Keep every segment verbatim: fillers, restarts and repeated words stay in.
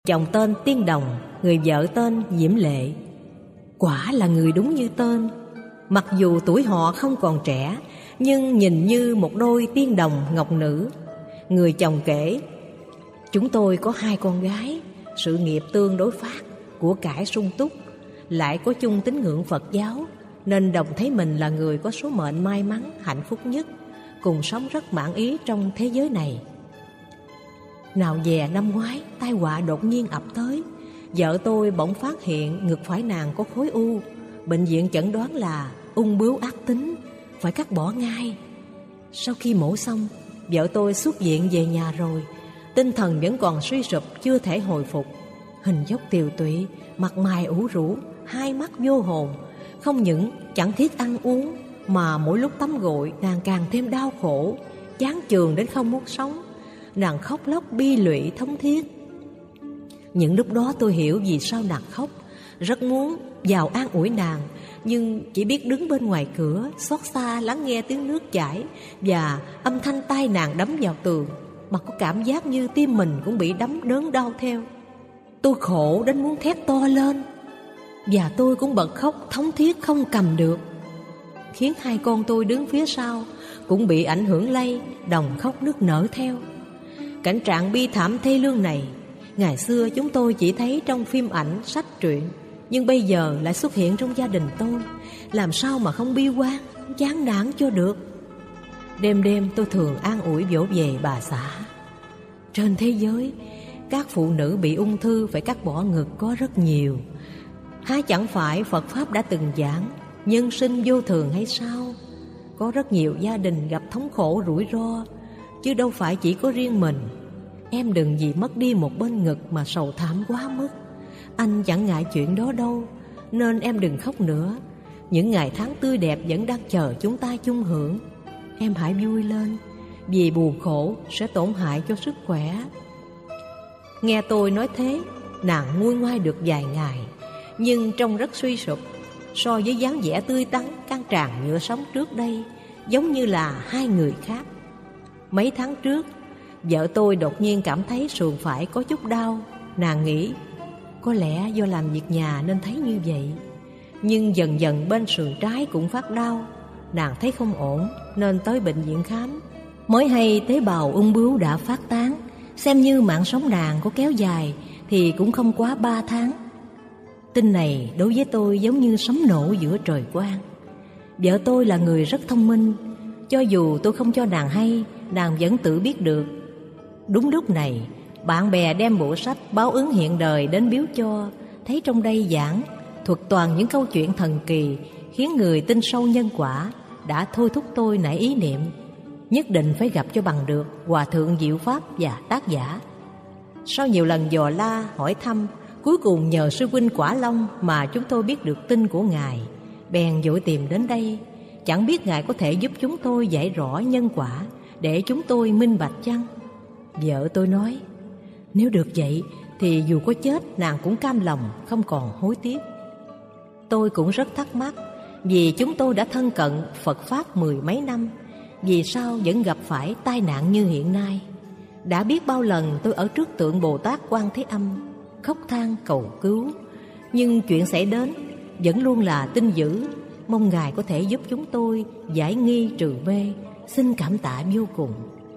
Chồng tên Tiên Đồng, người vợ tên Diễm Lệ. Quả là người đúng như tên. Mặc dù tuổi họ không còn trẻ, nhưng nhìn như một đôi tiên đồng ngọc nữ. Người chồng kể: chúng tôi có hai con gái, sự nghiệp tương đối phát, của cải sung túc, lại có chung tín ngưỡng Phật giáo, nên Đồng thấy mình là người có số mệnh may mắn, hạnh phúc nhất, cùng sống rất mãn ý trong thế giới này. Nào dè năm ngoái, tai họa đột nhiên ập tới. Vợ tôi bỗng phát hiện ngực phải nàng có khối u. Bệnh viện chẩn đoán là ung bướu ác tính, phải cắt bỏ ngay. Sau khi mổ xong, vợ tôi xuất viện về nhà rồi. Tinh thần vẫn còn suy sụp, chưa thể hồi phục. Hình dốc tiều tụy, mặt mày ủ rũ, hai mắt vô hồn. Không những chẳng thiết ăn uống, mà mỗi lúc tắm gội nàng càng thêm đau khổ, chán chường đến không muốn sống. Nàng khóc lóc bi lụy thống thiết. Những lúc đó tôi hiểu vì sao nàng khóc, rất muốn vào an ủi nàng, nhưng chỉ biết đứng bên ngoài cửa xót xa lắng nghe tiếng nước chảy và âm thanh tay nàng đấm vào tường, mà có cảm giác như tim mình cũng bị đấm đớn đau theo. Tôi khổ đến muốn thét to lên, và tôi cũng bật khóc thống thiết không cầm được, khiến hai con tôi đứng phía sau cũng bị ảnh hưởng lây, đồng khóc nức nở theo. Cảnh trạng bi thảm thê lương này, ngày xưa chúng tôi chỉ thấy trong phim ảnh, sách truyện, nhưng bây giờ lại xuất hiện trong gia đình tôi. Làm sao mà không bi quan, chán nản cho được. Đêm đêm tôi thường an ủi dỗ về bà xã. Trên thế giới, các phụ nữ bị ung thư phải cắt bỏ ngực có rất nhiều. Há chẳng phải Phật Pháp đã từng giảng nhân sinh vô thường hay sao? Có rất nhiều gia đình gặp thống khổ rủi ro, chứ đâu phải chỉ có riêng mình. Em đừng vì mất đi một bên ngực mà sầu thảm quá mức. Anh chẳng ngại chuyện đó đâu, nên em đừng khóc nữa. Những ngày tháng tươi đẹp vẫn đang chờ chúng ta chung hưởng. Em hãy vui lên, vì buồn khổ sẽ tổn hại cho sức khỏe. Nghe tôi nói thế, nàng nguôi ngoai được vài ngày, nhưng trông rất suy sụp. So với dáng vẻ tươi tắn, căng tràn nhựa sống trước đây, giống như là hai người khác. Mấy tháng trước, vợ tôi đột nhiên cảm thấy sườn phải có chút đau. Nàng nghĩ có lẽ do làm việc nhà nên thấy như vậy. Nhưng dần dần bên sườn trái cũng phát đau. Nàng thấy không ổn nên tới bệnh viện khám. Mới hay tế bào ung bướu đã phát tán. Xem như mạng sống nàng có kéo dài thì cũng không quá ba tháng. Tin này đối với tôi giống như sấm nổ giữa trời quang. Vợ tôi là người rất thông minh. Cho dù tôi không cho nàng hay, nàng vẫn tự biết được. Đúng lúc này, bạn bè đem bộ sách Báo ứng hiện đời đến biếu cho. Thấy trong đây giảng thuật toàn những câu chuyện thần kỳ, khiến người tin sâu nhân quả, đã thôi thúc tôi nảy ý niệm nhất định phải gặp cho bằng được Hòa thượng Diệu Pháp và tác giả. Sau nhiều lần dò la hỏi thăm, cuối cùng nhờ sư huynh Quả Long mà chúng tôi biết được tin của ngài, bèn vội tìm đến đây. Chẳng biết ngài có thể giúp chúng tôi giải rõ nhân quả để chúng tôi minh bạch chăng? Vợ tôi nói, nếu được vậy thì dù có chết nàng cũng cam lòng, không còn hối tiếc. Tôi cũng rất thắc mắc, vì chúng tôi đã thân cận Phật Pháp mười mấy năm, vì sao vẫn gặp phải tai nạn như hiện nay? Đã biết bao lần tôi ở trước tượng Bồ Tát Quan Thế Âm khóc than cầu cứu, nhưng chuyện xảy đến vẫn luôn là tin dữ. Mong ngài có thể giúp chúng tôi giải nghi trừ mê, xin cảm tạ vô cùng.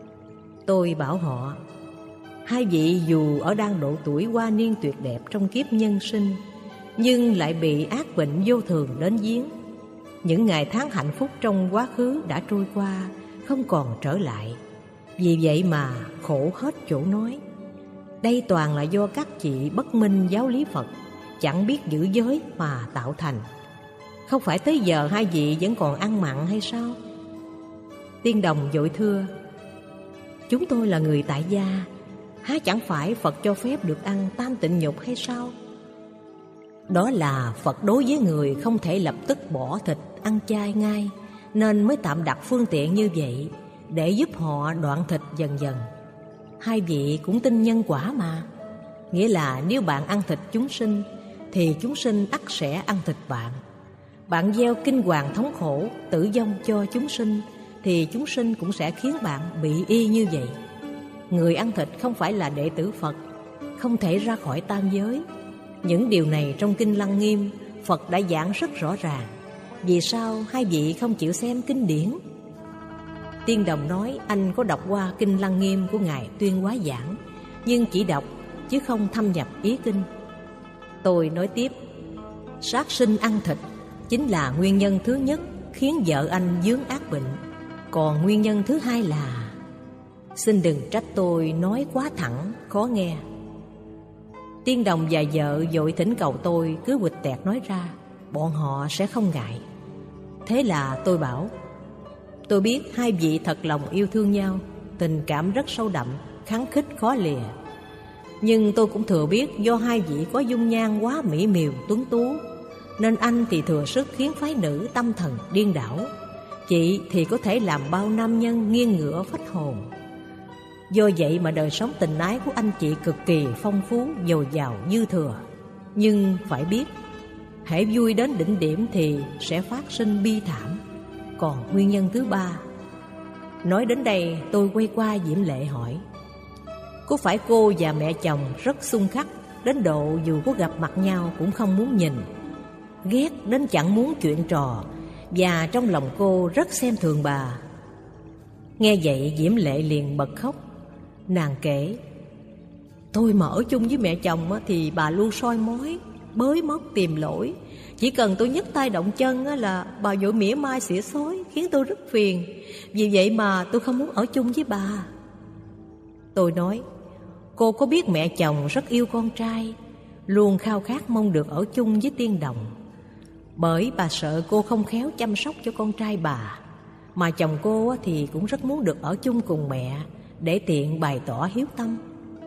Tôi bảo họ, hai vị dù ở đang độ tuổi hoa niên tuyệt đẹp trong kiếp nhân sinh, nhưng lại bị ác bệnh vô thường đến giếng. Những ngày tháng hạnh phúc trong quá khứ đã trôi qua, không còn trở lại. Vì vậy mà khổ hết chỗ nói. Đây toàn là do các chị bất minh giáo lý Phật, chẳng biết giữ giới mà tạo thành. Không phải tới giờ hai vị vẫn còn ăn mặn hay sao? Tiên Đồng vội thưa, chúng tôi là người tại gia, há chẳng phải Phật cho phép được ăn tam tịnh nhục hay sao? Đó là Phật đối với người không thể lập tức bỏ thịt ăn chay ngay, nên mới tạm đặt phương tiện như vậy để giúp họ đoạn thịt dần dần. Hai vị cũng tin nhân quả mà. Nghĩa là nếu bạn ăn thịt chúng sinh thì chúng sinh ắt sẽ ăn thịt bạn. Bạn gieo kinh hoàng thống khổ, tử vong cho chúng sinh thì chúng sinh cũng sẽ khiến bạn bị y như vậy. Người ăn thịt không phải là đệ tử Phật, không thể ra khỏi tam giới. Những điều này trong Kinh Lăng Nghiêm Phật đã giảng rất rõ ràng. Vì sao hai vị không chịu xem kinh điển? Tiên Đồng nói anh có đọc qua Kinh Lăng Nghiêm của Ngài Tuyên Hóa giảng, nhưng chỉ đọc chứ không thâm nhập ý kinh. Tôi nói tiếp, sát sinh ăn thịt chính là nguyên nhân thứ nhất khiến vợ anh vướng ác bệnh. Còn nguyên nhân thứ hai là... Xin đừng trách tôi nói quá thẳng, khó nghe. Tiên Đồng và vợ vội thỉnh cầu tôi cứ quịch tẹt nói ra, bọn họ sẽ không ngại. Thế là tôi bảo, tôi biết hai vị thật lòng yêu thương nhau, tình cảm rất sâu đậm, khăng khít khó lìa. Nhưng tôi cũng thừa biết do hai vị có dung nhan quá mỹ miều tuấn tú, nên anh thì thừa sức khiến phái nữ tâm thần điên đảo, chị thì có thể làm bao nam nhân nghiêng ngửa phách hồn. Do vậy mà đời sống tình ái của anh chị cực kỳ phong phú, dồi dào dư thừa. Nhưng phải biết, hễ vui đến đỉnh điểm thì sẽ phát sinh bi thảm. Còn nguyên nhân thứ ba... Nói đến đây tôi quay qua Diễm Lệ hỏi, có phải cô và mẹ chồng rất xung khắc đến độ dù có gặp mặt nhau cũng không muốn nhìn, ghét đến chẳng muốn chuyện trò, và trong lòng cô rất xem thường bà? Nghe vậy Diễm Lệ liền bật khóc. Nàng kể, tôi mà ở chung với mẹ chồng thì bà luôn soi mói, bới móc tìm lỗi. Chỉ cần tôi nhấc tay động chân là bà vội mỉa mai xỉa xối, khiến tôi rất phiền. Vì vậy mà tôi không muốn ở chung với bà. Tôi nói, cô có biết mẹ chồng rất yêu con trai, luôn khao khát mong được ở chung với Tiên Đồng. Bởi bà sợ cô không khéo chăm sóc cho con trai bà, mà chồng cô thì cũng rất muốn được ở chung cùng mẹ, để tiện bày tỏ hiếu tâm.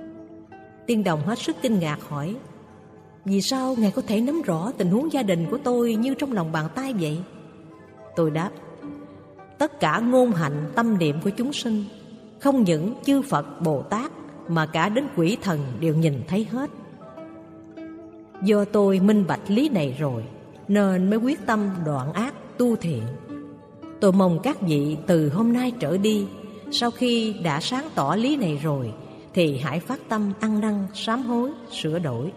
Tiên Đồng hết sức kinh ngạc hỏi, vì sao Ngài có thể nắm rõ tình huống gia đình của tôi như trong lòng bàn tay vậy? Tôi đáp, tất cả ngôn hạnh tâm niệm của chúng sinh, không những chư Phật Bồ Tát mà cả đến quỷ thần đều nhìn thấy hết. Do tôi minh bạch lý này rồi, nên mới quyết tâm đoạn ác tu thiện. Tôi mong các vị từ hôm nay trở đi, sau khi đã sáng tỏ lý này rồi, thì hãy phát tâm ăn năn sám hối sửa đổi.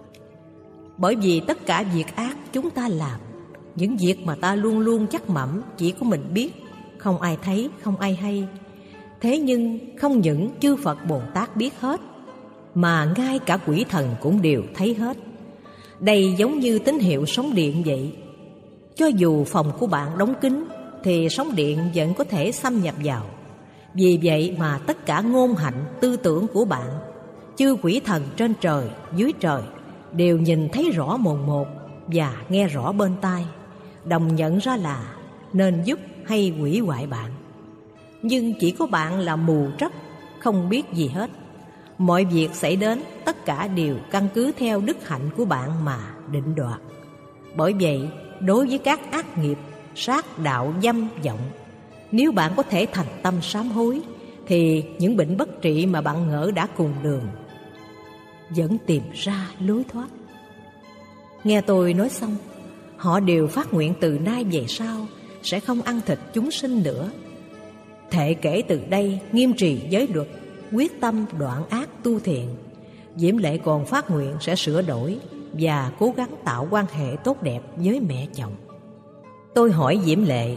Bởi vì tất cả việc ác chúng ta làm, những việc mà ta luôn luôn chắc mẩm chỉ có mình biết, không ai thấy, không ai hay. Thế nhưng không những chư Phật Bồ Tát biết hết, mà ngay cả quỷ thần cũng đều thấy hết. Đây giống như tín hiệu sóng điện vậy. Cho dù phòng của bạn đóng kín thì sóng điện vẫn có thể xâm nhập vào. Vì vậy mà tất cả ngôn hạnh tư tưởng của bạn, chư quỷ thần trên trời dưới trời đều nhìn thấy rõ mồn một và nghe rõ bên tai, đồng nhận ra là nên giúp hay hủy hoại bạn. Nhưng chỉ có bạn là mù trất, không biết gì hết. Mọi việc xảy đến tất cả đều căn cứ theo đức hạnh của bạn mà định đoạt. Bởi vậy, đối với các ác nghiệp, sát đạo dâm vọng, nếu bạn có thể thành tâm sám hối, thì những bệnh bất trị mà bạn ngỡ đã cùng đường vẫn tìm ra lối thoát. Nghe tôi nói xong, họ đều phát nguyện từ nay về sau sẽ không ăn thịt chúng sinh nữa. Thệ kể từ đây nghiêm trì giới luật, quyết tâm đoạn ác tu thiện. Diễm Lệ còn phát nguyện sẽ sửa đổi và cố gắng tạo quan hệ tốt đẹp với mẹ chồng. Tôi hỏi Diễm Lệ,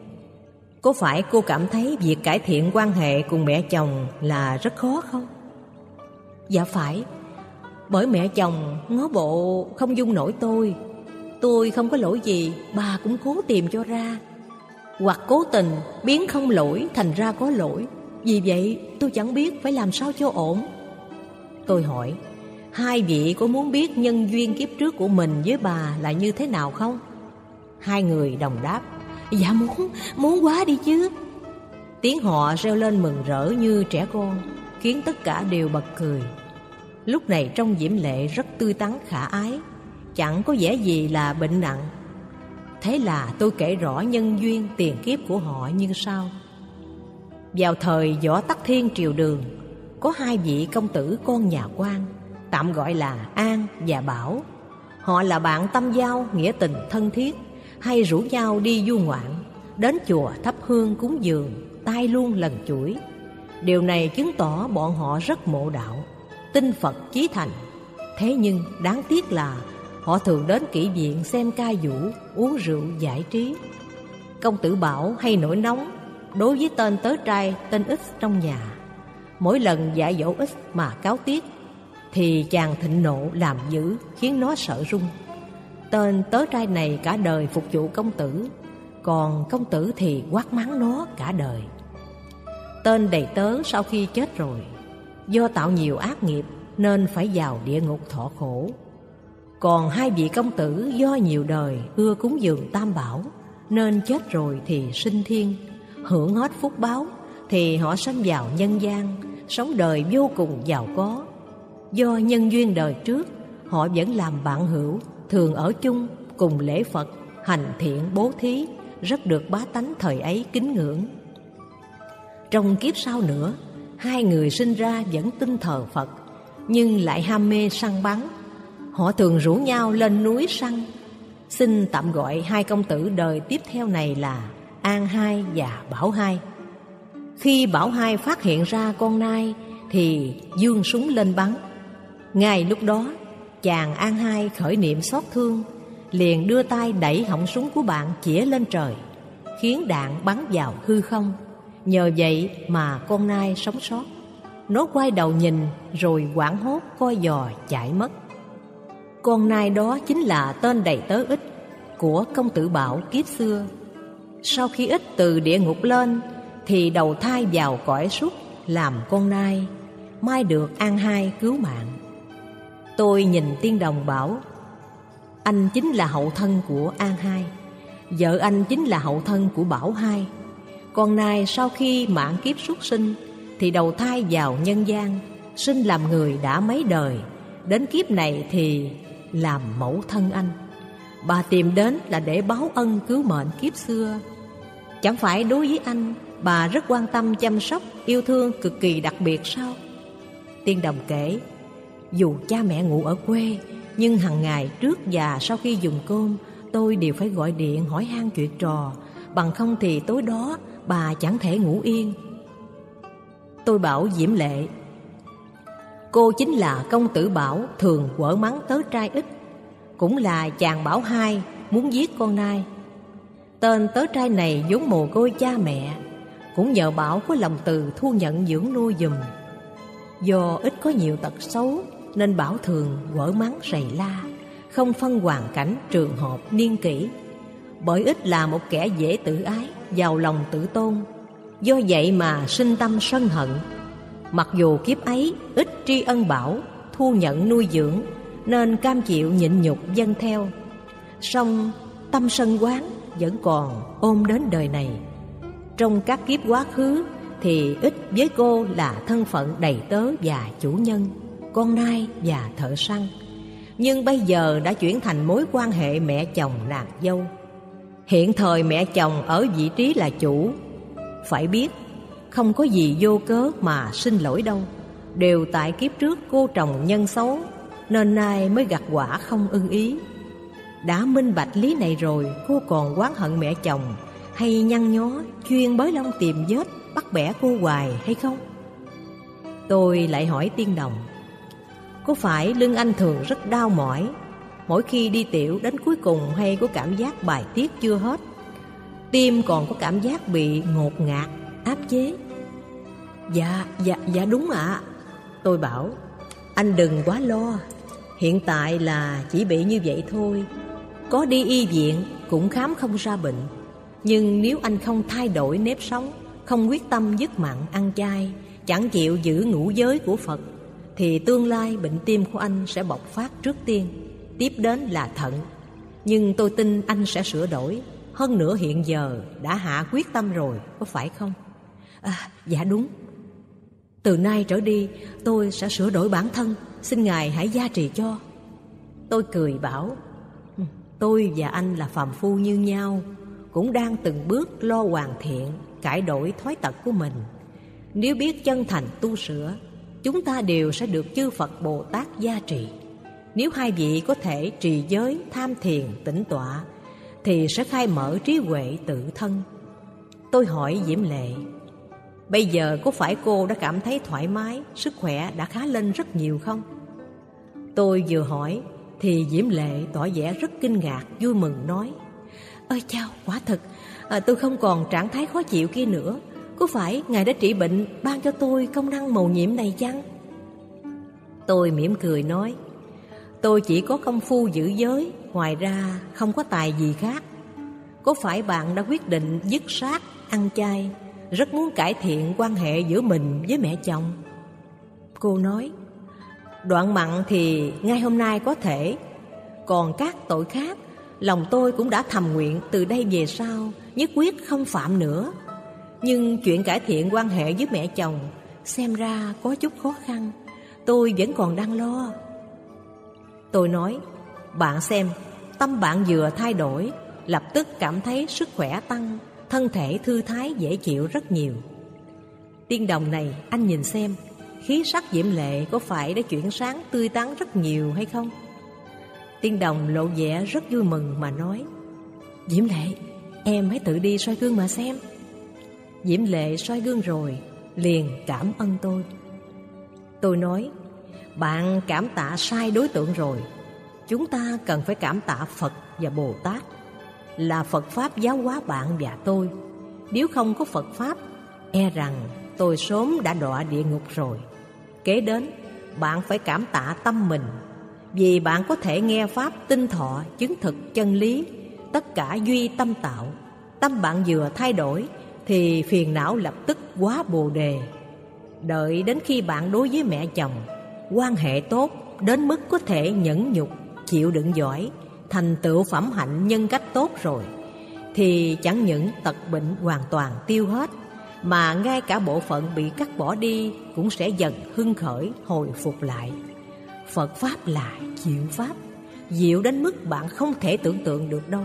có phải cô cảm thấy việc cải thiện quan hệ cùng mẹ chồng là rất khó không? Dạ phải, bởi mẹ chồng ngó bộ không dung nổi tôi. Tôi không có lỗi gì, bà cũng cố tìm cho ra, hoặc cố tình biến không lỗi thành ra có lỗi. Vì vậy tôi chẳng biết phải làm sao cho ổn. Tôi hỏi, hai vị có muốn biết nhân duyên kiếp trước của mình với bà là như thế nào không? Hai người đồng đáp, dạ muốn, muốn quá đi chứ. Tiếng họ reo lên mừng rỡ như trẻ con, khiến tất cả đều bật cười. Lúc này trông Diễm Lệ rất tươi tắn khả ái, chẳng có vẻ gì là bệnh nặng. Thế là tôi kể rõ nhân duyên tiền kiếp của họ như sau. Vào thời Võ Tắc Thiên triều Đường, có hai vị công tử con nhà quan, tạm gọi là An và Bảo. Họ là bạn tâm giao, nghĩa tình thân thiết, hay rủ nhau đi du ngoạn, đến chùa thắp hương cúng dường, tay luôn lần chuỗi. Điều này chứng tỏ bọn họ rất mộ đạo. tin Phật chí thành. Thế nhưng đáng tiếc là họ thường đến kỹ viện xem ca vũ, uống rượu giải trí. Công tử Bảo hay nổi nóng đối với tên tớ trai tên X trong nhà. Mỗi lần dạy dỗ X mà cáo tiết thì chàng thịnh nộ làm dữ, khiến nó sợ run. Tên tớ trai này cả đời phục vụ công tử, còn công tử thì quát mắng nó cả đời. Tên đầy tớ sau khi chết rồi, do tạo nhiều ác nghiệp nên phải vào địa ngục thọ khổ. Còn hai vị công tử do nhiều đời ưa cúng dường Tam Bảo nên chết rồi thì sinh thiên, hưởng hết phúc báo thì họ sanh vào nhân gian, sống đời vô cùng giàu có. Do nhân duyên đời trước, họ vẫn làm bạn hữu, thường ở chung, cùng lễ Phật, hành thiện bố thí, rất được bá tánh thời ấy kính ngưỡng. Trong kiếp sau nữa, hai người sinh ra vẫn tin thờ Phật, nhưng lại ham mê săn bắn. Họ thường rủ nhau lên núi săn. Xin tạm gọi hai công tử đời tiếp theo này là An Hai và Bảo Hai. Khi Bảo Hai phát hiện ra con nai thì giương súng lên bắn. Ngay lúc đó, chàng An Hai khởi niệm xót thương, liền đưa tay đẩy họng súng của bạn chĩa lên trời, khiến đạn bắn vào hư không. Nhờ vậy mà con nai sống sót. Nó quay đầu nhìn rồi hoảng hốt co giò chạy mất. Con nai đó chính là tên đầy tớ Ích của công tử Bảo kiếp xưa. Sau khi Ích từ địa ngục lên thì đầu thai vào cõi súc làm con nai, mai được An Hai cứu mạng. Tôi nhìn Tiên Đồng bảo: anh chính là hậu thân của An Hai, vợ anh chính là hậu thân của Bảo Hai. Con nai sau khi mãn kiếp súc sinh thì đầu thai vào nhân gian, sinh làm người đã mấy đời, đến kiếp này thì làm mẫu thân anh. Bà tìm đến là để báo ân cứu mệnh kiếp xưa. Chẳng phải đối với anh, bà rất quan tâm chăm sóc, yêu thương cực kỳ đặc biệt sao? Tiên Đồng kể, dù cha mẹ ngủ ở quê, nhưng hàng ngày trước và sau khi dùng cơm, tôi đều phải gọi điện hỏi han chuyện trò, bằng không thì tối đó bà chẳng thể ngủ yên. Tôi bảo Diễm Lệ: cô chính là công tử Bảo thường quở mắng tớ trai Ích, cũng là chàng Bảo Hai muốn giết con nai. Tên tớ trai này vốn mồ côi cha mẹ, cũng nhờ Bảo có lòng từ thu nhận dưỡng nuôi giùm. Do Ích có nhiều tật xấu nên Bảo thường quở mắng rầy la, không phân hoàn cảnh, trường hợp, niên kỷ. Bởi Ích là một kẻ dễ tự ái, giàu lòng tự tôn, do vậy mà sinh tâm sân hận. Mặc dù kiếp ấy Ích tri ân Bảo, thu nhận nuôi dưỡng, nên cam chịu nhịn nhục vâng theo. Song tâm sân oán vẫn còn ôm đến đời này. Trong các kiếp quá khứ thì Ích với cô là thân phận đầy tớ và chủ nhân, con nai và thợ săn. Nhưng bây giờ đã chuyển thành mối quan hệ mẹ chồng nàng dâu. Hiện thời mẹ chồng ở vị trí là chủ. Phải biết, không có gì vô cớ mà sinh lỗi đâu. Đều tại kiếp trước cô trồng nhân xấu, nên nay mới gặt quả không ưng ý. Đã minh bạch lý này rồi, cô còn oán hận mẹ chồng, hay nhăn nhó chuyên bới lông tìm vết, bắt bẻ cô hoài hay không? Tôi lại hỏi Tiên Đồng: có phải lưng anh thường rất đau mỏi, mỗi khi đi tiểu đến cuối cùng hay có cảm giác bài tiết chưa hết, tim còn có cảm giác bị ngột ngạt, áp chế? Dạ, dạ, dạ đúng ạ. À. Tôi bảo: anh đừng quá lo, hiện tại là chỉ bị như vậy thôi. Có đi y viện cũng khám không ra bệnh. Nhưng nếu anh không thay đổi nếp sống, không quyết tâm dứt mặn ăn chay, chẳng chịu giữ ngũ giới của Phật, thì tương lai bệnh tim của anh sẽ bộc phát trước tiên, tiếp đến là thận. Nhưng tôi tin anh sẽ sửa đổi. Hơn nữa hiện giờ đã hạ quyết tâm rồi, có phải không? À, dạ đúng. Từ nay trở đi tôi sẽ sửa đổi bản thân, xin Ngài hãy gia trì cho. Tôi cười bảo: tôi và anh là phàm phu như nhau, cũng đang từng bước lo hoàn thiện, cải đổi thói tật của mình. Nếu biết chân thành tu sửa, chúng ta đều sẽ được chư Phật Bồ Tát gia trì. Nếu hai vị có thể trì giới, tham thiền, tĩnh tọa, thì sẽ khai mở trí huệ tự thân. Tôi hỏi Diễm Lệ: Bây giờ có phải cô đã cảm thấy thoải mái, sức khỏe đã khá lên rất nhiều không? Tôi vừa hỏi thì Diễm Lệ tỏ vẻ rất kinh ngạc, vui mừng nói: Ơi chao, quả thật, à, tôi không còn trạng thái khó chịu kia nữa. Có phải Ngài đã trị bệnh ban cho tôi công năng mầu nhiệm này chăng? Tôi mỉm cười nói: Tôi chỉ có công phu giữ giới, ngoài ra không có tài gì khác. Có phải bạn đã quyết định dứt sát, ăn chay, rất muốn cải thiện quan hệ giữa mình với mẹ chồng? Cô nói: Đoạn mặn thì ngay hôm nay có thể, còn các tội khác lòng tôi cũng đã thầm nguyện từ đây về sau nhất quyết không phạm nữa. Nhưng chuyện cải thiện quan hệ với mẹ chồng xem ra có chút khó khăn, tôi vẫn còn đang lo. Tôi nói: Bạn xem, tâm bạn vừa thay đổi, lập tức cảm thấy sức khỏe tăng, thân thể thư thái dễ chịu rất nhiều. Tiên đồng này, anh nhìn xem, khí sắc Diễm Lệ có phải đã chuyển sáng tươi tắn rất nhiều hay không? Tiên đồng lộ vẻ rất vui mừng mà nói: Diễm Lệ, em hãy tự đi soi gương mà xem. Diễm Lệ soi gương rồi liền cảm ơn tôi. Tôi nói: Bạn cảm tạ sai đối tượng rồi. Chúng ta cần phải cảm tạ Phật và Bồ Tát. Là Phật Pháp giáo hóa bạn và tôi. Nếu không có Phật Pháp, e rằng tôi sớm đã đọa địa ngục rồi. Kế đến, bạn phải cảm tạ tâm mình, vì bạn có thể nghe Pháp tinh thọ chứng thực chân lý. Tất cả duy tâm tạo. Tâm bạn vừa thay đổi thì phiền não lập tức hóa bồ đề. Đợi đến khi bạn đối với mẹ chồng quan hệ tốt đến mức có thể nhẫn nhục, chịu đựng giỏi, thành tựu phẩm hạnh nhân cách tốt rồi, thì chẳng những tật bệnh hoàn toàn tiêu hết, mà ngay cả bộ phận bị cắt bỏ đi cũng sẽ dần hưng khởi, hồi phục lại. Phật Pháp là diệu Pháp, diệu đến mức bạn không thể tưởng tượng được đâu.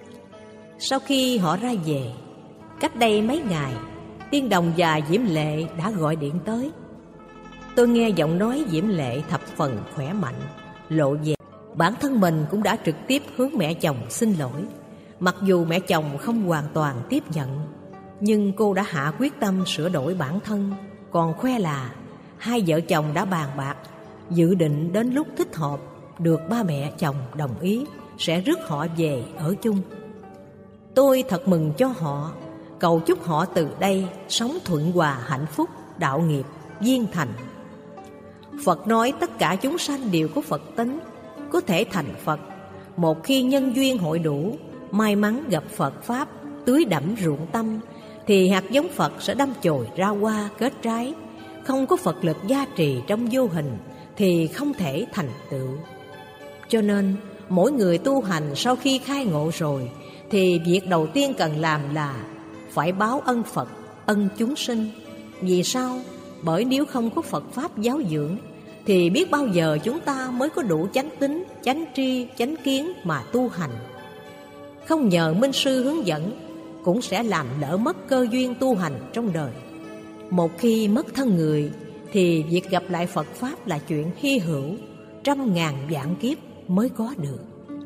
Sau khi họ ra về, cách đây mấy ngày, Tiên đồng và Diễm Lệ đã gọi điện tới. Tôi nghe giọng nói Diễm Lệ thập phần khỏe mạnh, lộ vẻ bản thân mình cũng đã trực tiếp hướng mẹ chồng xin lỗi. Mặc dù mẹ chồng không hoàn toàn tiếp nhận, nhưng cô đã hạ quyết tâm sửa đổi bản thân, còn khoe là hai vợ chồng đã bàn bạc, dự định đến lúc thích hợp được ba mẹ chồng đồng ý sẽ rước họ về ở chung. Tôi thật mừng cho họ, cầu chúc họ từ đây sống thuận hòa hạnh phúc, đạo nghiệp viên thành. Phật nói tất cả chúng sanh đều có Phật tính, có thể thành Phật. Một khi nhân duyên hội đủ, may mắn gặp Phật Pháp tưới đẫm ruộng tâm, thì hạt giống Phật sẽ đâm chồi ra hoa kết trái. Không có Phật lực gia trì trong vô hình thì không thể thành tựu. Cho nên mỗi người tu hành sau khi khai ngộ rồi, thì việc đầu tiên cần làm là phải báo ân Phật, ân chúng sinh. Vì sao? Bởi nếu không có Phật Pháp giáo dưỡng, thì biết bao giờ chúng ta mới có đủ chánh tính, chánh tri, chánh kiến mà tu hành. Không nhờ minh sư hướng dẫn, cũng sẽ làm lỡ mất cơ duyên tu hành trong đời. Một khi mất thân người, thì việc gặp lại Phật Pháp là chuyện hy hữu, trăm ngàn vạn kiếp mới có được.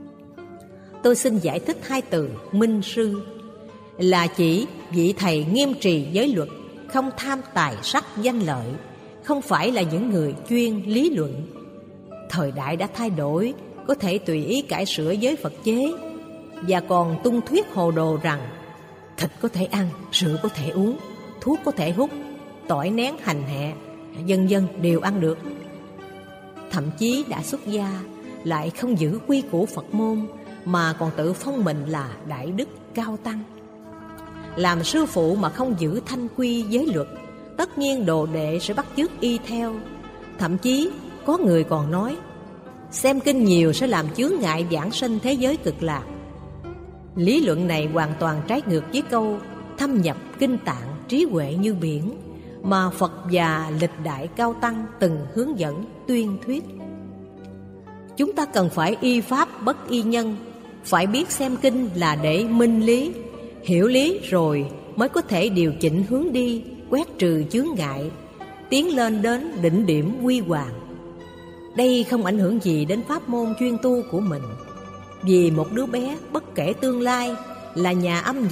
Tôi xin giải thích hai từ minh sư là chỉ vị thầy nghiêm trì giới luật, không tham tài sắc danh lợi, không phải là những người chuyên lý luận. Thời đại đã thay đổi, có thể tùy ý cải sửa giới Phật chế, và còn tung thuyết hồ đồ rằng thịt có thể ăn, rượu có thể uống, thuốc có thể hút, tỏi nén hành hạ, vân vân đều ăn được. Thậm chí đã xuất gia lại không giữ quy củ Phật môn, mà còn tự phong mình là đại đức cao tăng. Làm sư phụ mà không giữ thanh quy giới luật, tất nhiên đồ đệ sẽ bắt chước y theo. Thậm chí có người còn nói xem kinh nhiều sẽ làm chướng ngại vãng sanh thế giới cực lạc. Lý luận này hoàn toàn trái ngược với câu thâm nhập kinh tạng trí huệ như biển mà Phật và lịch đại cao tăng từng hướng dẫn tuyên thuyết. Chúng ta cần phải y pháp bất y nhân, phải biết xem kinh là để minh lý, hiểu lý rồi mới có thể điều chỉnh hướng đi, quét trừ chướng ngại, tiến lên đến đỉnh điểm huy hoàng. Đây không ảnh hưởng gì đến pháp môn chuyên tu của mình. Vì một đứa bé bất kể tương lai là nhà âm nhạc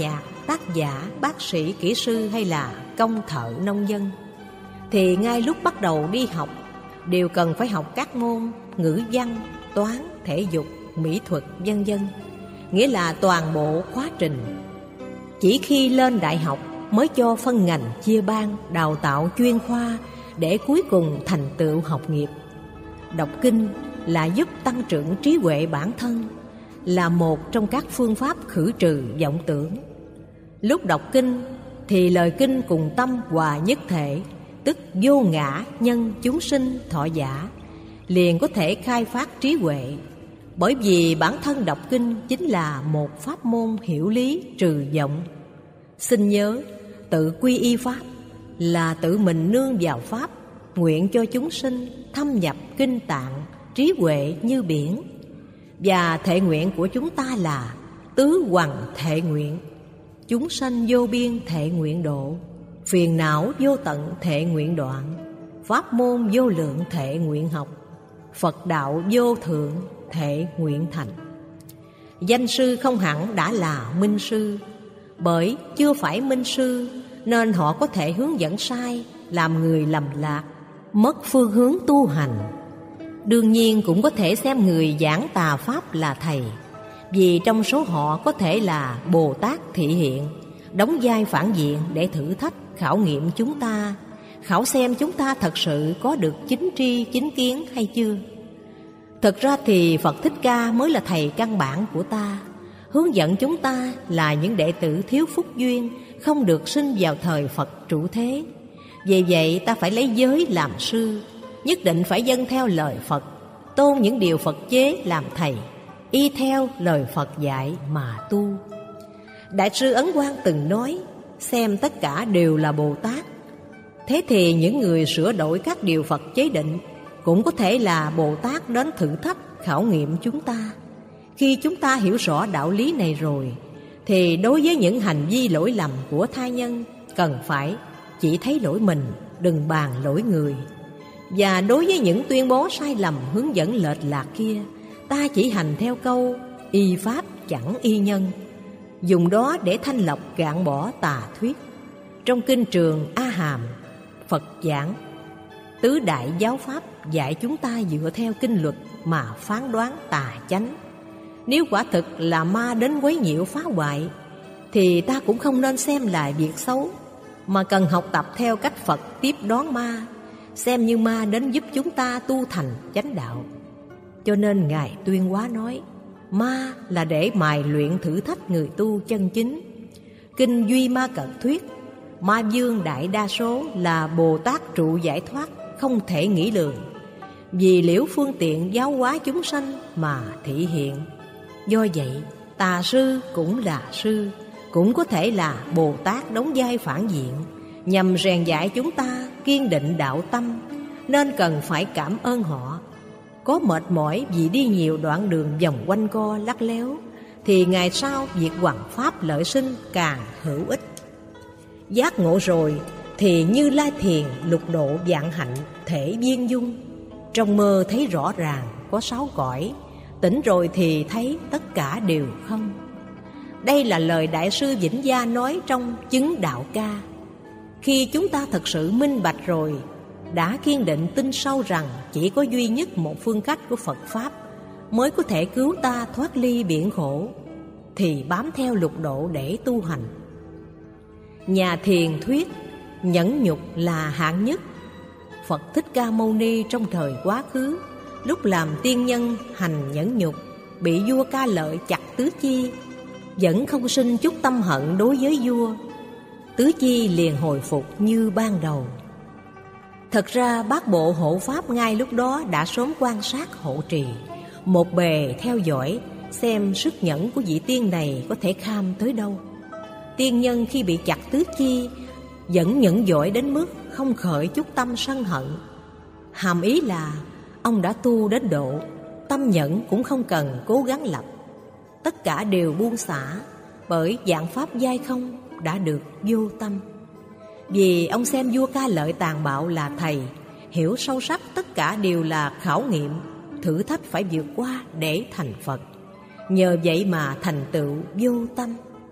tác giả, bác sĩ, kỹ sư hay là công thợ nông dân, thì ngay lúc bắt đầu đi học đều cần phải học các môn ngữ văn, toán, thể dục, mỹ thuật, vân vân, nghĩa là toàn bộ khóa trình. Chỉ khi lên đại học mới cho phân ngành chia ban, đào tạo chuyên khoa để cuối cùng thành tựu học nghiệp. Đọc kinh là giúp tăng trưởng trí huệ bản thân, là một trong các phương pháp khử trừ vọng tưởng. Lúc đọc kinh thì lời kinh cùng tâm hòa nhất thể, tức vô ngã nhân chúng sinh thọ giả, liền có thể khai phát trí huệ. Bởi vì bản thân đọc kinh chính là một pháp môn hiểu lý trừ vọng. Xin nhớ, tự quy y pháp là tự mình nương vào pháp, nguyện cho chúng sinh thâm nhập kinh tạng, trí huệ như biển. Và thệ nguyện của chúng ta là tứ hoằng thệ nguyện: chúng sanh vô biên thệ nguyện độ, phiền não vô tận thệ nguyện đoạn, pháp môn vô lượng thệ nguyện học, Phật đạo vô thượng thệ nguyện thành. Danh sư không hẳn đã là minh sư, bởi chưa phải minh sư nên họ có thể hướng dẫn sai, làm người lầm lạc, mất phương hướng tu hành. Đương nhiên cũng có thể xem người giảng tà pháp là thầy, vì trong số họ có thể là Bồ Tát thị hiện, đóng vai phản diện để thử thách, khảo nghiệm chúng ta, khảo xem chúng ta thật sự có được chính tri, chính kiến hay chưa. Thực ra thì Phật Thích Ca mới là thầy căn bản của ta, hướng dẫn chúng ta là những đệ tử thiếu phúc duyên, không được sinh vào thời Phật trụ thế. Vì vậy ta phải lấy giới làm sư, nhất định phải dâng theo lời Phật, tôn những điều Phật chế làm thầy, y theo lời Phật dạy mà tu. Đại sư Ấn Quang từng nói, xem tất cả đều là Bồ Tát. Thế thì những người sửa đổi các điều Phật chế định cũng có thể là Bồ Tát đến thử thách, khảo nghiệm chúng ta. Khi chúng ta hiểu rõ đạo lý này rồi, thì đối với những hành vi lỗi lầm của tha nhân, cần phải chỉ thấy lỗi mình, đừng bàn lỗi người. Và đối với những tuyên bố sai lầm, hướng dẫn lệch lạc kia, ta chỉ hành theo câu y pháp chẳng y nhân, dùng đó để thanh lọc gạn bỏ tà thuyết. Trong kinh Trường A Hàm, Phật giảng tứ đại giáo pháp dạy chúng ta dựa theo kinh luật mà phán đoán tà chánh. Nếu quả thực là ma đến quấy nhiễu phá hoại, thì ta cũng không nên xem là việc xấu, mà cần học tập theo cách Phật tiếp đón ma, xem như ma đến giúp chúng ta tu thành chánh đạo. Cho nên Ngài Tuyên Hóa nói, ma là để mài luyện thử thách người tu chân chính. Kinh Duy Ma Cật thuyết, ma vương đại đa số là Bồ Tát trụ giải thoát, không thể nghĩ lường, vì liễu phương tiện giáo hóa chúng sanh mà thị hiện. Do vậy, tà sư cũng là sư, cũng có thể là Bồ Tát đóng vai phản diện, nhằm rèn dạy chúng ta kiên định đạo tâm, nên cần phải cảm ơn họ. Có mệt mỏi vì đi nhiều đoạn đường vòng quanh co lắc léo, thì ngày sau việc hoằng pháp lợi sinh càng hữu ích. Giác ngộ rồi thì Như Lai Thiền lục độ vạn hạnh thể viên dung. Trong mơ thấy rõ ràng có sáu cõi, tỉnh rồi thì thấy tất cả đều không. Đây là lời Đại sư Vĩnh Gia nói trong Chứng Đạo Ca. Khi chúng ta thật sự minh bạch rồi, đã kiên định tin sâu rằng chỉ có duy nhất một phương cách của Phật Pháp mới có thể cứu ta thoát ly biển khổ, thì bám theo lục độ để tu hành. Nhà thiền thuyết nhẫn nhục là hạng nhất. Phật Thích Ca Mâu Ni trong thời quá khứ, lúc làm tiên nhân hành nhẫn nhục, bị vua Ca Lợi chặt tứ chi, vẫn không sinh chút tâm hận đối với vua. Tứ chi liền hồi phục như ban đầu. Thật ra bát bộ hộ pháp ngay lúc đó đã sớm quan sát hộ trì, một bề theo dõi xem sức nhẫn của vị tiên này có thể kham tới đâu. Tiên nhân khi bị chặt tứ chi vẫn nhẫn dỗi đến mức không khởi chút tâm sân hận. Hàm ý là ông đã tu đến độ tâm nhẫn cũng không cần cố gắng lập, tất cả đều buông xả, bởi dạng pháp giai không đã được vô tâm. Vì ông xem vua Ca Lợi tàn bạo là thầy, hiểu sâu sắc tất cả đều là khảo nghiệm, thử thách phải vượt qua để thành Phật. Nhờ vậy mà thành tựu vô tâm.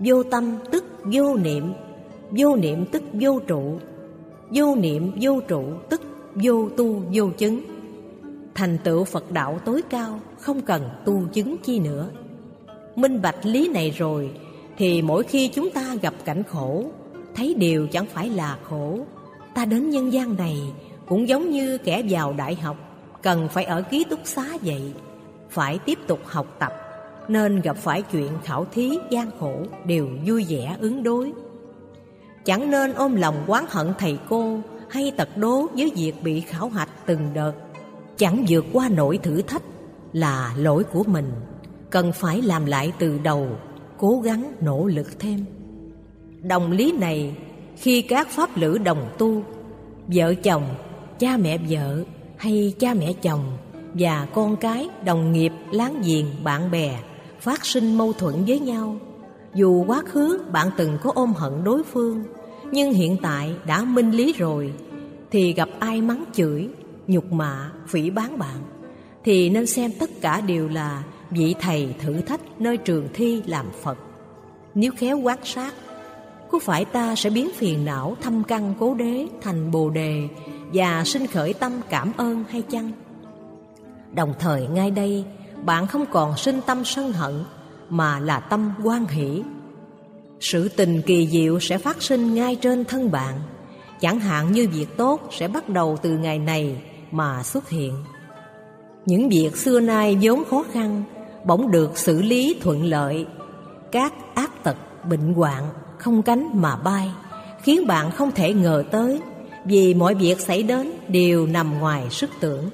Vô tâm tức vô niệm, vô niệm tức vô trụ, vô niệm vô trụ tức vô tu vô chứng. Thành tựu Phật đạo tối cao, không cần tu chứng chi nữa. Minh bạch lý này rồi thì mỗi khi chúng ta gặp cảnh khổ, thấy điều chẳng phải là khổ. Ta đến nhân gian này cũng giống như kẻ vào đại học, cần phải ở ký túc xá vậy, phải tiếp tục học tập, nên gặp phải chuyện khảo thí gian khổ đều vui vẻ ứng đối. Chẳng nên ôm lòng oán hận thầy cô hay tật đố với việc bị khảo hạch từng đợt. Chẳng vượt qua nổi thử thách là lỗi của mình, cần phải làm lại từ đầu, cố gắng nỗ lực thêm. Đồng lý này khi các pháp lữ đồng tu, vợ chồng, cha mẹ vợ hay cha mẹ chồng và con cái, đồng nghiệp, láng giềng, bạn bè phát sinh mâu thuẫn với nhau. Dù quá khứ bạn từng có ôm hận đối phương, nhưng hiện tại đã minh lý rồi, thì gặp ai mắng chửi, nhục mạ, phỉ báng bạn, thì nên xem tất cả đều là vị thầy thử thách nơi trường thi làm Phật. Nếu khéo quan sát, có phải ta sẽ biến phiền não thâm căn cố đế thành bồ đề và sinh khởi tâm cảm ơn hay chăng? Đồng thời ngay đây, bạn không còn sinh tâm sân hận, mà là tâm hoan hỷ. Sự tình kỳ diệu sẽ phát sinh ngay trên thân bạn. Chẳng hạn như việc tốt sẽ bắt đầu từ ngày này mà xuất hiện. Những việc xưa nay vốn khó khăn bỗng được xử lý thuận lợi. Các ác tật, bệnh hoạn không cánh mà bay, khiến bạn không thể ngờ tới, vì mọi việc xảy đến đều nằm ngoài sức tưởng.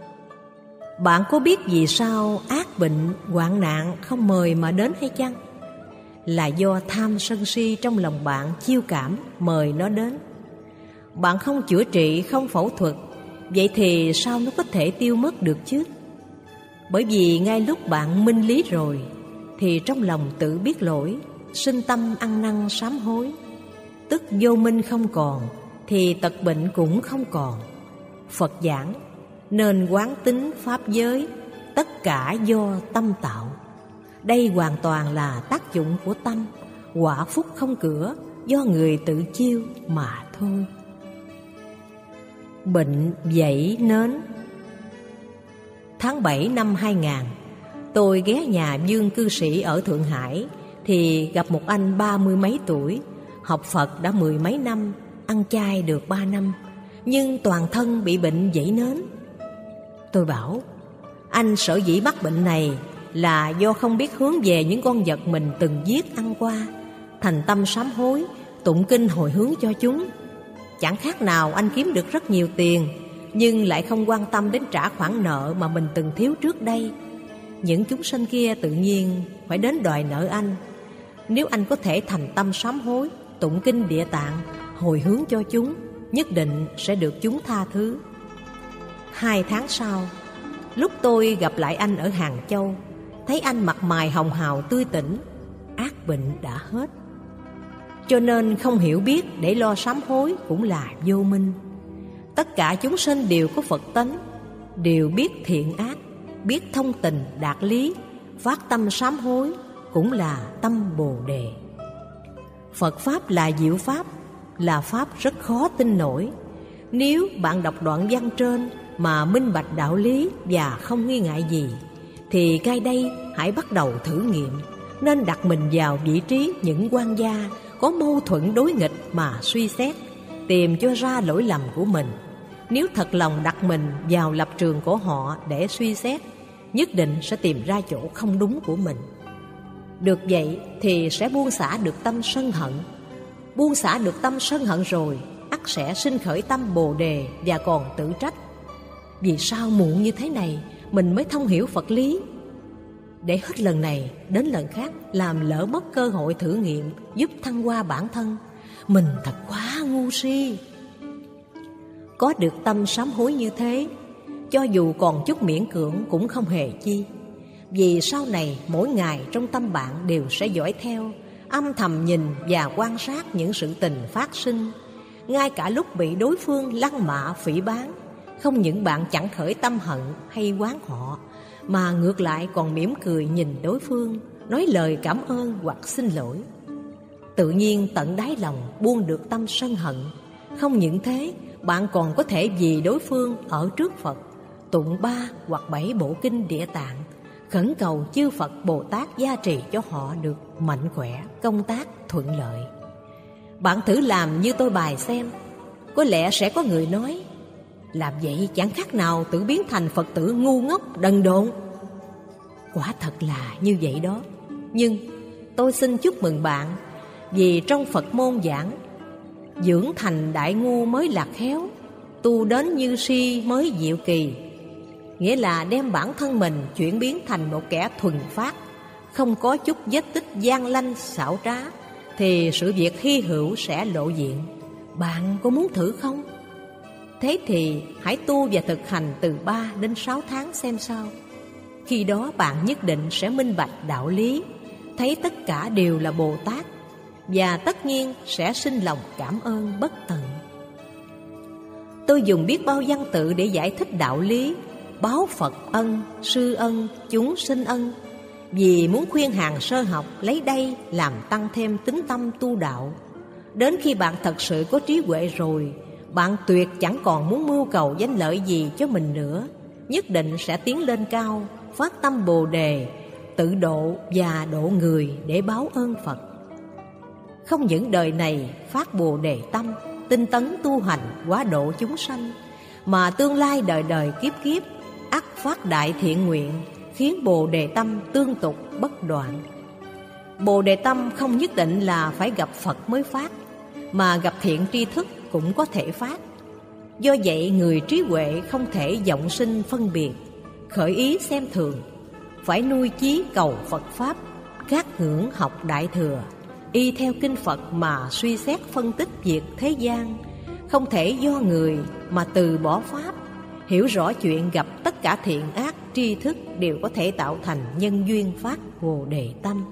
Bạn có biết vì sao ác bệnh, hoạn nạn không mời mà đến hay chăng? Là do tham sân si trong lòng bạn chiêu cảm mời nó đến. Bạn không chữa trị, không phẫu thuật, vậy thì sao nó có thể tiêu mất được chứ? Bởi vì ngay lúc bạn minh lý rồi, thì trong lòng tự biết lỗi, sinh tâm ăn năn sám hối. Tức vô minh không còn, thì tật bệnh cũng không còn. Phật giảng nên quán tính pháp giới, tất cả do tâm tạo. Đây hoàn toàn là tác dụng của tâm, quả phúc không cửa, do người tự chiêu mà thôi. Bệnh vẩy nến. Tháng bảy năm hai nghìn, tôi ghé nhà Dương cư sĩ ở Thượng Hải, thì gặp một anh ba mươi mấy tuổi, học Phật đã mười mấy năm, ăn chay được ba năm, nhưng toàn thân bị bệnh vẩy nến. Tôi bảo, anh sở dĩ mắc bệnh này là do không biết hướng về những con vật mình từng giết ăn qua, thành tâm sám hối, tụng kinh hồi hướng cho chúng. Chẳng khác nào anh kiếm được rất nhiều tiền, nhưng lại không quan tâm đến trả khoản nợ mà mình từng thiếu trước đây. Những chúng sanh kia tự nhiên phải đến đòi nợ anh. Nếu anh có thể thành tâm sám hối, tụng kinh Địa Tạng, hồi hướng cho chúng, nhất định sẽ được chúng tha thứ. Hai tháng sau, lúc tôi gặp lại anh ở Hàng Châu, thấy anh mặt mày hồng hào tươi tỉnh, ác bệnh đã hết. Cho nên không hiểu biết để lo sám hối cũng là vô minh. Tất cả chúng sinh đều có Phật tánh, đều biết thiện ác, biết thông tình đạt lý, phát tâm sám hối cũng là tâm Bồ Đề. Phật Pháp là diệu Pháp, là Pháp rất khó tin nổi. Nếu bạn đọc đoạn văn trên mà minh bạch đạo lý và không nghi ngại gì, thì ngay đây hãy bắt đầu thử nghiệm, nên đặt mình vào vị trí những quan gia có mâu thuẫn đối nghịch mà suy xét, tìm cho ra lỗi lầm của mình. Nếu thật lòng đặt mình vào lập trường của họ để suy xét, nhất định sẽ tìm ra chỗ không đúng của mình. Được vậy thì sẽ buông xả được tâm sân hận. Buông xả được tâm sân hận rồi, ắt sẽ sinh khởi tâm Bồ Đề và còn tự trách. Vì sao muộn như thế này mình mới thông hiểu Phật lý? Để hết lần này đến lần khác làm lỡ mất cơ hội thử nghiệm giúp thăng hoa bản thân, mình thật quá ngu si. Có được tâm sám hối như thế, cho dù còn chút miễn cưỡng cũng không hề chi. Vì sau này mỗi ngày trong tâm bạn đều sẽ dõi theo, âm thầm nhìn và quan sát những sự tình phát sinh. Ngay cả lúc bị đối phương lăng mạ phỉ báng, không những bạn chẳng khởi tâm hận hay oán họ, mà ngược lại còn mỉm cười nhìn đối phương, nói lời cảm ơn hoặc xin lỗi. tự nhiên tận đáy lòng buông được tâm sân hận. Không những thế, bạn còn có thể vì đối phương ở trước Phật tụng ba hoặc bảy bộ kinh Địa Tạng, khẩn cầu chư Phật Bồ Tát gia trì cho họ được mạnh khỏe, công tác thuận lợi. Bạn thử làm như tôi bài xem. Có lẽ sẽ có người nói, làm vậy chẳng khác nào tự biến thành Phật tử ngu ngốc đần độn. Quả thật là như vậy đó. Nhưng tôi xin chúc mừng bạn, vì trong Phật môn giảng, dưỡng thành đại ngu mới lạc khéo, tu đến như si mới diệu kỳ. Nghĩa là đem bản thân mình chuyển biến thành một kẻ thuần phát, không có chút vết tích gian lanh xảo trá, thì sự việc hy hữu sẽ lộ diện. Bạn có muốn thử không? Thế thì hãy tu và thực hành từ ba đến sáu tháng xem sao. Khi đó bạn nhất định sẽ minh bạch đạo lý, thấy tất cả đều là Bồ Tát, và tất nhiên sẽ sinh lòng cảm ơn bất tận. Tôi dùng biết bao văn tự để giải thích đạo lý báo Phật ân, sư ân, chúng sinh ân, vì muốn khuyên hàng sơ học lấy đây làm tăng thêm tín tâm tu đạo. Đến khi bạn thật sự có trí huệ rồi, bạn tuyệt chẳng còn muốn mưu cầu danh lợi gì cho mình nữa, nhất định sẽ tiến lên cao, phát tâm Bồ Đề, tự độ và độ người để báo ơn Phật. Không những đời này phát Bồ Đề tâm, tinh tấn tu hành quá độ chúng sanh, mà tương lai đời đời kiếp kiếp ắt phát đại thiện nguyện, khiến Bồ Đề tâm tương tục bất đoạn. Bồ Đề tâm không nhất định là phải gặp Phật mới phát, mà gặp thiện tri thức cũng có thể phát. Do vậy người trí huệ không thể vọng sinh phân biệt, khởi ý xem thường, phải nuôi chí cầu Phật Pháp, khát ngưỡng học Đại Thừa, y theo kinh Phật mà suy xét phân tích việc thế gian, không thể do người mà từ bỏ Pháp. Hiểu rõ chuyện gặp tất cả thiện ác tri thức đều có thể tạo thành nhân duyên phát Bồ Đề tâm.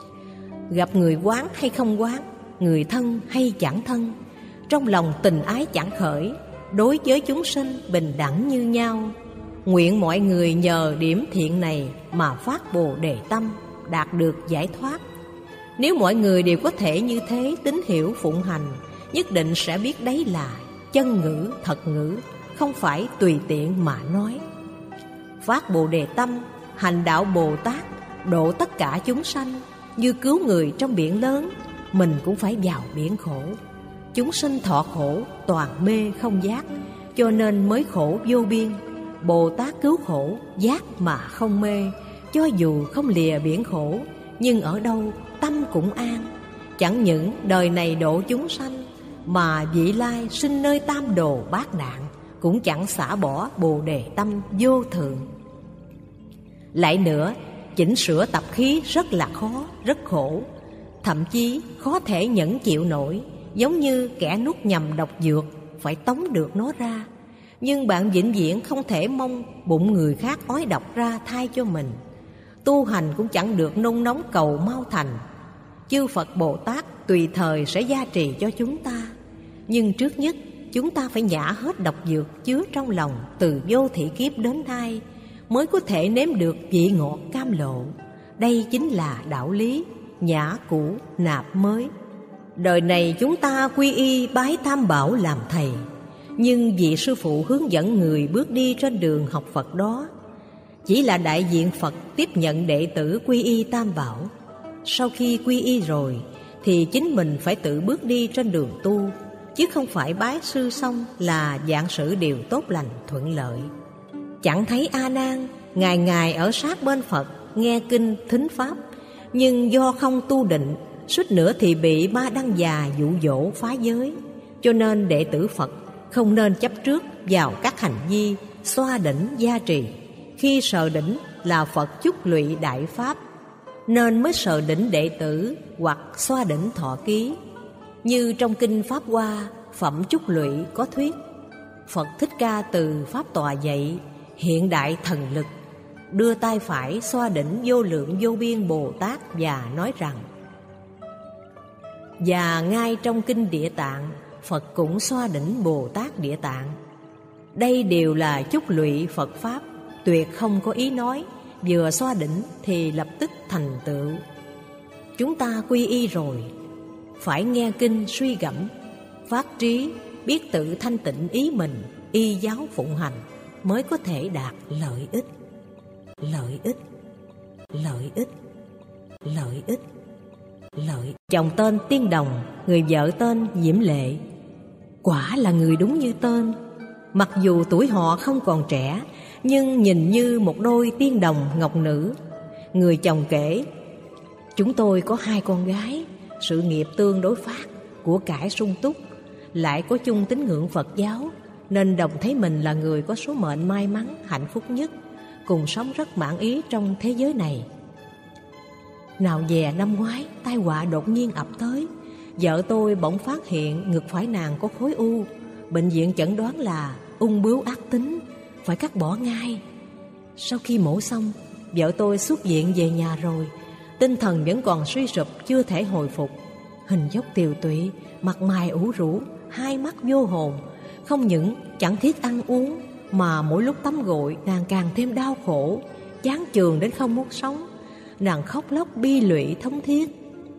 Gặp người quán hay không quán, người thân hay chẳng thân, trong lòng tình ái chẳng khởi, đối với chúng sinh bình đẳng như nhau. Nguyện mọi người nhờ điểm thiện này mà phát Bồ Đề tâm, đạt được giải thoát. Nếu mọi người đều có thể như thế tín hiểu phụng hành, nhất định sẽ biết đấy là chân ngữ, thật ngữ, không phải tùy tiện mà nói. Phát Bồ Đề tâm, hành đạo Bồ Tát, độ tất cả chúng sanh, như cứu người trong biển lớn, mình cũng phải vào biển khổ. Chúng sinh thọ khổ, toàn mê không giác, cho nên mới khổ vô biên. Bồ Tát cứu khổ, giác mà không mê, cho dù không lìa biển khổ, nhưng ở đâu tâm cũng an. Chẳng những đời này độ chúng sanh, mà vị lai sinh nơi tam đồ bát nạn, cũng chẳng xả bỏ Bồ Đề tâm vô thượng. Lại nữa, chỉnh sửa tập khí rất là khó, rất khổ, thậm chí khó thể nhẫn chịu nổi, giống như kẻ nuốt nhầm độc dược, phải tống được nó ra. Nhưng bạn vĩnh viễn không thể mong bụng người khác ói độc ra thay cho mình. Tu hành cũng chẳng được nôn nóng cầu mau thành. Chư Phật Bồ Tát tùy thời sẽ gia trì cho chúng ta, nhưng trước nhất chúng ta phải nhả hết độc dược chứa trong lòng từ vô thị kiếp đến nay, mới có thể nếm được vị ngọt cam lộ. Đây chính là đạo lý nhả cũ nạp mới. Đời này chúng ta quy y bái Tam Bảo làm thầy, nhưng vị sư phụ hướng dẫn người bước đi trên đường học Phật đó chỉ là đại diện Phật tiếp nhận đệ tử quy y Tam Bảo. Sau khi quy y rồi thì chính mình phải tự bước đi trên đường tu, chứ không phải bái sư xong là vạn sự đều tốt lành thuận lợi. Chẳng thấy A Nan ngày ngày ở sát bên Phật nghe kinh thính pháp, nhưng do không tu định, suýt nữa thì bị ma đăng già dụ dỗ phá giới. Cho nên đệ tử Phật không nên chấp trước vào các hành vi xoa đỉnh gia trì. Khi sờ đỉnh là Phật chúc lụy đại pháp, nên mới sờ đỉnh đệ tử hoặc xoa đỉnh thọ ký. Như trong kinh Pháp Hoa Phẩm Chúc Lụy có thuyết, Phật Thích Ca từ pháp tọa dậy, hiện đại thần lực, đưa tay phải xoa đỉnh vô lượng vô biên Bồ Tát và nói rằng: và ngay trong kinh Địa Tạng, Phật cũng xoa đỉnh Bồ Tát Địa Tạng. Đây đều là chúc lụy Phật Pháp, tuyệt không có ý nói vừa xoa đỉnh thì lập tức thành tựu. Chúng ta quy y rồi, phải nghe kinh suy gẫm, phát trí, biết tự thanh tịnh ý mình, y giáo phụng hành, mới có thể đạt lợi ích. Lợi ích, lợi ích, lợi ích, lợi. Chồng tên Tiên Đồng, người vợ tên Diễm Lệ. Quả là người đúng như tên. Mặc dù tuổi họ không còn trẻ, nhưng nhìn như một đôi tiên đồng ngọc nữ. Người chồng kể: chúng tôi có hai con gái, sự nghiệp tương đối phát, của cải sung túc, lại có chung tín ngưỡng Phật giáo, nên đồng thấy mình là người có số mệnh may mắn, hạnh phúc nhất, cùng sống rất mãn ý trong thế giới này. Nào dè năm ngoái, tai họa đột nhiên ập tới. Vợ tôi bỗng phát hiện ngực phải nàng có khối u. Bệnh viện chẩn đoán là ung bướu ác tính, phải cắt bỏ ngay. Sau khi mổ xong, vợ tôi xuất viện về nhà rồi. Tinh thần vẫn còn suy sụp, chưa thể hồi phục. Hình dốc tiều tụy, mặt mày ủ rũ, hai mắt vô hồn. Không những chẳng thiết ăn uống, mà mỗi lúc tắm gội nàng càng thêm đau khổ, chán chường đến không muốn sống. Nàng khóc lóc bi lụy thống thiết.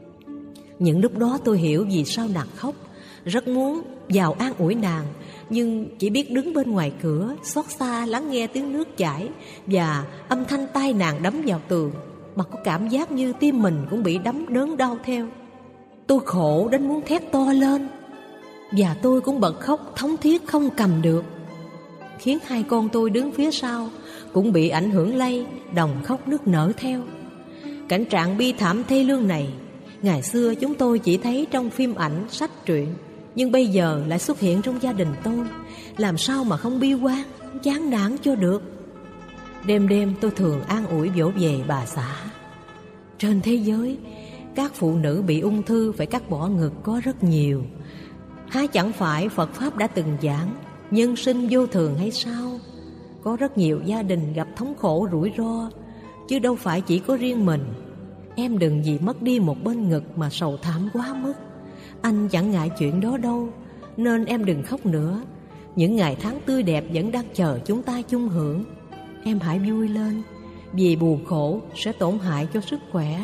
Những lúc đó tôi hiểu vì sao nàng khóc, rất muốn vào an ủi nàng, nhưng chỉ biết đứng bên ngoài cửa xót xa lắng nghe tiếng nước chảy và âm thanh tay nàng đấm vào tường, mà có cảm giác như tim mình cũng bị đấm đớn đau theo. Tôi khổ đến muốn thét to lên, và tôi cũng bật khóc thống thiết không cầm được, khiến hai con tôi đứng phía sau cũng bị ảnh hưởng lây, đồng khóc nức nở theo. Cảnh trạng bi thảm thê lương này, ngày xưa chúng tôi chỉ thấy trong phim ảnh, sách truyện, nhưng bây giờ lại xuất hiện trong gia đình tôi. Làm sao mà không bi quan, chán nản cho được. Đêm đêm tôi thường an ủi dỗ về bà xã. Trên thế giới, các phụ nữ bị ung thư phải cắt bỏ ngực có rất nhiều. Há chẳng phải Phật Pháp đã từng giảng nhân sinh vô thường hay sao? Có rất nhiều gia đình gặp thống khổ rủi ro, chứ đâu phải chỉ có riêng mình. Em đừng vì mất đi một bên ngực mà sầu thảm quá mức. Anh chẳng ngại chuyện đó đâu, nên em đừng khóc nữa. Những ngày tháng tươi đẹp vẫn đang chờ chúng ta chung hưởng. Em hãy vui lên, vì buồn khổ sẽ tổn hại cho sức khỏe.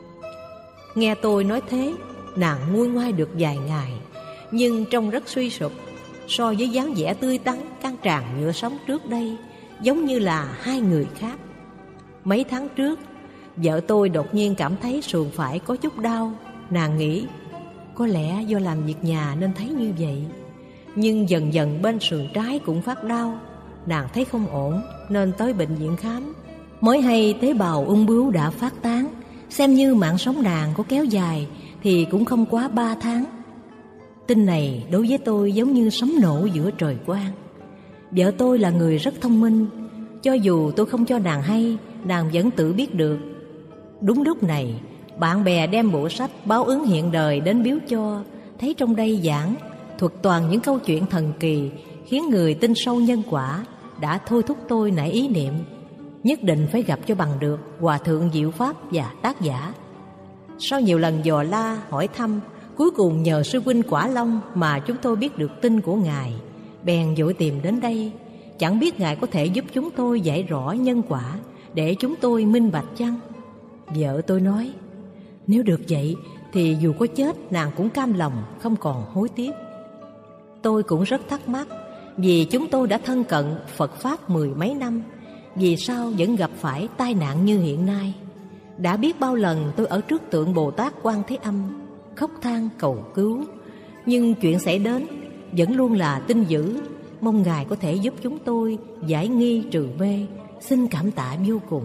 Nghe tôi nói thế, nàng nguôi ngoai được vài ngày, nhưng trông rất suy sụp. So với dáng vẻ tươi tắn, căng tràn nhựa sống trước đây, giống như là hai người khác. Mấy tháng trước, vợ tôi đột nhiên cảm thấy sườn phải có chút đau. Nàng nghĩ có lẽ do làm việc nhà nên thấy như vậy. Nhưng dần dần bên sườn trái cũng phát đau. Nàng thấy không ổn nên tới bệnh viện khám. Mới hay tế bào ung bướu đã phát tán. Xem như mạng sống nàng có kéo dài thì cũng không quá ba tháng. Tin này đối với tôi giống như sấm nổ giữa trời quang. Vợ tôi là người rất thông minh. Cho dù tôi không cho nàng hay, nàng vẫn tự biết được. Đúng lúc này, bạn bè đem bộ sách Báo ứng hiện đời đến biếu cho. Thấy trong đây giảng thuật toàn những câu chuyện thần kỳ, khiến người tin sâu nhân quả, đã thôi thúc tôi nảy ý niệm nhất định phải gặp cho bằng được Hòa Thượng Diệu Pháp và tác giả. Sau nhiều lần dò la hỏi thăm, cuối cùng nhờ sư huynh Quả Long mà chúng tôi biết được tin của ngài, bèn vội tìm đến đây. Chẳng biết ngài có thể giúp chúng tôi giải rõ nhân quả để chúng tôi minh bạch chăng? Vợ tôi nói, nếu được vậy thì dù có chết nàng cũng cam lòng, không còn hối tiếc. Tôi cũng rất thắc mắc, vì chúng tôi đã thân cận Phật Pháp mười mấy năm, vì sao vẫn gặp phải tai nạn như hiện nay? Đã biết bao lần tôi ở trước tượng Bồ Tát Quan Thế Âm khóc than cầu cứu, nhưng chuyện xảy đến vẫn luôn là tin dữ. Mong ngài có thể giúp chúng tôi giải nghi trừ mê, xin cảm tạ vô cùng.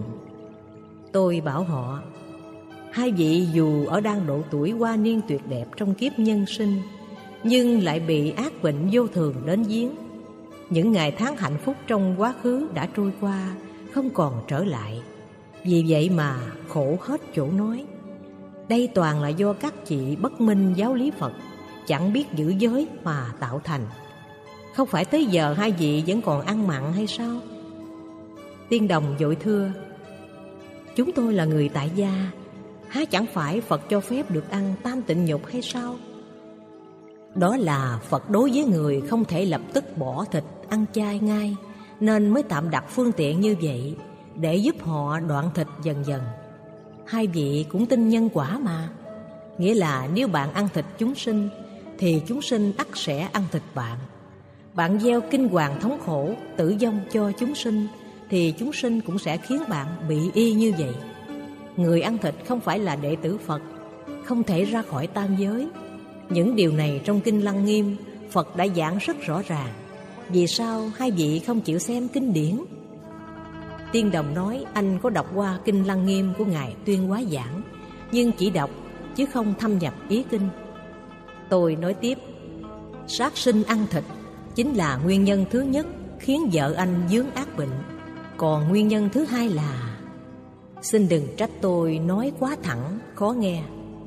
Tôi bảo họ, hai vị dù ở đang độ tuổi hoa niên tuyệt đẹp trong kiếp nhân sinh, nhưng lại bị ác bệnh vô thường đến giếng. Những ngày tháng hạnh phúc trong quá khứ đã trôi qua, không còn trở lại. Vì vậy mà khổ hết chỗ nói. Đây toàn là do các chị bất minh giáo lý Phật, chẳng biết giữ giới mà tạo thành. Không phải tới giờ hai vị vẫn còn ăn mặn hay sao? Tiên Đồng vội thưa, chúng tôi là người tại gia, há chẳng phải Phật cho phép được ăn tam tịnh nhục hay sao? Đó là Phật đối với người không thể lập tức bỏ thịt ăn chay ngay, nên mới tạm đặt phương tiện như vậy để giúp họ đoạn thịt dần dần. Hai vị cũng tin nhân quả mà. Nghĩa là nếu bạn ăn thịt chúng sinh thì chúng sinh ắt sẽ ăn thịt bạn. Bạn gieo kinh hoàng thống khổ, tử vong cho chúng sinh thì chúng sinh cũng sẽ khiến bạn bị y như vậy. Người ăn thịt không phải là đệ tử Phật, không thể ra khỏi tam giới. Những điều này trong Kinh Lăng Nghiêm, Phật đã giảng rất rõ ràng. Vì sao hai vị không chịu xem kinh điển? Tiên Đồng nói anh có đọc qua Kinh Lăng Nghiêm của Ngài Tuyên Hóa giảng, nhưng chỉ đọc chứ không thâm nhập ý kinh. Tôi nói tiếp, sát sinh ăn thịt chính là nguyên nhân thứ nhất khiến vợ anh vướng ác bệnh. Còn nguyên nhân thứ hai là... Xin đừng trách tôi nói quá thẳng, khó nghe.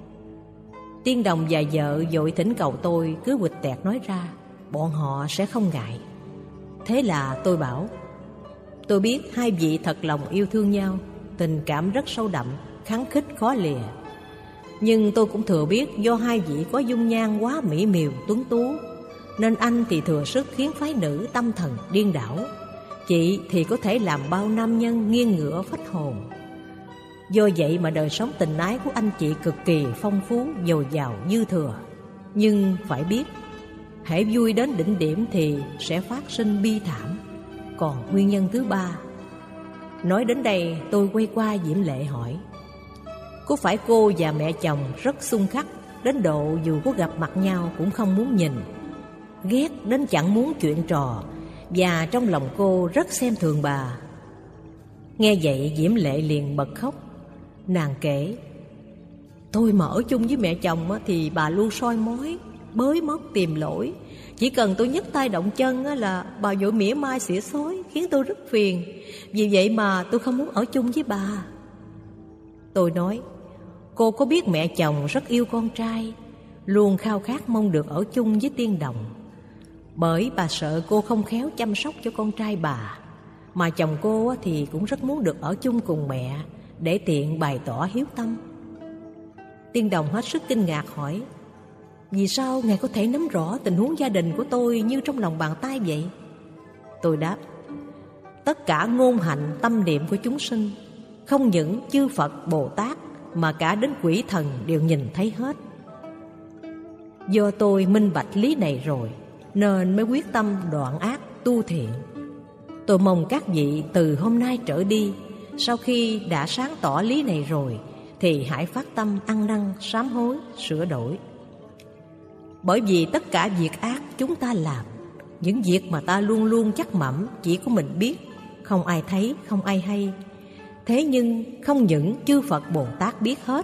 Tiên Đồng và vợ vội thỉnh cầu tôi cứ quịch tẹt nói ra, bọn họ sẽ không ngại. Thế là tôi bảo, tôi biết hai vị thật lòng yêu thương nhau, tình cảm rất sâu đậm, khăng khít khó lìa. Nhưng tôi cũng thừa biết do hai vị có dung nhan quá mỹ miều tuấn tú, nên anh thì thừa sức khiến phái nữ tâm thần điên đảo. Chị thì có thể làm bao nam nhân nghiêng ngửa phách hồn. Do vậy mà đời sống tình ái của anh chị cực kỳ phong phú, dồi dào, dư thừa. Nhưng phải biết, hễ vui đến đỉnh điểm thì sẽ phát sinh bi thảm. Còn nguyên nhân thứ ba... Nói đến đây tôi quay qua Diễm Lệ hỏi, có phải cô và mẹ chồng rất xung khắc đến độ dù có gặp mặt nhau cũng không muốn nhìn, ghét đến chẳng muốn chuyện trò, và trong lòng cô rất xem thường bà? Nghe vậy Diễm Lệ liền bật khóc. Nàng kể, tôi mà ở chung với mẹ chồng thì bà luôn soi mói, bới móc tìm lỗi. Chỉ cần tôi nhấc tay động chân là bà vội mỉa mai xỉa xói, khiến tôi rất phiền. Vì vậy mà tôi không muốn ở chung với bà. Tôi nói, cô có biết mẹ chồng rất yêu con trai, luôn khao khát mong được ở chung với Tiên Đồng. Bởi bà sợ cô không khéo chăm sóc cho con trai bà, mà chồng cô thì cũng rất muốn được ở chung cùng mẹ để tiện bày tỏ hiếu tâm. Tiên Đồng hết sức kinh ngạc hỏi, vì sao ngài có thể nắm rõ tình huống gia đình của tôi như trong lòng bàn tay vậy? Tôi đáp, tất cả ngôn hạnh tâm niệm của chúng sinh, không những chư Phật Bồ Tát mà cả đến quỷ thần đều nhìn thấy hết. Do tôi minh bạch lý này rồi nên mới quyết tâm đoạn ác tu thiện. Tôi mong các vị từ hôm nay trở đi, sau khi đã sáng tỏ lý này rồi thì hãy phát tâm ăn năn sám hối sửa đổi. Bởi vì tất cả việc ác chúng ta làm, những việc mà ta luôn luôn chắc mẩm chỉ có mình biết, không ai thấy, không ai hay. Thế nhưng không những chư Phật Bồ Tát biết hết,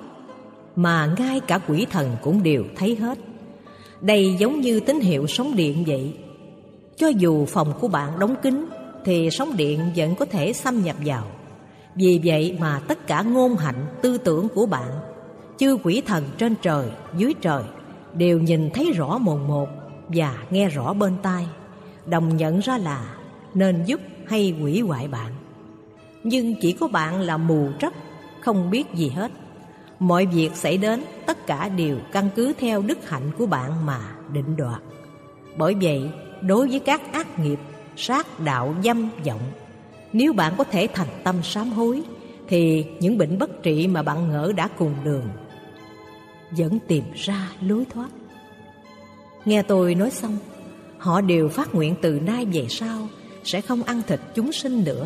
mà ngay cả quỷ thần cũng đều thấy hết. Đây giống như tín hiệu sóng điện vậy. Cho dù phòng của bạn đóng kín thì sóng điện vẫn có thể xâm nhập vào. Vì vậy mà tất cả ngôn hạnh tư tưởng của bạn, chư quỷ thần trên trời dưới trời đều nhìn thấy rõ mồn một và nghe rõ bên tai, đồng nhận ra là nên giúp hay hủy hoại bạn. Nhưng chỉ có bạn là mù trất, không biết gì hết. Mọi việc xảy đến tất cả đều căn cứ theo đức hạnh của bạn mà định đoạt. Bởi vậy, đối với các ác nghiệp, sát đạo dâm vọng, nếu bạn có thể thành tâm sám hối, thì những bệnh bất trị mà bạn ngỡ đã cùng đường vẫn tìm ra lối thoát. Nghe tôi nói xong, họ đều phát nguyện từ nay về sau sẽ không ăn thịt chúng sinh nữa.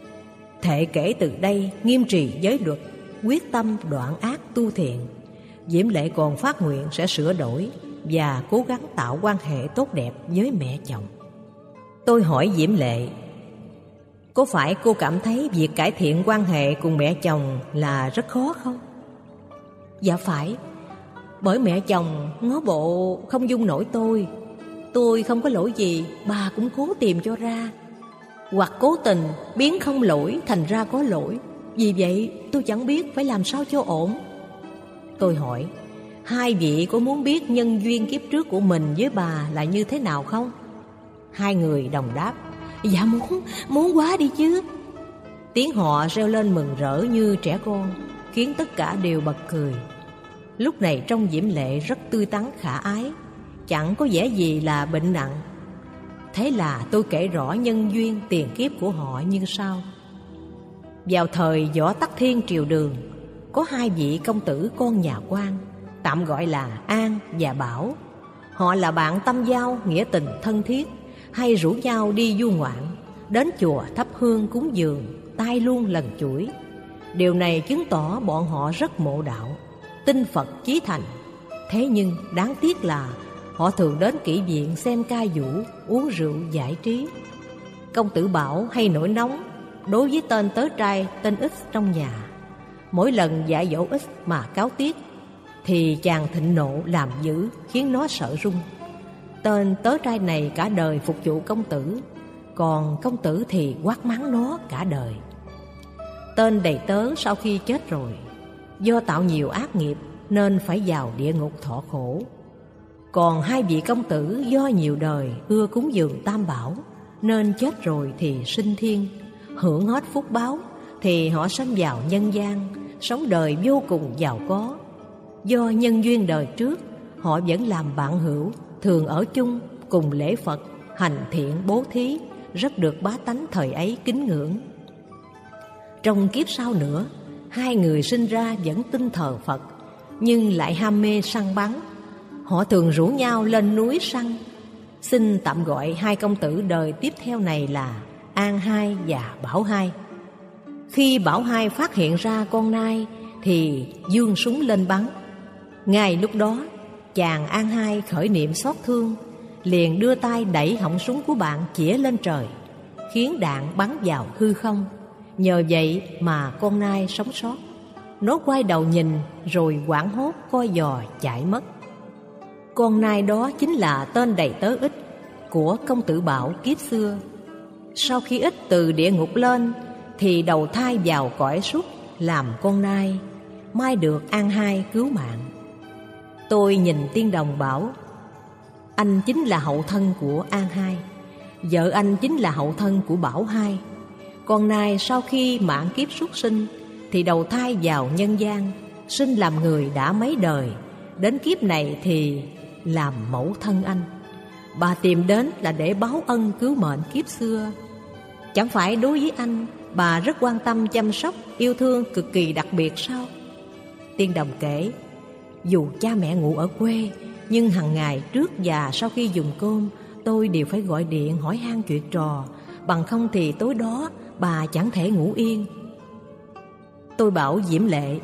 Thệ kể từ đây nghiêm trì giới luật, quyết tâm đoạn ác tu thiện. Diễm Lệ còn phát nguyện sẽ sửa đổi và cố gắng tạo quan hệ tốt đẹp với mẹ chồng. Tôi hỏi Diễm Lệ, có phải cô cảm thấy việc cải thiện quan hệ cùng mẹ chồng là rất khó không? Dạ phải, bởi mẹ chồng ngó bộ không dung nổi tôi. Tôi không có lỗi gì, bà cũng cố tìm cho ra, hoặc cố tình biến không lỗi thành ra có lỗi. Vì vậy tôi chẳng biết phải làm sao cho ổn. Tôi hỏi, hai vị có muốn biết nhân duyên kiếp trước của mình với bà là như thế nào không? Hai người đồng đáp, dạ muốn, muốn quá đi chứ. Tiếng họ reo lên mừng rỡ như trẻ con, khiến tất cả đều bật cười. Lúc này trông Diễm Lệ rất tươi tắn khả ái, chẳng có vẻ gì là bệnh nặng. Thế là tôi kể rõ nhân duyên tiền kiếp của họ như sau. Vào thời Võ Tắc Thiên triều Đường, có hai vị công tử con nhà quan, tạm gọi là An và Bảo. Họ là bạn tâm giao, nghĩa tình thân thiết, hay rủ nhau đi du ngoạn, đến chùa thắp hương cúng dường, tay luôn lần chuỗi. Điều này chứng tỏ bọn họ rất mộ đạo, tin Phật chí thành. Thế nhưng đáng tiếc là họ thường đến kỹ viện xem ca vũ, uống rượu giải trí. Công tử Bảo hay nổi nóng đối với tên tớ trai tên X trong nhà. Mỗi lần dạy dỗ X mà cáo tiếc thì chàng thịnh nộ làm dữ, khiến nó sợ run. Tên tớ trai này cả đời phục vụ công tử, còn công tử thì quát mắng nó cả đời. Tên đầy tớ sau khi chết rồi, do tạo nhiều ác nghiệp nên phải vào địa ngục thọ khổ. Còn hai vị công tử do nhiều đời ưa cúng dường Tam Bảo nên chết rồi thì sinh thiên, hưởng hết phúc báo thì họ sanh vào nhân gian, sống đời vô cùng giàu có. Do nhân duyên đời trước, họ vẫn làm bạn hữu, thường ở chung, cùng lễ Phật, hành thiện bố thí, rất được bá tánh thời ấy kính ngưỡng. Trong kiếp sau nữa, hai người sinh ra vẫn tin thờ Phật, nhưng lại ham mê săn bắn. Họ thường rủ nhau lên núi săn. Xin tạm gọi hai công tử đời tiếp theo này là An Hai và Bảo Hai. Khi Bảo Hai phát hiện ra con nai thì giương súng lên bắn. Ngay lúc đó, chàng An Hai khởi niệm xót thương, liền đưa tay đẩy họng súng của bạn chĩa lên trời, khiến đạn bắn vào hư không. Nhờ vậy mà con nai sống sót. Nó quay đầu nhìn rồi hoảng hốt co giò chạy mất. Con nai đó chính là tên đầy tớ Ích của công tử Bảo kiếp xưa. Sau khi Ích từ địa ngục lên thì đầu thai vào cõi súc làm con nai, mai được An Hai cứu mạng. Tôi nhìn Tiên Đồng bảo: anh chính là hậu thân của An Hai, vợ anh chính là hậu thân của Bảo Hai. Con nai sau khi mãn kiếp súc sinh thì đầu thai vào nhân gian, sinh làm người đã mấy đời, đến kiếp này thì làm mẫu thân anh. Bà tìm đến là để báo ân cứu mệnh kiếp xưa. Chẳng phải đối với anh, bà rất quan tâm chăm sóc, yêu thương cực kỳ đặc biệt sao? Tiên Đồng kể, dù cha mẹ ngủ ở quê, nhưng hàng ngày trước và sau khi dùng cơm, tôi đều phải gọi điện hỏi han chuyện trò, bằng không thì tối đó bà chẳng thể ngủ yên. Tôi bảo Diễm Lệ: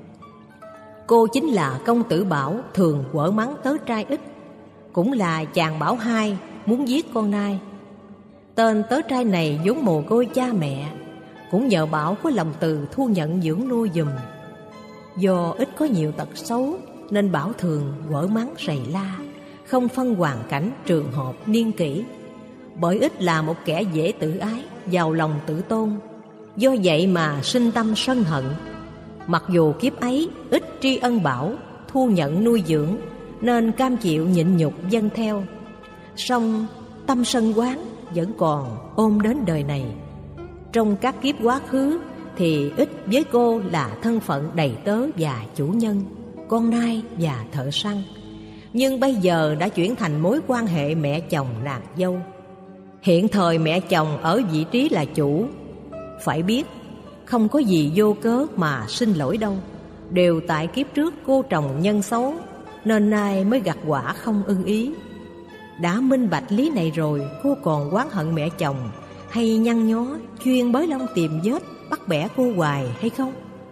cô chính là công tử Bảo thường quở mắng tớ trai Ích, cũng là chàng Bảo Hai muốn giết con nai. Tên tớ trai này vốn mồ côi cha mẹ, cũng nhờ Bảo có lòng từ thu nhận dưỡng nuôi giùm. Do Ích có nhiều tật xấu nên Bảo thường quở mắng rầy la, không phân hoàn cảnh, trường hợp, niên kỷ. Bởi Ích là một kẻ dễ tự ái, giàu lòng tự tôn, do vậy mà sinh tâm sân hận. Mặc dù kiếp ấy Ích tri ân Bảo, thu nhận nuôi dưỡng, nên cam chịu nhịn nhục vâng theo. Song tâm sân oán vẫn còn ôm đến đời này. Trong các kiếp quá khứ thì Ích với cô là thân phận đầy tớ và chủ nhân, con nai và thợ săn. Nhưng bây giờ đã chuyển thành mối quan hệ mẹ chồng nàng dâu. Hiện thời mẹ chồng ở vị trí là chủ. Phải biết, không có gì vô cớ mà sinh lỗi đâu. Đều tại kiếp trước cô trồng nhân xấu, nên nay mới gặt quả không ưng ý. Đã minh bạch lý này rồi, cô còn oán hận mẹ chồng, hay nhăn nhó chuyên bới lông tìm vết bắt bẻ cô hoài hay không?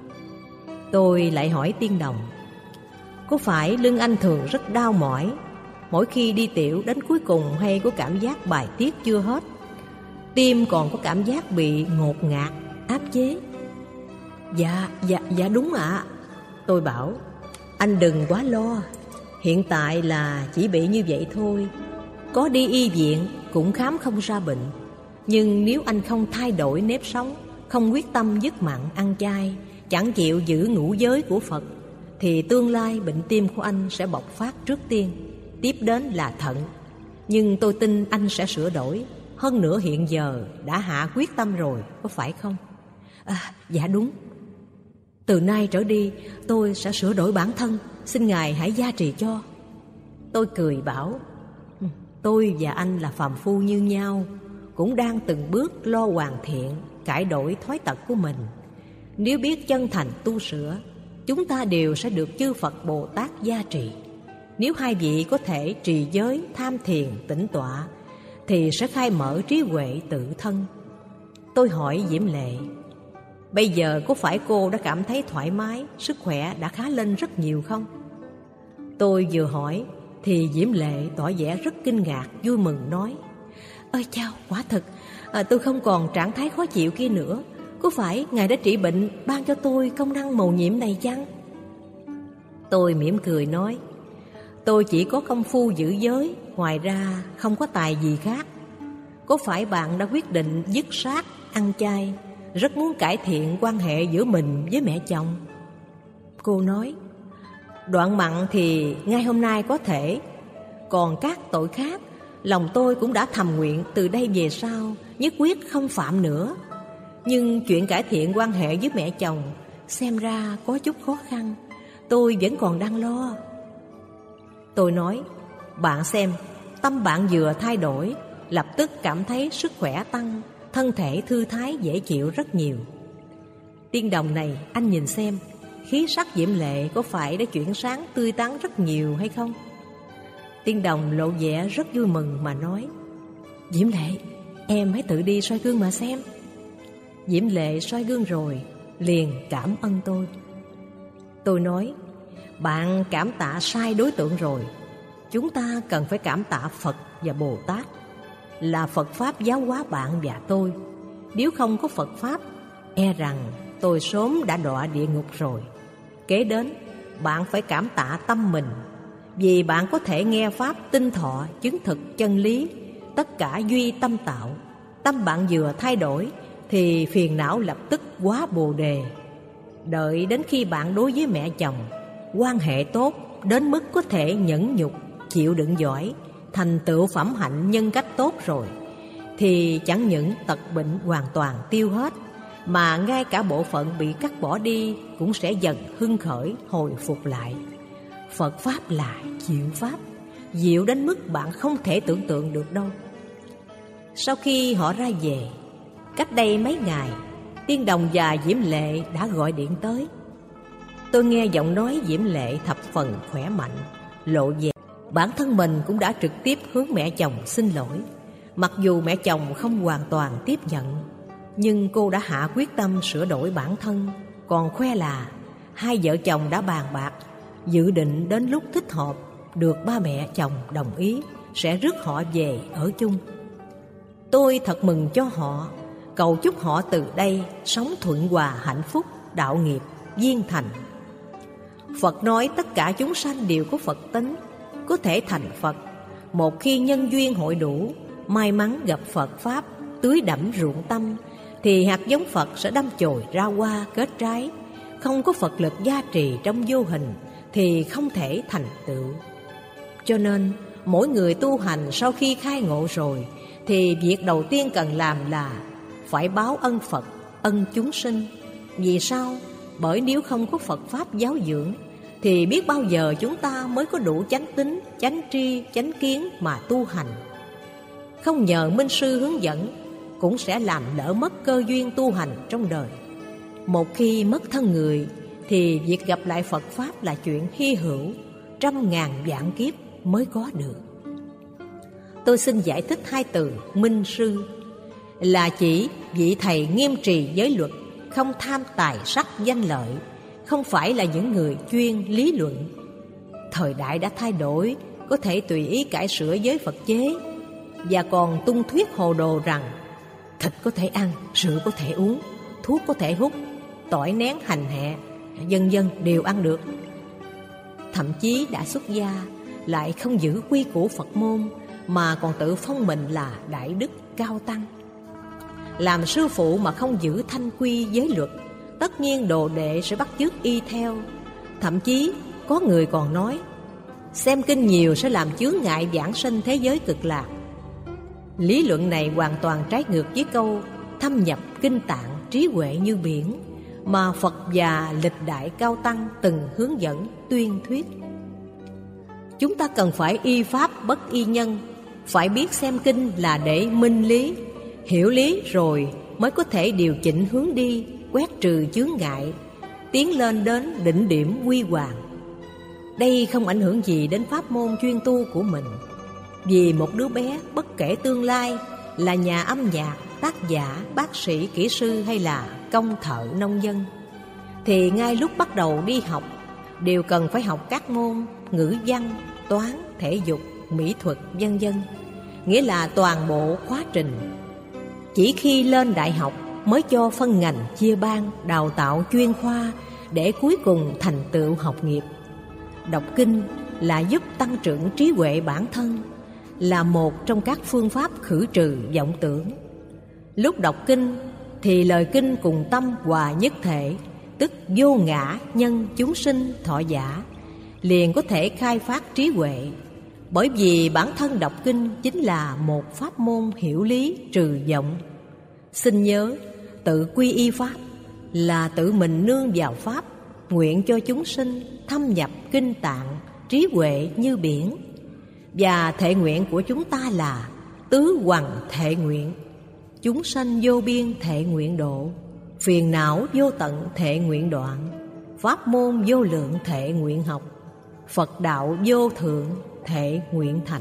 Tôi lại hỏi Tiên Đồng: có phải lưng anh thường rất đau mỏi, mỗi khi đi tiểu đến cuối cùng hay có cảm giác bài tiết chưa hết, tim còn có cảm giác bị ngột ngạt, áp chế? Dạ, dạ, dạ đúng ạ. À. Tôi bảo: anh đừng quá lo, hiện tại là chỉ bị như vậy thôi. Có đi y viện cũng khám không ra bệnh. Nhưng nếu anh không thay đổi nếp sống, không quyết tâm dứt mặn ăn chay, chẳng chịu giữ ngũ giới của Phật, thì tương lai bệnh tim của anh sẽ bộc phát trước tiên, tiếp đến là thận. Nhưng tôi tin anh sẽ sửa đổi. Hơn nữa hiện giờ đã hạ quyết tâm rồi, có phải không? À, dạ đúng. Từ nay trở đi tôi sẽ sửa đổi bản thân, xin Ngài hãy gia trì cho. Tôi cười bảo: tôi và anh là phàm phu như nhau, cũng đang từng bước lo hoàn thiện, cải đổi thói tật của mình. Nếu biết chân thành tu sửa chúng ta đều sẽ được chư Phật Bồ Tát gia trì. Nếu hai vị có thể trì giới, tham thiền, tĩnh tọa thì sẽ khai mở trí huệ tự thân. Tôi hỏi Diễm Lệ: bây giờ có phải cô đã cảm thấy thoải mái, sức khỏe đã khá lên rất nhiều không? Tôi vừa hỏi thì Diễm Lệ tỏ vẻ rất kinh ngạc, vui mừng nói: ơi chao, quả thật, à, tôi không còn trạng thái khó chịu kia nữa. Có phải Ngài đã trị bệnh ban cho tôi công năng mầu nhiệm này chăng? Tôi mỉm cười nói: tôi chỉ có công phu giữ giới, ngoài ra không có tài gì khác. Có phải bạn đã quyết định dứt sát, ăn chay, rất muốn cải thiện quan hệ giữa mình với mẹ chồng? Cô nói: đoạn mặn thì ngay hôm nay có thể, còn các tội khác lòng tôi cũng đã thầm nguyện từ đây về sau nhất quyết không phạm nữa. Nhưng chuyện cải thiện quan hệ với mẹ chồng xem ra có chút khó khăn, tôi vẫn còn đang lo. Tôi nói: bạn xem, tâm bạn vừa thay đổi, lập tức cảm thấy sức khỏe tăng, thân thể thư thái dễ chịu rất nhiều. Tiên đồng này, anh nhìn xem, khí sắc Diễm Lệ có phải đã chuyển sáng tươi tắn rất nhiều hay không? Tiên đồng lộ vẻ rất vui mừng mà nói: Diễm Lệ, em hãy tự đi soi gương mà xem. Diễm Lệ soi gương rồi liền cảm ơn tôi. Tôi nói: bạn cảm tạ sai đối tượng rồi. Chúng ta cần phải cảm tạ Phật và Bồ Tát. Là Phật Pháp giáo hóa bạn và tôi. Nếu không có Phật Pháp, e rằng tôi sớm đã đọa địa ngục rồi. Kế đến, bạn phải cảm tạ tâm mình, vì bạn có thể nghe Pháp tinh thọ, chứng thực chân lý. Tất cả duy tâm tạo. Tâm bạn vừa thay đổi thì phiền não lập tức hóa bồ đề. Đợi đến khi bạn đối với mẹ chồng quan hệ tốt đến mức có thể nhẫn nhục, chịu đựng giỏi, thành tựu phẩm hạnh nhân cách tốt rồi, thì chẳng những tật bệnh hoàn toàn tiêu hết, mà ngay cả bộ phận bị cắt bỏ đi cũng sẽ dần hưng khởi, hồi phục lại. Phật Pháp là diệu Pháp, diệu đến mức bạn không thể tưởng tượng được đâu. Sau khi họ ra về, cách đây mấy ngày, Tiên đồng và Diễm Lệ đã gọi điện tới. Tôi nghe giọng nói Diễm Lệ thập phần khỏe mạnh, lộ vẻ bản thân mình cũng đã trực tiếp hướng mẹ chồng xin lỗi. Mặc dù mẹ chồng không hoàn toàn tiếp nhận, nhưng cô đã hạ quyết tâm sửa đổi bản thân, còn khoe là hai vợ chồng đã bàn bạc, dự định đến lúc thích hợp được ba mẹ chồng đồng ý sẽ rước họ về ở chung. Tôi thật mừng cho họ, cầu chúc họ từ đây sống thuận hòa hạnh phúc, đạo nghiệp viên thành. Phật nói tất cả chúng sanh đều có Phật tính, có thể thành Phật. Một khi nhân duyên hội đủ, may mắn gặp Phật Pháp tưới đẫm ruộng tâm, thì hạt giống Phật sẽ đâm chồi ra hoa kết trái. Không có Phật lực gia trì trong vô hình thì không thể thành tựu. Cho nên mỗi người tu hành sau khi khai ngộ rồi, thì việc đầu tiên cần làm là phải báo ân Phật, ân chúng sinh. Vì sao? Bởi nếu không có Phật Pháp giáo dưỡng, thì biết bao giờ chúng ta mới có đủ chánh tính, chánh tri, chánh kiến mà tu hành. Không nhờ minh sư hướng dẫn, cũng sẽ làm lỡ mất cơ duyên tu hành trong đời. Một khi mất thân người, thì việc gặp lại Phật Pháp là chuyện hy hữu, trăm ngàn vạn kiếp mới có được. Tôi xin giải thích hai từ minh sư là chỉ vị thầy nghiêm trì giới luật, không tham tài sắc danh lợi, không phải là những người chuyên lý luận. Thời đại đã thay đổi, có thể tùy ý cải sửa giới Phật chế, và còn tung thuyết hồ đồ rằng thịt có thể ăn, rượu có thể uống, thuốc có thể hút, tỏi nén hành hạ, vân vân đều ăn được. Thậm chí đã xuất gia lại không giữ quy củ Phật môn, mà còn tự phong mình là đại đức cao tăng. Làm sư phụ mà không giữ thanh quy giới luật, tất nhiên đồ đệ sẽ bắt chước y theo. Thậm chí có người còn nói xem kinh nhiều sẽ làm chướng ngại vãng sanh thế giới cực lạc. Lý luận này hoàn toàn trái ngược với câu thâm nhập kinh tạng trí huệ như biển mà Phật và lịch đại cao tăng từng hướng dẫn tuyên thuyết. Chúng ta cần phải y pháp bất y nhân, phải biết xem kinh là để minh lý, hiểu lý rồi mới có thể điều chỉnh hướng đi, quét trừ chướng ngại. tiến lên đến đỉnh điểm huy hoàng. Đây không ảnh hưởng gì đến pháp môn chuyên tu của mình. Vì một đứa bé bất kể tương lai là nhà âm nhạc, tác giả, bác sĩ, kỹ sư hay là công thợ nông dân, thì ngay lúc bắt đầu đi học đều cần phải học các môn ngữ văn, toán, thể dục, mỹ thuật, vân vân, nghĩa là toàn bộ khóa trình. Chỉ khi lên đại học mới cho phân ngành chia ban, đào tạo chuyên khoa để cuối cùng thành tựu học nghiệp. Đọc kinh là giúp tăng trưởng trí huệ bản thân, là một trong các phương pháp khử trừ vọng tưởng. Lúc đọc kinh thì lời kinh cùng tâm hòa nhất thể, tức vô ngã nhân chúng sinh thọ giả, liền có thể khai phát trí huệ. Bởi vì bản thân đọc kinh chính là một pháp môn hiểu lý trừ vọng. Xin nhớ, tự quy y pháp là tự mình nương vào pháp, nguyện cho chúng sinh thâm nhập kinh tạng, trí huệ như biển. Và thệ nguyện của chúng ta là tứ hoằng thệ nguyện: chúng sanh vô biên thệ nguyện độ, phiền não vô tận thệ nguyện đoạn, pháp môn vô lượng thệ nguyện học, Phật đạo vô thượng thệ nguyện thành.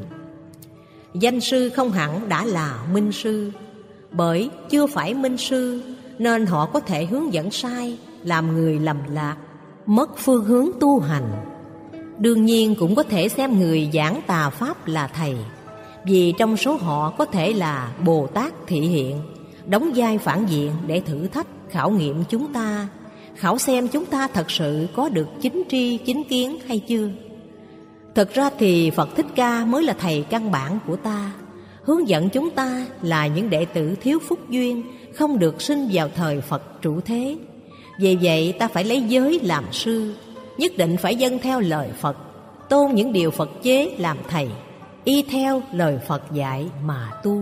Danh sư không hẳn đã là minh sư, bởi chưa phải minh sư nên họ có thể hướng dẫn sai, làm người lầm lạc, mất phương hướng tu hành. Đương nhiên cũng có thể xem người giảng tà pháp là thầy, vì trong số họ có thể là Bồ Tát thị hiện, đóng vai phản diện để thử thách, khảo nghiệm chúng ta, khảo xem chúng ta thật sự có được chính tri, chính kiến hay chưa. Thực ra thì Phật Thích Ca mới là thầy căn bản của ta, hướng dẫn chúng ta là những đệ tử thiếu phúc duyên, không được sinh vào thời Phật trụ thế. Vì vậy ta phải lấy giới làm sư, nhất định phải dâng theo lời Phật, tôn những điều Phật chế làm thầy, y theo lời Phật dạy mà tu.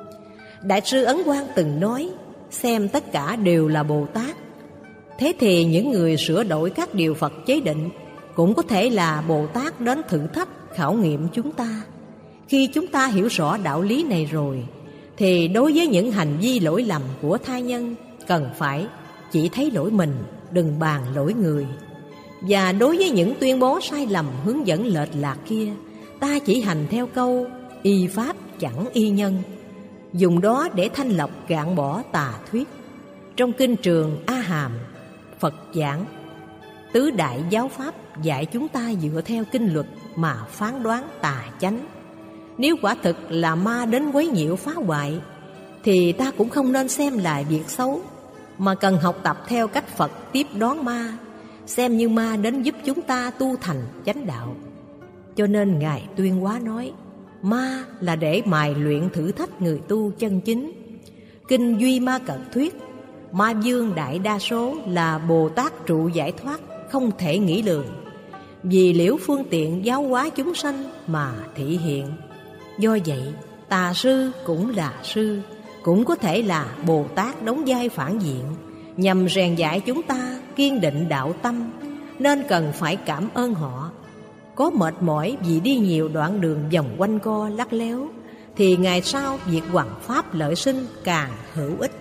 Đại sư Ấn Quang từng nói, xem tất cả đều là Bồ Tát. Thế thì những người sửa đổi các điều Phật chế định cũng có thể là Bồ Tát đến thử thách, khảo nghiệm chúng ta. Khi chúng ta hiểu rõ đạo lý này rồi, thì đối với những hành vi lỗi lầm của tha nhân, cần phải chỉ thấy lỗi mình, đừng bàn lỗi người. Và đối với những tuyên bố sai lầm, hướng dẫn lệch lạc kia, ta chỉ hành theo câu y pháp chẳng y nhân, dùng đó để thanh lọc gạn bỏ tà thuyết. Trong kinh Trường A Hàm, Phật giảng tứ đại giáo pháp dạy chúng ta dựa theo kinh luật mà phán đoán tà chánh. Nếu quả thực là ma đến quấy nhiễu phá hoại, thì ta cũng không nên xem là việc xấu, mà cần học tập theo cách Phật tiếp đón ma, xem như ma đến giúp chúng ta tu thành chánh đạo. Cho nên Ngài Tuyên Hóa nói, ma là để mài luyện thử thách người tu chân chính. Kinh Duy Ma Cật thuyết, ma vương đại đa số là Bồ Tát trụ giải thoát, không thể nghĩ lường, vì liễu phương tiện giáo hóa chúng sanh mà thị hiện. Do vậy, tà sư cũng là sư, cũng có thể là Bồ Tát đóng vai phản diện, nhằm rèn dạy chúng ta kiên định đạo tâm, nên cần phải cảm ơn họ. Có mệt mỏi vì đi nhiều đoạn đường vòng quanh co lắc léo, thì ngày sau việc hoằng pháp lợi sinh càng hữu ích.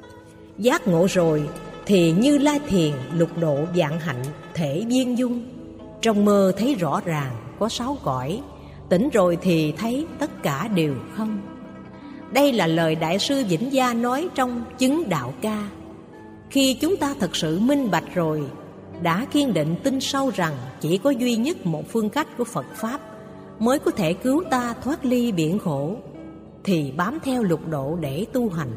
Giác ngộ rồi thì Như Lai Thiền lục độ vạn hạnh thể viên dung. Trong mơ thấy rõ ràng có sáu cõi, tỉnh rồi thì thấy tất cả đều không. Đây là lời Đại sư Vĩnh Gia nói trong Chứng Đạo Ca. Khi chúng ta thật sự minh bạch rồi, đã kiên định tin sâu rằng chỉ có duy nhất một phương cách của Phật Pháp mới có thể cứu ta thoát ly biển khổ, thì bám theo lục độ để tu hành.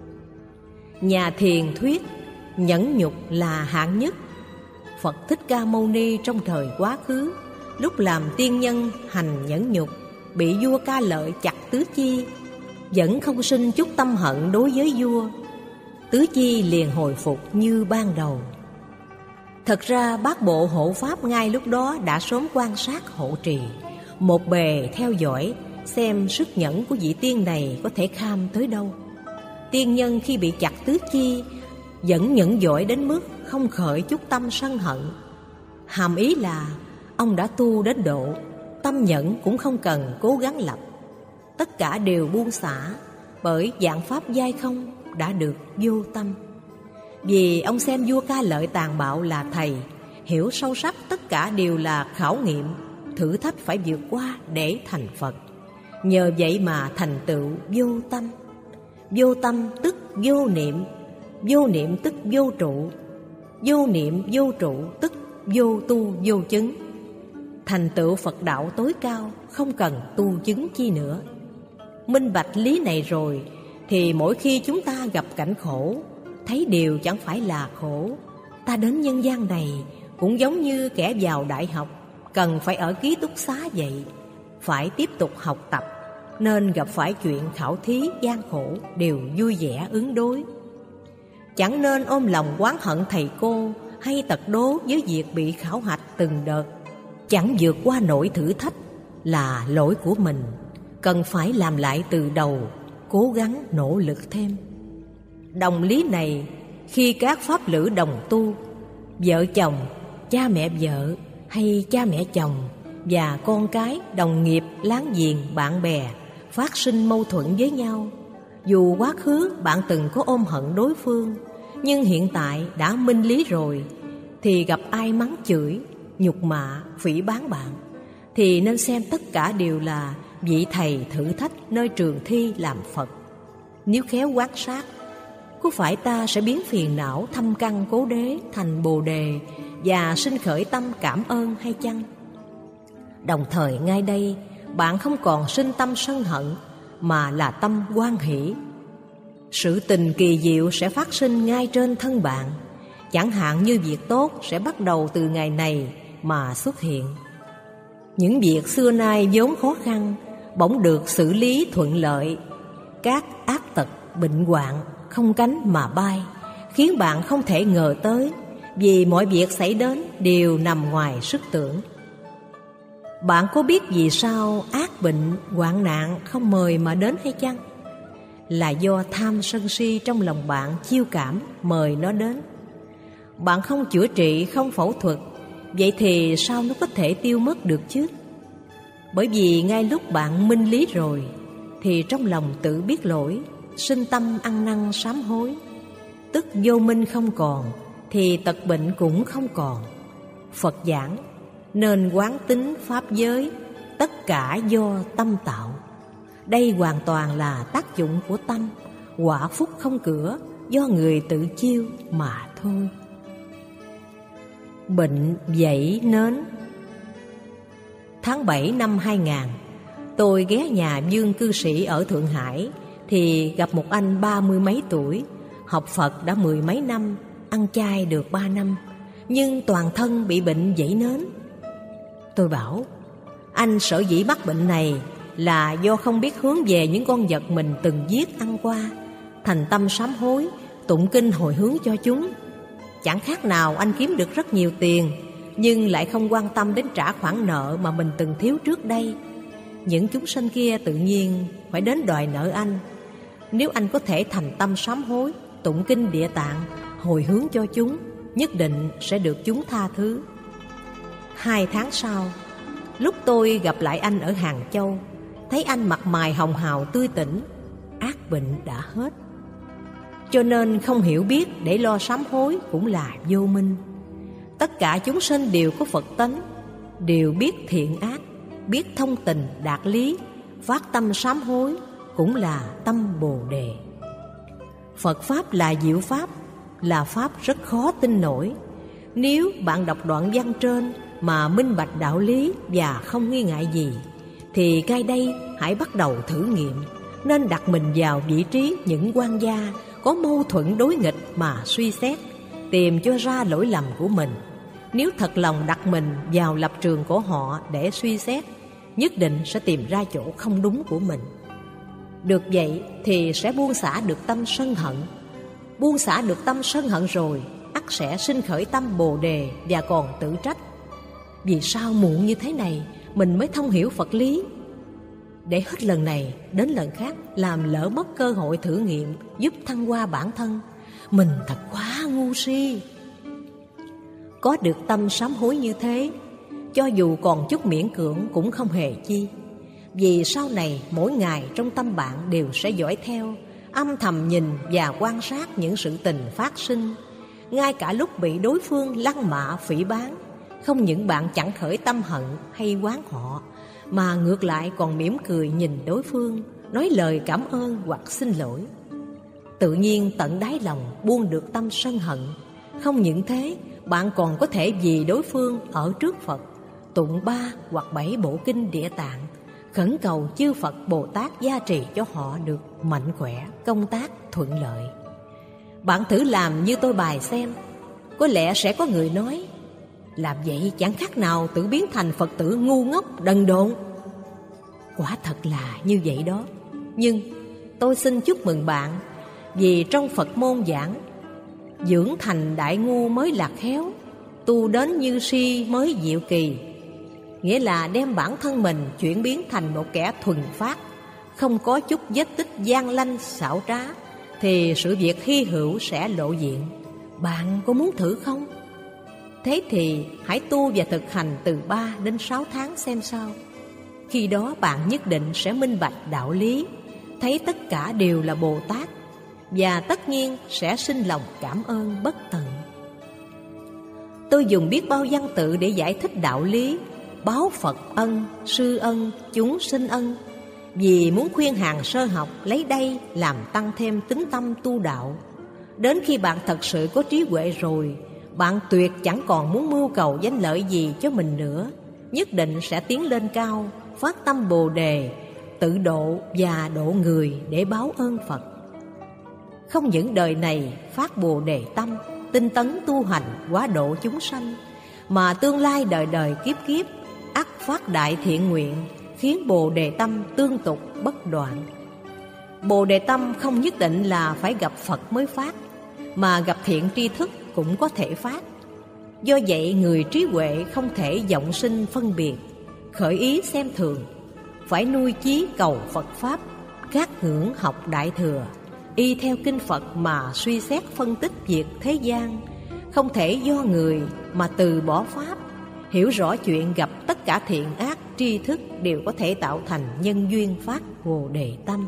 Nhà thiền thuyết nhẫn nhục là hạng nhất. Phật Thích Ca Mâu Ni trong thời quá khứ, lúc làm tiên nhân hành nhẫn nhục, bị vua Ca Lợi chặt tứ chi, vẫn không sinh chút tâm hận đối với vua. Tứ chi liền hồi phục như ban đầu. Thật ra bát bộ hộ pháp ngay lúc đó đã sớm quan sát hộ trì, một bề theo dõi xem sức nhẫn của vị tiên này có thể kham tới đâu. Tiên nhân khi bị chặt tứ chi vẫn nhẫn dỗi đến mức không khởi chút tâm sân hận. Hàm ý là ông đã tu đến độ tâm nhẫn cũng không cần cố gắng lập, tất cả đều buông xả, bởi dạng pháp giai không đã được vô tâm. Vì ông xem vua ca lợi tàn bạo là thầy, hiểu sâu sắc tất cả đều là khảo nghiệm, thử thách phải vượt qua để thành Phật. Nhờ vậy mà thành tựu vô tâm. Vô tâm tức vô niệm, vô niệm tức vô trụ, vô niệm vô trụ tức vô tu vô chứng. Thành tựu Phật đạo tối cao, không cần tu chứng chi nữa. Minh bạch lý này rồi thì mỗi khi chúng ta gặp cảnh khổ, thấy điều chẳng phải là khổ. Ta đến nhân gian này cũng giống như kẻ vào đại học, cần phải ở ký túc xá vậy, phải tiếp tục học tập, nên gặp phải chuyện khảo thí gian khổ đều vui vẻ ứng đối. Chẳng nên ôm lòng oán hận thầy cô hay tật đố với việc bị khảo hạch từng đợt. Chẳng vượt qua nổi thử thách là lỗi của mình, cần phải làm lại từ đầu, cố gắng nỗ lực thêm. Đồng lý này khi các pháp lữ đồng tu, vợ chồng, cha mẹ vợ hay cha mẹ chồng và con cái, đồng nghiệp, láng giềng, bạn bè phát sinh mâu thuẫn với nhau. Dù quá khứ bạn từng có ôm hận đối phương, nhưng hiện tại đã minh lý rồi, thì gặp ai mắng chửi, nhục mạ, phỉ báng bạn, thì nên xem tất cả đều là vị thầy thử thách nơi trường thi làm Phật. Nếu khéo quan sát, có phải ta sẽ biến phiền não thâm căn cố đế thành bồ đề và sinh khởi tâm cảm ơn hay chăng? Đồng thời ngay đây, bạn không còn sinh tâm sân hận, mà là tâm hoan hỷ. Sự tình kỳ diệu sẽ phát sinh ngay trên thân bạn. Chẳng hạn như việc tốt sẽ bắt đầu từ ngày này mà xuất hiện. Những việc xưa nay vốn khó khăn bỗng được xử lý thuận lợi. Các ác tật, bệnh hoạn không cánh mà bay, khiến bạn không thể ngờ tới, vì mọi việc xảy đến đều nằm ngoài sức tưởng. Bạn có biết vì sao ác bệnh, hoạn nạn không mời mà đến hay chăng? Là do tham sân si trong lòng bạn chiêu cảm mời nó đến. Bạn không chữa trị, không phẫu thuật, vậy thì sao nó có thể tiêu mất được chứ? Bởi vì ngay lúc bạn minh lý rồi, thì trong lòng tự biết lỗi, sinh tâm ăn năn sám hối. Tức vô minh không còn, thì tật bệnh cũng không còn. Phật giảng nên quán tính pháp giới, tất cả do tâm tạo. Đây hoàn toàn là tác dụng của tâm, quả phúc không cửa, do người tự chiêu mà thôi. Bệnh vẩy nến. Tháng bảy năm hai nghìn, tôi ghé nhà Dương cư sĩ ở Thượng Hải, thì gặp một anh ba mươi mấy tuổi, học Phật đã mười mấy năm, ăn chay được ba năm, nhưng toàn thân bị bệnh vẩy nến. Tôi bảo, anh sở dĩ mắc bệnh này là do không biết hướng về những con vật mình từng giết ăn qua, thành tâm sám hối, tụng kinh hồi hướng cho chúng. Chẳng khác nào anh kiếm được rất nhiều tiền, nhưng lại không quan tâm đến trả khoản nợ mà mình từng thiếu trước đây. Những chúng sinh kia tự nhiên phải đến đòi nợ anh. Nếu anh có thể thành tâm sám hối, tụng kinh Địa Tạng, hồi hướng cho chúng, nhất định sẽ được chúng tha thứ. Hai tháng sau, lúc tôi gặp lại anh ở Hàng Châu, thấy anh mặt mày hồng hào tươi tỉnh, ác bệnh đã hết. Cho nên không hiểu biết để lo sám hối cũng là vô minh. Tất cả chúng sinh đều có Phật tánh, đều biết thiện ác, biết thông tình đạt lý, phát tâm sám hối cũng là tâm Bồ Đề. Phật Pháp là diệu Pháp, là Pháp rất khó tin nổi. Nếu bạn đọc đoạn văn trên mà minh bạch đạo lý và không nghi ngại gì, thì ngay đây hãy bắt đầu thử nghiệm. Nên đặt mình vào vị trí những quan gia có mâu thuẫn đối nghịch mà suy xét, tìm cho ra lỗi lầm của mình. Nếu thật lòng đặt mình vào lập trường của họ để suy xét, nhất định sẽ tìm ra chỗ không đúng của mình. Được vậy thì sẽ buông xả được tâm sân hận. Buông xả được tâm sân hận rồi, ắt sẽ sinh khởi tâm Bồ Đề và còn tự trách. Vì sao muộn như thế này mình mới thông hiểu Phật lý? Để hết lần này đến lần khác làm lỡ mất cơ hội thử nghiệm giúp thăng hoa bản thân, mình thật quá ngu si. Có được tâm sám hối như thế, cho dù còn chút miễn cưỡng cũng không hề chi. Vì sau này mỗi ngày trong tâm bạn đều sẽ dõi theo, âm thầm nhìn và quan sát những sự tình phát sinh, ngay cả lúc bị đối phương lăng mạ phỉ báng, không những bạn chẳng khởi tâm hận hay oán họ, mà ngược lại còn mỉm cười nhìn đối phương, nói lời cảm ơn hoặc xin lỗi. Tự nhiên tận đáy lòng buông được tâm sân hận. Không những thế, bạn còn có thể vì đối phương ở trước Phật tụng ba hoặc bảy bộ kinh Địa Tạng, khẩn cầu chư Phật Bồ Tát gia trì cho họ được mạnh khỏe, công tác thuận lợi. Bạn thử làm như tôi bài xem. Có lẽ sẽ có người nói, làm vậy chẳng khác nào tự biến thành Phật tử ngu ngốc đần độn. Quả thật là như vậy đó. Nhưng tôi xin chúc mừng bạn, vì trong Phật môn giảng, dưỡng thành đại ngu mới là khéo, tu đến như si mới diệu kỳ. Nghĩa là đem bản thân mình chuyển biến thành một kẻ thuần phát, không có chút vết tích gian lanh xảo trá, thì sự việc hy hữu sẽ lộ diện. Bạn có muốn thử không? Thế thì hãy tu và thực hành từ ba đến sáu tháng xem sao. Khi đó bạn nhất định sẽ minh bạch đạo lý, thấy tất cả đều là Bồ Tát, và tất nhiên sẽ sinh lòng cảm ơn bất tận. Tôi dùng biết bao văn tự để giải thích đạo lý báo Phật ân, sư ân, chúng sinh ân, vì muốn khuyên hàng sơ học lấy đây làm tăng thêm tín tâm tu đạo. Đến khi bạn thật sự có trí huệ rồi, bạn tuyệt chẳng còn muốn mưu cầu danh lợi gì cho mình nữa, nhất định sẽ tiến lên cao, phát tâm Bồ Đề, tự độ và độ người để báo ơn Phật. Không những đời này phát Bồ Đề tâm, tinh tấn tu hành hóa độ chúng sanh, mà tương lai đời đời kiếp kiếp ắt phát đại thiện nguyện, khiến Bồ Đề tâm tương tục bất đoạn. Bồ Đề tâm không nhất định là phải gặp Phật mới phát, mà gặp thiện tri thức cũng có thể phát. Do vậy người trí huệ không thể vọng sinh phân biệt, khởi ý xem thường, phải nuôi chí cầu Phật Pháp, gác ngưỡng học Đại Thừa, y theo kinh Phật mà suy xét phân tích việc thế gian, không thể do người mà từ bỏ Pháp. Hiểu rõ chuyện gặp tất cả thiện ác tri thức đều có thể tạo thành nhân duyên phát Bồ Đề tâm.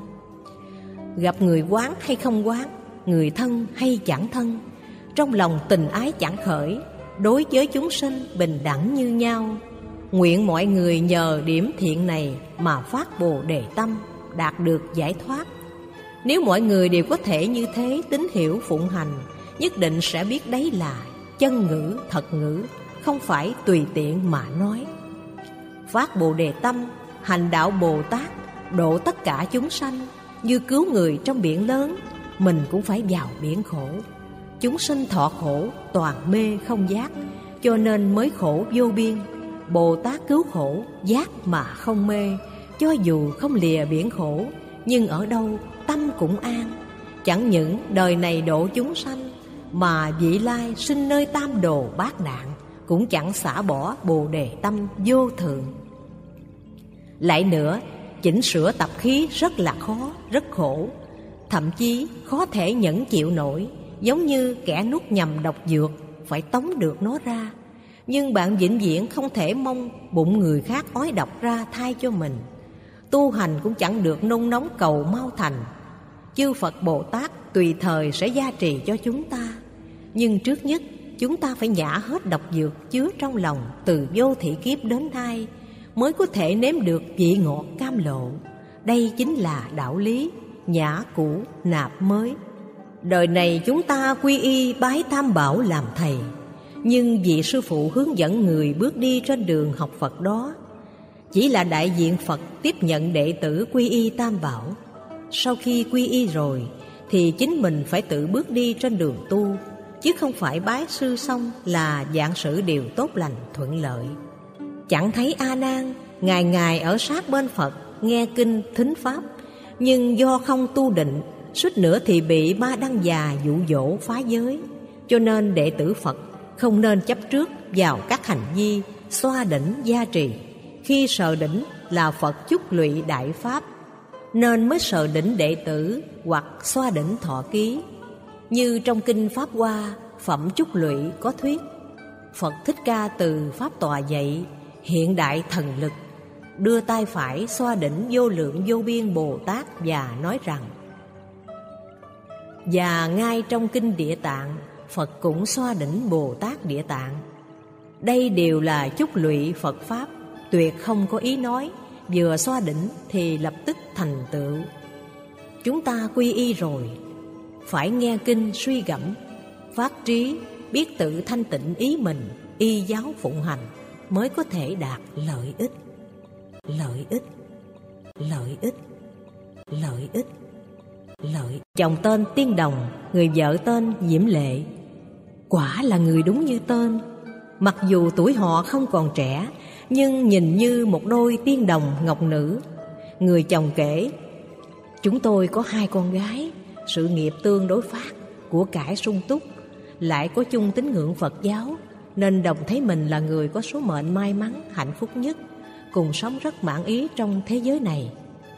Gặp người quán hay không quán, người thân hay chẳng thân, trong lòng tình ái chẳng khởi, đối với chúng sinh bình đẳng như nhau. Nguyện mọi người nhờ điểm thiện này mà phát Bồ Đề tâm, đạt được giải thoát. Nếu mọi người đều có thể như thế tín hiểu phụng hành, nhất định sẽ biết đấy là chân ngữ, thật ngữ, không phải tùy tiện mà nói. Phát Bồ Đề tâm, hành đạo Bồ Tát, độ tất cả chúng sanh, như cứu người trong biển lớn, mình cũng phải vào biển khổ. Chúng sinh thọ khổ, toàn mê không giác, cho nên mới khổ vô biên. Bồ Tát cứu khổ, giác mà không mê, cho dù không lìa biển khổ, nhưng ở đâu tâm cũng an. Chẳng những đời này độ chúng sanh, mà vị lai sinh nơi tam đồ bát nạn, cũng chẳng xả bỏ Bồ Đề tâm vô thượng. Lại nữa, chỉnh sửa tập khí rất là khó, rất khổ, thậm chí khó thể nhẫn chịu nổi, giống như kẻ nuốt nhầm độc dược, phải tống được nó ra. Nhưng bạn vĩnh viễn không thể mong bụng người khác ói độc ra thay cho mình. Tu hành cũng chẳng được nôn nóng cầu mau thành. Chư Phật Bồ Tát tùy thời sẽ gia trì cho chúng ta, nhưng trước nhất chúng ta phải nhả hết độc dược chứa trong lòng từ vô thị kiếp đến nay, mới có thể nếm được vị ngọt cam lộ. Đây chính là đạo lý nhả cũ nạp mới. Đời này chúng ta quy y bái Tam Bảo làm thầy, nhưng vị sư phụ hướng dẫn người bước đi trên đường học Phật đó chỉ là đại diện Phật tiếp nhận đệ tử quy y Tam Bảo. Sau khi quy y rồi thì chính mình phải tự bước đi trên đường tu, chứ không phải bái sư xong là vạn sự đều tốt lành thuận lợi. Chẳng thấy A Nan ngày ngày ở sát bên Phật nghe kinh thính pháp, nhưng do không tu định, suýt nữa thì bị ma đăng già dụ dỗ phá giới. Cho nên đệ tử Phật không nên chấp trước vào các hành vi xoa đỉnh gia trì. Khi sờ đỉnh là Phật chúc lụy đại pháp, nên mới sờ đỉnh đệ tử hoặc xoa đỉnh thọ ký. Như trong kinh Pháp Hoa Phẩm Chúc Lụy có thuyết, Phật Thích Ca từ pháp tọa dậy, hiện đại thần lực, đưa tay phải xoa đỉnh vô lượng vô biên Bồ Tát và nói rằng: và ngay trong kinh Địa Tạng Phật cũng xoa đỉnh Bồ Tát Địa Tạng. Đây đều là chúc lụy Phật Pháp, tuyệt không có ý nói vừa xoa đỉnh thì lập tức thành tựu. Chúng ta quy y rồi, phải nghe kinh suy gẫm, phát trí, biết tự thanh tịnh ý mình, y giáo phụng hành, mới có thể đạt lợi ích. Lợi ích, lợi ích, lợi ích, lợi. Chồng tên Tiên Đồng, người vợ tên Diễm Lệ. Quả là người đúng như tên. Mặc dù tuổi họ không còn trẻ, nhưng nhìn như một đôi tiên đồng ngọc nữ. Người chồng kể: chúng tôi có hai con gái, sự nghiệp tương đối phát, của cải sung túc, lại có chung tín ngưỡng Phật giáo, nên đồng thấy mình là người có số mệnh may mắn, hạnh phúc nhất, cùng sống rất mãn ý trong thế giới này.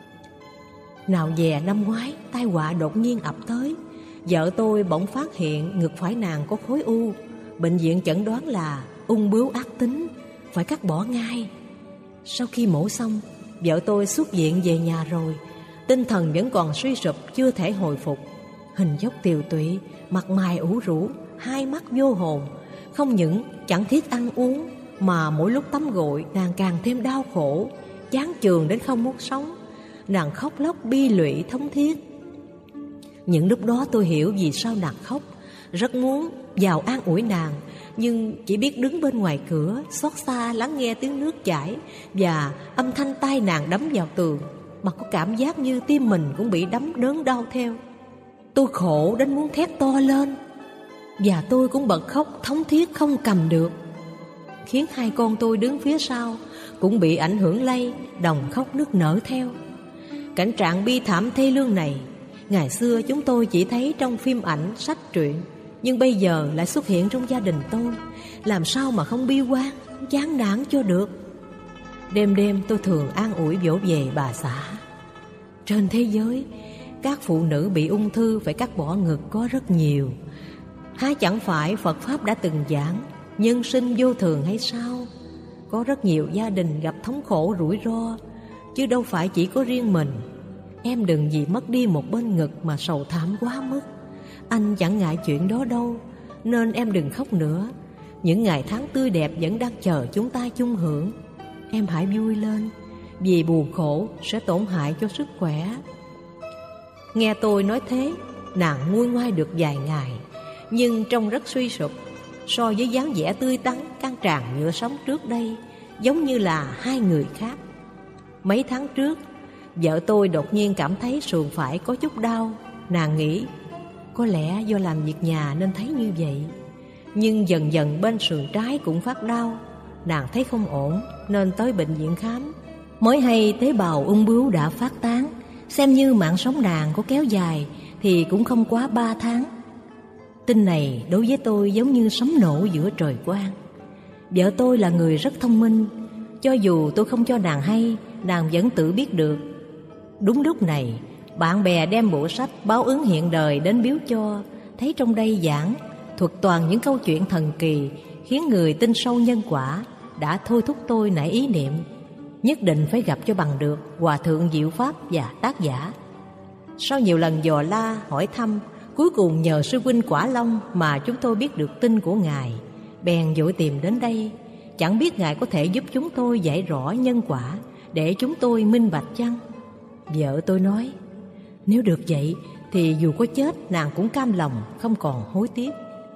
Nào dè năm ngoái, tai họa đột nhiên ập tới. Vợ tôi bỗng phát hiện ngực phải nàng có khối u. Bệnh viện chẩn đoán là ung bướu ác tính, phải cắt bỏ ngay. Sau khi mổ xong, vợ tôi xuất viện về nhà rồi. Tinh thần vẫn còn suy sụp, chưa thể hồi phục. Hình dốc tiều tụy, mặt mày ủ rũ, hai mắt vô hồn. Không những chẳng thiết ăn uống, mà mỗi lúc tắm gội nàng càng thêm đau khổ, chán chường đến không muốn sống. Nàng khóc lóc bi lụy thống thiết. Những lúc đó tôi hiểu vì sao nàng khóc, rất muốn vào an ủi nàng, nhưng chỉ biết đứng bên ngoài cửa xót xa lắng nghe tiếng nước chảy và âm thanh tai nàng đấm vào tường, mà có cảm giác như tim mình cũng bị đấm đớn đau theo. Tôi khổ đến muốn thét to lên, và tôi cũng bật khóc thống thiết không cầm được, khiến hai con tôi đứng phía sau cũng bị ảnh hưởng lây, đồng khóc nức nở theo. Cảnh trạng bi thảm thê lương này, ngày xưa chúng tôi chỉ thấy trong phim ảnh, sách truyện, nhưng bây giờ lại xuất hiện trong gia đình tôi. Làm sao mà không bi quan, chán nản cho được. Đêm đêm tôi thường an ủi dỗ về bà xã. Trên thế giới, các phụ nữ bị ung thư phải cắt bỏ ngực có rất nhiều. Há chẳng phải Phật Pháp đã từng giảng nhân sinh vô thường hay sao? Có rất nhiều gia đình gặp thống khổ rủi ro, chứ đâu phải chỉ có riêng mình. Em đừng vì mất đi một bên ngực mà sầu thảm quá mức. Anh chẳng ngại chuyện đó đâu, nên em đừng khóc nữa. Những ngày tháng tươi đẹp vẫn đang chờ chúng ta chung hưởng. Em hãy vui lên, vì buồn khổ sẽ tổn hại cho sức khỏe. Nghe tôi nói thế, nàng nguôi ngoai được vài ngày, nhưng trông rất suy sụp. So với dáng vẻ tươi tắn, căng tràn nhựa sống trước đây, giống như là hai người khác. Mấy tháng trước, vợ tôi đột nhiên cảm thấy sườn phải có chút đau. Nàng nghĩ có lẽ do làm việc nhà nên thấy như vậy. Nhưng dần dần bên sườn trái cũng phát đau. Nàng thấy không ổn nên tới bệnh viện khám. Mới hay tế bào ung bướu đã phát tán. Xem như mạng sống nàng có kéo dài thì cũng không quá ba tháng. Tin này đối với tôi giống như sấm nổ giữa trời quang. Vợ tôi là người rất thông minh. Cho dù tôi không cho nàng hay, nàng vẫn tự biết được. Đúng lúc này, bạn bè đem bộ sách Báo ứng hiện đời đến biếu cho. Thấy trong đây giảng thuật toàn những câu chuyện thần kỳ, khiến người tin sâu nhân quả, đã thôi thúc tôi nảy ý niệm nhất định phải gặp cho bằng được Hòa thượng Diệu Pháp và tác giả. Sau nhiều lần dò la hỏi thăm, cuối cùng nhờ sư huynh Quả Long mà chúng tôi biết được tin của ngài, bèn vội tìm đến đây. Chẳng biết ngài có thể giúp chúng tôi giải rõ nhân quả để chúng tôi minh bạch chăng? Vợ tôi nói, nếu được vậy thì dù có chết nàng cũng cam lòng, không còn hối tiếc.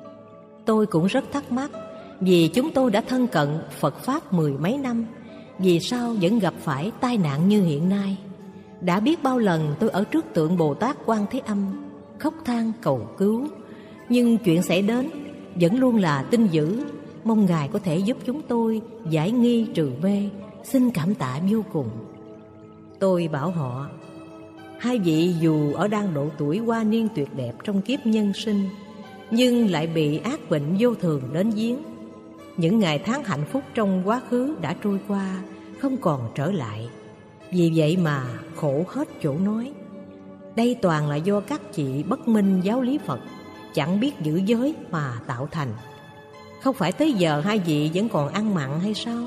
Tôi cũng rất thắc mắc, vì chúng tôi đã thân cận Phật Pháp mười mấy năm, vì sao vẫn gặp phải tai nạn như hiện nay? Đã biết bao lần tôi ở trước tượng Bồ Tát Quan Thế Âm khóc than cầu cứu, nhưng chuyện xảy đến vẫn luôn là tin dữ. Mong ngài có thể giúp chúng tôi giải nghi trừ mê, xin cảm tạ vô cùng. Tôi bảo họ, hai vị dù ở đang độ tuổi hoa niên tuyệt đẹp trong kiếp nhân sinh, nhưng lại bị ác bệnh vô thường đến giếng. Những ngày tháng hạnh phúc trong quá khứ đã trôi qua, không còn trở lại. Vì vậy mà khổ hết chỗ nói. Đây toàn là do các chị bất minh giáo lý Phật, chẳng biết giữ giới mà tạo thành. Không phải tới giờ hai vị vẫn còn ăn mặn hay sao?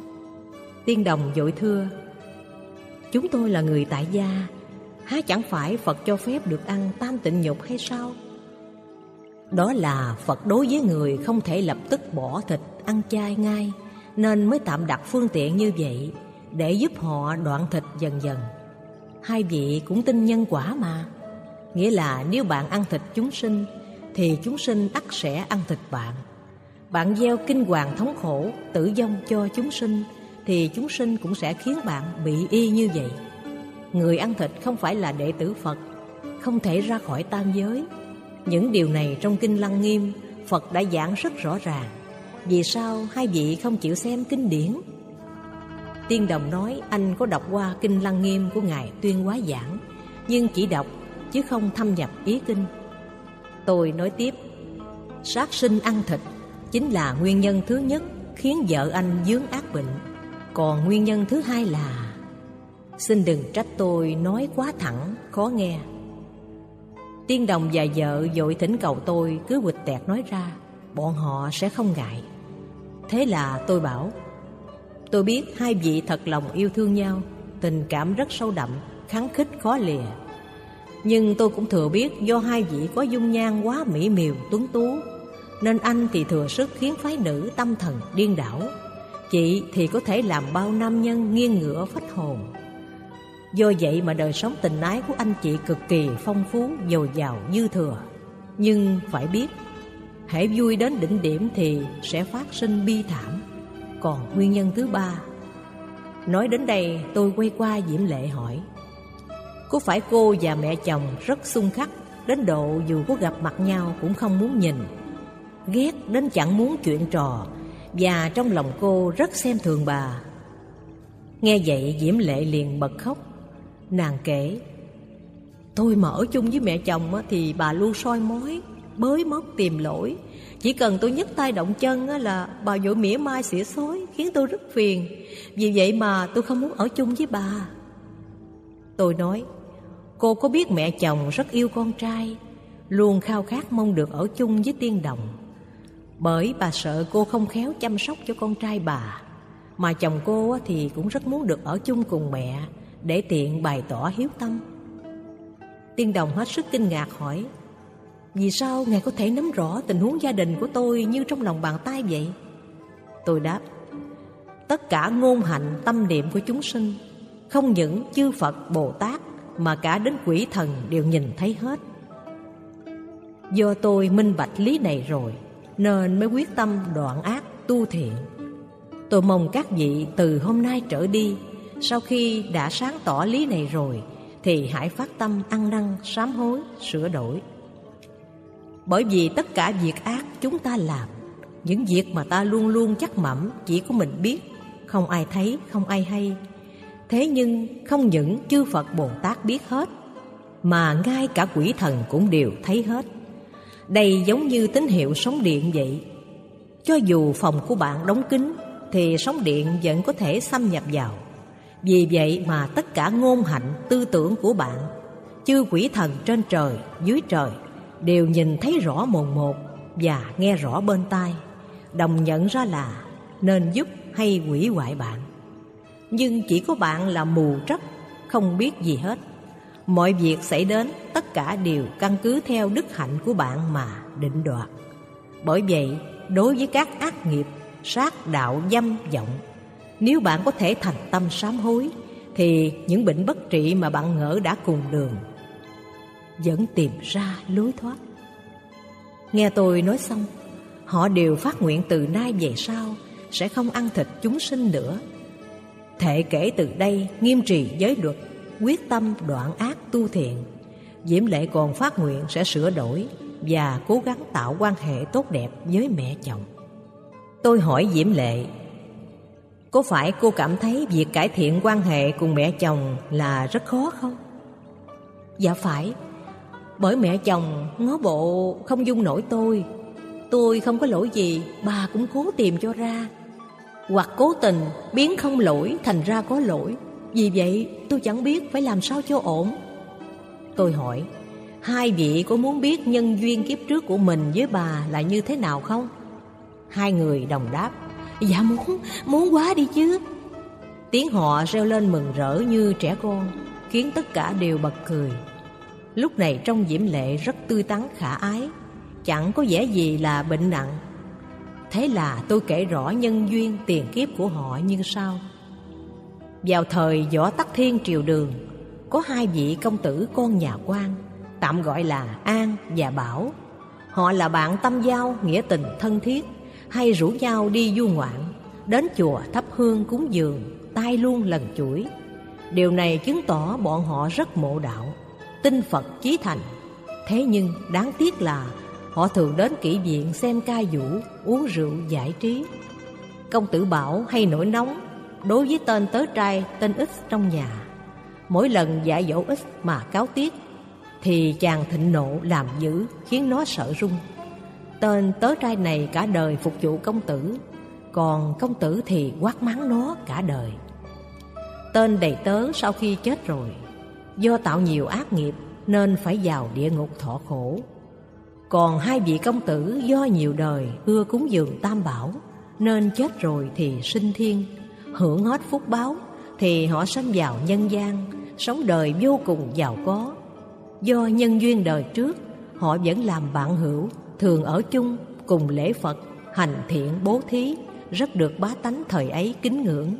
Tiên Đồng vội thưa, chúng tôi là người tại gia, há chẳng phải Phật cho phép được ăn tam tịnh nhục hay sao? Đó là Phật đối với người không thể lập tức bỏ thịt ăn chay ngay, nên mới tạm đặt phương tiện như vậy để giúp họ đoạn thịt dần dần. Hai vị cũng tin nhân quả mà. Nghĩa là nếu bạn ăn thịt chúng sinh thì chúng sinh ắt sẽ ăn thịt bạn. Bạn gieo kinh hoàng thống khổ, tử vong cho chúng sinh thì chúng sinh cũng sẽ khiến bạn bị y như vậy. Người ăn thịt không phải là đệ tử Phật, không thể ra khỏi tam giới. Những điều này trong Kinh Lăng Nghiêm Phật đã giảng rất rõ ràng. Vì sao hai vị không chịu xem kinh điển? Tiên Đồng nói anh có đọc qua Kinh Lăng Nghiêm của Ngài Tuyên Hóa giảng, nhưng chỉ đọc chứ không thâm nhập ý kinh. Tôi nói tiếp, sát sinh ăn thịt chính là nguyên nhân thứ nhất khiến vợ anh vướng ác bệnh. Còn nguyên nhân thứ hai là... Xin đừng trách tôi nói quá thẳng, khó nghe. Tiên Đồng và vợ vội thỉnh cầu tôi cứ quịch tẹt nói ra, bọn họ sẽ không ngại. Thế là tôi bảo, tôi biết hai vị thật lòng yêu thương nhau, tình cảm rất sâu đậm, khăng khít khó lìa. Nhưng tôi cũng thừa biết do hai vị có dung nhan quá mỹ miều tuấn tú, nên anh thì thừa sức khiến phái nữ tâm thần điên đảo. Chị thì có thể làm bao nam nhân nghiêng ngửa phách hồn. Do vậy mà đời sống tình ái của anh chị cực kỳ phong phú, dồi dào, dư thừa. Nhưng phải biết, hễ vui đến đỉnh điểm thì sẽ phát sinh bi thảm. Còn nguyên nhân thứ ba... Nói đến đây tôi quay qua Diễm Lệ hỏi, có phải cô và mẹ chồng rất xung khắc đến độ dù có gặp mặt nhau cũng không muốn nhìn, ghét đến chẳng muốn chuyện trò, và trong lòng cô rất xem thường bà? Nghe vậy Diễm Lệ liền bật khóc. Nàng kể, tôi mà ở chung với mẹ chồng thì bà luôn soi mói, bới móc tìm lỗi. Chỉ cần tôi nhấc tay động chân là bà vội mỉa mai xỉa xối, khiến tôi rất phiền. Vì vậy mà tôi không muốn ở chung với bà. Tôi nói, cô có biết mẹ chồng rất yêu con trai, luôn khao khát mong được ở chung với Tiên Đồng. Bởi bà sợ cô không khéo chăm sóc cho con trai bà, mà chồng cô thì cũng rất muốn được ở chung cùng mẹ để tiện bày tỏ hiếu tâm. Tiên Đồng hết sức kinh ngạc hỏi, vì sao ngài có thể nắm rõ tình huống gia đình của tôi như trong lòng bàn tay vậy? Tôi đáp, tất cả ngôn hạnh tâm niệm của chúng sinh, không những chư Phật Bồ Tát mà cả đến quỷ thần đều nhìn thấy hết. Do tôi minh bạch lý này rồi nên mới quyết tâm đoạn ác tu thiện. Tôi mong các vị từ hôm nay trở đi, sau khi đã sáng tỏ lý này rồi thì hãy phát tâm ăn năn sám hối sửa đổi. Bởi vì tất cả việc ác chúng ta làm, những việc mà ta luôn luôn chắc mẩm chỉ có mình biết, không ai thấy, không ai hay. Thế nhưng không những chư Phật Bồ Tát biết hết, mà ngay cả quỷ thần cũng đều thấy hết. Đây giống như tín hiệu sóng điện vậy. Cho dù phòng của bạn đóng kín thì sóng điện vẫn có thể xâm nhập vào. Vì vậy mà tất cả ngôn hạnh tư tưởng của bạn, chư quỷ thần trên trời dưới trời đều nhìn thấy rõ mồn một và nghe rõ bên tai, đồng nhận ra là nên giúp hay hủy hoại bạn. Nhưng chỉ có bạn là mù trất, không biết gì hết. Mọi việc xảy đến tất cả đều căn cứ theo đức hạnh của bạn mà định đoạt. Bởi vậy, đối với các ác nghiệp, sát đạo dâm vọng, nếu bạn có thể thành tâm sám hối, thì những bệnh bất trị mà bạn ngỡ đã cùng đường vẫn tìm ra lối thoát. Nghe tôi nói xong, họ đều phát nguyện từ nay về sau sẽ không ăn thịt chúng sinh nữa. Thệ kể từ đây nghiêm trì giới luật, quyết tâm đoạn ác tu thiện. Diễm Lệ còn phát nguyện sẽ sửa đổi và cố gắng tạo quan hệ tốt đẹp với mẹ chồng. Tôi hỏi Diễm Lệ, có phải cô cảm thấy việc cải thiện quan hệ cùng mẹ chồng là rất khó không? Dạ phải, bởi mẹ chồng ngó bộ không dung nổi tôi. Tôi không có lỗi gì, bà cũng cố tìm cho ra, hoặc cố tình biến không lỗi thành ra có lỗi. Vì vậy tôi chẳng biết phải làm sao cho ổn. Tôi hỏi, hai vị có muốn biết nhân duyên kiếp trước của mình với bà là như thế nào không? Hai người đồng đáp, dạ muốn, muốn quá đi chứ. Tiếng họ reo lên mừng rỡ như trẻ con, khiến tất cả đều bật cười. Lúc này trông Diễm Lệ rất tươi tắn khả ái, chẳng có vẻ gì là bệnh nặng. Thế là tôi kể rõ nhân duyên tiền kiếp của họ như sau. Vào thời Võ Tắc Thiên triều Đường, có hai vị công tử con nhà quan, tạm gọi là An và Bảo. Họ là bạn tâm giao, nghĩa tình thân thiết, hay rủ nhau đi du ngoạn, đến chùa thắp hương cúng dường, tay luôn lần chuỗi. Điều này chứng tỏ bọn họ rất mộ đạo, tin Phật chí thành. Thế nhưng đáng tiếc là họ thường đến kỹ viện xem ca vũ, uống rượu giải trí. Công tử Bảo hay nổi nóng đối với tên tớ trai tên X trong nhà. Mỗi lần dạy dỗ X mà cáo tiết thì chàng thịnh nộ làm dữ, khiến nó sợ run. Tên tớ trai này cả đời phục vụ công tử, còn công tử thì quát mắng nó cả đời. Tên đầy tớ sau khi chết rồi, do tạo nhiều ác nghiệp nên phải vào địa ngục thọ khổ. Còn hai vị công tử do nhiều đời ưa cúng dường Tam Bảo nên chết rồi thì sinh thiên, hưởng hết phúc báo thì họ sanh vào nhân gian, sống đời vô cùng giàu có. Do nhân duyên đời trước, họ vẫn làm bạn hữu, thường ở chung, cùng lễ Phật, hành thiện bố thí, rất được bá tánh thời ấy kính ngưỡng.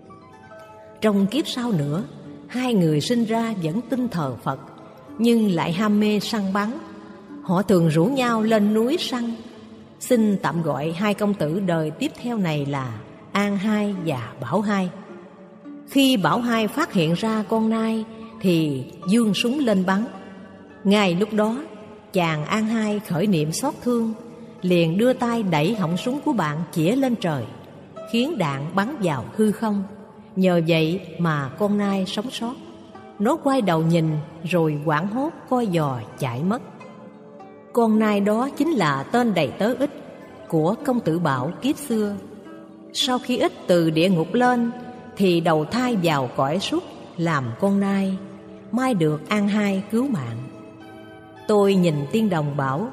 Trong kiếp sau nữa, hai người sinh ra vẫn tin thờ Phật, nhưng lại ham mê săn bắn. Họ thường rủ nhau lên núi săn. Xin tạm gọi hai công tử đời tiếp theo này là An Hai và Bảo Hai. Khi Bảo Hai phát hiện ra con nai thì giương súng lên bắn. Ngay lúc đó, chàng An Hai khởi niệm xót thương, liền đưa tay đẩy họng súng của bạn chĩa lên trời, khiến đạn bắn vào hư không. Nhờ vậy mà con nai sống sót. Nó quay đầu nhìn rồi hoảng hốt coi giò chạy mất. Con nai đó chính là tên đầy tớ Ích của công tử Bảo kiếp xưa. Sau khi Ích từ địa ngục lên thì đầu thai vào cõi súc làm con nai, may được An Hai cứu mạng. Tôi nhìn Tiên Đồng bảo: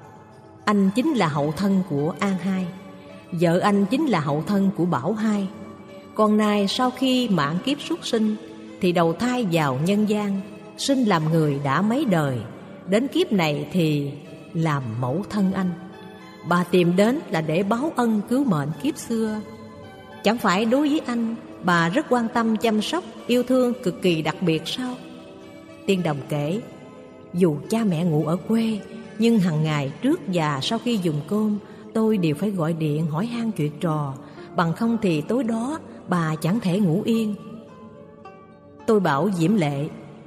anh chính là hậu thân của An Hai, vợ anh chính là hậu thân của Bảo Hai. Con nai sau khi mãn kiếp súc sinh thì đầu thai vào nhân gian, sinh làm người đã mấy đời, đến kiếp này thì làm mẫu thân anh. Bà tìm đến là để báo ân cứu mệnh kiếp xưa. Chẳng phải đối với anh, bà rất quan tâm chăm sóc, yêu thương cực kỳ đặc biệt sao? Tiên Đồng kể, dù cha mẹ ngủ ở quê, nhưng hàng ngày trước và sau khi dùng cơm, tôi đều phải gọi điện hỏi han chuyện trò, bằng không thì tối đó bà chẳng thể ngủ yên. Tôi bảo Diễm Lệ: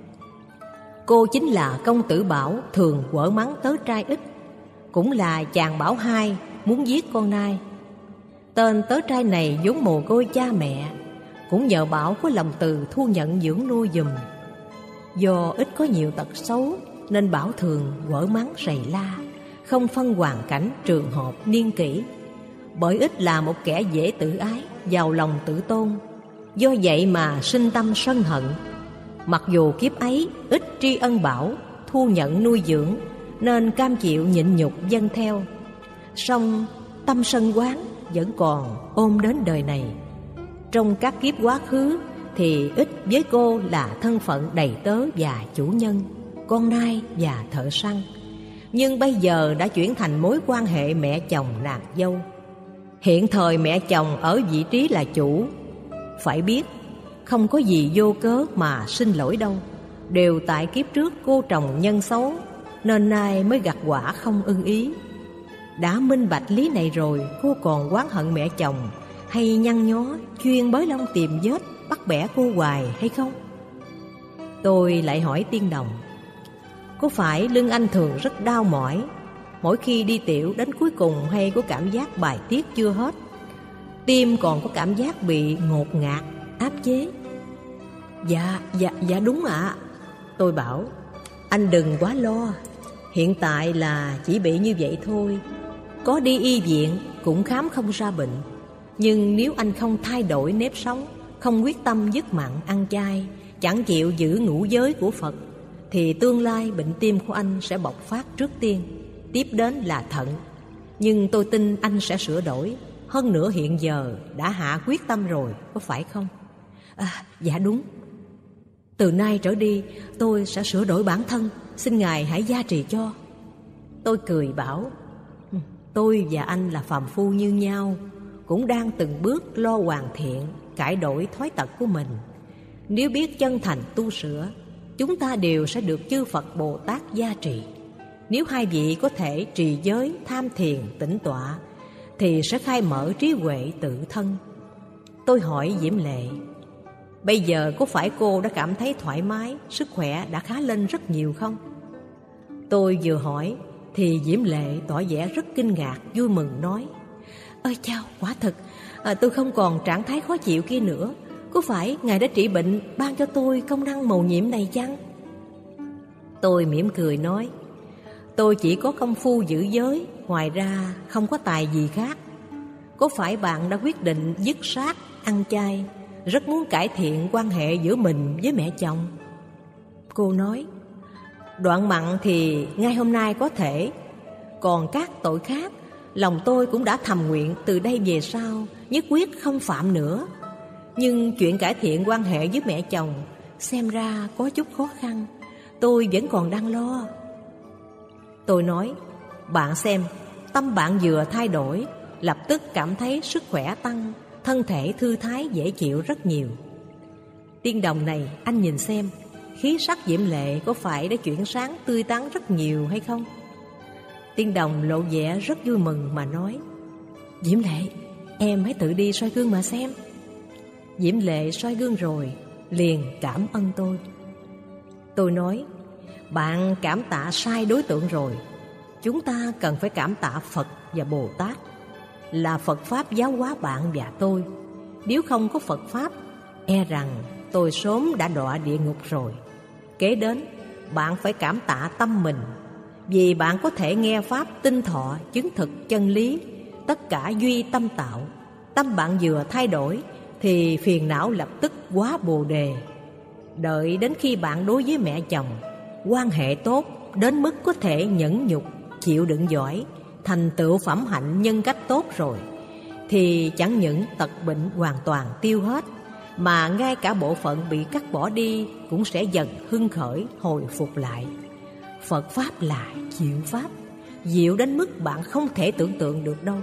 cô chính là công tử Bảo thường quở mắng tớ trai Ích, cũng là chàng Bảo Hai muốn giết con nai. Tên tớ trai này vốn mồ côi cha mẹ, cũng nhờ Bảo có lòng từ thu nhận dưỡng nuôi giùm. Do Ích có nhiều tật xấu nên Bảo thường quở mắng rầy la, không phân hoàn cảnh, trường hợp, niên kỷ. Bởi Ích là một kẻ dễ tự ái, giàu lòng tự tôn, do vậy mà sinh tâm sân hận. Mặc dù kiếp ấy Ích tri ân Bảo, thu nhận nuôi dưỡng, nên cam chịu nhịn nhục vâng theo. Song tâm sân oán vẫn còn ôm đến đời này. Trong các kiếp quá khứ thì Ích với cô là thân phận đầy tớ và chủ nhân, con nai và thợ săn. Nhưng bây giờ đã chuyển thành mối quan hệ mẹ chồng nàng dâu. Hiện thời mẹ chồng ở vị trí là chủ. Phải biết, không có gì vô cớ mà sinh lỗi đâu. Đều tại kiếp trước cô trồng nhân xấu, nên nay mới gặt quả không ưng ý. Đã minh bạch lý này rồi, cô còn oán hận mẹ chồng, hay nhăn nhó chuyên bới lông tìm vết, bắt bẻ cô hoài hay không? Tôi lại hỏi Tiên Đồng: có phải lưng anh thường rất đau mỏi, mỗi khi đi tiểu đến cuối cùng hay có cảm giác bài tiết chưa hết, tim còn có cảm giác bị ngột ngạt, áp chế? Dạ, dạ, dạ đúng ạ. À. Tôi bảo: anh đừng quá lo, hiện tại là chỉ bị như vậy thôi. Có đi y viện cũng khám không ra bệnh. Nhưng nếu anh không thay đổi nếp sống, không quyết tâm dứt mặn ăn chay, chẳng chịu giữ ngũ giới của Phật, thì tương lai bệnh tim của anh sẽ bộc phát trước tiên, tiếp đến là thận. Nhưng tôi tin anh sẽ sửa đổi. Hơn nữa hiện giờ đã hạ quyết tâm rồi, có phải không? À, dạ đúng. Từ nay trở đi tôi sẽ sửa đổi bản thân, xin Ngài hãy gia trì cho. Tôi cười bảo, tôi và anh là phàm phu như nhau, cũng đang từng bước lo hoàn thiện, cải đổi thói tật của mình. Nếu biết chân thành tu sửa, chúng ta đều sẽ được chư Phật Bồ Tát gia trì. Nếu hai vị có thể trì giới, tham thiền, tĩnh tọa, thì sẽ khai mở trí huệ tự thân. Tôi hỏi Diễm Lệ, bây giờ có phải cô đã cảm thấy thoải mái, sức khỏe đã khá lên rất nhiều không? Tôi vừa hỏi thì Diễm Lệ tỏ vẻ rất kinh ngạc, vui mừng nói, ơi chao, quả thật, à, tôi không còn trạng thái khó chịu kia nữa. Có phải Ngài đã trị bệnh ban cho tôi công năng mầu nhiệm này chăng? Tôi mỉm cười nói, tôi chỉ có công phu giữ giới, ngoài ra không có tài gì khác. Có phải bạn đã quyết định dứt sát, ăn chay, rất muốn cải thiện quan hệ giữa mình với mẹ chồng? Cô nói, đoạn mặn thì ngay hôm nay có thể, còn các tội khác, lòng tôi cũng đã thầm nguyện từ đây về sau nhất quyết không phạm nữa. Nhưng chuyện cải thiện quan hệ với mẹ chồng xem ra có chút khó khăn, tôi vẫn còn đang lo. Tôi nói, bạn xem, tâm bạn vừa thay đổi, lập tức cảm thấy sức khỏe tăng, thân thể thư thái dễ chịu rất nhiều. Tiên đồng này, anh nhìn xem, khí sắc Diễm Lệ có phải đã chuyển sáng tươi tắn rất nhiều hay không? Tiên đồng lộ vẻ rất vui mừng mà nói, Diễm Lệ, em hãy tự đi soi gương mà xem. Diễm Lệ soi gương rồi liền cảm ơn tôi. Tôi nói, bạn cảm tạ sai đối tượng rồi. Chúng ta cần phải cảm tạ Phật và Bồ Tát. Là Phật Pháp giáo hóa bạn và tôi. Nếu không có Phật Pháp, e rằng tôi sớm đã đọa địa ngục rồi. Kế đến, bạn phải cảm tạ tâm mình, vì bạn có thể nghe Pháp tinh thọ, chứng thực chân lý. Tất cả duy tâm tạo. Tâm bạn vừa thay đổi thì phiền não lập tức hóa bồ đề. Đợi đến khi bạn đối với mẹ chồng quan hệ tốt đến mức có thể nhẫn nhục, chịu đựng giỏi, thành tựu phẩm hạnh nhân cách tốt rồi, thì chẳng những tật bệnh hoàn toàn tiêu hết, mà ngay cả bộ phận bị cắt bỏ đi cũng sẽ dần hưng khởi, hồi phục lại. Phật Pháp là diệu Pháp, diệu đến mức bạn không thể tưởng tượng được đâu.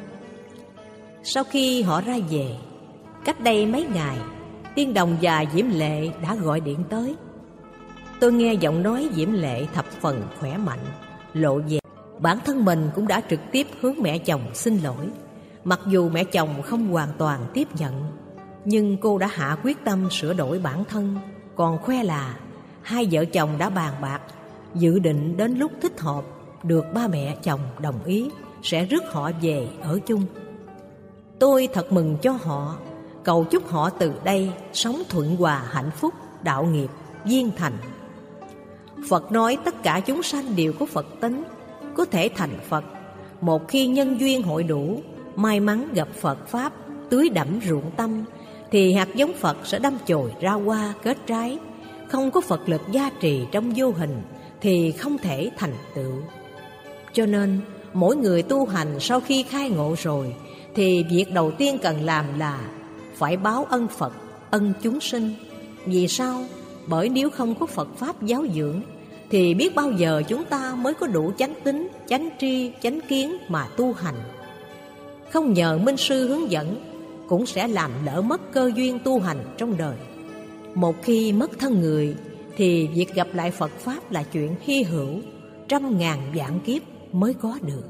Sau khi họ ra về, cách đây mấy ngày, Tiên đồng và Diễm Lệ đã gọi điện tới. Tôi nghe giọng nói Diễm Lệ thập phần khỏe mạnh, lộ vẻ bản thân mình cũng đã trực tiếp hướng mẹ chồng xin lỗi. Mặc dù mẹ chồng không hoàn toàn tiếp nhận, nhưng cô đã hạ quyết tâm sửa đổi bản thân, còn khoe là hai vợ chồng đã bàn bạc, dự định đến lúc thích hợp được ba mẹ chồng đồng ý sẽ rước họ về ở chung. Tôi thật mừng cho họ, cầu chúc họ từ đây sống thuận hòa hạnh phúc, đạo nghiệp viên thành. Phật nói tất cả chúng sanh đều có Phật tính, có thể thành Phật. Một khi nhân duyên hội đủ, may mắn gặp Phật Pháp tưới đẫm ruộng tâm, thì hạt giống Phật sẽ đâm chồi ra hoa kết trái. Không có Phật lực gia trì trong vô hình thì không thể thành tựu. Cho nên mỗi người tu hành sau khi khai ngộ rồi, thì việc đầu tiên cần làm là phải báo ân Phật, ân chúng sinh. Vì sao? Bởi nếu không có Phật Pháp giáo dưỡng, thì biết bao giờ chúng ta mới có đủ chánh tính, chánh tri, chánh kiến mà tu hành. Không nhờ minh sư hướng dẫn, cũng sẽ làm lỡ mất cơ duyên tu hành trong đời. Một khi mất thân người, thì việc gặp lại Phật Pháp là chuyện hy hữu, trăm ngàn vạn kiếp mới có được.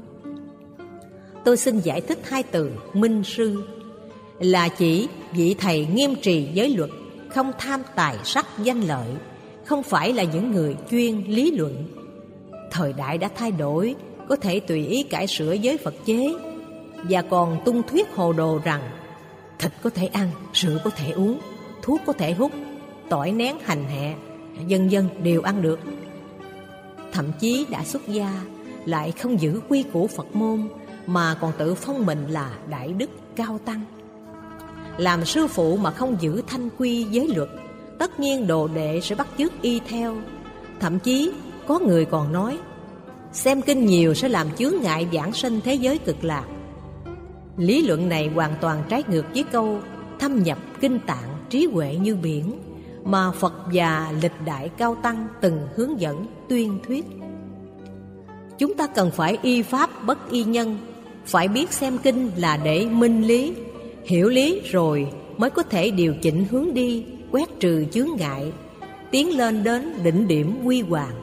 Tôi xin giải thích hai từ minh sư là chỉ vị thầy nghiêm trì giới luật, không tham tài sắc danh lợi, không phải là những người chuyên lý luận. Thời đại đã thay đổi, có thể tùy ý cải sửa giới Phật chế, và còn tung thuyết hồ đồ rằng thịt có thể ăn, rượu có thể uống, thuốc có thể hút, tỏi nén hành hạ, vân vân đều ăn được. Thậm chí đã xuất gia lại không giữ quy củ Phật môn, mà còn tự phong mình là đại đức cao tăng. Làm sư phụ mà không giữ thanh quy giới luật, tất nhiên đồ đệ sẽ bắt chước y theo. Thậm chí có người còn nói xem kinh nhiều sẽ làm chướng ngại vãng sanh thế giới cực lạc. Lý luận này hoàn toàn trái ngược với câu thâm nhập kinh tạng trí huệ như biển mà Phật và lịch đại cao tăng từng hướng dẫn tuyên thuyết. Chúng ta cần phải y pháp bất y nhân, phải biết xem kinh là để minh lý, hiểu lý rồi mới có thể điều chỉnh hướng đi, quét trừ chướng ngại, tiến lên đến đỉnh điểm huy hoàng.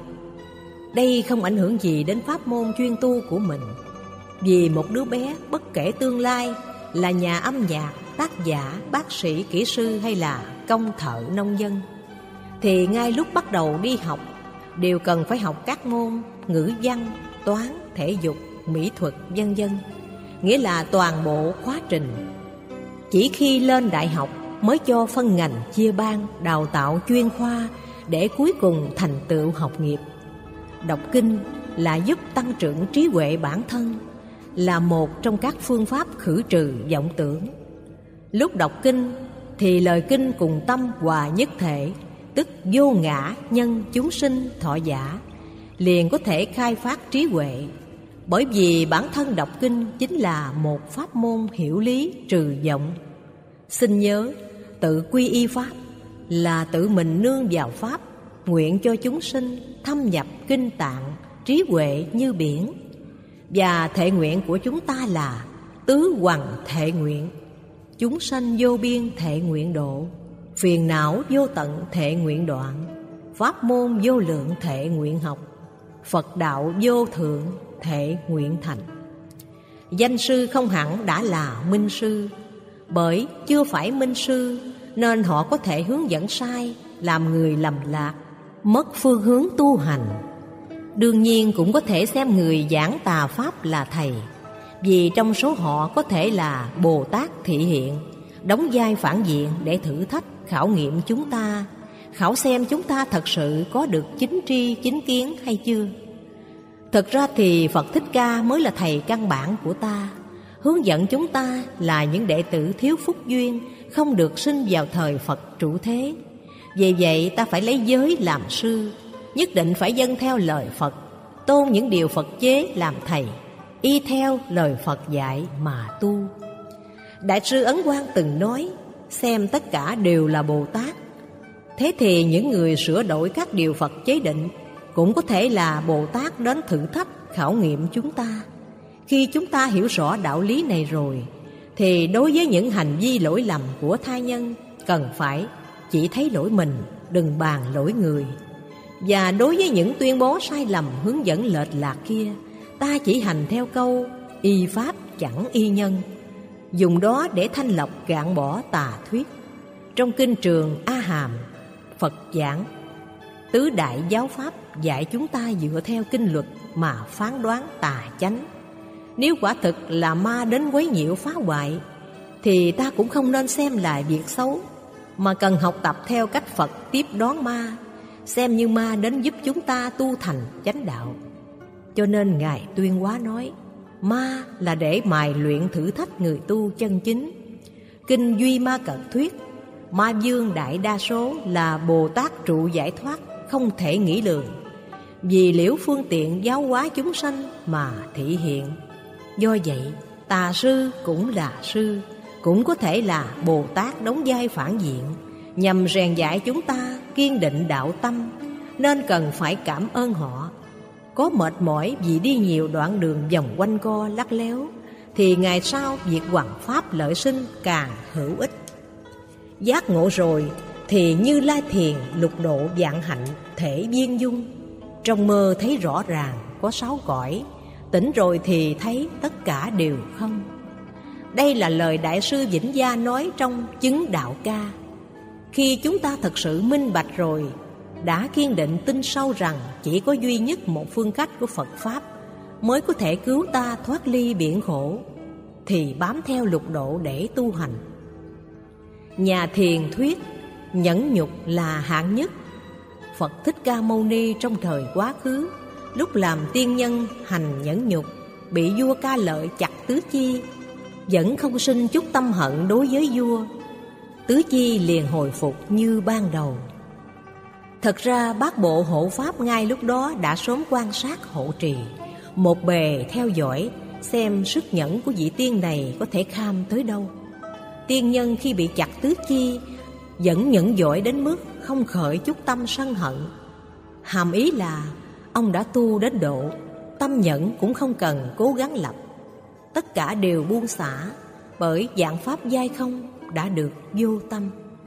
Đây không ảnh hưởng gì đến pháp môn chuyên tu của mình. Vì một đứa bé bất kể tương lai là nhà âm nhạc, tác giả, bác sĩ, kỹ sư hay là công thợ nông dân, thì ngay lúc bắt đầu đi học đều cần phải học các môn ngữ văn, toán, thể dục, mỹ thuật, vân vân, nghĩa là toàn bộ khóa trình. Chỉ khi lên đại học mới cho phân ngành chia ban, đào tạo chuyên khoa để cuối cùng thành tựu học nghiệp. Đọc kinh là giúp tăng trưởng trí huệ bản thân, là một trong các phương pháp khử trừ vọng tưởng. Lúc đọc kinh thì lời kinh cùng tâm hòa nhất thể, tức vô ngã nhân chúng sinh thọ giả, liền có thể khai phát trí huệ. Bởi vì bản thân đọc kinh chính là một pháp môn hiểu lý trừ vọng. Xin nhớ, tự quy y pháp là tự mình nương vào pháp, nguyện cho chúng sinh thâm nhập kinh tạng, trí huệ như biển. Và thệ nguyện của chúng ta là tứ hoằng thệ nguyện: chúng sanh vô biên thệ nguyện độ, phiền não vô tận thệ nguyện đoạn, pháp môn vô lượng thệ nguyện học, Phật đạo vô thượng thệ nguyện thành. Danh sư không hẳn đã là minh sư, bởi chưa phải minh sư nên họ có thể hướng dẫn sai, làm người lầm lạc, mất phương hướng tu hành. Đương nhiên cũng có thể xem người giảng tà pháp là thầy, vì trong số họ có thể là Bồ Tát thị hiện, đóng vai phản diện để thử thách, khảo nghiệm chúng ta, khảo xem chúng ta thật sự có được chính tri, chính kiến hay chưa. Thực ra thì Phật Thích Ca mới là thầy căn bản của ta, hướng dẫn chúng ta là những đệ tử thiếu phúc duyên, không được sinh vào thời Phật trụ thế. Vì vậy ta phải lấy giới làm sư, nhất định phải dâng theo lời Phật, tôn những điều Phật chế làm thầy, y theo lời Phật dạy mà tu. Đại sư Ấn Quang từng nói, xem tất cả đều là Bồ Tát. Thế thì những người sửa đổi các điều Phật chế định cũng có thể là Bồ Tát đến thử thách, khảo nghiệm chúng ta. Khi chúng ta hiểu rõ đạo lý này rồi, thì đối với những hành vi lỗi lầm của tha nhân, cần phải chỉ thấy lỗi mình, đừng bàn lỗi người. Và đối với những tuyên bố sai lầm, hướng dẫn lệch lạc kia, ta chỉ hành theo câu y pháp chẳng y nhân, dùng đó để thanh lọc gạn bỏ tà thuyết. Trong kinh Trường A Hàm, Phật giảng tứ đại giáo pháp dạy chúng ta dựa theo kinh luật mà phán đoán tà chánh. Nếu quả thực là ma đến quấy nhiễu phá hoại, thì ta cũng không nên xem là việc xấu, mà cần học tập theo cách Phật tiếp đón ma, xem như ma đến giúp chúng ta tu thành chánh đạo. Cho nên Ngài Tuyên Hóa nói, ma là để mài luyện thử thách người tu chân chính. Kinh Duy Ma Cật thuyết, ma vương đại đa số là Bồ Tát trụ giải thoát, không thể nghĩ lường, vì liễu phương tiện giáo hóa chúng sanh mà thị hiện. Do vậy, tà sư cũng là sư, cũng có thể là Bồ Tát đóng vai phản diện, nhằm rèn dạy chúng ta kiên định đạo tâm, nên cần phải cảm ơn họ. Có mệt mỏi vì đi nhiều đoạn đường vòng quanh co lắc léo, thì ngày sau việc hoằng pháp lợi sinh càng hữu ích. Giác ngộ rồi thì Như Lai thiền lục độ vạn hạnh thể viên dung. Trong mơ thấy rõ ràng có sáu cõi, tỉnh rồi thì thấy tất cả đều không. Đây là lời Đại sư Vĩnh Gia nói trong Chứng Đạo Ca. Khi chúng ta thật sự minh bạch rồi, đã kiên định tin sâu rằng chỉ có duy nhất một phương cách của Phật Pháp mới có thể cứu ta thoát ly biển khổ, thì bám theo lục độ để tu hành. Nhà thiền thuyết nhẫn nhục là hạng nhất. Phật Thích Ca Mâu Ni trong thời quá khứ, lúc làm tiên nhân hành nhẫn nhục, bị vua Ca Lợi chặt tứ chi, vẫn không sinh chút tâm hận đối với vua. Tứ chi liền hồi phục như ban đầu. Thật ra bát bộ hộ pháp ngay lúc đó đã sớm quan sát hộ trì, một bề theo dõi xem sức nhẫn của vị tiên này có thể kham tới đâu. Tiên nhân khi bị chặt tứ chi vẫn nhẫn giỏi đến mức không khởi chút tâm sân hận. Hàm ý là ông đã tu đến độ tâm nhẫn cũng không cần cố gắng lập. Tất cả đều buông xả, bởi dạng pháp giai không đã được vô tâm.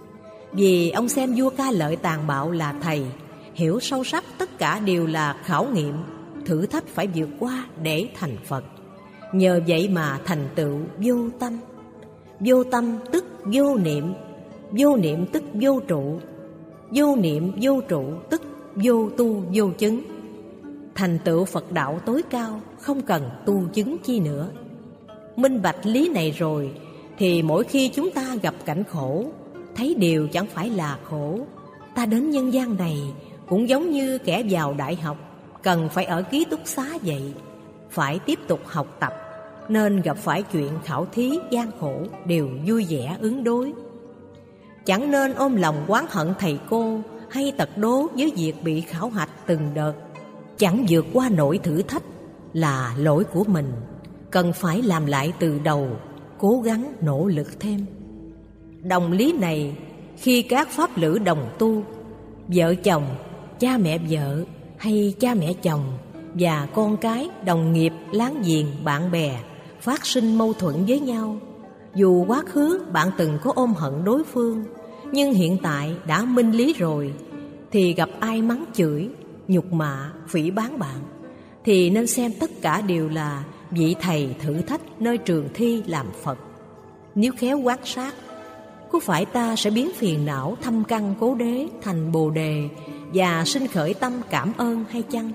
Vì ông xem vua Ca Lợi tàn bạo là thầy, hiểu sâu sắc tất cả đều là khảo nghiệm, thử thách phải vượt qua để thành Phật. Nhờ vậy mà thành tựu vô tâm. Vô tâm tức vô niệm, vô niệm tức vô trụ, vô niệm vô trụ tức vô tu vô chứng. Thành tựu Phật đạo tối cao, không cần tu chứng chi nữa. Minh bạch lý này rồi thì mỗi khi chúng ta gặp cảnh khổ, thấy điều chẳng phải là khổ. Ta đến nhân gian này cũng giống như kẻ vào đại học, cần phải ở ký túc xá vậy. Phải tiếp tục học tập, nên gặp phải chuyện khảo thí gian khổ đều vui vẻ ứng đối. Chẳng nên ôm lòng oán hận thầy cô hay tật đố với việc bị khảo hạch từng đợt. Chẳng vượt qua nổi thử thách là lỗi của mình, cần phải làm lại từ đầu, cố gắng nỗ lực thêm. Đồng lý này khi các pháp lữ đồng tu, vợ chồng, cha mẹ vợ hay cha mẹ chồng và con cái, đồng nghiệp, láng giềng, bạn bè phát sinh mâu thuẫn với nhau. Dù quá khứ bạn từng có ôm hận đối phương, nhưng hiện tại đã minh lý rồi, thì gặp ai mắng chửi, nhục mạ, phỉ báng bạn, thì nên xem tất cả đều là vị thầy thử thách nơi trường thi làm Phật. Nếu khéo quan sát, có phải ta sẽ biến phiền não thâm căn cố đế thành bồ đề và sinh khởi tâm cảm ơn hay chăng?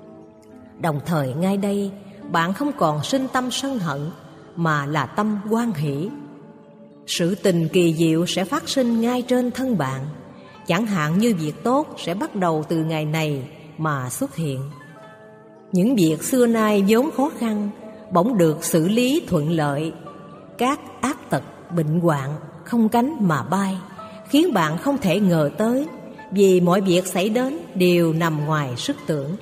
Đồng thời ngay đây, bạn không còn sinh tâm sân hận, mà là tâm hoan hỷ. Sự tình kỳ diệu sẽ phát sinh ngay trên thân bạn. Chẳng hạn như việc tốt sẽ bắt đầu từ ngày này mà xuất hiện. Những việc xưa nay vốn khó khăn bỗng được xử lý thuận lợi. Các ác tật, bệnh hoạn không cánh mà bay, khiến bạn không thể ngờ tới, vì mọi việc xảy đến đều nằm ngoài sức tưởng.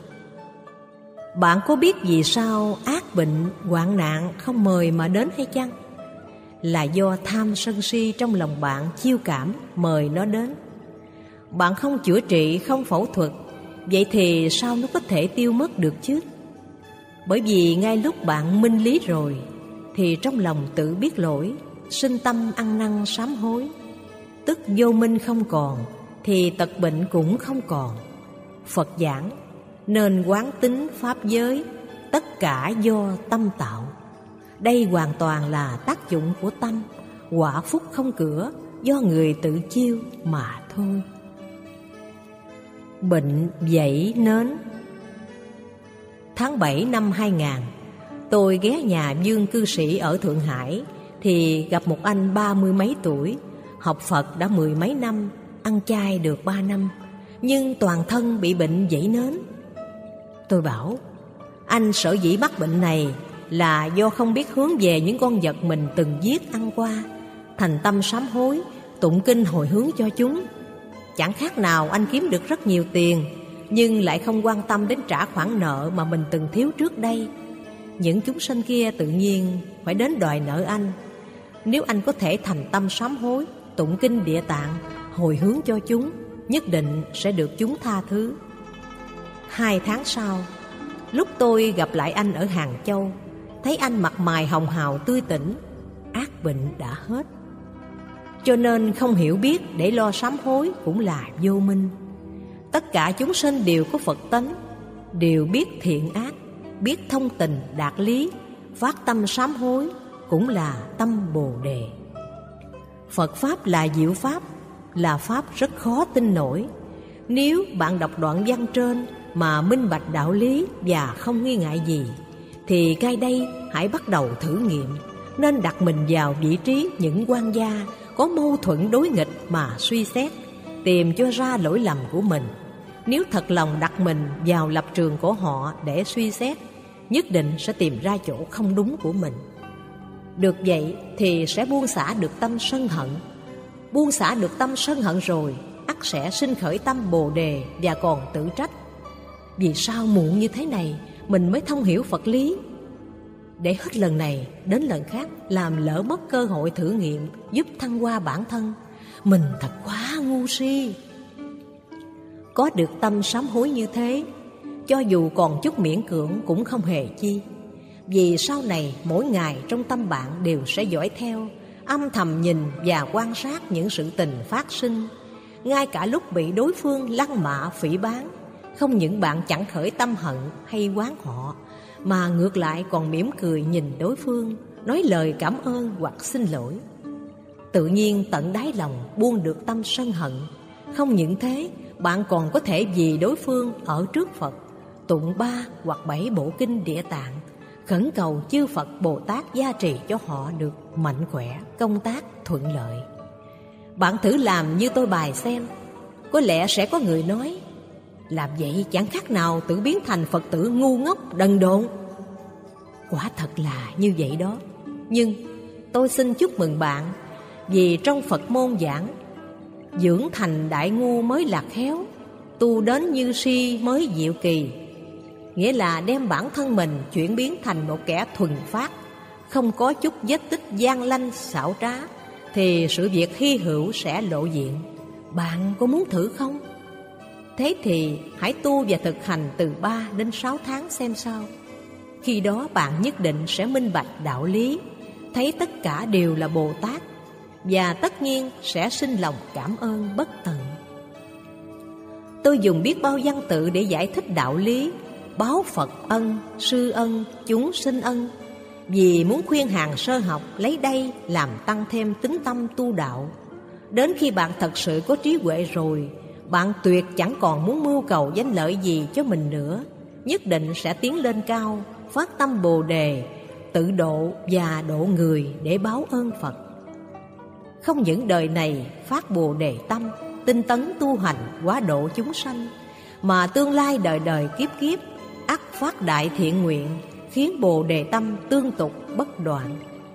Bạn có biết vì sao ác bệnh, hoạn nạn không mời mà đến hay chăng? Là do tham sân si trong lòng bạn chiêu cảm mời nó đến. Bạn không chữa trị, không phẫu thuật, vậy thì sao nó có thể tiêu mất được chứ? Bởi vì ngay lúc bạn minh lý rồi, thì trong lòng tự biết lỗi, sinh tâm ăn năn sám hối. Tức vô minh không còn, thì tật bệnh cũng không còn. Phật giảng nên quán tính pháp giới, tất cả do tâm tạo. Đây hoàn toàn là tác dụng của tâm, quả phúc không cửa, do người tự chiêu mà thôi. Bệnh vẩy nến. Tháng bảy năm hai nghìn, tôi ghé nhà Dương cư sĩ ở Thượng Hải, thì gặp một anh ba mươi mấy tuổi, học Phật đã mười mấy năm, ăn chay được ba năm, nhưng toàn thân bị bệnh vẩy nến. Tôi bảo, anh sở dĩ mắc bệnh này là do không biết hướng về những con vật mình từng giết ăn qua, thành tâm sám hối, tụng kinh hồi hướng cho chúng. Chẳng khác nào anh kiếm được rất nhiều tiền, nhưng lại không quan tâm đến trả khoản nợ mà mình từng thiếu trước đây. Những chúng sanh kia tự nhiên phải đến đòi nợ anh. Nếu anh có thể thành tâm sám hối, tụng kinh Địa Tạng, hồi hướng cho chúng, nhất định sẽ được chúng tha thứ. Hai tháng sau, lúc tôi gặp lại anh ở Hàng Châu, thấy anh mặt mày hồng hào tươi tỉnh, ác bệnh đã hết. Cho nên không hiểu biết để lo sám hối cũng là vô minh. Tất cả chúng sinh đều có Phật tánh, đều biết thiện ác, biết thông tình đạt lý, phát tâm sám hối cũng là tâm Bồ Đề. Phật Pháp là diệu Pháp, là Pháp rất khó tin nổi. Nếu bạn đọc đoạn văn trên mà minh bạch đạo lý và không nghi ngại gì, thì ngay đây hãy bắt đầu thử nghiệm. Nên đặt mình vào vị trí những quan gia có mâu thuẫn đối nghịch mà suy xét, tìm cho ra lỗi lầm của mình. Nếu thật lòng đặt mình vào lập trường của họ để suy xét, nhất định sẽ tìm ra chỗ không đúng của mình. Được vậy thì sẽ buông xả được tâm sân hận. Buông xả được tâm sân hận rồi, ắt sẽ sinh khởi tâm Bồ Đề và còn tự trách. Vì sao muộn như thế này mình mới thông hiểu Phật lý? Để hết lần này đến lần khác làm lỡ mất cơ hội thử nghiệm giúp thăng hoa bản thân, mình thật quá ngu si. Có được tâm sám hối như thế, cho dù còn chút miễn cưỡng cũng không hề chi. Vì sau này mỗi ngày trong tâm bạn đều sẽ dõi theo, âm thầm nhìn và quan sát những sự tình phát sinh. Ngay cả lúc bị đối phương lăng mạ phỉ báng, không những bạn chẳng khởi tâm hận hay oán họ, mà ngược lại còn mỉm cười nhìn đối phương, nói lời cảm ơn hoặc xin lỗi. Tự nhiên tận đáy lòng buông được tâm sân hận. Không những thế, bạn còn có thể vì đối phương ở trước Phật tụng ba hoặc bảy bộ kinh Địa Tạng, khẩn cầu chư Phật Bồ Tát gia trì cho họ được mạnh khỏe, công tác thuận lợi. Bạn thử làm như tôi bài xem. Có lẽ sẽ có người nói, làm vậy chẳng khác nào tự biến thành Phật tử ngu ngốc đần độn. Quả thật là như vậy đó. Nhưng tôi xin chúc mừng bạn, vì trong Phật môn giảng, dưỡng thành đại ngu mới là khéo, tu đến như si mới diệu kỳ. Nghĩa là đem bản thân mình chuyển biến thành một kẻ thuần phát, không có chút vết tích gian lanh xảo trá, thì sự việc hy hữu sẽ lộ diện. Bạn có muốn thử không? Thế thì hãy tu và thực hành từ ba đến sáu tháng xem sao. Khi đó bạn nhất định sẽ minh bạch đạo lý, thấy tất cả đều là Bồ Tát, và tất nhiên sẽ sinh lòng cảm ơn bất tận. Tôi dùng biết bao văn tự để giải thích đạo lý báo Phật ân, sư ân, chúng sinh ân, vì muốn khuyên hàng sơ học lấy đây làm tăng thêm tín tâm tu đạo. Đến khi bạn thật sự có trí huệ rồi, bạn tuyệt chẳng còn muốn mưu cầu danh lợi gì cho mình nữa, nhất định sẽ tiến lên cao, phát tâm Bồ Đề, tự độ và độ người để báo ơn Phật. Không những đời này phát Bồ Đề tâm, tinh tấn tu hành hóa độ chúng sanh, mà tương lai đời đời kiếp kiếp ắt phát đại thiện nguyện, khiến Bồ Đề tâm tương tục bất đoạn.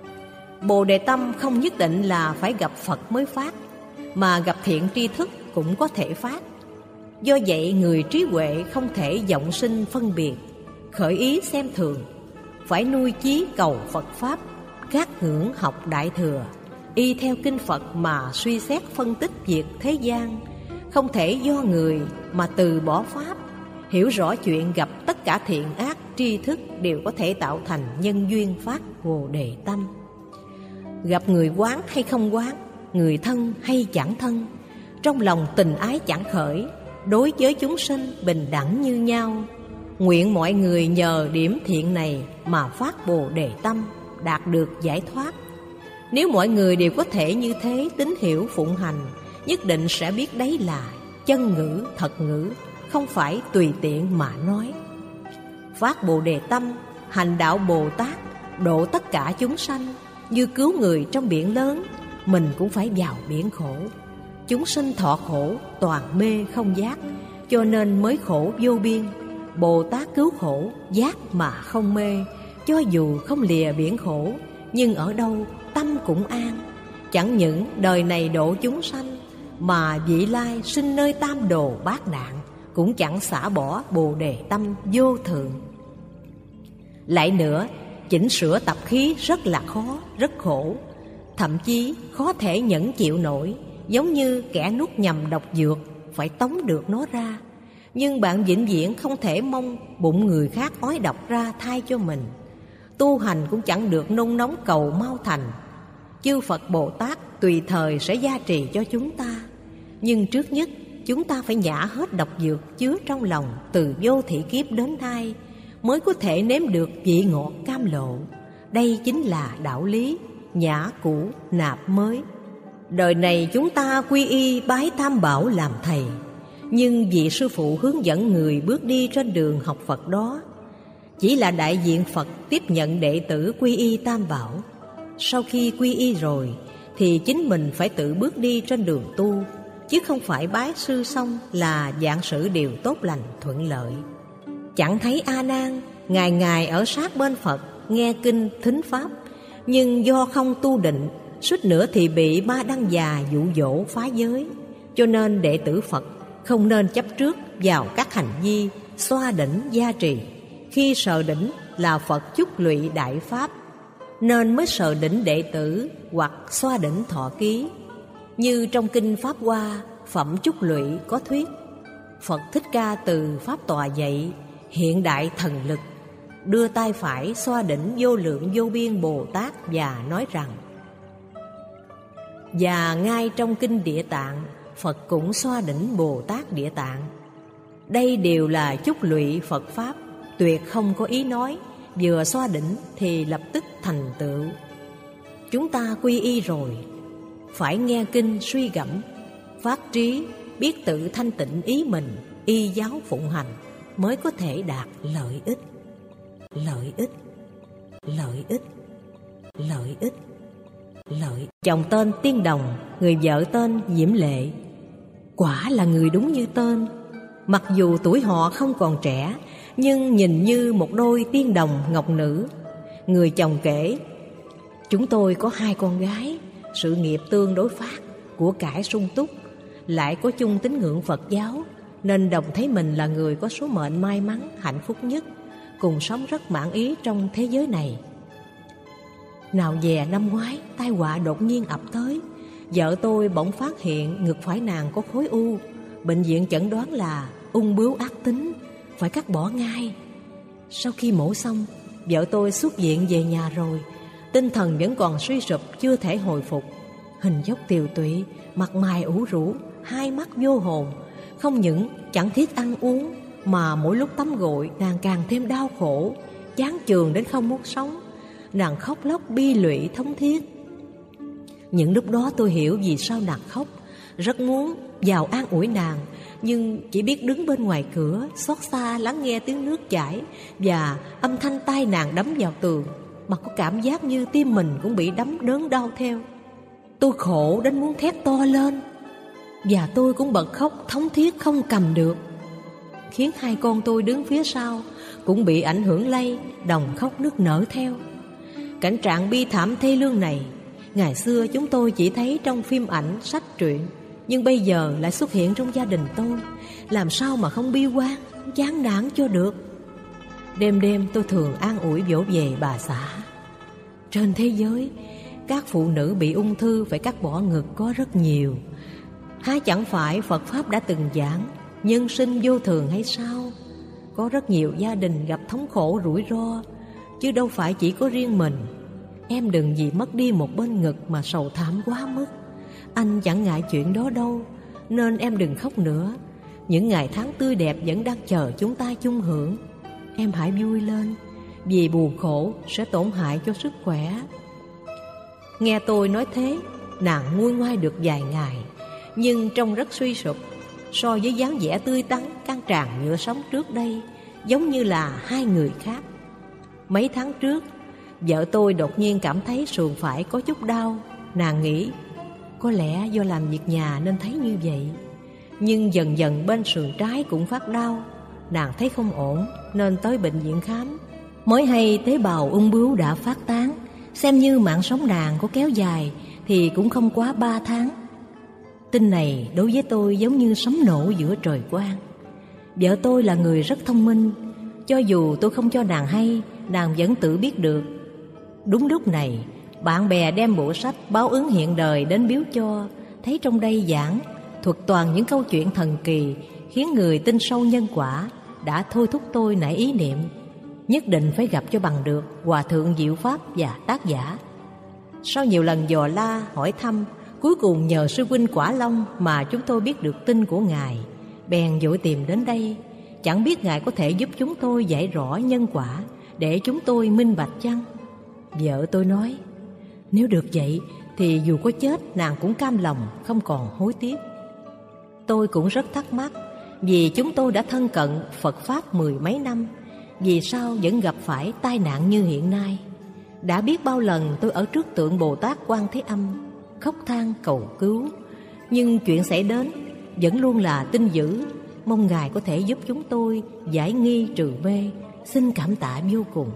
Bồ Đề tâm không nhất định là phải gặp Phật mới phát, mà gặp thiện tri thức cũng có thể phát. Do vậy người trí huệ không thể vọng sinh phân biệt, khởi ý xem thường, phải nuôi chí cầu Phật Pháp, gác ngưỡng học Đại Thừa, y theo kinh Phật mà suy xét phân tích việc thế gian, không thể do người mà từ bỏ Pháp. Hiểu rõ chuyện gặp tất cả thiện ác tri thức đều có thể tạo thành nhân duyên phát Bồ Đề tâm. Gặp người quán hay không quán, người thân hay chẳng thân, trong lòng tình ái chẳng khởi, đối với chúng sinh bình đẳng như nhau. Nguyện mọi người nhờ điểm thiện này mà phát Bồ Đề tâm, đạt được giải thoát. Nếu mọi người đều có thể như thế tín hiểu phụng hành, nhất định sẽ biết đấy là chân ngữ, thật ngữ, không phải tùy tiện mà nói. Phát Bồ Đề tâm, hành đạo Bồ Tát, độ tất cả chúng sanh, như cứu người trong biển lớn, mình cũng phải vào biển khổ. Chúng sinh thọ khổ, toàn mê không giác, cho nên mới khổ vô biên. Bồ Tát cứu khổ, giác mà không mê, cho dù không lìa biển khổ, nhưng ở đâu tâm cũng an. Chẳng những đời này độ chúng sanh, mà vị lai sinh nơi tam đồ bát nạn, cũng chẳng xả bỏ Bồ Đề tâm vô thượng. Lại nữa, chỉnh sửa tập khí rất là khó, rất khổ, thậm chí khó thể nhẫn chịu nổi, giống như kẻ nuốt nhầm độc dược, phải tống được nó ra. Nhưng bạn vĩnh viễn không thể mong bụng người khác ói độc ra thay cho mình. Tu hành cũng chẳng được nôn nóng cầu mau thành. Chư Phật Bồ Tát tùy thời sẽ gia trì cho chúng ta, nhưng trước nhất chúng ta phải nhả hết độc dược chứa trong lòng từ vô thị kiếp đến nay, mới có thể nếm được vị ngọt cam lộ. Đây chính là đạo lý nhả cũ nạp mới. Đời này chúng ta quy y bái Tam Bảo làm thầy, nhưng vị sư phụ hướng dẫn người bước đi trên đường học Phật đó chỉ là đại diện Phật tiếp nhận đệ tử quy y Tam Bảo. Sau khi quy y rồi thì chính mình phải tự bước đi trên đường tu, chứ không phải bái sư xong là vạn sự đều tốt lành thuận lợi. Chẳng thấy A Nan ngày ngày ở sát bên Phật nghe kinh thính pháp, nhưng do không tu định, suýt nữa thì bị ma đăng già dụ dỗ phá giới. Cho nên đệ tử Phật không nên chấp trước vào các hành vi xoa đỉnh gia trì. Khi sờ đỉnh là Phật chúc lụy đại pháp, nên mới sờ đỉnh đệ tử hoặc xoa đỉnh thọ ký. Như trong kinh Pháp Hoa Phẩm Chúc Lụy có thuyết, Phật Thích Ca từ pháp tọa dậy, hiện đại thần lực, đưa tay phải xoa đỉnh vô lượng vô biên Bồ Tát và nói rằng: và ngay trong kinh Địa Tạng, Phật cũng xoa đỉnh Bồ Tát Địa Tạng. Đây đều là chúc lụy Phật Pháp, tuyệt không có ý nói, vừa xoa đỉnh thì lập tức thành tựu. Chúng ta quy y rồi, phải nghe kinh suy gẫm, phát trí, biết tự thanh tịnh ý mình, y giáo phụng hành, mới có thể đạt lợi ích. Lợi ích, lợi ích, lợi ích, lợi. Chồng tên Tiên Đồng, người vợ tên Diễm Lệ. Quả là người đúng như tên. Mặc dù tuổi họ không còn trẻ, nhưng nhìn như một đôi tiên đồng ngọc nữ. Người chồng kể: chúng tôi có hai con gái, sự nghiệp tương đối phát, của cải sung túc, lại có chung tín ngưỡng Phật giáo, nên đồng thấy mình là người có số mệnh may mắn, hạnh phúc nhất, cùng sống rất mãn ý trong thế giới này. Nào dè năm ngoái, tai họa đột nhiên ập tới. Vợ tôi bỗng phát hiện ngực phải nàng có khối u. Bệnh viện chẩn đoán là ung bướu ác tính, phải cắt bỏ ngay. Sau khi mổ xong, vợ tôi xuất viện về nhà rồi. Tinh thần vẫn còn suy sụp, chưa thể hồi phục. Hình dốc tiều tụy, mặt mày ủ rũ, hai mắt vô hồn. Không những chẳng thiết ăn uống, mà mỗi lúc tắm gội nàng càng thêm đau khổ, chán chường đến không muốn sống. Nàng khóc lóc bi lụy thống thiết. Những lúc đó tôi hiểu vì sao nàng khóc, rất muốn vào an ủi nàng, nhưng chỉ biết đứng bên ngoài cửa xót xa lắng nghe tiếng nước chảy và âm thanh tay nàng đấm vào tường, mà có cảm giác như tim mình cũng bị đấm đớn đau theo. Tôi khổ đến muốn thét to lên, và tôi cũng bật khóc thống thiết không cầm được, khiến hai con tôi đứng phía sau cũng bị ảnh hưởng lây, đồng khóc nức nở theo. Cảnh trạng bi thảm thê lương này, ngày xưa chúng tôi chỉ thấy trong phim ảnh, sách truyện, nhưng bây giờ lại xuất hiện trong gia đình tôi. Làm sao mà không bi quan, chán nản cho được. Đêm đêm tôi thường an ủi dỗ về bà xã. Trên thế giới, các phụ nữ bị ung thư phải cắt bỏ ngực có rất nhiều. Há chẳng phải Phật Pháp đã từng giảng nhân sinh vô thường hay sao? Có rất nhiều gia đình gặp thống khổ rủi ro, chứ đâu phải chỉ có riêng mình. Em đừng vì mất đi một bên ngực mà sầu thảm quá mức. Anh chẳng ngại chuyện đó đâu, nên em đừng khóc nữa. Những ngày tháng tươi đẹp vẫn đang chờ chúng ta chung hưởng. Em hãy vui lên, vì buồn khổ sẽ tổn hại cho sức khỏe. Nghe tôi nói thế, nàng nguôi ngoai được vài ngày, nhưng trông rất suy sụp. So với dáng vẻ tươi tắn, căng tràn nhựa sống trước đây, giống như là hai người khác. Mấy tháng trước, vợ tôi đột nhiên cảm thấy sườn phải có chút đau. Nàng nghĩ có lẽ do làm việc nhà nên thấy như vậy. Nhưng dần dần bên sườn trái cũng phát đau. Nàng thấy không ổn nên tới bệnh viện khám. Mới hay tế bào ung bướu đã phát tán. Xem như mạng sống nàng có kéo dài thì cũng không quá ba tháng. Tin này đối với tôi giống như sấm nổ giữa trời quang. Vợ tôi là người rất thông minh. Cho dù tôi không cho nàng hay, nàng vẫn tự biết được. Đúng lúc này, bạn bè đem bộ sách Báo ứng hiện đời đến biếu cho. Thấy trong đây giảng thuật toàn những câu chuyện thần kỳ, khiến người tin sâu nhân quả, đã thôi thúc tôi nảy ý niệm nhất định phải gặp cho bằng được Hòa thượng Diệu Pháp và tác giả. Sau nhiều lần dò la hỏi thăm, cuối cùng nhờ sư huynh Quả Long mà chúng tôi biết được tin của ngài, bèn vội tìm đến đây. Chẳng biết ngài có thể giúp chúng tôi giải rõ nhân quả để chúng tôi minh bạch chăng? Vợ tôi nói, nếu được vậy thì dù có chết nàng cũng cam lòng, không còn hối tiếc. Tôi cũng rất thắc mắc, vì chúng tôi đã thân cận Phật Pháp mười mấy năm, vì sao vẫn gặp phải tai nạn như hiện nay? Đã biết bao lần tôi ở trước tượng Bồ Tát Quan Thế Âm, khóc than cầu cứu, nhưng chuyện xảy đến vẫn luôn là tin dữ. Mong ngài có thể giúp chúng tôi giải nghi trừ mê, xin cảm tạ vô cùng.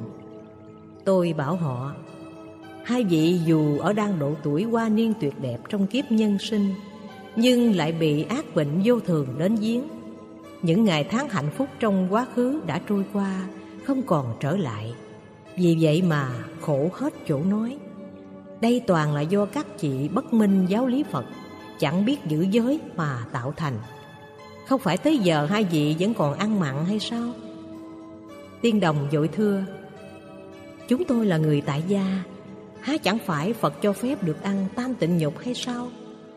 Tôi bảo họ, hai vị dù ở đang độ tuổi hoa niên tuyệt đẹp trong kiếp nhân sinh, nhưng lại bị ác bệnh vô thường đến giếng. Những ngày tháng hạnh phúc trong quá khứ đã trôi qua, không còn trở lại. Vì vậy mà khổ hết chỗ nói. Đây toàn là do các chị bất minh giáo lý Phật, chẳng biết giữ giới mà tạo thành. Không phải tới giờ hai vị vẫn còn ăn mặn hay sao? Tiên đồng vội thưa: chúng tôi là người tại gia, há chẳng phải Phật cho phép được ăn tam tịnh nhục hay sao?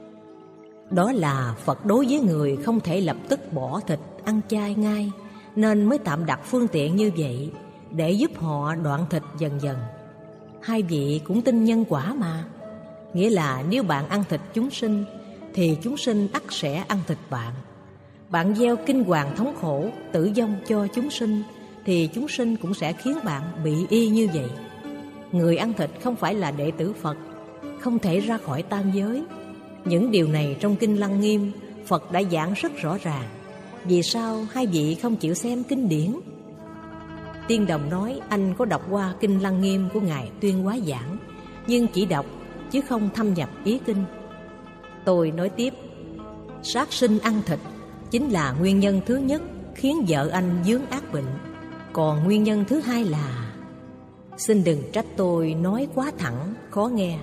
Đó là Phật đối với người không thể lập tức bỏ thịt ăn chay ngay, nên mới tạm đặt phương tiện như vậy để giúp họ đoạn thịt dần dần. Hai vị cũng tin nhân quả mà. Nghĩa là nếu bạn ăn thịt chúng sinh thì chúng sinh ắt sẽ ăn thịt bạn. Bạn gieo kinh hoàng thống khổ, tử vong cho chúng sinh thì chúng sinh cũng sẽ khiến bạn bị y như vậy. Người ăn thịt không phải là đệ tử Phật, không thể ra khỏi tam giới. Những điều này trong Kinh Lăng Nghiêm Phật đã giảng rất rõ ràng. Vì sao hai vị không chịu xem kinh điển? Tiên đồng nói anh có đọc qua Kinh Lăng Nghiêm của Ngài Tuyên Hóa Giảng, nhưng chỉ đọc chứ không thâm nhập ý kinh. Tôi nói tiếp: sát sinh ăn thịt chính là nguyên nhân thứ nhất khiến vợ anh vướng ác bệnh. Còn nguyên nhân thứ hai là... Xin đừng trách tôi nói quá thẳng, khó nghe.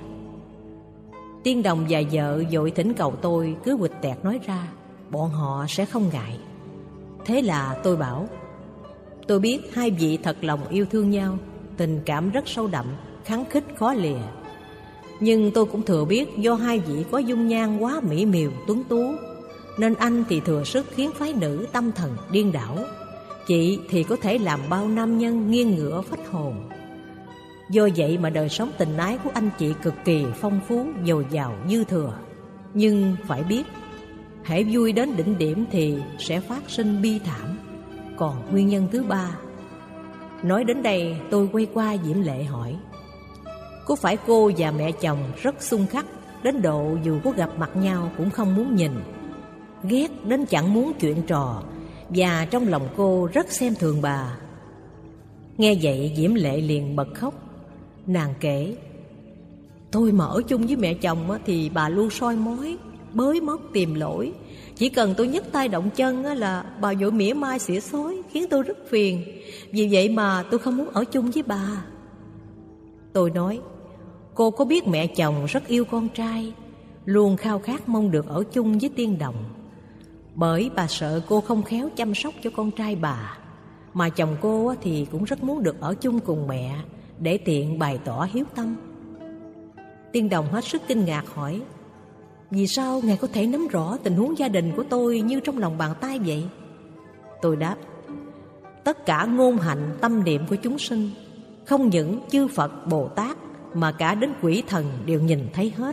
Tiên đồng và vợ vội thỉnh cầu tôi cứ quịch tẹt nói ra, bọn họ sẽ không ngại. Thế là tôi bảo: tôi biết hai vị thật lòng yêu thương nhau, tình cảm rất sâu đậm, khăng khít khó lìa. Nhưng tôi cũng thừa biết do hai vị có dung nhan quá mỹ miều tuấn tú, nên anh thì thừa sức khiến phái nữ tâm thần điên đảo. Chị thì có thể làm bao nam nhân nghiêng ngửa phách hồn. Do vậy mà đời sống tình ái của anh chị cực kỳ phong phú, dồi dào, dư thừa. Nhưng phải biết, hễ vui đến đỉnh điểm thì sẽ phát sinh bi thảm. Còn nguyên nhân thứ ba... Nói đến đây tôi quay qua Diễm Lệ hỏi: có phải cô và mẹ chồng rất xung khắc đến độ dù có gặp mặt nhau cũng không muốn nhìn, ghét đến chẳng muốn chuyện trò, và trong lòng cô rất xem thường bà? Nghe vậy Diễm Lệ liền bật khóc. Nàng kể: tôi mà ở chung với mẹ chồng thì bà luôn soi mói, bới móc tìm lỗi. Chỉ cần tôi nhấc tay động chân là bà vội mỉa mai xỉa xối, khiến tôi rất phiền. Vì vậy mà tôi không muốn ở chung với bà. Tôi nói: cô có biết mẹ chồng rất yêu con trai, luôn khao khát mong được ở chung với Tiên đồng. Bởi bà sợ cô không khéo chăm sóc cho con trai bà. Mà chồng cô thì cũng rất muốn được ở chung cùng mẹ, để tiện bày tỏ hiếu tâm. Tiên đồng hết sức kinh ngạc hỏi: vì sao ngài có thể nắm rõ tình huống gia đình của tôi như trong lòng bàn tay vậy? Tôi đáp: tất cả ngôn hạnh tâm niệm của chúng sinh, không những chư Phật Bồ Tát mà cả đến quỷ thần đều nhìn thấy hết.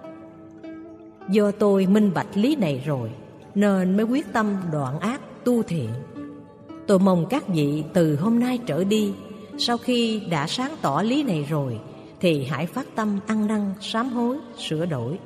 Do tôi minh bạch lý này rồi, nên mới quyết tâm đoạn ác tu thiện. Tôi mong các vị từ hôm nay trở đi, sau khi đã sáng tỏ lý này rồi, thì hãy phát tâm ăn năn sám hối sửa đổi.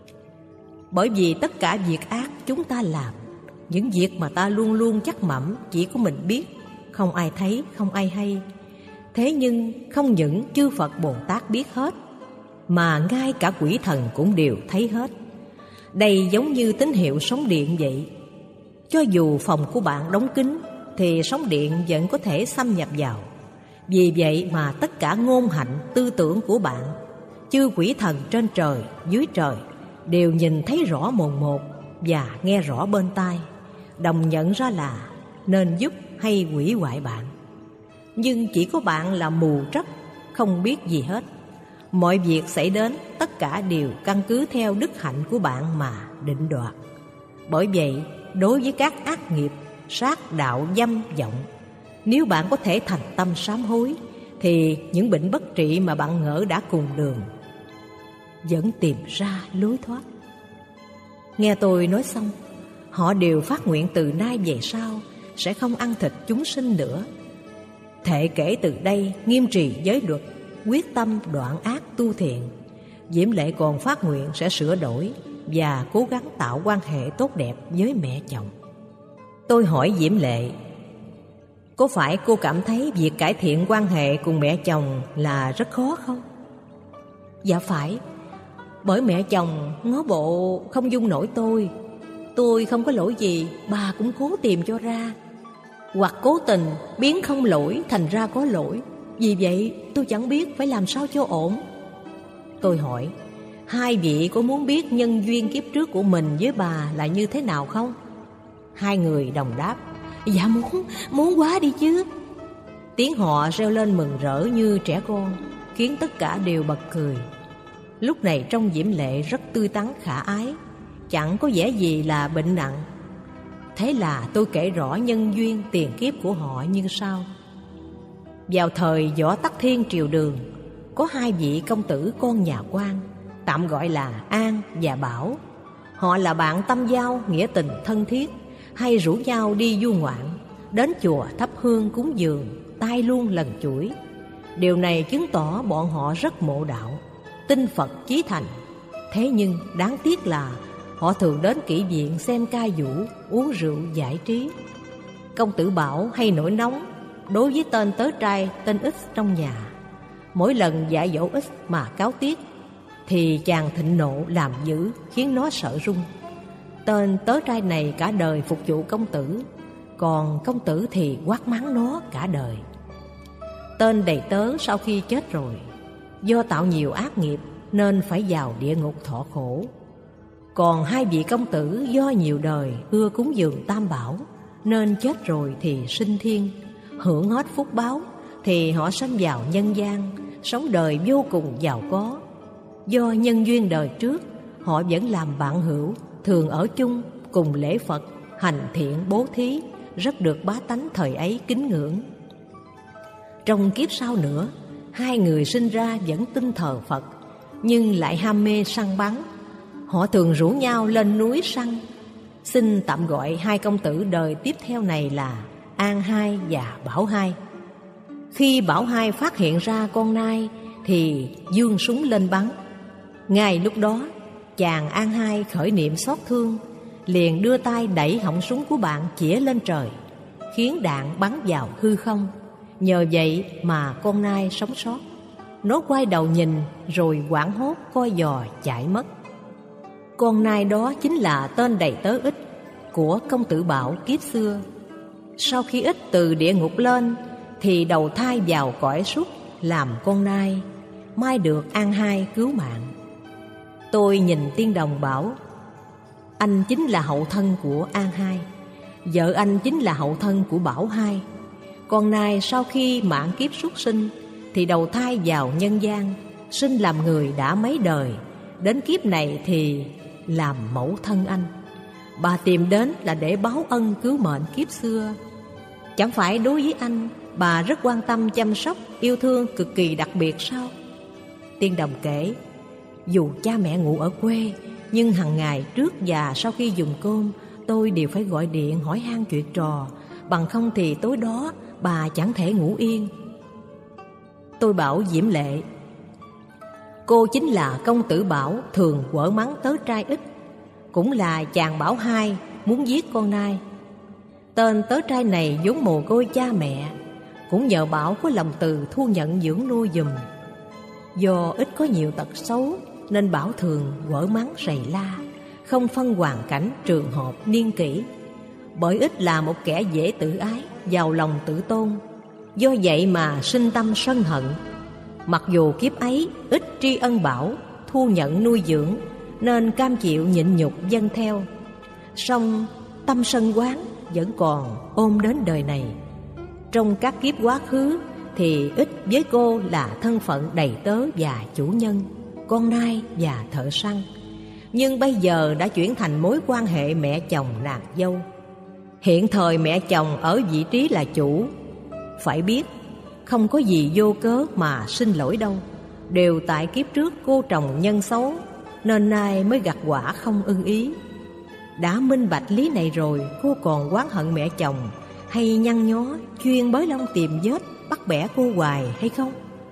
Bởi vì tất cả việc ác chúng ta làm, những việc mà ta luôn luôn chắc mẩm chỉ có mình biết, không ai thấy, không ai hay. Thế nhưng không những chư Phật Bồ Tát biết hết, mà ngay cả quỷ thần cũng đều thấy hết. Đây giống như tín hiệu sóng điện vậy. Cho dù phòng của bạn đóng kín thì sóng điện vẫn có thể xâm nhập vào. Vì vậy mà tất cả ngôn hạnh tư tưởng của bạn, chư quỷ thần trên trời dưới trời đều nhìn thấy rõ mồn một và nghe rõ bên tai, đồng nhận ra là nên giúp hay hủy hoại bạn. Nhưng chỉ có bạn là mù trất, không biết gì hết. Mọi việc xảy đến tất cả đều căn cứ theo đức hạnh của bạn mà định đoạt. Bởi vậy, đối với các ác nghiệp, sát đạo dâm vọng, nếu bạn có thể thành tâm sám hối, thì những bệnh bất trị mà bạn ngỡ đã cùng đường vẫn tìm ra lối thoát. Nghe tôi nói xong, họ đều phát nguyện từ nay về sau sẽ không ăn thịt chúng sinh nữa. Thệ kể từ đây nghiêm trì giới luật, quyết tâm đoạn ác tu thiện. Diễm Lệ còn phát nguyện sẽ sửa đổi và cố gắng tạo quan hệ tốt đẹp với mẹ chồng. Tôi hỏi Diễm Lệ: có phải cô cảm thấy việc cải thiện quan hệ cùng mẹ chồng là rất khó không? Dạ phải. Bởi mẹ chồng ngó bộ không dung nổi tôi. Tôi không có lỗi gì, bà cũng cố tìm cho ra, hoặc cố tình biến không lỗi thành ra có lỗi. Vì vậy tôi chẳng biết phải làm sao cho ổn. Tôi hỏi: hai vị có muốn biết nhân duyên kiếp trước của mình với bà là như thế nào không? Hai người đồng đáp: dạ muốn, muốn quá đi chứ. Tiếng họ reo lên mừng rỡ như trẻ con, khiến tất cả đều bật cười. Lúc này trông Diễm Lệ rất tươi tắn khả ái, chẳng có vẻ gì là bệnh nặng. Thế là tôi kể rõ nhân duyên tiền kiếp của họ như sau. Vào thời Võ Tắc Thiên triều Đường, có hai vị công tử con nhà quan, tạm gọi là An và Bảo. Họ là bạn tâm giao, nghĩa tình thân thiết, hay rủ nhau đi du ngoạn, đến chùa thắp hương cúng dường, tay luôn lần chuỗi. Điều này chứng tỏ bọn họ rất mộ đạo, tin Phật chí thành. Thế nhưng đáng tiếc là họ thường đến kỹ viện xem ca vũ, uống rượu giải trí. Công tử Bảo hay nổi nóng đối với tên tớ trai tên X trong nhà. Mỗi lần dạy dỗ X mà cáo tiết thì chàng thịnh nộ làm dữ, khiến nó sợ run. Tên tớ trai này cả đời phục vụ công tử, còn công tử thì quát mắng nó cả đời. Tên đầy tớ sau khi chết rồi, do tạo nhiều ác nghiệp nên phải vào địa ngục thọ khổ. Còn hai vị công tử do nhiều đời ưa cúng dường Tam Bảo, nên chết rồi thì sinh thiên, hưởng hết phúc báo thì họ sanh vào nhân gian, sống đời vô cùng giàu có. Do nhân duyên đời trước, họ vẫn làm bạn hữu, thường ở chung, cùng lễ Phật, hành thiện bố thí, rất được bá tánh thời ấy kính ngưỡng. Trong kiếp sau nữa, hai người sinh ra vẫn tin thờ Phật, nhưng lại ham mê săn bắn. Họ thường rủ nhau lên núi săn. Xin tạm gọi hai công tử đời tiếp theo này là An Hai và Bảo Hai. Khi Bảo Hai phát hiện ra con nai thì giương súng lên bắn. Ngay lúc đó, chàng An Hai khởi niệm xót thương, liền đưa tay đẩy họng súng của bạn chĩa lên trời, khiến đạn bắn vào hư không. Nhờ vậy mà con nai sống sót. Nó quay đầu nhìn rồi hoảng hốt coi giò chạy mất. Con nai đó chính là tên đầy tớ Ích của công tử Bảo kiếp xưa. Sau khi Ích từ địa ngục lên thì đầu thai vào cõi súc làm con nai, mai được An Hai cứu mạng. Tôi nhìn Tiên Đồng bảo: anh chính là hậu thân của An Hai, vợ anh chính là hậu thân của Bảo Hai. Con nai sau khi mãn kiếp súc sinh thì đầu thai vào nhân gian, sinh làm người đã mấy đời, đến kiếp này thì làm mẫu thân anh. Bà tìm đến là để báo ân cứu mệnh kiếp xưa. Chẳng phải đối với anh, bà rất quan tâm chăm sóc, yêu thương cực kỳ đặc biệt sao? Tiên Đồng kể, dù cha mẹ ngủ ở quê, nhưng hàng ngày trước và sau khi dùng cơm, tôi đều phải gọi điện hỏi han chuyện trò, bằng không thì tối đó bà chẳng thể ngủ yên. Tôi bảo Diễm Lệ: cô chính là công tử Bảo thường quở mắng tớ trai Ích, cũng là chàng Bảo Hai muốn giết con nai. Tên tớ trai này vốn mồ côi cha mẹ, cũng nhờ Bảo có lòng từ thu nhận dưỡng nuôi giùm. Do Ích có nhiều tật xấu nên Bảo thường quở mắng rầy la, không phân hoàn cảnh, trường hợp, niên kỷ. Bởi Ích là một kẻ dễ tự ái, giàu lòng tự tôn, do vậy mà sinh tâm sân hận. Mặc dù kiếp ấy Ích tri ân Bảo, thu nhận nuôi dưỡng, nên cam chịu nhịn nhục vâng theo, song tâm sân oán vẫn còn ôm đến đời này. Trong các kiếp quá khứ thì Ích với cô là thân phận đầy tớ và chủ nhân, con nai và thợ săn. Nhưng bây giờ đã chuyển thành mối quan hệ mẹ chồng nàng dâu. Hiện thời mẹ chồng ở vị trí là chủ. Phải biết, không có gì vô cớ mà xin lỗi đâu. Đều tại kiếp trước cô trồng nhân xấu, nên nay mới gặt quả không ưng ý. Đã minh bạch lý này rồi, cô còn oán hận mẹ chồng, hay nhăn nhó chuyên bới lông tìm vết, bắt bẻ cô hoài hay không?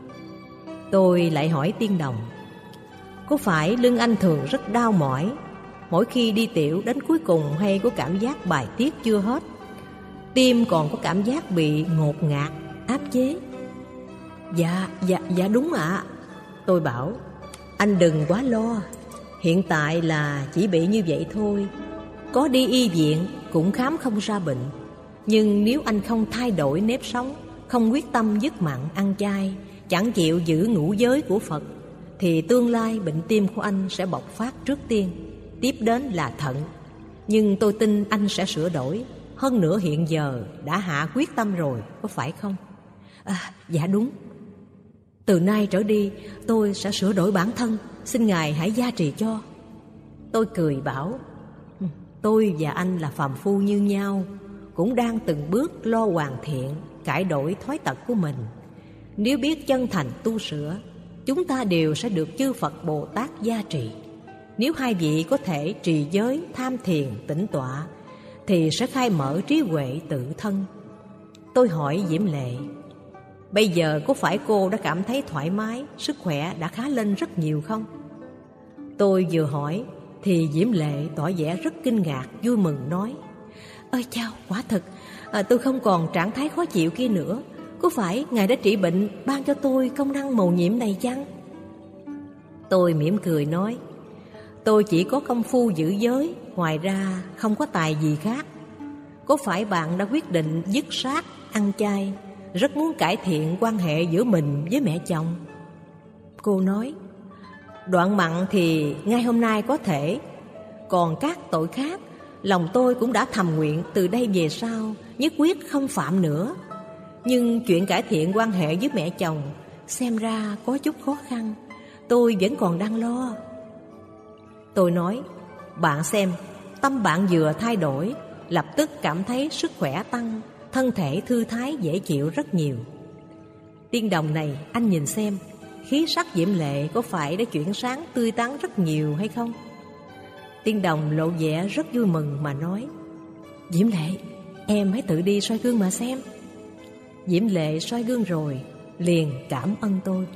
Tôi lại hỏi Tiên Đồng: có phải lưng anh thường rất đau mỏi, mỗi khi đi tiểu đến cuối cùng hay có cảm giác bài tiết chưa hết, tim còn có cảm giác bị ngột ngạt, áp chế? Dạ, dạ, dạ đúng ạ. À. Tôi bảo: anh đừng quá lo, hiện tại là chỉ bị như vậy thôi. Có đi y viện cũng khám không ra bệnh. Nhưng nếu anh không thay đổi nếp sống, không quyết tâm dứt mặn ăn chay, chẳng chịu giữ ngũ giới của Phật, thì tương lai bệnh tim của anh sẽ bộc phát trước tiên, tiếp đến là thận. Nhưng tôi tin anh sẽ sửa đổi. Hơn nữa hiện giờ đã hạ quyết tâm rồi, có phải không? À, dạ đúng. Từ nay trở đi tôi sẽ sửa đổi bản thân, xin Ngài hãy gia trì cho. Tôi cười bảo, tôi và anh là phàm phu như nhau, cũng đang từng bước lo hoàn thiện, cải đổi thói tật của mình. Nếu biết chân thành tu sửa, chúng ta đều sẽ được chư Phật Bồ Tát gia trì. Nếu hai vị có thể trì giới, tham thiền, tĩnh tọa, thì sẽ khai mở trí huệ tự thân. Tôi hỏi Diễm Lệ, bây giờ có phải cô đã cảm thấy thoải mái, sức khỏe đã khá lên rất nhiều không? Tôi vừa hỏi thì Diễm Lệ tỏ vẻ rất kinh ngạc, vui mừng nói, ơi chao, quả thật, à, tôi không còn trạng thái khó chịu kia nữa. Có phải Ngài đã trị bệnh, ban cho tôi công năng mầu nhiệm này chăng? Tôi mỉm cười nói, tôi chỉ có công phu giữ giới, ngoài ra không có tài gì khác. Có phải bạn đã quyết định dứt sát, ăn chay, rất muốn cải thiện quan hệ giữa mình với mẹ chồng? Cô nói, đoạn mặn thì ngay hôm nay có thể, còn các tội khác, lòng tôi cũng đã thầm nguyện từ đây về sau nhất quyết không phạm nữa. Nhưng chuyện cải thiện quan hệ với mẹ chồng xem ra có chút khó khăn, tôi vẫn còn đang lo. Tôi nói, bạn xem, tâm bạn vừa thay đổi, lập tức cảm thấy sức khỏe tăng, thân thể thư thái dễ chịu rất nhiều. Tiên đồng này, anh nhìn xem, khí sắc Diễm Lệ có phải đã chuyển sáng tươi tắn rất nhiều hay không? Tiên đồng lộ vẻ rất vui mừng mà nói, Diễm Lệ, em hãy tự đi soi gương mà xem. Diễm Lệ soi gương rồi liền cảm ơn tôi.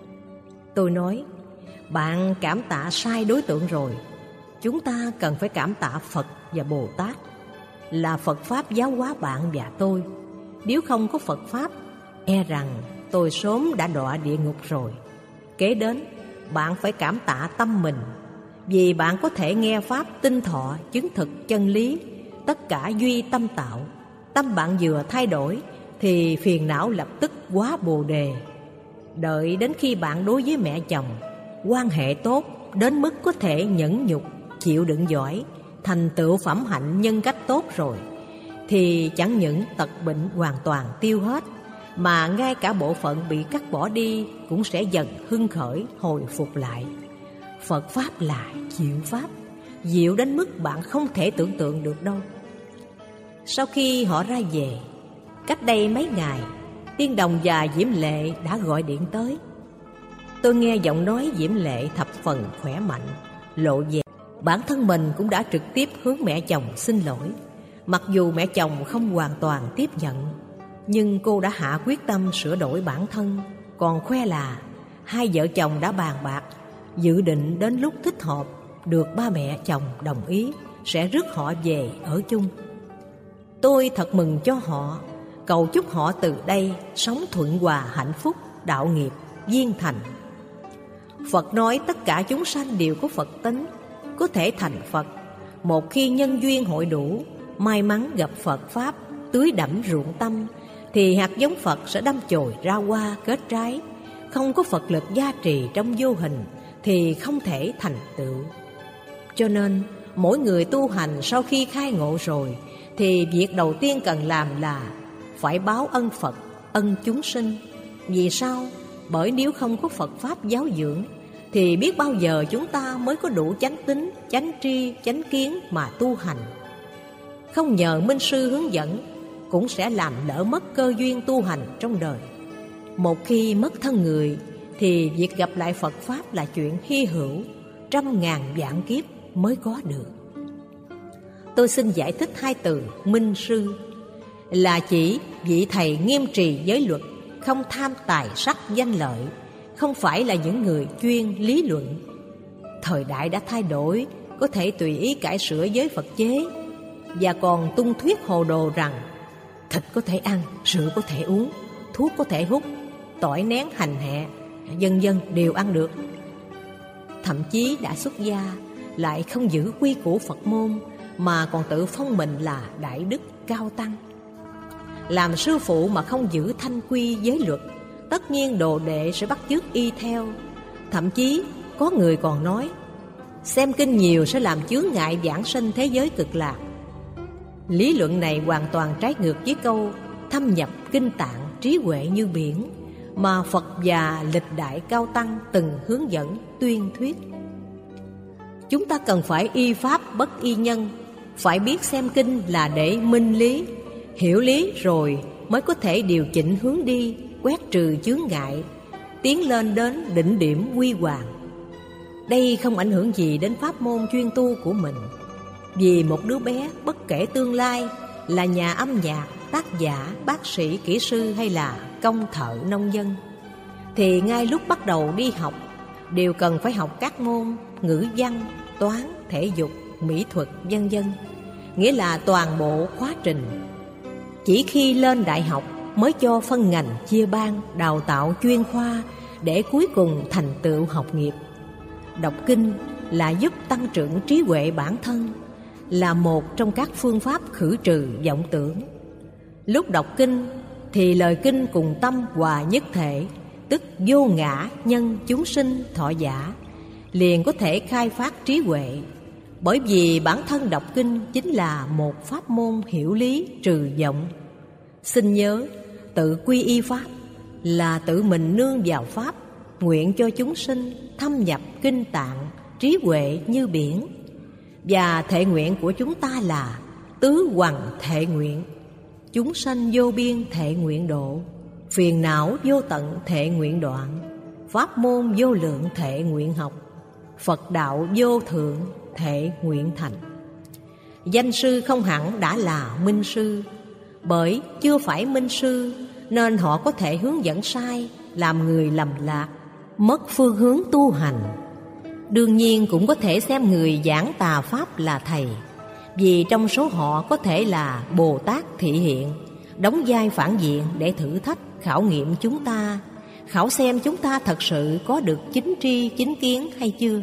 Tôi nói, bạn cảm tạ sai đối tượng rồi. Chúng ta cần phải cảm tạ Phật và Bồ Tát. Là Phật Pháp giáo hóa bạn và tôi. Nếu không có Phật Pháp, e rằng tôi sớm đã đọa địa ngục rồi. Kế đến, bạn phải cảm tạ tâm mình, vì bạn có thể nghe Pháp tinh thọ, chứng thực chân lý. Tất cả duy tâm tạo. Tâm bạn vừa thay đổi thì phiền não lập tức hóa bồ đề. Đợi đến khi bạn đối với mẹ chồng quan hệ tốt đến mức có thể nhẫn nhục, chịu đựng giỏi, thành tựu phẩm hạnh nhân cách tốt rồi, thì chẳng những tật bệnh hoàn toàn tiêu hết, mà ngay cả bộ phận bị cắt bỏ đi cũng sẽ dần hưng khởi, hồi phục lại. Phật Pháp là diệu Pháp, diệu đến mức bạn không thể tưởng tượng được đâu. Sau khi họ ra về, cách đây mấy ngày, Tiên đồng và Diễm Lệ đã gọi điện tới. Tôi nghe giọng nói Diễm Lệ thập phần khỏe mạnh, lộ vẻ bản thân mình cũng đã trực tiếp hướng mẹ chồng xin lỗi. Mặc dù mẹ chồng không hoàn toàn tiếp nhận, nhưng cô đã hạ quyết tâm sửa đổi bản thân, còn khoe là hai vợ chồng đã bàn bạc, dự định đến lúc thích hợp được ba mẹ chồng đồng ý sẽ rước họ về ở chung. Tôi thật mừng cho họ, cầu chúc họ từ đây sống thuận hòa hạnh phúc, đạo nghiệp viên thành. Phật nói tất cả chúng sanh đều có Phật tính, có thể thành Phật. Một khi nhân duyên hội đủ, may mắn gặp Phật Pháp tưới đẫm ruộng tâm, thì hạt giống Phật sẽ đâm chồi ra hoa kết trái. Không có Phật lực gia trì trong vô hình thì không thể thành tựu. Cho nên mỗi người tu hành sau khi khai ngộ rồi, thì việc đầu tiên cần làm là phải báo ân Phật, ân chúng sinh. Vì sao? Bởi nếu không có Phật Pháp giáo dưỡng, thì biết bao giờ chúng ta mới có đủ chánh tính, chánh tri, chánh kiến mà tu hành. Không nhờ minh sư hướng dẫn, cũng sẽ làm lỡ mất cơ duyên tu hành trong đời. Một khi mất thân người, thì việc gặp lại Phật Pháp là chuyện hy hữu, trăm ngàn vạn kiếp mới có được. Tôi xin giải thích hai từ minh sư là chỉ vị thầy nghiêm trì giới luật, không tham tài sắc danh lợi, không phải là những người chuyên lý luận. Thời đại đã thay đổi, có thể tùy ý cải sửa giới Phật chế, và còn tung thuyết hồ đồ rằng thịt có thể ăn, rượu có thể uống, thuốc có thể hút, tỏi nén hành hạ, vân vân đều ăn được. Thậm chí đã xuất gia lại không giữ quy củ Phật môn, mà còn tự phong mình là đại đức cao tăng. Làm sư phụ mà không giữ thanh quy giới luật, tất nhiên đồ đệ sẽ bắt chước y theo. Thậm chí có người còn nói xem kinh nhiều sẽ làm chướng ngại vãng sanh thế giới cực lạc. Lý luận này hoàn toàn trái ngược với câu thâm nhập kinh tạng trí huệ như biển mà Phật và lịch đại cao tăng từng hướng dẫn tuyên thuyết. Chúng ta cần phải y pháp bất y nhân, phải biết xem kinh là để minh lý, hiểu lý rồi mới có thể điều chỉnh hướng đi, quét trừ chướng ngại, tiến lên đến đỉnh điểm quy hoàng. Đây không ảnh hưởng gì đến pháp môn chuyên tu của mình. Vì một đứa bé bất kể tương lai là nhà âm nhạc, tác giả, bác sĩ, kỹ sư hay là công thợ nông dân, thì ngay lúc bắt đầu đi học đều cần phải học các môn ngữ văn, toán, thể dục, mỹ thuật, vân vân, nghĩa là toàn bộ khóa trình. Chỉ khi lên đại học mới cho phân ngành chia ban, đào tạo chuyên khoa để cuối cùng thành tựu học nghiệp. Đọc kinh là giúp tăng trưởng trí huệ bản thân, là một trong các phương pháp khử trừ vọng tưởng. Lúc đọc kinh thì lời kinh cùng tâm hòa nhất thể, tức vô ngã nhân chúng sinh thọ giả, liền có thể khai phát trí huệ. Bởi vì bản thân đọc kinh chính là một pháp môn hiểu lý trừ vọng. Xin nhớ, tự quy y pháp là tự mình nương vào pháp, nguyện cho chúng sinh thâm nhập kinh tạng, trí huệ như biển. Và thệ nguyện của chúng ta là tứ hoằng thệ nguyện: chúng sanh vô biên thệ nguyện độ, phiền não vô tận thệ nguyện đoạn, pháp môn vô lượng thệ nguyện học, Phật đạo vô thượng thệ nguyện thành. Danh sư không hẳn đã là minh sư, bởi chưa phải minh sư nên họ có thể hướng dẫn sai, làm người lầm lạc, mất phương hướng tu hành. Đương nhiên cũng có thể xem người giảng tà pháp là thầy, vì trong số họ có thể là Bồ Tát thị hiện, đóng vai phản diện để thử thách, khảo nghiệm chúng ta, khảo xem chúng ta thật sự có được chính tri, chính kiến hay chưa.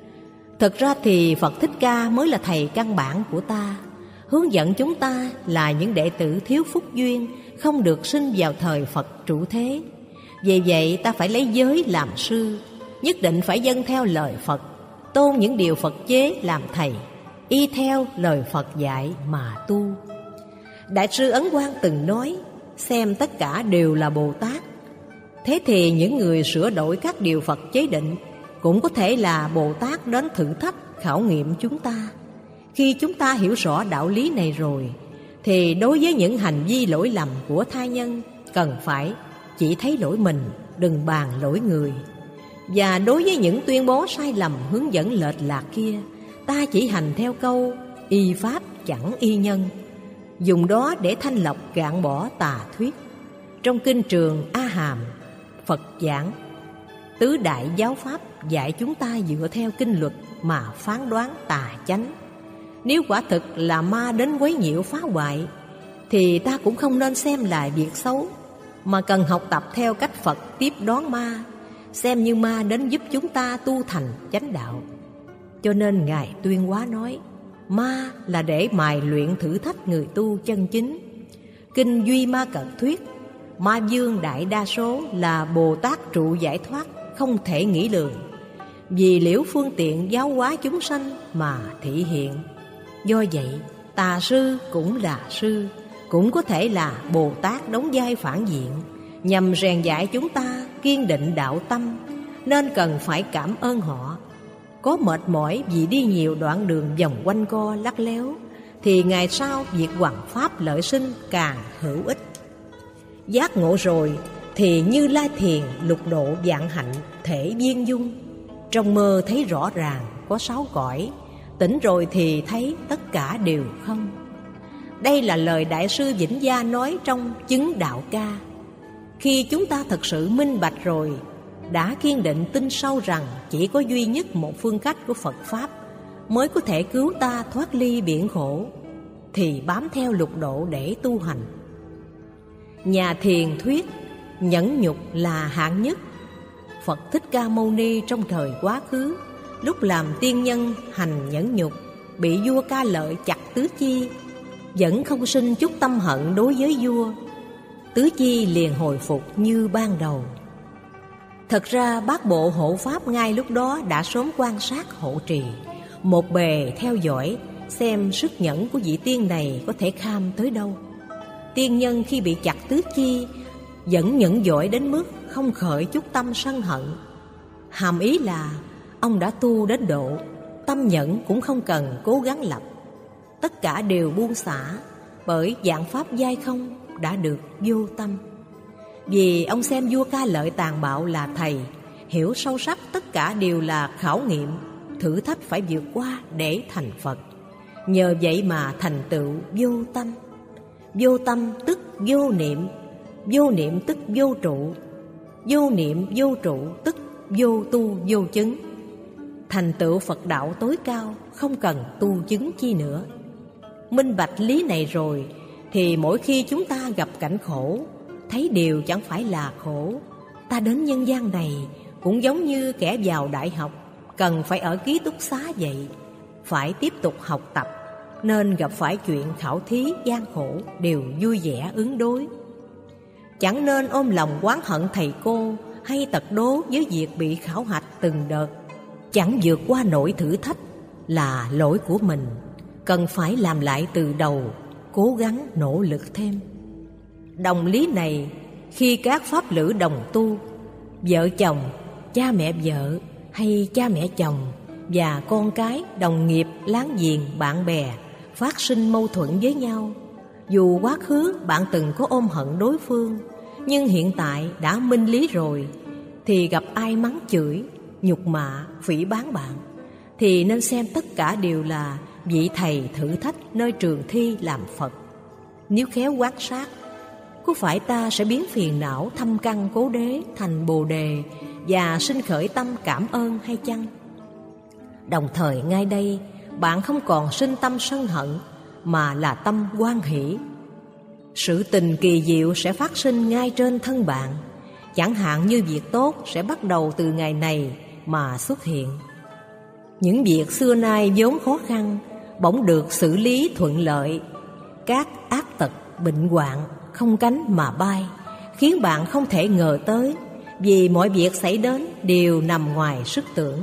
Thực ra thì Phật Thích Ca mới là thầy căn bản của ta, hướng dẫn chúng ta là những đệ tử thiếu phúc duyên, không được sinh vào thời Phật trụ thế. Vì vậy ta phải lấy giới làm sư, nhất định phải dâng theo lời Phật, tôn những điều Phật chế làm thầy, y theo lời Phật dạy mà tu. Đại sư Ấn Quang từng nói, xem tất cả đều là Bồ Tát. Thế thì những người sửa đổi các điều Phật chế định cũng có thể là Bồ Tát đến thử thách, khảo nghiệm chúng ta. Khi chúng ta hiểu rõ đạo lý này rồi, thì đối với những hành vi lỗi lầm của tha nhân, cần phải chỉ thấy lỗi mình, đừng bàn lỗi người. Và đối với những tuyên bố sai lầm, hướng dẫn lệch lạc kia, ta chỉ hành theo câu y pháp chẳng y nhân, dùng đó để thanh lọc gạn bỏ tà thuyết. Trong kinh Trường A Hàm, Phật giảng tứ đại giáo pháp dạy chúng ta dựa theo kinh luật mà phán đoán tà chánh. Nếu quả thực là ma đến quấy nhiễu phá hoại, thì ta cũng không nên xem là việc xấu, mà cần học tập theo cách Phật tiếp đón ma, xem như ma đến giúp chúng ta tu thành chánh đạo. Cho nên Ngài Tuyên Hóa nói, ma là để mài luyện thử thách người tu chân chính. Kinh Duy Ma Cật thuyết, ma vương đại đa số là Bồ Tát trụ giải thoát, không thể nghĩ lường, vì liễu phương tiện giáo hóa chúng sanh mà thị hiện. Do vậy, tà sư cũng là sư, cũng có thể là Bồ Tát đóng vai phản diện, nhằm rèn dạy chúng ta kiên định đạo tâm, nên cần phải cảm ơn họ. Có mệt mỏi vì đi nhiều đoạn đường vòng quanh co lắc léo, thì ngày sau việc hoằng pháp lợi sinh càng hữu ích. Giác ngộ rồi thì Như Lai thiền lục độ vạn hạnh thể viên dung. Trong mơ thấy rõ ràng có sáu cõi, tỉnh rồi thì thấy tất cả đều không. Đây là lời Đại sư Vĩnh Gia nói trong Chứng Đạo Ca. Khi chúng ta thật sự minh bạch rồi, đã kiên định tin sâu rằng chỉ có duy nhất một phương cách của Phật Pháp mới có thể cứu ta thoát ly biển khổ, thì bám theo lục độ để tu hành. Nhà thiền thuyết nhẫn nhục là hạng nhất. Phật Thích Ca Mâu Ni trong thời quá khứ, lúc làm tiên nhân hành nhẫn nhục, bị vua Ca Lợi chặt tứ chi, vẫn không sinh chút tâm hận đối với vua. Tứ chi liền hồi phục như ban đầu. Thật ra bát bộ hộ pháp ngay lúc đó đã sớm quan sát hộ trì, một bề theo dõi xem sức nhẫn của vị tiên này có thể kham tới đâu. Tiên nhân khi bị chặt tứ chi vẫn nhẫn dỗi đến mức không khởi chút tâm sân hận. Hàm ý là ông đã tu đến độ tâm nhẫn cũng không cần cố gắng lập, tất cả đều buông xả, bởi dạng pháp giai không đã được vô tâm. Vì ông xem vua Ca Lợi tàn bạo là thầy, hiểu sâu sắc tất cả đều là khảo nghiệm, thử thách phải vượt qua để thành Phật. Nhờ vậy mà thành tựu vô tâm. Vô tâm tức vô niệm, vô niệm tức vô trụ, vô niệm vô trụ tức vô tu vô chứng. Thành tựu Phật đạo tối cao, không cần tu chứng chi nữa. Minh bạch lý này rồi thì mỗi khi chúng ta gặp cảnh khổ, thấy điều chẳng phải là khổ. Ta đến nhân gian này cũng giống như kẻ vào đại học, cần phải ở ký túc xá vậy, phải tiếp tục học tập, nên gặp phải chuyện khảo thí gian khổ đều vui vẻ ứng đối. Chẳng nên ôm lòng oán hận thầy cô hay tật đố với việc bị khảo hạch từng đợt. Chẳng vượt qua nổi thử thách là lỗi của mình, cần phải làm lại từ đầu, cố gắng nỗ lực thêm. Đồng lý này khi các pháp lữ đồng tu, vợ chồng, cha mẹ vợ hay cha mẹ chồng và con cái, đồng nghiệp, láng giềng, bạn bè phát sinh mâu thuẫn với nhau, dù quá khứ bạn từng có ôm hận đối phương, nhưng hiện tại đã minh lý rồi, thì gặp ai mắng chửi, nhục mạ, phỉ báng bạn, thì nên xem tất cả đều là vị thầy thử thách nơi trường thi làm Phật. Nếu khéo quan sát, có phải ta sẽ biến phiền não thâm căn cố đế thành bồ đề và sinh khởi tâm cảm ơn hay chăng? Đồng thời ngay đây, bạn không còn sinh tâm sân hận, mà là tâm hoan hỷ. Sự tình kỳ diệu sẽ phát sinh ngay trên thân bạn. Chẳng hạn như việc tốt sẽ bắt đầu từ ngày này mà xuất hiện. Những việc xưa nay vốn khó khăn bỗng được xử lý thuận lợi. Các ác tật, bệnh hoạn không cánh mà bay, khiến bạn không thể ngờ tới, vì mọi việc xảy đến đều nằm ngoài sức tưởng.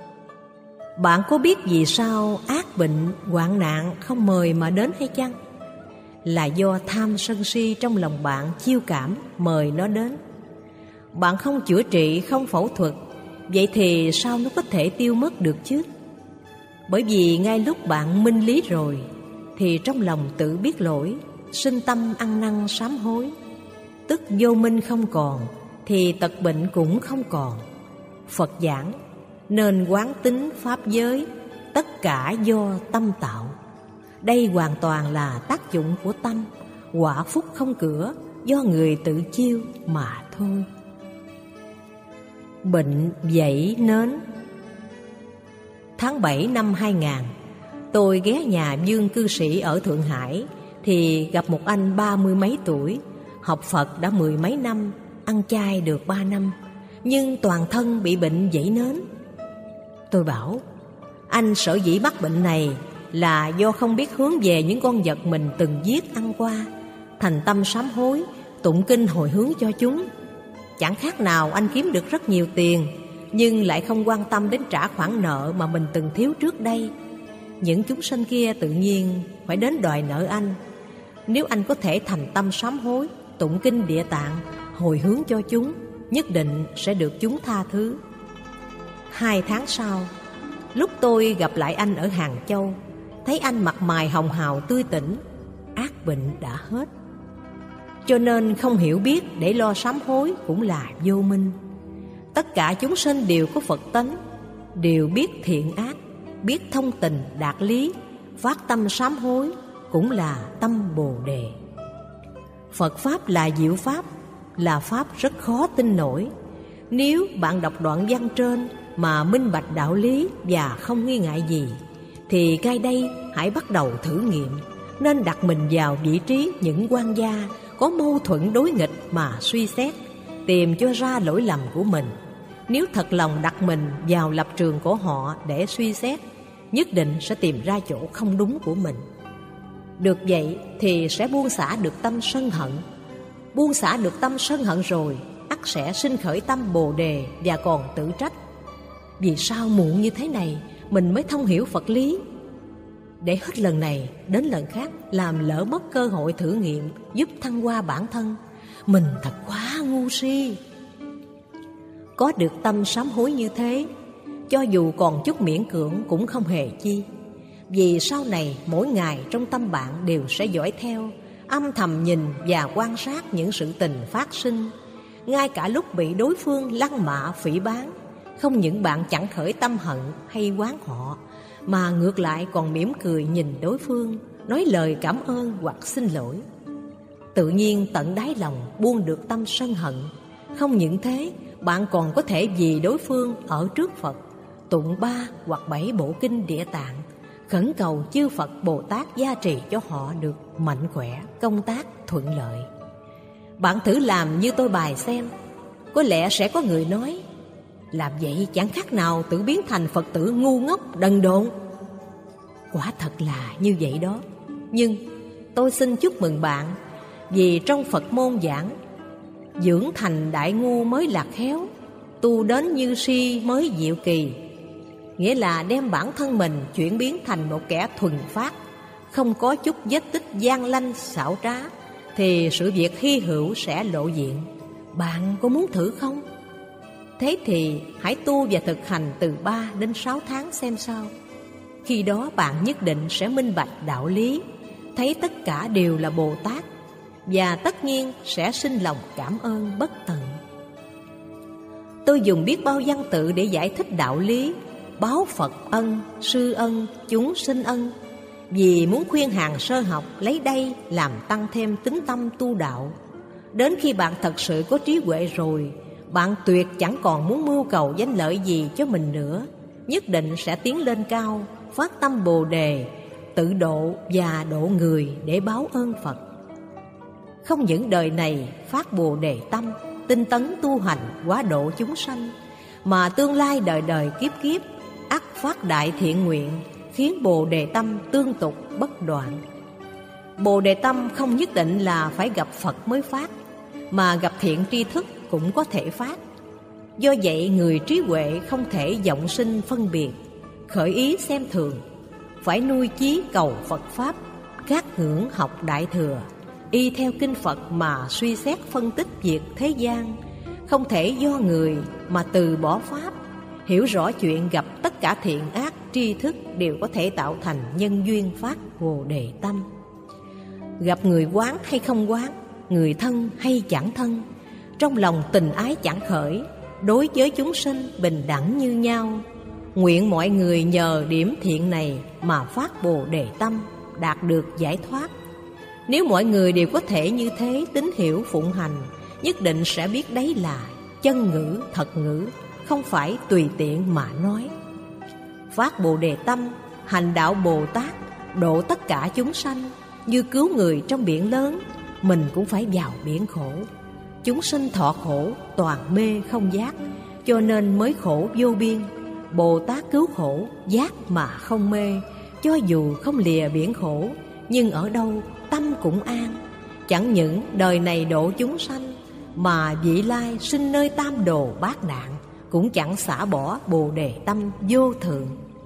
Bạn có biết vì sao ác bệnh, hoạn nạn không mời mà đến hay chăng? Là do tham sân si trong lòng bạn chiêu cảm mời nó đến. Bạn không chữa trị, không phẫu thuật, vậy thì sao nó có thể tiêu mất được chứ? Bởi vì ngay lúc bạn minh lý rồi, thì trong lòng tự biết lỗi, sinh tâm ăn năn sám hối. Tức vô minh không còn, thì tật bệnh cũng không còn. Phật giảng nên quán tính pháp giới, tất cả do tâm tạo. Đây hoàn toàn là tác dụng của tâm, quả phúc không cửa, do người tự chiêu mà thôi. Bệnh vẩy nến. Tháng bảy năm hai nghìn, tôi ghé nhà Dương cư sĩ ở Thượng Hải, thì gặp một anh ba mươi mấy tuổi, học Phật đã mười mấy năm, ăn chay được ba năm, nhưng toàn thân bị bệnh vẩy nến. Tôi bảo, anh sở dĩ mắc bệnh này là do không biết hướng về những con vật mình từng giết ăn qua, thành tâm sám hối, tụng kinh hồi hướng cho chúng. Chẳng khác nào anh kiếm được rất nhiều tiền, nhưng lại không quan tâm đến trả khoản nợ mà mình từng thiếu trước đây. Những chúng sanh kia tự nhiên phải đến đòi nợ anh. Nếu anh có thể thành tâm sám hối, tụng kinh Địa Tạng, hồi hướng cho chúng, nhất định sẽ được chúng tha thứ. Hai tháng sau, lúc tôi gặp lại anh ở Hàng Châu, thấy anh mặt mày hồng hào tươi tỉnh, ác bệnh đã hết. Cho nên không hiểu biết để lo sám hối cũng là vô minh. Tất cả chúng sinh đều có Phật tánh, đều biết thiện ác, biết thông tình đạt lý, phát tâm sám hối cũng là tâm Bồ Đề. Phật Pháp là diệu Pháp, là Pháp rất khó tin nổi. Nếu bạn đọc đoạn văn trên mà minh bạch đạo lý và không nghi ngại gì, thì ngay đây hãy bắt đầu thử nghiệm, nên đặt mình vào vị trí những quan gia có mâu thuẫn đối nghịch mà suy xét, tìm cho ra lỗi lầm của mình. Nếu thật lòng đặt mình vào lập trường của họ để suy xét, nhất định sẽ tìm ra chỗ không đúng của mình. Được vậy thì sẽ buông xả được tâm sân hận. Buông xả được tâm sân hận rồi, ắt sẽ sinh khởi tâm Bồ Đề và còn tự trách. Vì sao muộn như thế này mình mới thông hiểu Phật lý? Để hết lần này đến lần khác làm lỡ mất cơ hội thử nghiệm giúp thăng hoa bản thân, Mình thật quá ngu si. Có được tâm sám hối như thế, cho dù còn chút miễn cưỡng cũng không hề chi. Vì sau này mỗi ngày trong tâm bạn đều sẽ dõi theo, âm thầm nhìn và quan sát những sự tình phát sinh. Ngay cả lúc bị đối phương lăng mạ phỉ báng, không những bạn chẳng khởi tâm hận hay oán họ, mà ngược lại còn mỉm cười nhìn đối phương, nói lời cảm ơn hoặc xin lỗi. Tự nhiên tận đáy lòng buông được tâm sân hận. Không những thế, bạn còn có thể vì đối phương ở trước Phật tụng ba hoặc bảy bộ kinh Địa Tạng, khẩn cầu chư Phật Bồ Tát gia trì cho họ được mạnh khỏe, công tác thuận lợi. Bạn thử làm như tôi bài xem. Có lẽ sẽ có người nói, làm vậy chẳng khác nào tự biến thành Phật tử ngu ngốc đần độn. Quả thật là như vậy đó. Nhưng tôi xin chúc mừng bạn, vì trong Phật môn giảng, dưỡng thành đại ngu mới là khéo, tu đến như si mới diệu kỳ. Nghĩa là đem bản thân mình chuyển biến thành một kẻ thuần phát, không có chút vết tích gian lanh xảo trá, thì sự việc hy hữu sẽ lộ diện. Bạn có muốn thử không? Thế thì hãy tu và thực hành từ ba đến sáu tháng xem sao. Khi đó bạn nhất định sẽ minh bạch đạo lý, thấy tất cả đều là Bồ Tát, và tất nhiên sẽ sinh lòng cảm ơn bất tận. Tôi dùng biết bao văn tự để giải thích đạo lý báo Phật ân, sư ân, chúng sinh ân, vì muốn khuyên hàng sơ học lấy đây làm tăng thêm tín tâm tu đạo. Đến khi bạn thật sự có trí huệ rồi, bạn tuyệt chẳng còn muốn mưu cầu danh lợi gì cho mình nữa, nhất định sẽ tiến lên cao, phát tâm Bồ Đề, tự độ và độ người để báo ơn Phật. Không những đời này phát Bồ Đề tâm, tinh tấn tu hành hóa độ chúng sanh, mà tương lai đời đời kiếp kiếp ắt phát đại thiện nguyện, khiến Bồ Đề tâm tương tục bất đoạn. Bồ Đề tâm không nhất định là phải gặp Phật mới phát, mà gặp thiện tri thức cũng có thể phát. Do vậy người trí huệ không thể vọng sinh phân biệt, khởi ý xem thường, phải nuôi chí cầu Phật Pháp, gác ngưỡng học Đại Thừa, y theo kinh Phật mà suy xét phân tích việc thế gian, không thể do người mà từ bỏ Pháp. Hiểu rõ chuyện gặp tất cả thiện ác tri thức đều có thể tạo thành nhân duyên phát Bồ Đề tâm. Gặp người quán hay không quán, người thân hay chẳng thân, trong lòng tình ái chẳng khởi, đối với chúng sinh bình đẳng như nhau. Nguyện mọi người nhờ điểm thiện này mà phát Bồ Đề tâm, đạt được giải thoát. Nếu mọi người đều có thể như thế tín hiểu phụng hành, nhất định sẽ biết đấy là chân ngữ, thật ngữ, không phải tùy tiện mà nói. Phát Bồ Đề tâm, hành đạo Bồ Tát, độ tất cả chúng sanh, như cứu người trong biển lớn, mình cũng phải vào biển khổ. Chúng sinh thọ khổ, toàn mê không giác, cho nên mới khổ vô biên. Bồ Tát cứu khổ, giác mà không mê, cho dù không lìa biển khổ, nhưng ở đâu tâm cũng an. Chẳng những đời này độ chúng sanh, mà vị lai sinh nơi tam đồ bát nạn, cũng chẳng xả bỏ Bồ Đề tâm vô thượng.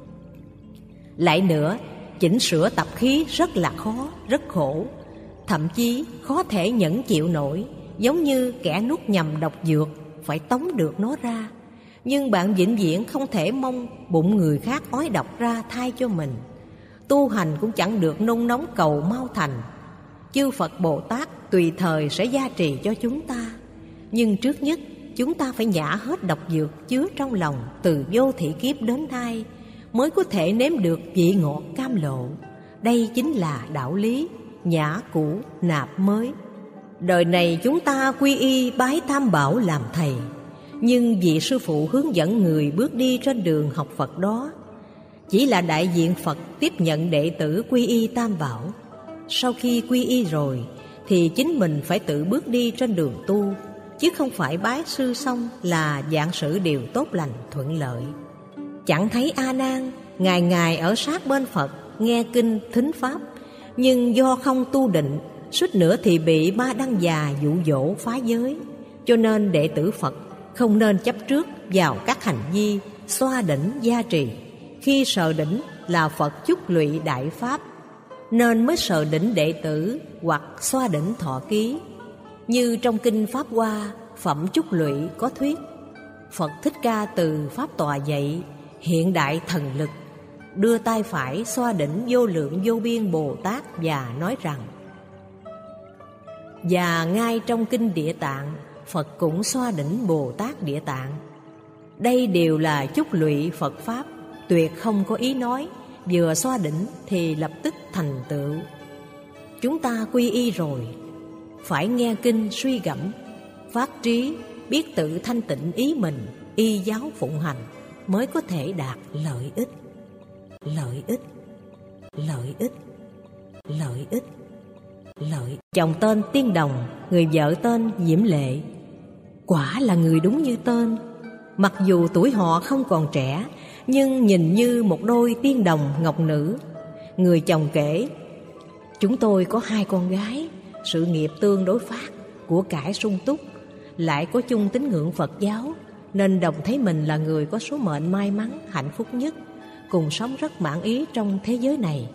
Lại nữa, chỉnh sửa tập khí rất là khó, rất khổ, thậm chí khó thể nhẫn chịu nổi, giống như kẻ nuốt nhầm độc dược, phải tống được nó ra. Nhưng bạn vĩnh viễn không thể mong bụng người khác ói độc ra thay cho mình. Tu hành cũng chẳng được nôn nóng cầu mau thành. Chư Phật Bồ Tát tùy thời sẽ gia trì cho chúng ta, nhưng trước nhất chúng ta phải nhả hết độc dược chứa trong lòng từ vô thị kiếp đến nay, mới có thể nếm được vị ngọt cam lộ. Đây chính là đạo lý nhả cũ nạp mới. Đời này chúng ta quy y bái Tam Bảo làm thầy, nhưng vị sư phụ hướng dẫn người bước đi trên đường học Phật đó chỉ là đại diện Phật tiếp nhận đệ tử quy y Tam Bảo. Sau khi quy y rồi thì chính mình phải tự bước đi trên đường tu, chứ không phải bái sư xong là vạn sự đều tốt lành thuận lợi. Chẳng thấy A Nan ngày ngày ở sát bên Phật nghe kinh thính pháp, nhưng do không tu định, suýt nữa thì bị ma đăng già dụ dỗ phá giới. Cho nên đệ tử Phật không nên chấp trước vào các hành vi xoa đỉnh gia trì. Khi sờ đỉnh là Phật chúc lụy đại pháp, nên mới sờ đỉnh đệ tử hoặc xoa đỉnh thọ ký. Như trong kinh Pháp Hoa Phẩm Chúc Lụy có thuyết, Phật Thích Ca từ Pháp tọa dậy, hiện đại thần lực, đưa tay phải xoa đỉnh vô lượng vô biên Bồ Tát và nói rằng: và ngay trong kinh Địa Tạng, Phật cũng xoa đỉnh Bồ Tát Địa Tạng. Đây đều là chúc lụy Phật Pháp, tuyệt không có ý nói, vừa xoa đỉnh thì lập tức thành tựu. Chúng ta quy y rồi, phải nghe kinh suy gẫm, phát trí, biết tự thanh tịnh ý mình, y giáo phụng hành, mới có thể đạt lợi ích. Lợi ích, lợi ích, lợi ích, lợi. Chồng tên Tiên Đồng, người vợ tên Diễm Lệ. Quả là người đúng như tên. Mặc dù tuổi họ không còn trẻ, nhưng nhìn như một đôi tiên đồng ngọc nữ. Người chồng kể: chúng tôi có hai con gái, sự nghiệp tương đối phát, của cải sung túc, lại có chung tín ngưỡng Phật giáo, nên đồng thấy mình là người có số mệnh may mắn, hạnh phúc nhất, cùng sống rất mãn ý trong thế giới này.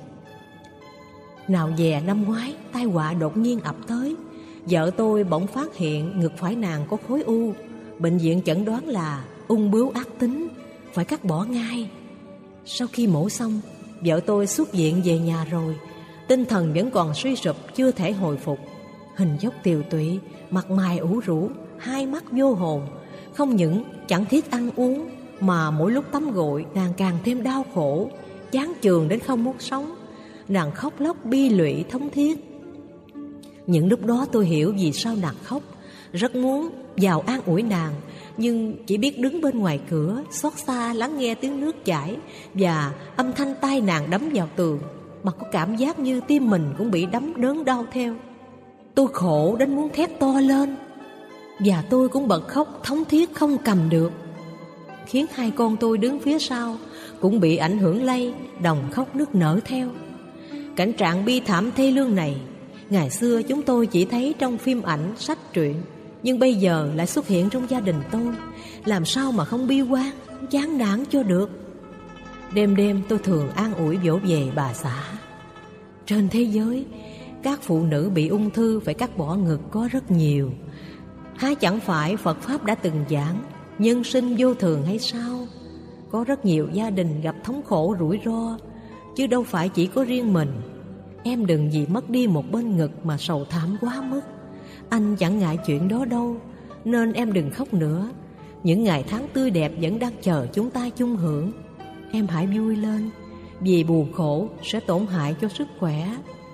Nào dè năm ngoái, tai họa đột nhiên ập tới. Vợ tôi bỗng phát hiện ngực phải nàng có khối u. Bệnh viện chẩn đoán là ung bướu ác tính, phải cắt bỏ ngay. Sau khi mổ xong, vợ tôi xuất viện về nhà rồi. Tinh thần vẫn còn suy sụp, chưa thể hồi phục. Hình dốc tiều tụy, mặt mày ủ rũ, hai mắt vô hồn. Không những chẳng thiết ăn uống, mà mỗi lúc tắm gội nàng càng thêm đau khổ, chán chường đến không muốn sống. Nàng khóc lóc bi lụy thống thiết. Những lúc đó tôi hiểu vì sao nàng khóc, rất muốn vào an ủi nàng, nhưng chỉ biết đứng bên ngoài cửa, xót xa lắng nghe tiếng nước chảy và âm thanh tay nàng đấm vào tường, mà có cảm giác như tim mình cũng bị đấm đớn đau theo. Tôi khổ đến muốn thét to lên, và tôi cũng bật khóc thống thiết không cầm được, khiến hai con tôi đứng phía sau cũng bị ảnh hưởng lây, đồng khóc nức nở theo. Cảnh trạng bi thảm thê lương này, ngày xưa chúng tôi chỉ thấy trong phim ảnh, sách truyện, nhưng bây giờ lại xuất hiện trong gia đình tôi. Làm sao mà không bi quan, chán nản cho được. Đêm đêm tôi thường an ủi dỗ về bà xã. Trên thế giới, các phụ nữ bị ung thư phải cắt bỏ ngực có rất nhiều. Há chẳng phải Phật Pháp đã từng giảng nhân sinh vô thường hay sao? Có rất nhiều gia đình gặp thống khổ rủi ro, chứ đâu phải chỉ có riêng mình. Em đừng vì mất đi một bên ngực mà sầu thảm quá mức. Anh chẳng ngại chuyện đó đâu, nên em đừng khóc nữa. Những ngày tháng tươi đẹp vẫn đang chờ chúng ta chung hưởng. Em hãy vui lên, vì buồn khổ sẽ tổn hại cho sức khỏe.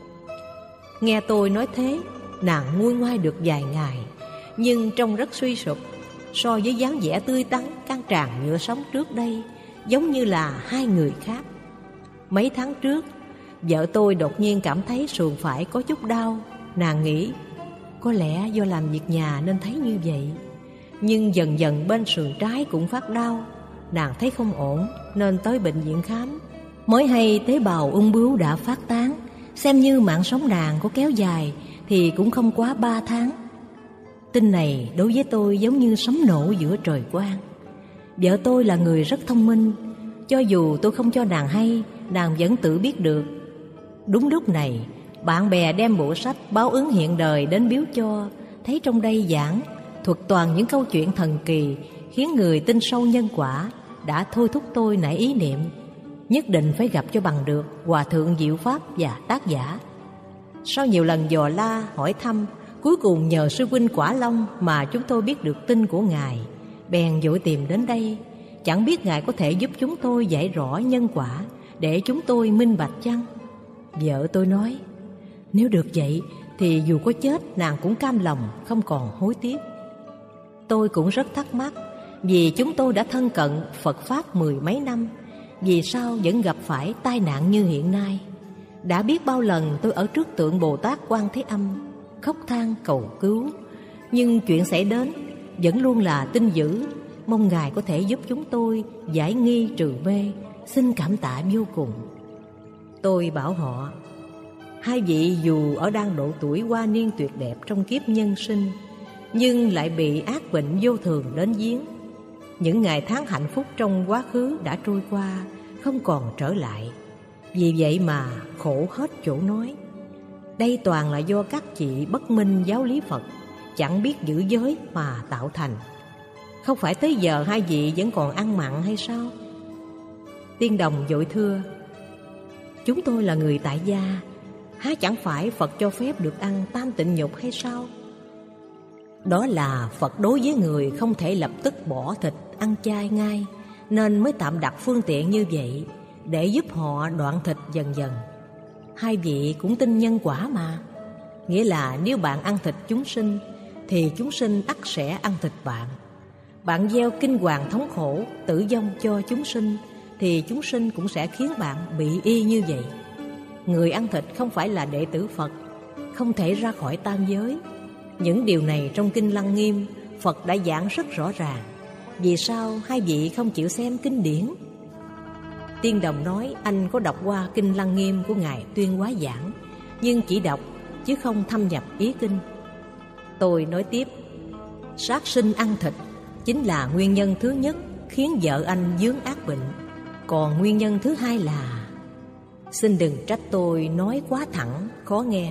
Nghe tôi nói thế, nàng nguôi ngoai được vài ngày, nhưng trông rất suy sụp. So với dáng vẻ tươi tắn, căng tràn nhựa sống trước đây, giống như là hai người khác. Mấy tháng trước, vợ tôi đột nhiên cảm thấy sườn phải có chút đau. Nàng nghĩ có lẽ do làm việc nhà nên thấy như vậy. Nhưng dần dần bên sườn trái cũng phát đau. Nàng thấy không ổn nên tới bệnh viện khám. Mới hay tế bào ung bướu đã phát tán. Xem như mạng sống nàng có kéo dài thì cũng không quá ba tháng. Tin này đối với tôi giống như sấm nổ giữa trời quang. Vợ tôi là người rất thông minh. Cho dù tôi không cho nàng hay, nàng vẫn tự biết được. Đúng lúc này, bạn bè đem bộ sách Báo ứng hiện đời đến biếu cho. Thấy trong đây giảng thuật toàn những câu chuyện thần kỳ, khiến người tin sâu nhân quả, đã thôi thúc tôi nảy ý niệm nhất định phải gặp cho bằng được Hòa thượng Diệu Pháp và tác giả. Sau nhiều lần dò la hỏi thăm, cuối cùng nhờ sư huynh Quả Long mà chúng tôi biết được tin của ngài, bèn vội tìm đến đây. Chẳng biết ngài có thể giúp chúng tôi giải rõ nhân quả để chúng tôi minh bạch chăng? Vợ tôi nói, nếu được vậy thì dù có chết nàng cũng cam lòng, không còn hối tiếc. Tôi cũng rất thắc mắc, vì chúng tôi đã thân cận Phật Pháp mười mấy năm, vì sao vẫn gặp phải tai nạn như hiện nay? Đã biết bao lần tôi ở trước tượng Bồ Tát Quan Thế Âm, khóc than cầu cứu, nhưng chuyện xảy đến vẫn luôn là tin dữ. Mong ngài có thể giúp chúng tôi giải nghi trừ mê, xin cảm tạ vô cùng. Tôi bảo họ, hai vị dù ở đang độ tuổi hoa niên tuyệt đẹp trong kiếp nhân sinh, nhưng lại bị ác bệnh vô thường đến giếng. Những ngày tháng hạnh phúc trong quá khứ đã trôi qua, không còn trở lại. Vì vậy mà khổ hết chỗ nói. Đây toàn là do các chị bất minh giáo lý Phật, chẳng biết giữ giới mà tạo thành. Không phải tới giờ hai vị vẫn còn ăn mặn hay sao? Tiên đồng vội thưa: chúng tôi là người tại gia, há chẳng phải Phật cho phép được ăn tam tịnh nhục hay sao? Đó là Phật đối với người không thể lập tức bỏ thịt ăn chay ngay, nên mới tạm đặt phương tiện như vậy để giúp họ đoạn thịt dần dần. Hai vị cũng tin nhân quả mà. Nghĩa là nếu bạn ăn thịt chúng sinh thì chúng sinh ắt sẽ ăn thịt bạn. Bạn gieo kinh hoàng thống khổ, tử vong cho chúng sinh thì chúng sinh cũng sẽ khiến bạn bị y như vậy. Người ăn thịt không phải là đệ tử Phật, không thể ra khỏi tam giới. Những điều này trong Kinh Lăng Nghiêm Phật đã giảng rất rõ ràng. Vì sao hai vị không chịu xem kinh điển? Tiên đồng nói anh có đọc qua Kinh Lăng Nghiêm của Ngài Tuyên Hóa Giảng, nhưng chỉ đọc chứ không thâm nhập ý kinh. Tôi nói tiếp: sát sinh ăn thịt chính là nguyên nhân thứ nhất khiến vợ anh vướng ác bệnh. Còn nguyên nhân thứ hai là... Xin đừng trách tôi nói quá thẳng, khó nghe.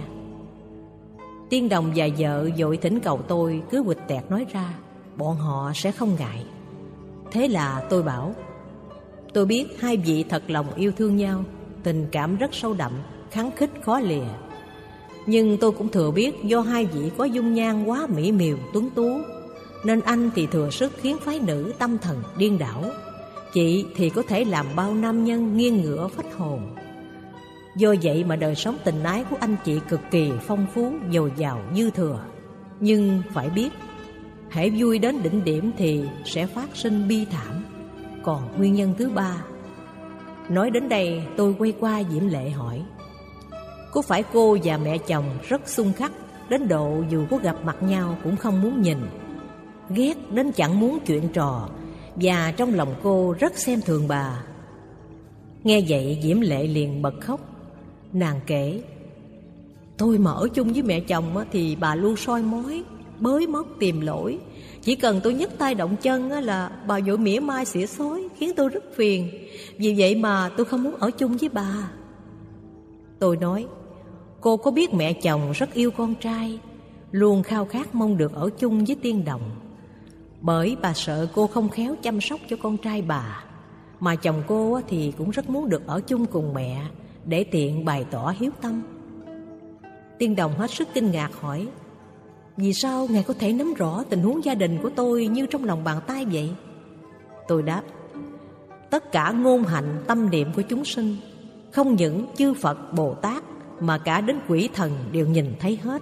Tiên đồng và vợ vội thỉnh cầu tôi cứ quịch tẹt nói ra, bọn họ sẽ không ngại. Thế là tôi bảo: tôi biết hai vị thật lòng yêu thương nhau, tình cảm rất sâu đậm, khăng khít khó lìa. Nhưng tôi cũng thừa biết do hai vị có dung nhan quá mỹ miều tuấn tú, nên anh thì thừa sức khiến phái nữ tâm thần điên đảo. Chị thì có thể làm bao nam nhân nghiêng ngửa phách hồn. Do vậy mà đời sống tình ái của anh chị cực kỳ phong phú, dồi dào, dư thừa. Nhưng phải biết, hễ vui đến đỉnh điểm thì sẽ phát sinh bi thảm. Còn nguyên nhân thứ ba... Nói đến đây tôi quay qua Diễm Lệ hỏi: có phải cô và mẹ chồng rất xung khắc đến độ dù có gặp mặt nhau cũng không muốn nhìn, ghét đến chẳng muốn chuyện trò, và trong lòng cô rất xem thường bà? Nghe vậy Diễm Lệ liền bật khóc. Nàng kể: tôi mà ở chung với mẹ chồng thì bà luôn soi mói, bới móc tìm lỗi. Chỉ cần tôi nhấc tay động chân là bà vội mỉa mai xỉa xối, khiến tôi rất phiền. Vì vậy mà tôi không muốn ở chung với bà. Tôi nói: cô có biết mẹ chồng rất yêu con trai, luôn khao khát mong được ở chung với Tiên đồng. Bởi bà sợ cô không khéo chăm sóc cho con trai bà. Mà chồng cô thì cũng rất muốn được ở chung cùng mẹ, để tiện bày tỏ hiếu tâm. Tiên đồng hết sức kinh ngạc hỏi: vì sao ngài có thể nắm rõ tình huống gia đình của tôi như trong lòng bàn tay vậy? Tôi đáp: tất cả ngôn hạnh tâm niệm của chúng sinh, không những chư Phật Bồ Tát mà cả đến quỷ thần đều nhìn thấy hết.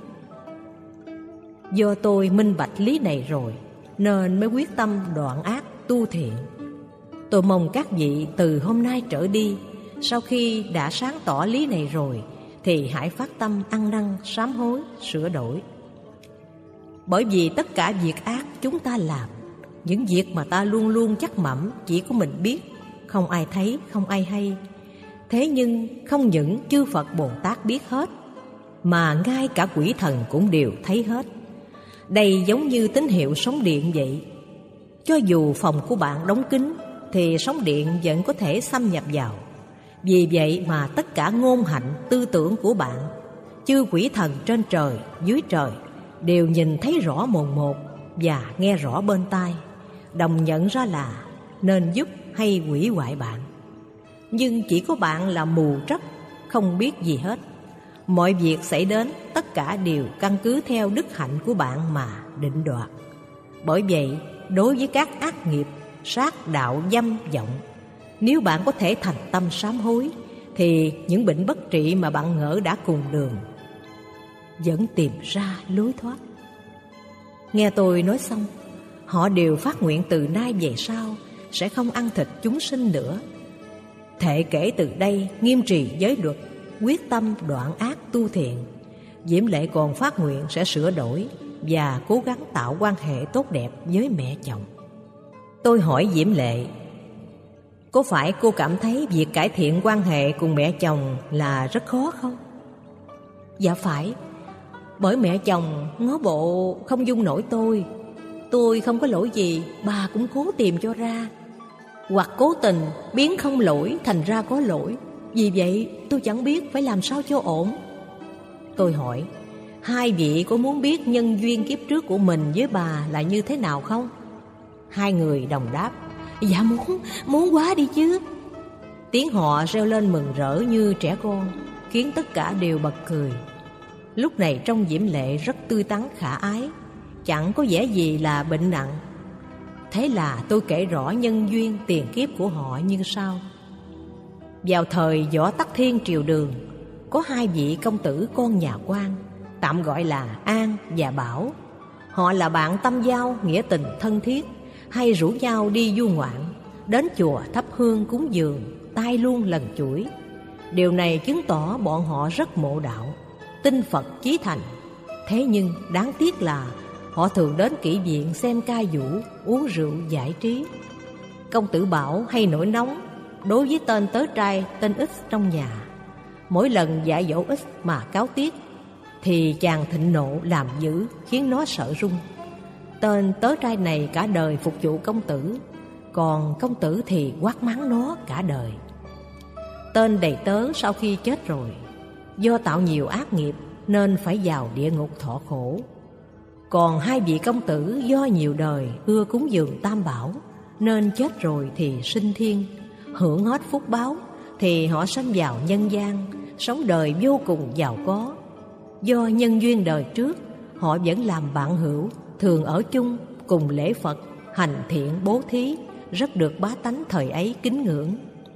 Do tôi minh bạch lý này rồi nên mới quyết tâm đoạn ác tu thiện. Tôi mong các vị từ hôm nay trở đi, sau khi đã sáng tỏ lý này rồi thì hãy phát tâm ăn năn sám hối sửa đổi. Bởi vì tất cả việc ác chúng ta làm, những việc mà ta luôn luôn chắc mẩm chỉ có mình biết, không ai thấy, không ai hay. Thế nhưng không những chư Phật Bồ Tát biết hết, mà ngay cả quỷ thần cũng đều thấy hết. Đây giống như tín hiệu sóng điện vậy. Cho dù phòng của bạn đóng kín thì sóng điện vẫn có thể xâm nhập vào. Vì vậy mà tất cả ngôn hạnh tư tưởng của bạn, chư quỷ thần trên trời dưới trời đều nhìn thấy rõ mồn một và nghe rõ bên tai, đồng nhận ra là nên giúp hay hủy hoại bạn. Nhưng chỉ có bạn là mù trất, không biết gì hết. Mọi việc xảy đến tất cả đều căn cứ theo đức hạnh của bạn mà định đoạt. Bởi vậy, đối với các ác nghiệp, sát đạo dâm vọng, nếu bạn có thể thành tâm sám hối, thì những bệnh bất trị mà bạn ngỡ đã cùng đường vẫn tìm ra lối thoát. Nghe tôi nói xong, họ đều phát nguyện từ nay về sau sẽ không ăn thịt chúng sinh nữa. Thệ kể từ đây nghiêm trì giới luật, quyết tâm đoạn ác tu thiện. Diễm Lệ còn phát nguyện sẽ sửa đổi và cố gắng tạo quan hệ tốt đẹp với mẹ chồng. Tôi hỏi Diễm Lệ: có phải cô cảm thấy việc cải thiện quan hệ cùng mẹ chồng là rất khó không? Dạ phải. Bởi mẹ chồng ngó bộ không dung nổi tôi. Tôi không có lỗi gì, bà cũng cố tìm cho ra, hoặc cố tình biến không lỗi thành ra có lỗi. Vì vậy tôi chẳng biết phải làm sao cho ổn. Tôi hỏi: hai vị có muốn biết nhân duyên kiếp trước của mình với bà là như thế nào không? Hai người đồng đáp: Dạ muốn, muốn quá đi chứ. Tiếng họ reo lên mừng rỡ như trẻ con, khiến tất cả đều bật cười. Lúc này trông Diễm Lệ rất tươi tắn khả ái, chẳng có vẻ gì là bệnh nặng. Thế là tôi kể rõ nhân duyên tiền kiếp của họ như sau. Vào thời Võ Tắc Thiên triều Đường, có hai vị công tử con nhà quan, tạm gọi là An và Bảo. Họ là bạn tâm giao, nghĩa tình thân thiết, hay rủ nhau đi du ngoạn, đến chùa thắp hương cúng dường, tay luôn lần chuỗi. Điều này chứng tỏ bọn họ rất mộ đạo, tin Phật chí thành. Thế nhưng đáng tiếc là họ thường đến kỹ viện xem ca vũ, uống rượu giải trí. Công tử Bảo hay nổi nóng đối với tên tớ trai tên X trong nhà. Mỗi lần dạy dỗ X mà cáo tiết thì chàng thịnh nộ làm dữ, khiến nó sợ run. Tên tớ trai này cả đời phục vụ công tử, còn công tử thì quát mắng nó cả đời. Tên đầy tớ sau khi chết rồi, do tạo nhiều ác nghiệp nên phải vào địa ngục thọ khổ. Còn hai vị công tử do nhiều đời ưa cúng dường Tam Bảo, nên chết rồi thì sinh thiên, hưởng hết phúc báo thì họ sanh vào nhân gian, sống đời vô cùng giàu có. Do nhân duyên đời trước, họ vẫn làm bạn hữu, thường ở chung, cùng lễ Phật, hành thiện bố thí, rất được bá tánh thời ấy kính ngưỡng.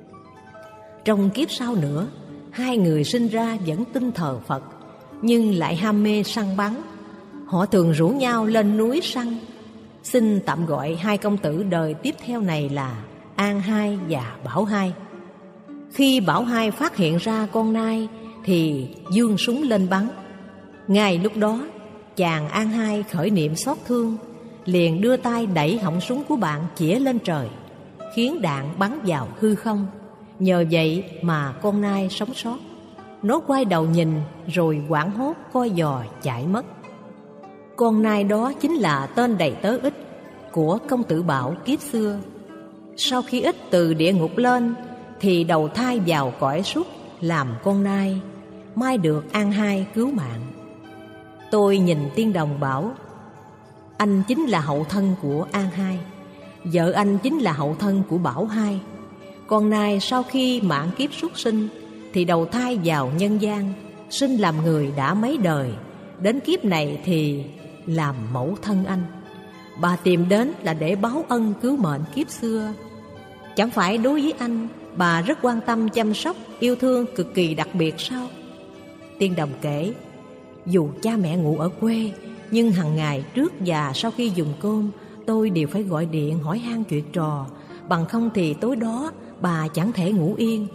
Trong kiếp sau nữa, hai người sinh ra vẫn tin thờ Phật, nhưng lại ham mê săn bắn. Họ thường rủ nhau lên núi săn. Xin tạm gọi hai công tử đời tiếp theo này là An Hai và Bảo Hai. Khi Bảo Hai phát hiện ra con nai thì giương súng lên bắn. Ngay lúc đó, chàng An Hai khởi niệm xót thương, liền đưa tay đẩy họng súng của bạn chĩa lên trời, khiến đạn bắn vào hư không. Nhờ vậy mà con nai sống sót. Nó quay đầu nhìn rồi hoảng hốt coi giò chạy mất. Con nai đó chính là tên đầy tớ Ích của công tử Bảo kiếp xưa. Sau khi Ích từ địa ngục lên thì đầu thai vào cõi súc làm con nai, mai được An Hai cứu mạng. Tôi nhìn Tiên Đồng bảo: Anh chính là hậu thân của An Hai, vợ anh chính là hậu thân của Bảo Hai. Con nai sau khi mãn kiếp súc sinh thì đầu thai vào nhân gian, sinh làm người đã mấy đời, đến kiếp này thì làm mẫu thân anh. Bà tìm đến là để báo ân cứu mệnh kiếp xưa. Chẳng phải đối với anh, bà rất quan tâm chăm sóc, yêu thương cực kỳ đặc biệt sao? Tiên Đồng kể, dù cha mẹ ngủ ở quê, nhưng hàng ngày trước và sau khi dùng cơm, tôi đều phải gọi điện hỏi han chuyện trò, bằng không thì tối đó bà chẳng thể ngủ yên.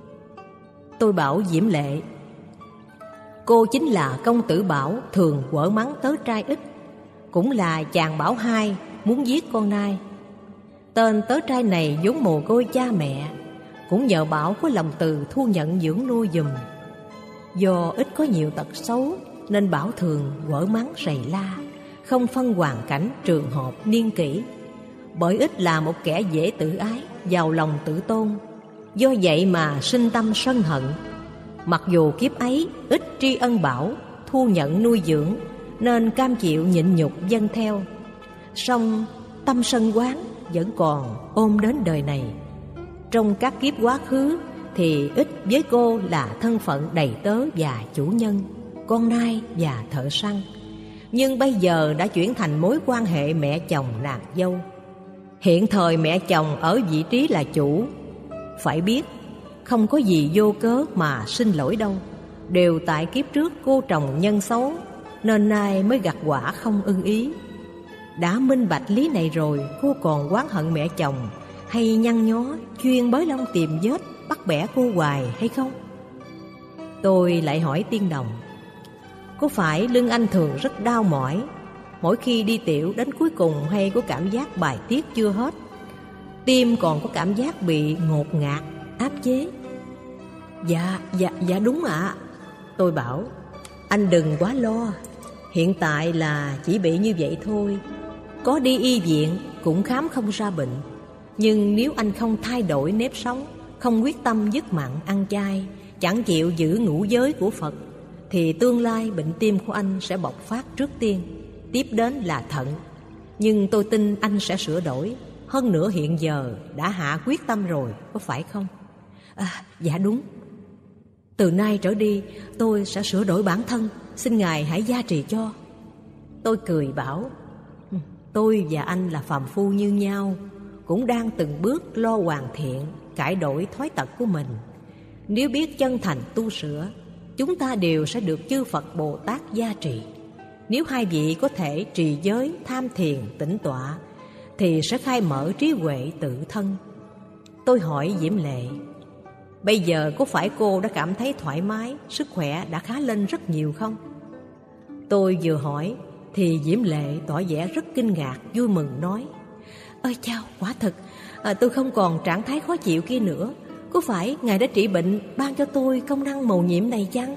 Tôi bảo Diễm Lệ: Cô chính là công tử Bảo thường quở mắng tớ trai Ích, cũng là chàng Bảo Hai muốn giết con nai. Tên tớ trai này vốn mồ côi cha mẹ, cũng nhờ Bảo có lòng từ thu nhận dưỡng nuôi giùm. Do Ích có nhiều tật xấu nên Bảo thường quở mắng rầy la, không phân hoàn cảnh, trường hợp, niên kỷ. Bởi Ích là một kẻ dễ tự ái, giàu lòng tự tôn, do vậy mà sinh tâm sân hận. Mặc dù kiếp ấy Ích tri ân Bảo, thu nhận nuôi dưỡng, nên cam chịu nhịn nhục vâng theo, song tâm sân oán vẫn còn ôm đến đời này. Trong các kiếp quá khứ thì Ích với cô là thân phận đầy tớ và chủ nhân, con nai và thợ săn. Nhưng bây giờ đã chuyển thành mối quan hệ mẹ chồng nàng dâu. Hiện thời mẹ chồng ở vị trí là chủ. Phải biết, không có gì vô cớ mà sinh lỗi đâu, đều tại kiếp trước cô trồng nhân xấu, nên nay mới gặt quả không ưng ý. Đã minh bạch lý này rồi, cô còn oán hận mẹ chồng, hay nhăn nhó chuyên bới lông tìm vết bắt bẻ cô hoài hay không? Tôi lại hỏi Tiên Đồng: Có phải lưng anh thường rất đau mỏi, mỗi khi đi tiểu đến cuối cùng hay có cảm giác bài tiết chưa hết, tim còn có cảm giác bị ngột ngạt, áp chế? Dạ, dạ, dạ đúng ạ. À. Tôi bảo: Anh đừng quá lo, hiện tại là chỉ bị như vậy thôi. Có đi y viện cũng khám không ra bệnh. Nhưng nếu anh không thay đổi nếp sống, không quyết tâm dứt mặn ăn chay, chẳng chịu giữ ngũ giới của Phật, thì tương lai bệnh tim của anh sẽ bộc phát trước tiên, tiếp đến là thận. Nhưng tôi tin anh sẽ sửa đổi. Hơn nữa hiện giờ đã hạ quyết tâm rồi, có phải không? À, dạ đúng. Từ nay trở đi tôi sẽ sửa đổi bản thân, xin Ngài hãy gia trì cho. Tôi cười bảo, tôi và anh là phàm phu như nhau, cũng đang từng bước lo hoàn thiện, cải đổi thói tật của mình. Nếu biết chân thành tu sửa, chúng ta đều sẽ được chư Phật Bồ Tát gia trì. Nếu hai vị có thể trì giới, tham thiền, tĩnh tọa, thì sẽ khai mở trí huệ tự thân. Tôi hỏi Diễm Lệ, bây giờ có phải cô đã cảm thấy thoải mái, sức khỏe đã khá lên rất nhiều không? Tôi vừa hỏi thì Diễm Lệ tỏ vẻ rất kinh ngạc, vui mừng nói, ơi chao, quả thật, à, tôi không còn trạng thái khó chịu kia nữa. Có phải Ngài đã trị bệnh, ban cho tôi công năng mầu nhiệm này chăng?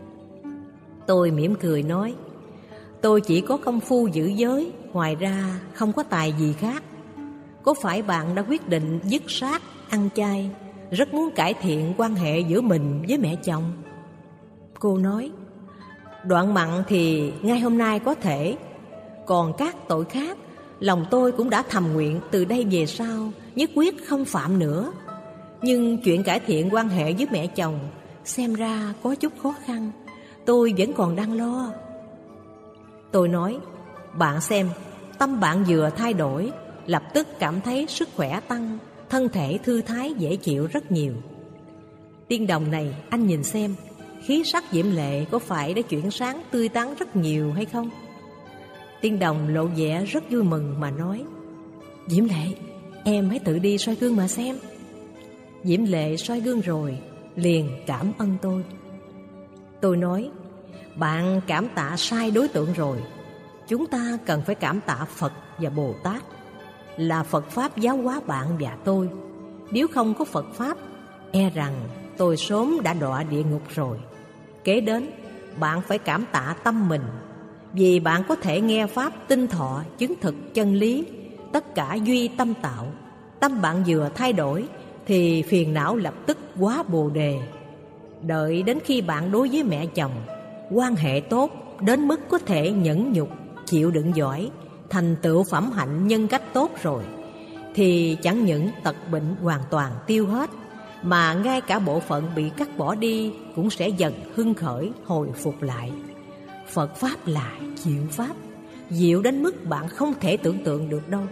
Tôi mỉm cười nói, tôi chỉ có công phu giữ giới, ngoài ra không có tài gì khác. Có phải bạn đã quyết định dứt sát, ăn chay, rất muốn cải thiện quan hệ giữa mình với mẹ chồng? Cô nói, đoạn mặn thì ngay hôm nay có thể, còn các tội khác, lòng tôi cũng đã thầm nguyện từ đây về sau nhất quyết không phạm nữa. Nhưng chuyện cải thiện quan hệ với mẹ chồng xem ra có chút khó khăn, tôi vẫn còn đang lo. Tôi nói, bạn xem, tâm bạn vừa thay đổi, lập tức cảm thấy sức khỏe tăng, thân thể thư thái dễ chịu rất nhiều. Tiên đồng này, anh nhìn xem, khí sắc Diễm Lệ có phải đã chuyển sáng tươi tắn rất nhiều hay không? Tiên đồng lộ vẻ rất vui mừng mà nói, Diễm Lệ, em hãy tự đi soi gương mà xem. Diễm Lệ soi gương rồi, liền cảm ơn tôi. Tôi nói, bạn cảm tạ sai đối tượng rồi. Chúng ta cần phải cảm tạ Phật và Bồ Tát. Là Phật Pháp giáo hóa bạn và tôi. Nếu không có Phật Pháp, e rằng tôi sớm đã đọa địa ngục rồi. Kế đến, bạn phải cảm tạ tâm mình, vì bạn có thể nghe Pháp tinh thọ, chứng thực chân lý. Tất cả duy tâm tạo. Tâm bạn vừa thay đổi thì phiền não lập tức hóa bồ đề. Đợi đến khi bạn đối với mẹ chồng quan hệ tốt đến mức có thể nhẫn nhục, chịu đựng giỏi, thành tựu phẩm hạnh nhân cách tốt rồi, thì chẳng những tật bệnh hoàn toàn tiêu hết, mà ngay cả bộ phận bị cắt bỏ đi cũng sẽ dần hưng khởi, hồi phục lại. Phật Pháp là diệu Pháp, diệu đến mức bạn không thể tưởng tượng được đâu.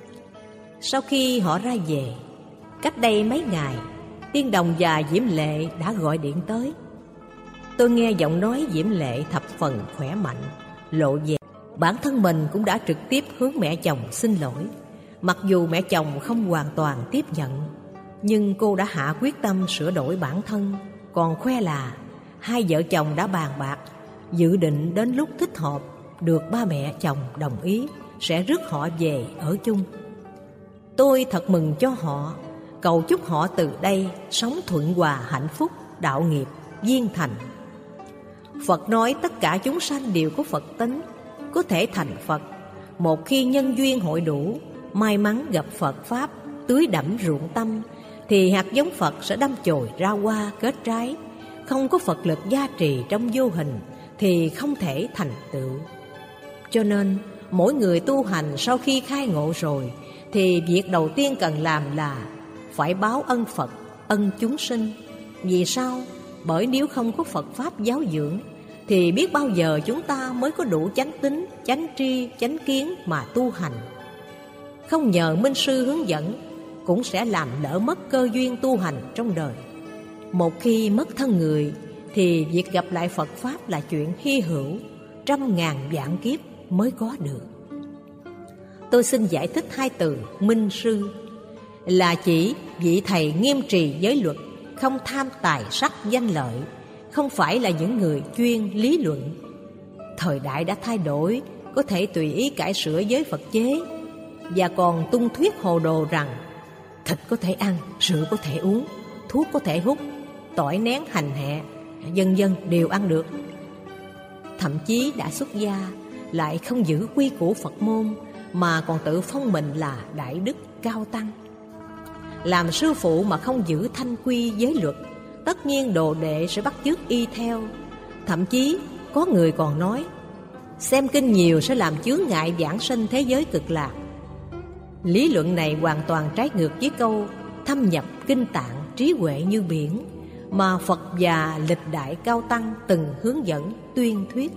Sau khi họ ra về, cách đây mấy ngày, Tiên đồng và Diễm Lệ đã gọi điện tới. Tôi nghe giọng nói Diễm Lệ thập phần khỏe mạnh, lộ vẻ bản thân mình cũng đã trực tiếp hướng mẹ chồng xin lỗi. Mặc dù mẹ chồng không hoàn toàn tiếp nhận, nhưng cô đã hạ quyết tâm sửa đổi bản thân, còn khoe là hai vợ chồng đã bàn bạc, dự định đến lúc thích hợp được ba mẹ chồng đồng ý sẽ rước họ về ở chung. Tôi thật mừng cho họ, cầu chúc họ từ đây sống thuận hòa hạnh phúc, đạo nghiệp viên thành. Phật nói tất cả chúng sanh đều có Phật tính, có thể thành Phật một khi nhân duyên hội đủ, may mắn gặp Phật Pháp tưới đẫm ruộng tâm, thì hạt giống Phật sẽ đâm chồi ra hoa kết trái. Không có Phật lực gia trì trong vô hình thì không thể thành tựu. Cho nên mỗi người tu hành sau khi khai ngộ rồi, thì việc đầu tiên cần làm là phải báo ân Phật, ân chúng sinh. Vì sao? Bởi nếu không có Phật Pháp giáo dưỡng, thì biết bao giờ chúng ta mới có đủ chánh tính, chánh tri, chánh kiến mà tu hành. Không nhờ minh sư hướng dẫn, cũng sẽ làm lỡ mất cơ duyên tu hành trong đời. Một khi mất thân người, thì việc gặp lại Phật Pháp là chuyện hy hữu, trăm ngàn vạn kiếp mới có được. Tôi xin giải thích hai từ minh sư là chỉ vị thầy nghiêm trì giới luật, không tham tài sắc danh lợi, không phải là những người chuyên lý luận. Thời đại đã thay đổi, có thể tùy ý cải sửa giới Phật chế, và còn tung thuyết hồ đồ rằng thịt có thể ăn, rượu có thể uống, thuốc có thể hút, tỏi nén hành hạ, vân vân đều ăn được. Thậm chí đã xuất gia lại không giữ quy củ Phật môn, mà còn tự phong mình là đại đức cao tăng. Làm sư phụ mà không giữ thanh quy giới luật, tất nhiên đồ đệ sẽ bắt chước y theo. Thậm chí có người còn nói xem kinh nhiều sẽ làm chướng ngại vãng sanh thế giới cực lạc. Lý luận này hoàn toàn trái ngược với câu thâm nhập kinh tạng trí huệ như biển mà Phật và lịch đại cao tăng từng hướng dẫn tuyên thuyết.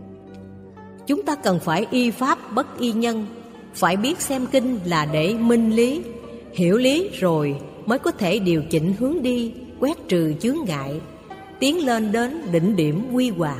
Chúng ta cần phải y pháp bất y nhân, phải biết xem kinh là để minh lý, hiểu lý rồi mới có thể điều chỉnh hướng đi, quét trừ chướng ngại, tiến lên đến đỉnh điểm quy hoàng.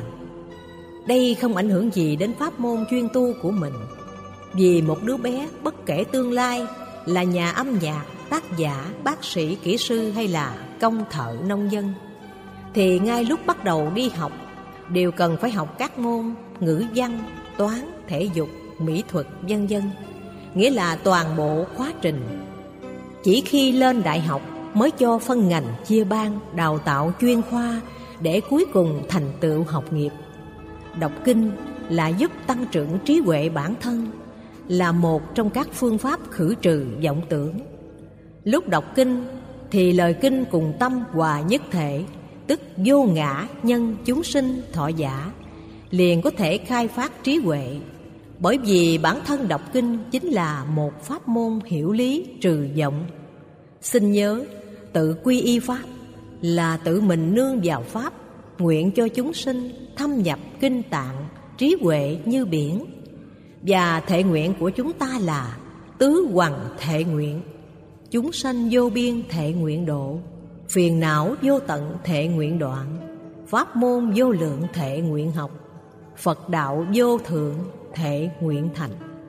Đây không ảnh hưởng gì đến pháp môn chuyên tu của mình. Vì một đứa bé bất kể tương lai là nhà âm nhạc, tác giả, bác sĩ, kỹ sư hay là công thợ nông dân, thì ngay lúc bắt đầu đi học đều cần phải học các môn ngữ văn, toán, thể dục, mỹ thuật, vân vân, nghĩa là toàn bộ khóa trình. Chỉ khi lên đại học mới cho phân ngành chia ban, đào tạo chuyên khoa để cuối cùng thành tựu học nghiệp. Đọc kinh là giúp tăng trưởng trí huệ bản thân, là một trong các phương pháp khử trừ vọng tưởng. Lúc đọc kinh thì lời kinh cùng tâm hòa nhất thể, tức vô ngã nhân chúng sinh thọ giả, liền có thể khai phát trí huệ. Bởi vì bản thân đọc kinh chính là một pháp môn hiểu lý trừ vọng. Xin nhớ, tự quy y pháp là tự mình nương vào pháp, nguyện cho chúng sinh thâm nhập kinh tạng, trí huệ như biển. Và thệ nguyện của chúng ta là tứ hoằng thệ nguyện: chúng sanh vô biên thệ nguyện độ, phiền não vô tận thệ nguyện đoạn, pháp môn vô lượng thệ nguyện học, Phật đạo vô thượng thệ nguyện thành.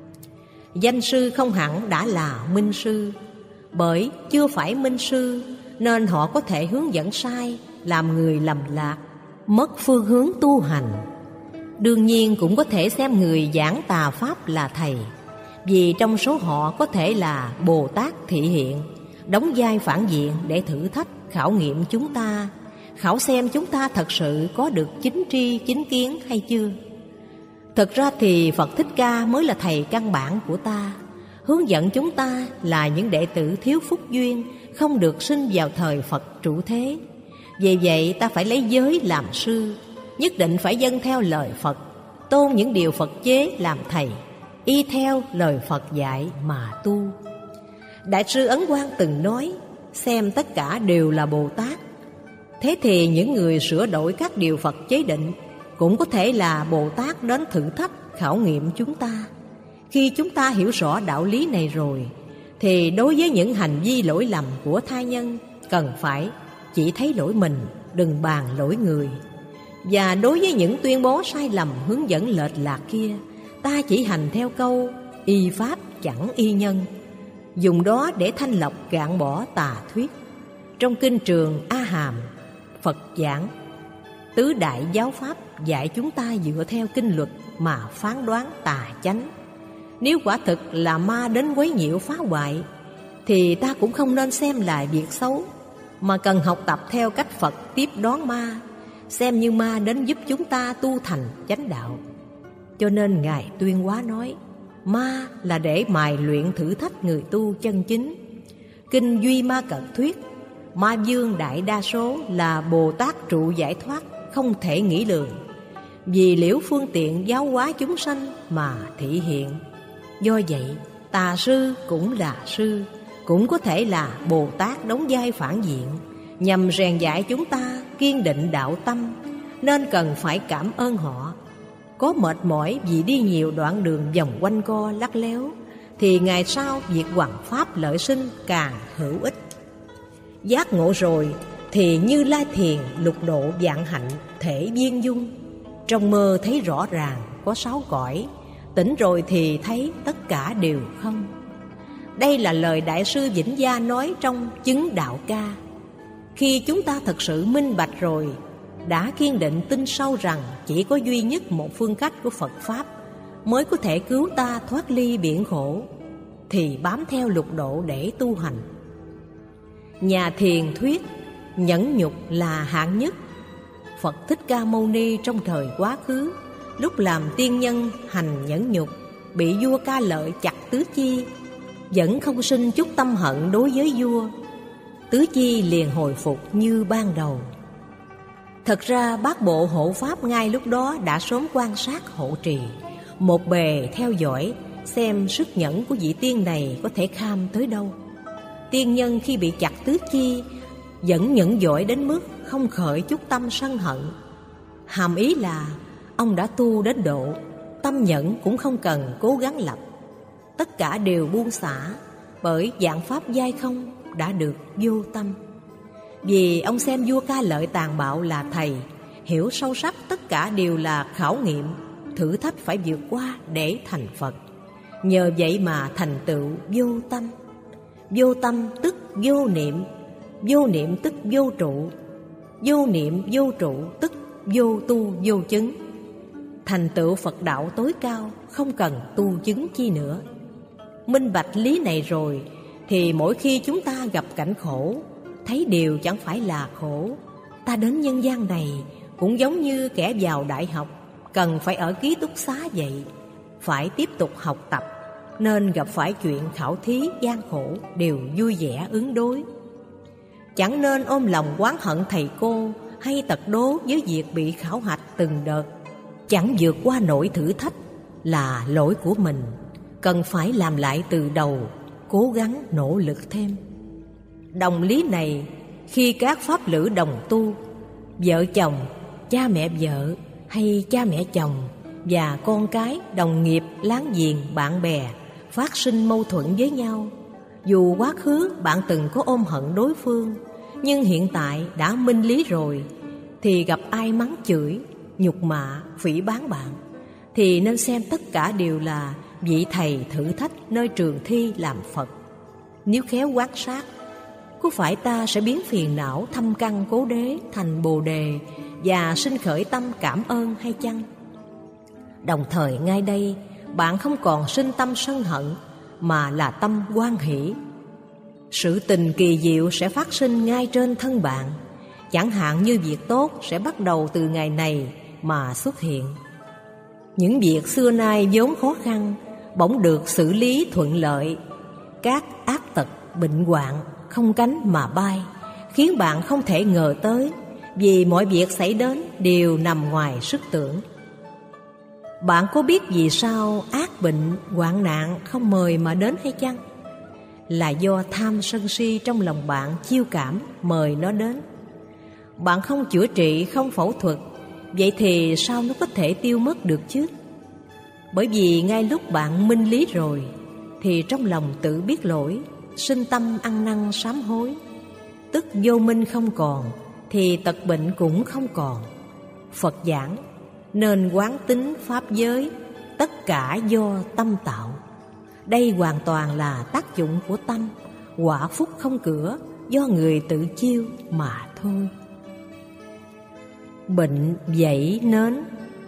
Danh sư không hẳn đã là minh sư, bởi chưa phải minh sư nên họ có thể hướng dẫn sai, làm người lầm lạc, mất phương hướng tu hành. Đương nhiên cũng có thể xem người giảng tà pháp là thầy, vì trong số họ có thể là Bồ Tát thị hiện, đóng vai phản diện để thử thách, khảo nghiệm chúng ta, khảo xem chúng ta thật sự có được chính tri, chính kiến hay chưa. Thực ra thì Phật Thích Ca mới là thầy căn bản của ta, hướng dẫn chúng ta là những đệ tử thiếu phúc duyên, không được sinh vào thời Phật trụ thế. Vì vậy ta phải lấy giới làm sư, nhất định phải dâng theo lời Phật, tôn những điều Phật chế làm thầy, y theo lời Phật dạy mà tu. Đại sư Ấn Quang từng nói, xem tất cả đều là Bồ Tát. Thế thì những người sửa đổi các điều Phật chế định cũng có thể là Bồ Tát đến thử thách, khảo nghiệm chúng ta. Khi chúng ta hiểu rõ đạo lý này rồi, thì đối với những hành vi lỗi lầm của tha nhân, cần phải chỉ thấy lỗi mình, đừng bàn lỗi người. Và đối với những tuyên bố sai lầm, hướng dẫn lệch lạc kia, ta chỉ hành theo câu y pháp chẳng y nhân, dùng đó để thanh lọc gạn bỏ tà thuyết. Trong kinh Trường A Hàm, Phật giảng tứ đại giáo pháp dạy chúng ta dựa theo kinh luật mà phán đoán tà chánh. Nếu quả thực là ma đến quấy nhiễu phá hoại, thì ta cũng không nên xem là việc xấu, mà cần học tập theo cách Phật tiếp đón ma, xem như ma đến giúp chúng ta tu thành chánh đạo. Cho nên Ngài Tuyên Hóa nói, ma là để mài luyện thử thách người tu chân chính. Kinh Duy Ma Cật thuyết, ma vương đại đa số là Bồ Tát trụ giải thoát, không thể nghĩ lường, vì liễu phương tiện giáo hóa chúng sanh mà thị hiện. Do vậy, tà sư cũng là sư, cũng có thể là Bồ Tát đóng vai phản diện, nhằm rèn dạy chúng ta kiên định đạo tâm, nên cần phải cảm ơn họ. Có mệt mỏi vì đi nhiều đoạn đường vòng quanh co lắc léo, thì ngày sau việc hoằng pháp lợi sinh càng hữu ích. Giác ngộ rồi thì Như Lai thiền lục độ vạn hạnh thể viên dung. Trong mơ thấy rõ ràng có sáu cõi, tỉnh rồi thì thấy tất cả đều không. Đây là lời Đại sư Vĩnh Gia nói trong Chứng Đạo Ca. Khi chúng ta thật sự minh bạch rồi, đã kiên định tin sâu rằng chỉ có duy nhất một phương cách của Phật Pháp mới có thể cứu ta thoát ly biển khổ, thì bám theo lục độ để tu hành. Nhà thiền thuyết nhẫn nhục là hạng nhất. Phật Thích Ca Mâu Ni trong thời quá khứ, lúc làm tiên nhân hành nhẫn nhục, bị vua Ca Lợi chặt tứ chi, vẫn không sinh chút tâm hận đối với vua. Tứ chi liền hồi phục như ban đầu. Thật ra bát bộ hộ pháp ngay lúc đó đã sớm quan sát hộ trì, một bề theo dõi xem sức nhẫn của vị tiên này có thể kham tới đâu. Tiên nhân khi bị chặt tứ chi vẫn nhẫn giỏi đến mức không khởi chút tâm sân hận. Hàm ý là ông đã tu đến độ tâm nhẫn cũng không cần cố gắng lập, tất cả đều buông xả, bởi dạng pháp giai không đã được vô tâm. Vì ông xem vua Ca Lợi tàn bạo là thầy, hiểu sâu sắc tất cả đều là khảo nghiệm, thử thách phải vượt qua để thành Phật. Nhờ vậy mà thành tựu vô tâm. Vô tâm tức vô niệm, vô niệm tức vô trụ, vô niệm vô trụ tức vô tu vô chứng. Thành tựu Phật đạo tối cao, không cần tu chứng chi nữa. Minh bạch lý này rồi thì mỗi khi chúng ta gặp cảnh khổ, thấy điều chẳng phải là khổ. Ta đến nhân gian này cũng giống như kẻ vào đại học, cần phải ở ký túc xá vậy, phải tiếp tục học tập, nên gặp phải chuyện khảo thí gian khổ đều vui vẻ ứng đối. Chẳng nên ôm lòng oán hận thầy cô hay tật đố với việc bị khảo hạch từng đợt. Chẳng vượt qua nổi thử thách là lỗi của mình, cần phải làm lại từ đầu, cố gắng nỗ lực thêm. Đồng lý này khi các pháp lữ đồng tu, vợ chồng, cha mẹ vợ hay cha mẹ chồng và con cái, đồng nghiệp, láng giềng, bạn bè phát sinh mâu thuẫn với nhau, dù quá khứ bạn từng có ôm hận đối phương, nhưng hiện tại đã minh lý rồi, thì gặp ai mắng chửi, nhục mạ, phỉ báng bạn, thì nên xem tất cả đều là vị thầy thử thách nơi trường thi làm Phật. Nếu khéo quan sát, có phải ta sẽ biến phiền não thâm căn cố đế thành bồ đề và sinh khởi tâm cảm ơn hay chăng? Đồng thời ngay đây, bạn không còn sinh tâm sân hận, mà là tâm hoan hỷ. Sự tình kỳ diệu sẽ phát sinh ngay trên thân bạn. Chẳng hạn như việc tốt sẽ bắt đầu từ ngày này mà xuất hiện. Những việc xưa nay vốn khó khăn bỗng được xử lý thuận lợi. Các ác tật, bệnh hoạn không cánh mà bay, khiến bạn không thể ngờ tới, vì mọi việc xảy đến đều nằm ngoài sức tưởng. Bạn có biết vì sao ác bệnh, hoạn nạn không mời mà đến hay chăng? Là do tham sân si trong lòng bạn chiêu cảm mời nó đến. Bạn không chữa trị, không phẫu thuật, vậy thì sao nó có thể tiêu mất được chứ? Bởi vì ngay lúc bạn minh lý rồi, thì trong lòng tự biết lỗi, sinh tâm ăn năn sám hối. Tức vô minh không còn, thì tật bệnh cũng không còn. Phật giảng nên quán tính pháp giới, tất cả do tâm tạo. Đây hoàn toàn là tác dụng của tâm, quả phúc không cửa, do người tự chiêu mà thôi. Bệnh vẩy nến.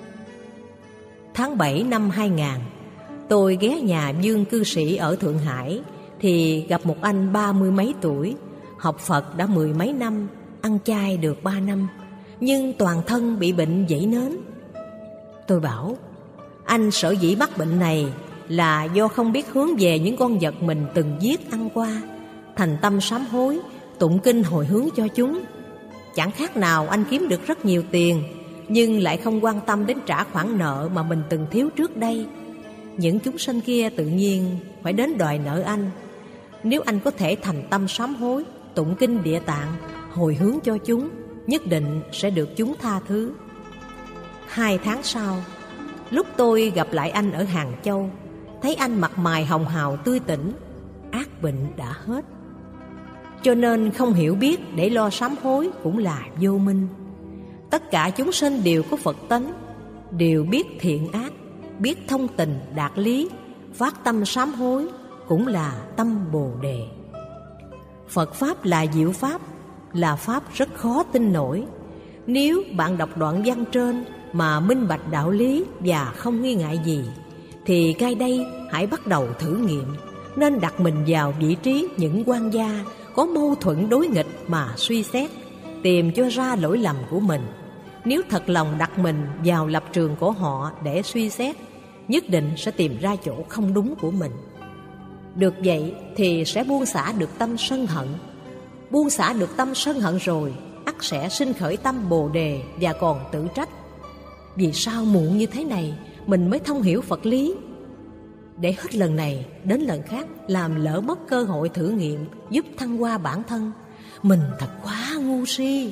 Tháng bảy năm hai nghìn, tôi ghé nhà Dương cư sĩ ở Thượng Hải, thì gặp một anh ba mươi mấy tuổi, học Phật đã mười mấy năm, ăn chay được ba năm, nhưng toàn thân bị bệnh vẩy nến. Tôi bảo, anh sở dĩ mắc bệnh này là do không biết hướng về những con vật mình từng giết ăn qua, thành tâm sám hối, tụng kinh hồi hướng cho chúng. Chẳng khác nào anh kiếm được rất nhiều tiền, nhưng lại không quan tâm đến trả khoản nợ mà mình từng thiếu trước đây. Những chúng sanh kia tự nhiên phải đến đòi nợ anh. Nếu anh có thể thành tâm sám hối, tụng kinh Địa Tạng, hồi hướng cho chúng, nhất định sẽ được chúng tha thứ. Hai tháng sau, lúc tôi gặp lại anh ở Hàng Châu, thấy anh mặt mày hồng hào tươi tỉnh, ác bệnh đã hết. Cho nên không hiểu biết để lo sám hối cũng là vô minh. Tất cả chúng sinh đều có Phật tánh, đều biết thiện ác, biết thông tình đạt lý, phát tâm sám hối cũng là tâm Bồ Đề. Phật Pháp là diệu Pháp, là Pháp rất khó tin nổi. Nếu bạn đọc đoạn văn trên mà minh bạch đạo lý và không nghi ngại gì, thì ngay đây hãy bắt đầu thử nghiệm, nên đặt mình vào vị trí những quan gia có mâu thuẫn đối nghịch mà suy xét, tìm cho ra lỗi lầm của mình. Nếu thật lòng đặt mình vào lập trường của họ để suy xét, nhất định sẽ tìm ra chỗ không đúng của mình. Được vậy thì sẽ buông xả được tâm sân hận. Buông xả được tâm sân hận rồi, ắt sẽ sinh khởi tâm Bồ Đề và còn tự trách: vì sao muộn như thế này mình mới thông hiểu Phật lý, để hết lần này đến lần khác làm lỡ mất cơ hội thử nghiệm giúp thăng hoa bản thân. Mình thật quá ngu si.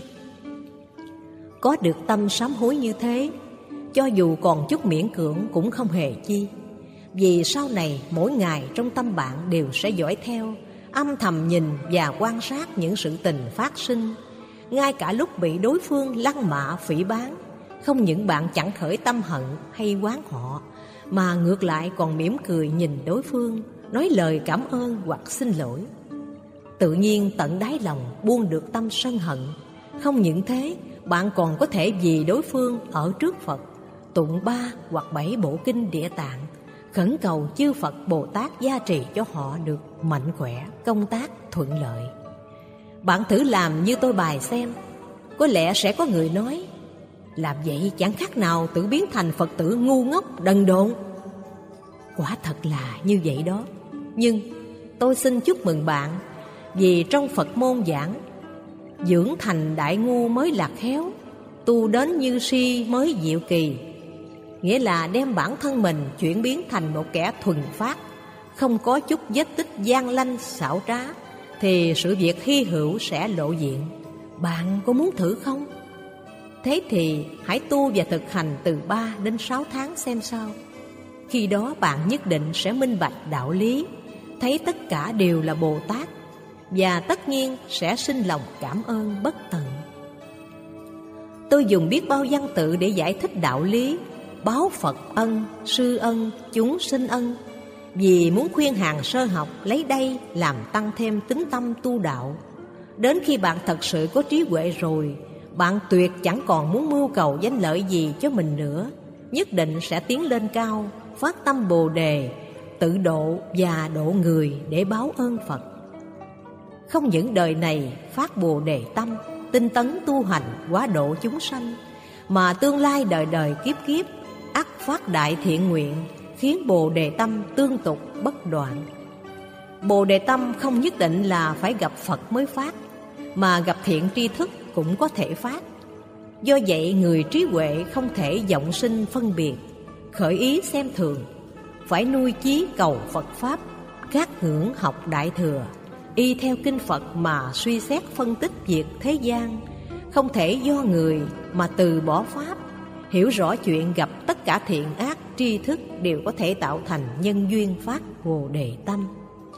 Có được tâm sám hối như thế, cho dù còn chút miễn cưỡng cũng không hề chi. Vì sau này mỗi ngày trong tâm bạn đều sẽ dõi theo, âm thầm nhìn và quan sát những sự tình phát sinh. Ngay cả lúc bị đối phương lăng mạ phỉ báng, không những bạn chẳng khởi tâm hận hay oán họ, mà ngược lại còn mỉm cười nhìn đối phương, nói lời cảm ơn hoặc xin lỗi. Tự nhiên tận đáy lòng buông được tâm sân hận. Không những thế, bạn còn có thể vì đối phương ở trước Phật tụng ba hoặc bảy bộ kinh Địa Tạng, khẩn cầu chư Phật Bồ Tát gia trì cho họ được mạnh khỏe, công tác thuận lợi. Bạn thử làm như tôi bài xem. Có lẽ sẽ có người nói: làm vậy chẳng khác nào tự biến thành Phật tử ngu ngốc đần độn. Quả thật là như vậy đó. Nhưng tôi xin chúc mừng bạn, vì trong Phật môn giảng: dưỡng thành đại ngu mới là khéo, tu đến như si mới diệu kỳ. Nghĩa là đem bản thân mình chuyển biến thành một kẻ thuần phát, không có chút vết tích gian lanh xảo trá, thì sự việc hy hữu sẽ lộ diện. Bạn có muốn thử không? Thế thì hãy tu và thực hành từ ba đến sáu tháng xem sao. Khi đó bạn nhất định sẽ minh bạch đạo lý, thấy tất cả đều là Bồ Tát, và tất nhiên sẽ sinh lòng cảm ơn bất tận. Tôi dùng biết bao văn tự để giải thích đạo lý báo Phật ân, sư ân, chúng sinh ân, vì muốn khuyên hàng sơ học lấy đây làm tăng thêm tính tâm tu đạo. Đến khi bạn thật sự có trí huệ rồi, bạn tuyệt chẳng còn muốn mưu cầu danh lợi gì cho mình nữa, nhất định sẽ tiến lên cao, phát tâm Bồ Đề, tự độ và độ người để báo ơn Phật. Không những đời này phát Bồ Đề tâm, tinh tấn tu hành hóa độ chúng sanh, mà tương lai đời đời kiếp kiếp ắt phát đại thiện nguyện, khiến Bồ Đề tâm tương tục bất đoạn. Bồ Đề tâm không nhất định là phải gặp Phật mới phát, mà gặp thiện tri thức cũng có thể phát. Do vậy người trí huệ không thể vọng sinh phân biệt, khởi ý xem thường, phải nuôi chí cầu Phật Pháp, khát ngưỡng học Đại Thừa, y theo kinh Phật mà suy xét phân tích việc thế gian. Không thể do người mà từ bỏ Pháp, hiểu rõ chuyện gặp tất cả thiện ác tri thức đều có thể tạo thành nhân duyên phát Bồ Đề tâm.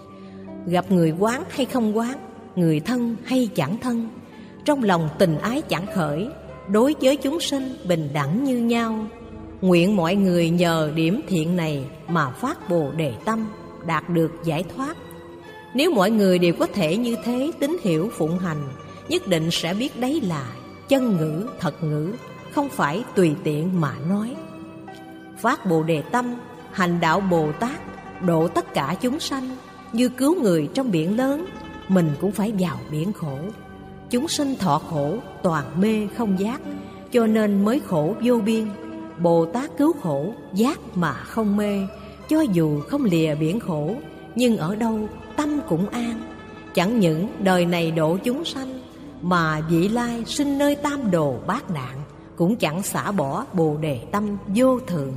Gặp người quán hay không quán, người thân hay chẳng thân, trong lòng tình ái chẳng khởi, đối với chúng sinh bình đẳng như nhau. Nguyện mọi người nhờ điểm thiện này mà phát Bồ Đề tâm, đạt được giải thoát. Nếu mọi người đều có thể như thế tín hiểu phụng hành, nhất định sẽ biết đấy là chân ngữ, thật ngữ, không phải tùy tiện mà nói. Phát Bồ Đề tâm, hành đạo Bồ Tát, độ tất cả chúng sanh, như cứu người trong biển lớn, mình cũng phải vào biển khổ. Chúng sinh thọ khổ, toàn mê không giác, cho nên mới khổ vô biên. Bồ Tát cứu khổ, giác mà không mê, cho dù không lìa biển khổ, nhưng ở đâu tâm cũng an. Chẳng những đời này độ chúng sanh, mà vị lai sinh nơi tam đồ bát nạn, cũng chẳng xả bỏ Bồ Đề tâm vô thượng.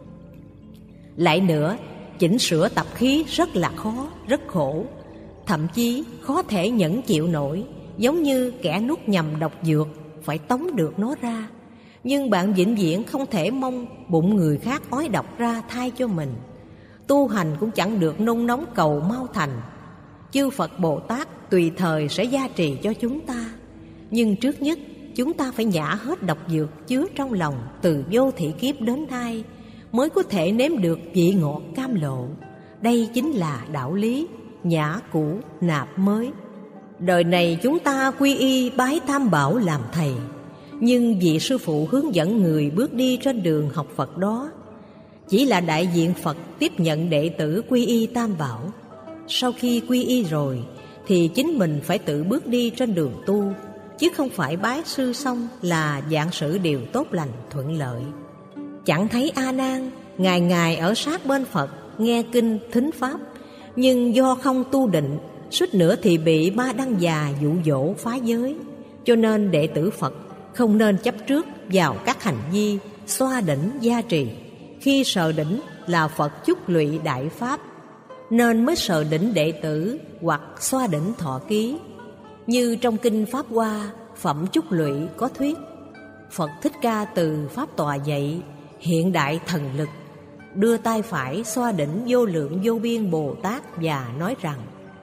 Lại nữa, chỉnh sửa tập khí rất là khó, rất khổ, thậm chí khó thể nhẫn chịu nổi, giống như kẻ nuốt nhầm độc dược, phải tống được nó ra. Nhưng bạn vĩnh viễn không thể mong bụng người khác ói độc ra thay cho mình. Tu hành cũng chẳng được nôn nóng cầu mau thành. Chư Phật Bồ Tát tùy thời sẽ gia trì cho chúng ta, nhưng trước nhất chúng ta phải nhả hết độc dược chứa trong lòng từ vô thị kiếp đến nay, mới có thể nếm được vị ngọt cam lộ. Đây chính là đạo lý nhả cũ nạp mới. Đời này chúng ta quy y bái Tam Bảo làm thầy, nhưng vị sư phụ hướng dẫn người bước đi trên đường học Phật đó chỉ là đại diện Phật tiếp nhận đệ tử quy y Tam Bảo. Sau khi quy y rồi thì chính mình phải tự bước đi trên đường tu, chứ không phải bái sư xong là vạn sự đều tốt lành thuận lợi. Chẳng thấy A Nan ngày ngày ở sát bên Phật nghe kinh thính pháp, nhưng do không tu định, suýt nữa thì bị ma đăng già dụ dỗ phá giới. Cho nên đệ tử Phật không nên chấp trước vào các hành vi xoa đỉnh gia trì. Khi sờ đỉnh là Phật chúc lụy đại pháp, nên mới sờ đỉnh đệ tử hoặc xoa đỉnh thọ ký. Như trong kinh Pháp Hoa Phẩm Chúc Lụy có thuyết, Phật Thích Ca từ pháp tọa dậy, hiện đại thần lực, đưa tay phải xoa đỉnh vô lượng vô biên Bồ Tát và nói rằng: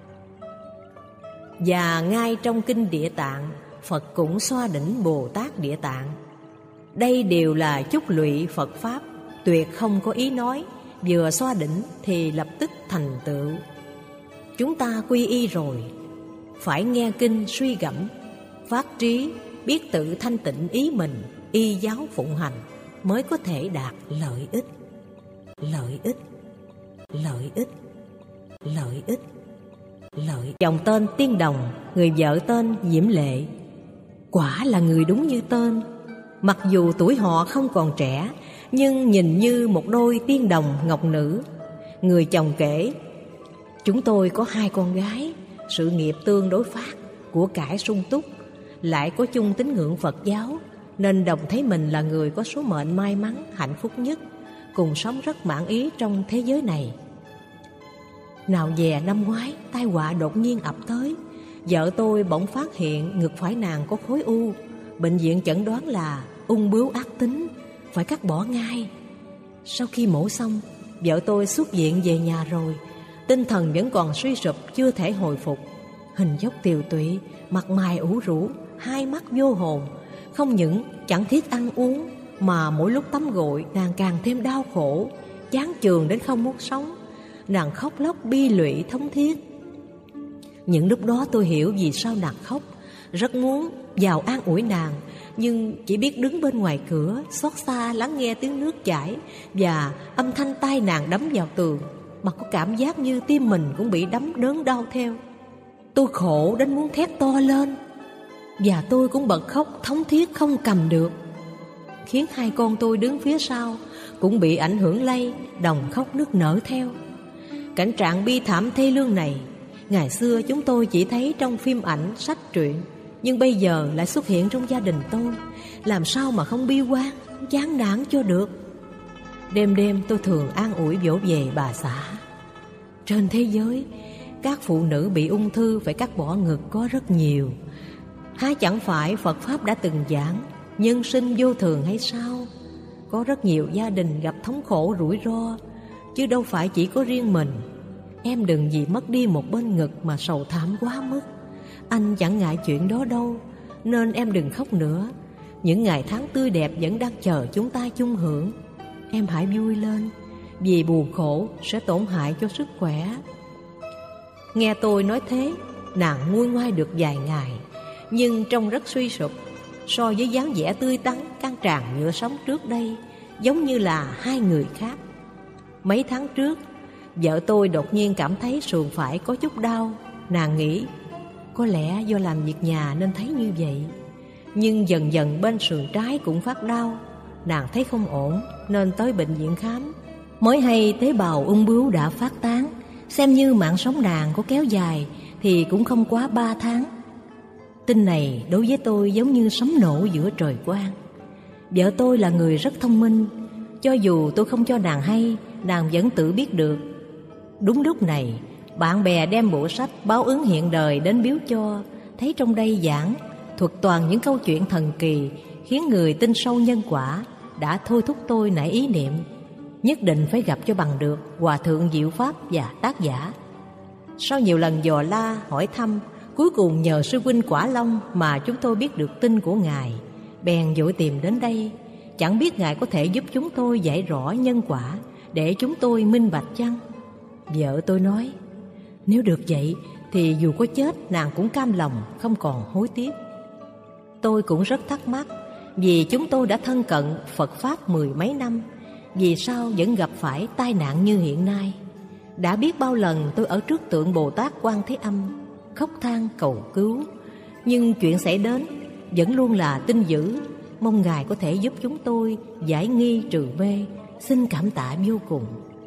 và ngay trong kinh Địa Tạng, Phật cũng xoa đỉnh Bồ Tát Địa Tạng. Đây đều là chúc lụy Phật Pháp, tuyệt không có ý nói vừa xoa đỉnh thì lập tức thành tựu. Chúng ta quy y rồi, phải nghe kinh suy gẫm, phát trí, biết tự thanh tịnh ý mình, y giáo phụng hành, mới có thể đạt lợi ích. Lợi ích, lợi ích, lợi ích, lợi. Chồng tên Tiên Đồng, người vợ tên Diễm Lệ. Quả là người đúng như tên. Mặc dù tuổi họ không còn trẻ, nhưng nhìn như một đôi tiên đồng ngọc nữ. Người chồng kể: chúng tôi có hai con gái, sự nghiệp tương đối phát, của cải sung túc, lại có chung tín ngưỡng Phật giáo, nên đồng thấy mình là người có số mệnh may mắn, hạnh phúc nhất, cùng sống rất mãn ý trong thế giới này. Nào dè năm ngoái, tai họa đột nhiên ập tới. Vợ tôi bỗng phát hiện ngực phải nàng có khối u. Bệnh viện chẩn đoán là ung bướu ác tính, phải cắt bỏ ngay. Sau khi mổ xong, vợ tôi xuất viện về nhà rồi. Tinh thần vẫn còn suy sụp, chưa thể hồi phục. Hình dốc tiều tụy, mặt mày ủ rũ, hai mắt vô hồn. Không những chẳng thiết ăn uống, mà mỗi lúc tắm gội nàng càng thêm đau khổ, chán chường đến không muốn sống. Nàng khóc lóc bi lụy thống thiết. Những lúc đó tôi hiểu vì sao nàng khóc, rất muốn vào an ủi nàng, nhưng chỉ biết đứng bên ngoài cửa xót xa lắng nghe tiếng nước chảy và âm thanh tay nàng đấm vào tường, mà có cảm giác như tim mình cũng bị đấm đớn đau theo. Tôi khổ đến muốn thét to lên, và tôi cũng bật khóc thống thiết không cầm được, khiến hai con tôi đứng phía sau cũng bị ảnh hưởng lây, đồng khóc nức nở theo. Cảnh trạng bi thảm thê lương này, ngày xưa chúng tôi chỉ thấy trong phim ảnh, sách truyện, nhưng bây giờ lại xuất hiện trong gia đình tôi. Làm sao mà không bi quan, chán nản cho được. Đêm đêm tôi thường an ủi dỗ về bà xã. Trên thế giới, các phụ nữ bị ung thư phải cắt bỏ ngực có rất nhiều. Há chẳng phải Phật Pháp đã từng giảng nhân sinh vô thường hay sao? Có rất nhiều gia đình gặp thống khổ rủi ro, chứ đâu phải chỉ có riêng mình. Em đừng vì mất đi một bên ngực mà sầu thảm quá mức. Anh chẳng ngại chuyện đó đâu, nên em đừng khóc nữa. Những ngày tháng tươi đẹp vẫn đang chờ chúng ta chung hưởng. Em hãy vui lên, vì buồn khổ sẽ tổn hại cho sức khỏe. Nghe tôi nói thế, nàng nguôi ngoai được vài ngày, nhưng trông rất suy sụp. So với dáng vẻ tươi tắn, căng tràn nhựa sống trước đây, giống như là hai người khác. Mấy tháng trước, vợ tôi đột nhiên cảm thấy sườn phải có chút đau. Nàng nghĩ có lẽ do làm việc nhà nên thấy như vậy. Nhưng dần dần bên sườn trái cũng phát đau. Nàng thấy không ổn nên tới bệnh viện khám. Mới hay tế bào ung bướu đã phát tán. Xem như mạng sống nàng có kéo dài thì cũng không quá ba tháng. Tin này đối với tôi giống như sấm nổ giữa trời quang. Vợ tôi là người rất thông minh. Cho dù tôi không cho nàng hay, nàng vẫn tự biết được. Đúng lúc này, bạn bè đem bộ sách Báo ứng hiện đời đến biếu cho. Thấy trong đây giảng thuật toàn những câu chuyện thần kỳ, khiến người tin sâu nhân quả, đã thôi thúc tôi nảy ý niệm nhất định phải gặp cho bằng được Hòa thượng Diệu Pháp và tác giả. Sau nhiều lần dò la hỏi thăm, cuối cùng nhờ sư huynh Quả Long mà chúng tôi biết được tin của ngài, bèn vội tìm đến đây. Chẳng biết ngài có thể giúp chúng tôi giải rõ nhân quả để chúng tôi minh bạch chăng? Vợ tôi nói, nếu được vậy thì dù có chết nàng cũng cam lòng, không còn hối tiếc. Tôi cũng rất thắc mắc, vì chúng tôi đã thân cận Phật Pháp mười mấy năm, vì sao vẫn gặp phải tai nạn như hiện nay? Đã biết bao lần tôi ở trước tượng Bồ Tát Quan Thế Âm khóc than cầu cứu, nhưng chuyện xảy đến vẫn luôn là tin dữ. Mong ngài có thể giúp chúng tôi giải nghi trừ mê, xin cảm tạ vô cùng.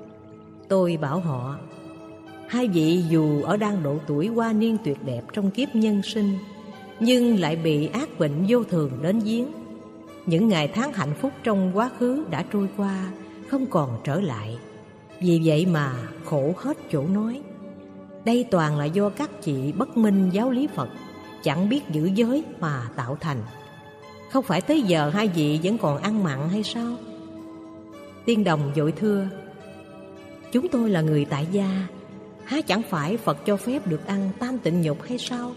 Tôi bảo họ, hai vị dù ở đang độ tuổi hoa niên tuyệt đẹp trong kiếp nhân sinh, nhưng lại bị ác bệnh vô thường đến giếng. Những ngày tháng hạnh phúc trong quá khứ đã trôi qua, không còn trở lại. Vì vậy mà khổ hết chỗ nói. Đây toàn là do các chị bất minh giáo lý Phật, chẳng biết giữ giới mà tạo thành. Không phải tới giờ hai vị vẫn còn ăn mặn hay sao? Tiên Đồng vội thưa: chúng tôi là người tại gia, há chẳng phải Phật cho phép được ăn tam tịnh nhục hay sao?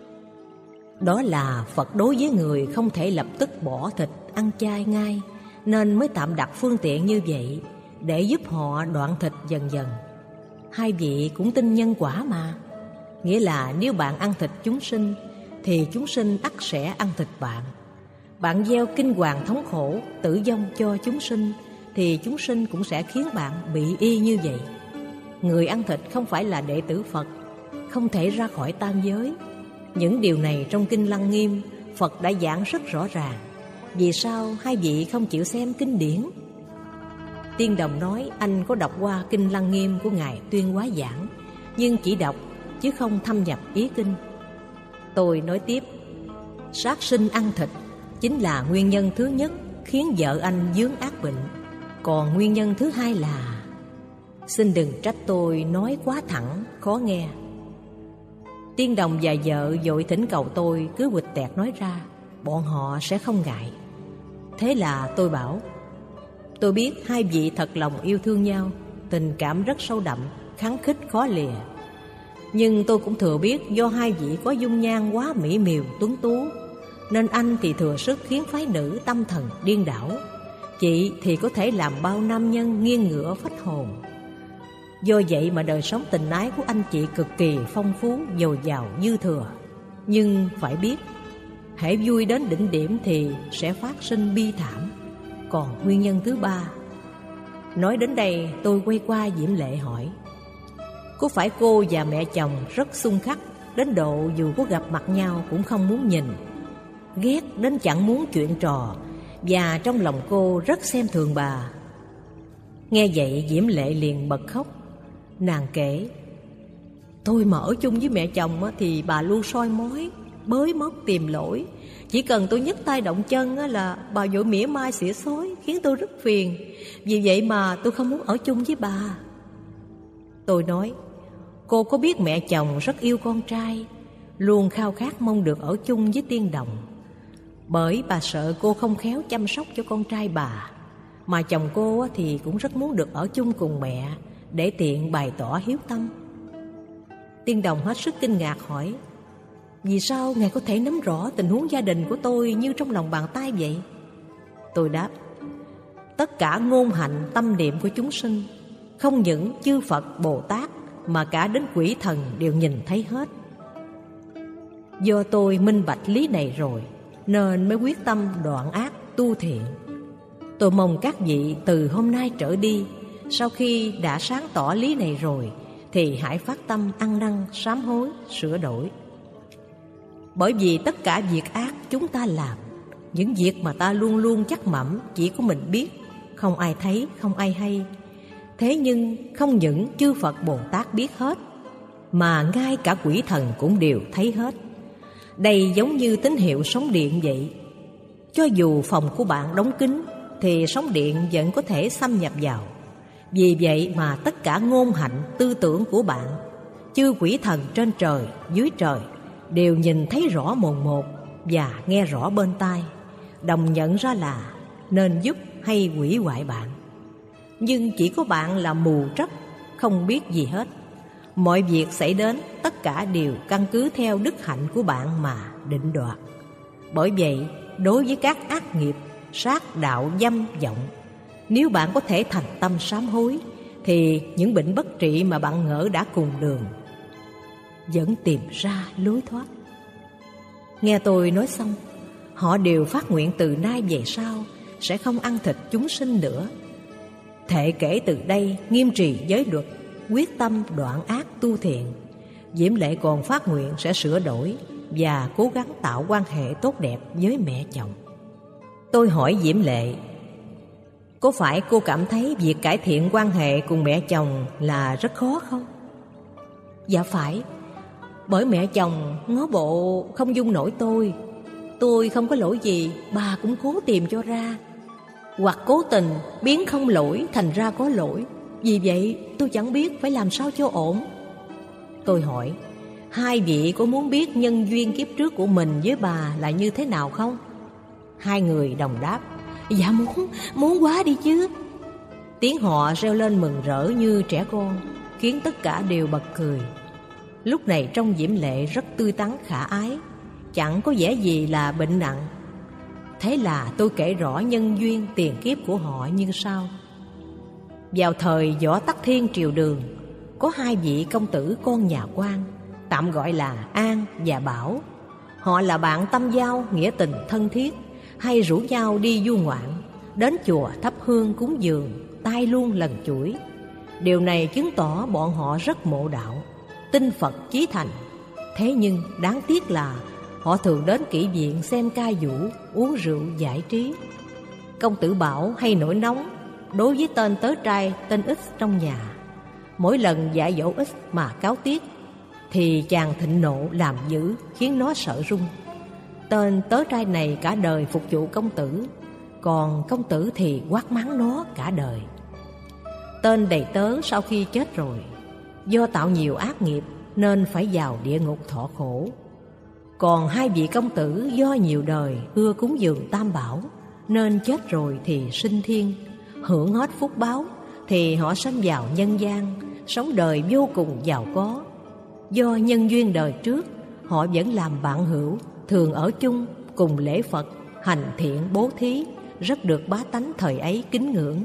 Đó là Phật đối với người không thể lập tức bỏ thịt ăn chay ngay, nên mới tạm đặt phương tiện như vậy để giúp họ đoạn thịt dần dần. Hai vị cũng tin nhân quả mà. Nghĩa là nếu bạn ăn thịt chúng sinh thì chúng sinh ắt sẽ ăn thịt bạn. Bạn gieo kinh hoàng thống khổ, tử vong cho chúng sinh thì chúng sinh cũng sẽ khiến bạn bị y như vậy. Người ăn thịt không phải là đệ tử Phật, không thể ra khỏi tam giới. Những điều này trong Kinh Lăng Nghiêm Phật đã giảng rất rõ ràng. Vì sao hai vị không chịu xem kinh điển? Tiên Đồng nói anh có đọc qua Kinh Lăng Nghiêm của Ngài Tuyên Hóa giảng, nhưng chỉ đọc chứ không thâm nhập ý kinh. Tôi nói tiếp: sát sinh ăn thịt chính là nguyên nhân thứ nhất khiến vợ anh vướng ác bệnh. Còn nguyên nhân thứ hai là... Xin đừng trách tôi nói quá thẳng, khó nghe. Tiên Đồng và vợ vội thỉnh cầu tôi cứ quịch tẹt nói ra, bọn họ sẽ không ngại. Thế là tôi bảo: tôi biết hai vị thật lòng yêu thương nhau, tình cảm rất sâu đậm, khăng khít khó lìa. Nhưng tôi cũng thừa biết do hai vị có dung nhan quá mỹ miều tuấn tú, nên anh thì thừa sức khiến phái nữ tâm thần điên đảo. Chị thì có thể làm bao nam nhân nghiêng ngửa phách hồn. Do vậy mà đời sống tình ái của anh chị cực kỳ phong phú, dồi dào dư thừa. Nhưng phải biết, hễ vui đến đỉnh điểm thì sẽ phát sinh bi thảm. Còn nguyên nhân thứ ba... Nói đến đây tôi quay qua Diễm Lệ hỏi: có phải cô và mẹ chồng rất xung khắc đến độ dù có gặp mặt nhau cũng không muốn nhìn, ghét đến chẳng muốn chuyện trò, và trong lòng cô rất xem thường bà? Nghe vậy Diễm Lệ liền bật khóc. Nàng kể: tôi mà ở chung với mẹ chồng thì bà luôn soi mói, bới móc tìm lỗi. Chỉ cần tôi nhấc tay động chân là bà vội mỉa mai xỉa xối, khiến tôi rất phiền. Vì vậy mà tôi không muốn ở chung với bà. Tôi nói: cô có biết mẹ chồng rất yêu con trai, luôn khao khát mong được ở chung với Tiên Đồng. Bởi bà sợ cô không khéo chăm sóc cho con trai bà. Mà chồng cô thì cũng rất muốn được ở chung cùng mẹ, để tiện bày tỏ hiếu tâm. Tiên Đồng hết sức kinh ngạc hỏi: vì sao ngài có thể nắm rõ tình huống gia đình của tôi như trong lòng bàn tay vậy? Tôi đáp: tất cả ngôn hạnh tâm niệm của chúng sinh, không những chư Phật Bồ Tát mà cả đến quỷ thần đều nhìn thấy hết. Do tôi minh bạch lý này rồi, nên mới quyết tâm đoạn ác tu thiện. Tôi mong các vị từ hôm nay trở đi, sau khi đã sáng tỏ lý này rồi, thì hãy phát tâm ăn năn sám hối sửa đổi. Bởi vì tất cả việc ác chúng ta làm, những việc mà ta luôn luôn chắc mẩm chỉ có mình biết, không ai thấy, không ai hay. Thế nhưng không những chư Phật Bồ Tát biết hết, mà ngay cả quỷ thần cũng đều thấy hết. Đây giống như tín hiệu sóng điện vậy. Cho dù phòng của bạn đóng kín thì sóng điện vẫn có thể xâm nhập vào. Vì vậy mà tất cả ngôn hạnh tư tưởng của bạn, chư quỷ thần trên trời dưới trời đều nhìn thấy rõ mồn một và nghe rõ bên tai, đồng nhận ra là nên giúp hay hủy hoại bạn. Nhưng chỉ có bạn là mù trất, không biết gì hết. Mọi việc xảy đến tất cả đều căn cứ theo đức hạnh của bạn mà định đoạt. Bởi vậy, đối với các ác nghiệp, sát đạo dâm vọng, nếu bạn có thể thành tâm sám hối, thì những bệnh bất trị mà bạn ngỡ đã cùng đường vẫn tìm ra lối thoát. Nghe tôi nói xong, họ đều phát nguyện từ nay về sau sẽ không ăn thịt chúng sinh nữa. Thệ kể từ đây nghiêm trì giới luật, quyết tâm đoạn ác tu thiện. Diễm Lệ còn phát nguyện sẽ sửa đổi và cố gắng tạo quan hệ tốt đẹp với mẹ chồng. Tôi hỏi Diễm Lệ: có phải cô cảm thấy việc cải thiện quan hệ cùng mẹ chồng là rất khó không? Dạ phải. Bởi mẹ chồng ngó bộ không dung nổi tôi. Tôi không có lỗi gì, bà cũng cố tìm cho ra. Hoặc cố tình biến không lỗi thành ra có lỗi. Vì vậy tôi chẳng biết phải làm sao cho ổn. Tôi hỏi, hai vị có muốn biết nhân duyên kiếp trước của mình với bà là như thế nào không? Hai người đồng đáp, dạ muốn, muốn quá đi chứ. Tiếng họ reo lên mừng rỡ như trẻ con, khiến tất cả đều bật cười. Lúc này trông Diễm Lệ rất tươi tắn khả ái, chẳng có vẻ gì là bệnh nặng. Thế là tôi kể rõ nhân duyên tiền kiếp của họ như sau. Vào thời Võ Tắc Thiên triều Đường, có hai vị công tử con nhà quan, tạm gọi là An và Bảo. Họ là bạn tâm giao, nghĩa tình thân thiết, hay rủ nhau đi du ngoạn, đến chùa thắp hương cúng dường, tay luôn lần chuỗi. Điều này chứng tỏ bọn họ rất mộ đạo, tin Phật chí thành. Thế nhưng đáng tiếc là họ thường đến kỹ viện xem ca vũ, uống rượu giải trí. Công tử Bảo hay nổi nóng đối với tên tớ trai tên X trong nhà. Mỗi lần dạy dỗ X mà cáo tiết thì chàng thịnh nộ làm dữ, khiến nó sợ run. Tên tớ trai này cả đời phục vụ công tử, còn công tử thì quát mắng nó cả đời. Tên đầy tớ sau khi chết rồi, do tạo nhiều ác nghiệp nên phải vào địa ngục thọ khổ. Còn hai vị công tử do nhiều đời ưa cúng dường Tam Bảo, nên chết rồi thì sinh thiên, hưởng hết phúc báo thì họ sanh vào nhân gian, sống đời vô cùng giàu có. Do nhân duyên đời trước, họ vẫn làm bạn hữu, thường ở chung, cùng lễ Phật, hành thiện bố thí, rất được bá tánh thời ấy kính ngưỡng.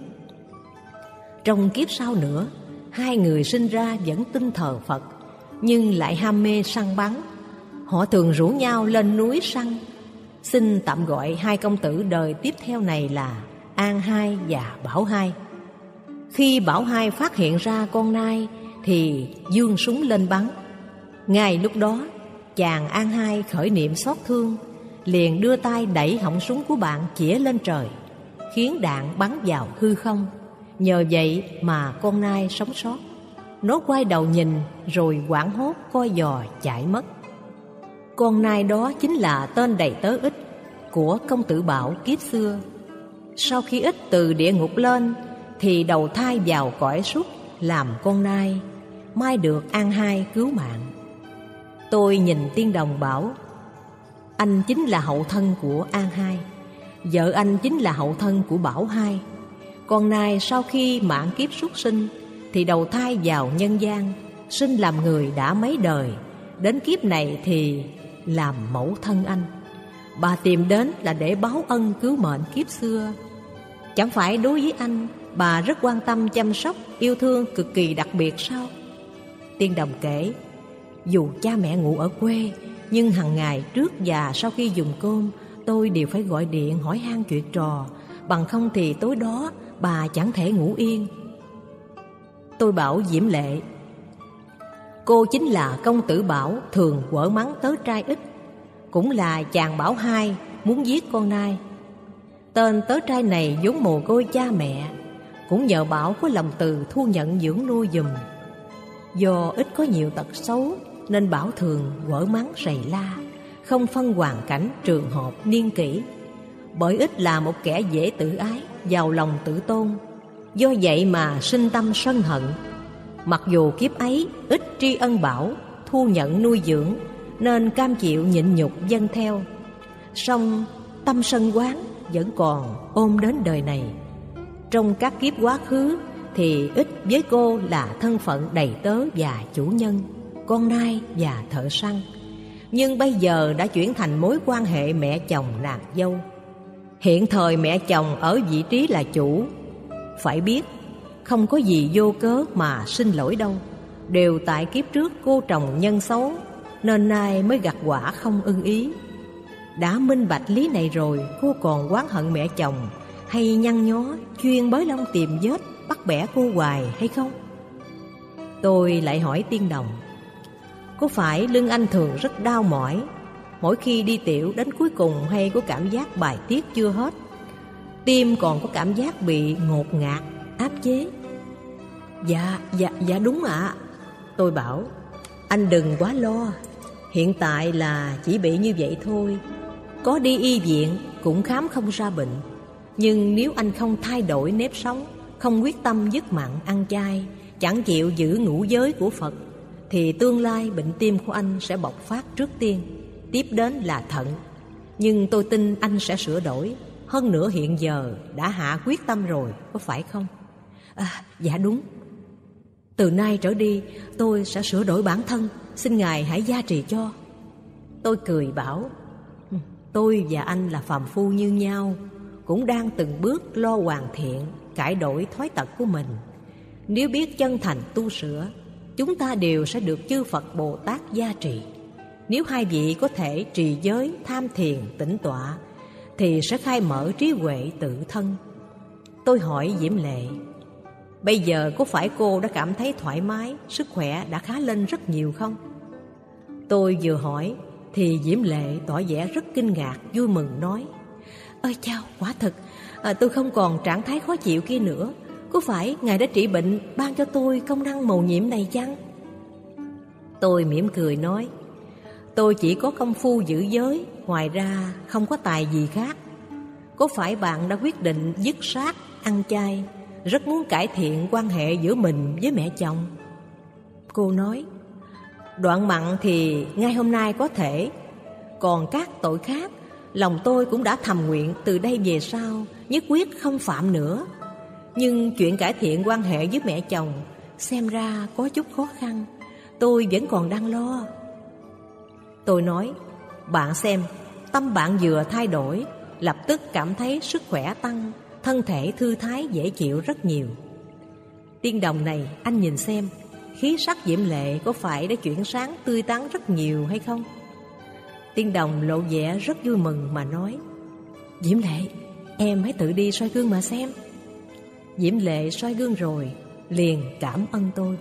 Trong kiếp sau nữa, hai người sinh ra vẫn tin thờ Phật, nhưng lại ham mê săn bắn. Họ thường rủ nhau lên núi săn. Xin tạm gọi hai công tử đời tiếp theo này là An Hai và Bảo Hai. Khi Bảo Hai phát hiện ra con nai thì giương súng lên bắn. Ngay lúc đó, chàng An Hai khởi niệm xót thương, liền đưa tay đẩy họng súng của bạn chĩa lên trời, khiến đạn bắn vào hư không. Nhờ vậy mà con nai sống sót. Nó quay đầu nhìn rồi hoảng hốt coi giò chạy mất. Con nai đó chính là tên đầy tớ Ích của công tử Bảo kiếp xưa. Sau khi Ích từ địa ngục lên thì đầu thai vào cõi súc làm con nai, may được An Hai cứu mạng. Tôi nhìn Tiên Đồng bảo, anh chính là hậu thân của An Hai, vợ anh chính là hậu thân của Bảo Hai. Con nai sau khi mãn kiếp súc sinh thì đầu thai vào nhân gian, sinh làm người đã mấy đời, đến kiếp này thì làm mẫu thân anh. Bà tìm đến là để báo ân cứu mệnh kiếp xưa. Chẳng phải đối với anh, bà rất quan tâm chăm sóc, yêu thương cực kỳ đặc biệt sao? Tiên Đồng kể, dù cha mẹ ngủ ở quê, nhưng hàng ngày trước và sau khi dùng cơm, tôi đều phải gọi điện hỏi han chuyện trò, bằng không thì tối đó bà chẳng thể ngủ yên. Tôi bảo Diễm Lệ, cô chính là công tử Bảo thường quở mắng tớ trai Ích, cũng là chàng Bảo Hai muốn giết con nai. Tên tớ trai này vốn mồ côi cha mẹ, cũng nhờ Bảo có lòng từ thu nhận dưỡng nuôi giùm. Do Ích có nhiều tật xấu nên Bảo thường quở mắng rầy la, không phân hoàn cảnh, trường hợp, niên kỷ. Bởi Ích là một kẻ dễ tự ái, giàu lòng tự tôn, do vậy mà sinh tâm sân hận. Mặc dù kiếp ấy Ích tri ân Bảo, thu nhận nuôi dưỡng, nên cam chịu nhịn nhục dâng theo, song tâm sân oán vẫn còn ôm đến đời này. Trong các kiếp quá khứ thì Ích với cô là thân phận đầy tớ và chủ nhân, con nai và thợ săn. Nhưng bây giờ đã chuyển thành mối quan hệ mẹ chồng nàng dâu. Hiện thời mẹ chồng ở vị trí là chủ. Phải biết, không có gì vô cớ mà xin lỗi đâu. Đều tại kiếp trước cô trồng nhân xấu, nên nay mới gặt quả không ưng ý. Đã minh bạch lý này rồi, cô còn oán hận mẹ chồng, hay nhăn nhó chuyên bới lông tìm vết bắt bẻ cô hoài hay không? Tôi lại hỏi Tiên Đồng, có phải lưng anh thường rất đau mỏi, mỗi khi đi tiểu đến cuối cùng hay có cảm giác bài tiết chưa hết, tim còn có cảm giác bị ngột ngạt, áp chế? Dạ, dạ, dạ đúng ạ. Tôi bảo, anh đừng quá lo, Hiện tại là chỉ bị như vậy thôi. Có đi y viện cũng khám không ra bệnh. Nhưng nếu anh không thay đổi nếp sống, không quyết tâm dứt mặn ăn chay, chẳng chịu giữ ngũ giới của Phật, thì tương lai bệnh tim của anh sẽ bộc phát trước tiên, tiếp đến là thận. Nhưng tôi tin anh sẽ sửa đổi. Hơn nữa hiện giờ đã hạ quyết tâm rồi, có phải không? À, dạ đúng. Từ nay trở đi tôi sẽ sửa đổi bản thân, xin Ngài hãy gia trì cho. Tôi cười bảo, tôi và anh là phàm phu như nhau, cũng đang từng bước lo hoàn thiện, cải đổi thói tật của mình. Nếu biết chân thành tu sửa, chúng ta đều sẽ được chư Phật Bồ Tát gia trì. Nếu hai vị có thể trì giới, tham thiền, tĩnh tọa, thì sẽ khai mở trí huệ tự thân. Tôi hỏi Diễm Lệ, bây giờ có phải cô đã cảm thấy thoải mái, sức khỏe đã khá lên rất nhiều không? Tôi vừa hỏi thì Diễm Lệ tỏ vẻ rất kinh ngạc, vui mừng nói, ơi chao, quả thực à, tôi không còn trạng thái khó chịu kia nữa. Có phải Ngài đã trị bệnh ban cho tôi công năng mầu nhiệm này chăng? Tôi mỉm cười nói, tôi chỉ có công phu giữ giới, ngoài ra không có tài gì khác. Có phải bạn đã quyết định dứt sát, ăn chay, rất muốn cải thiện quan hệ giữa mình với mẹ chồng? Cô nói, đoạn mặn thì ngay hôm nay có thể, còn các tội khác, lòng tôi cũng đã thầm nguyện từ đây về sau nhất quyết không phạm nữa. Nhưng chuyện cải thiện quan hệ với mẹ chồng xem ra có chút khó khăn, tôi vẫn còn đang lo. Tôi nói, bạn xem, tâm bạn vừa thay đổi, lập tức cảm thấy sức khỏe tăng, thân thể thư thái dễ chịu rất nhiều. Tiên đồng này, anh nhìn xem, khí sắc Diễm Lệ có phải đã chuyển sáng tươi tắn rất nhiều hay không? Tiên đồng lộ vẻ rất vui mừng mà nói, Diễm Lệ, em hãy tự đi soi gương mà xem. Diễm Lệ soi gương rồi, liền cảm ơn tôi.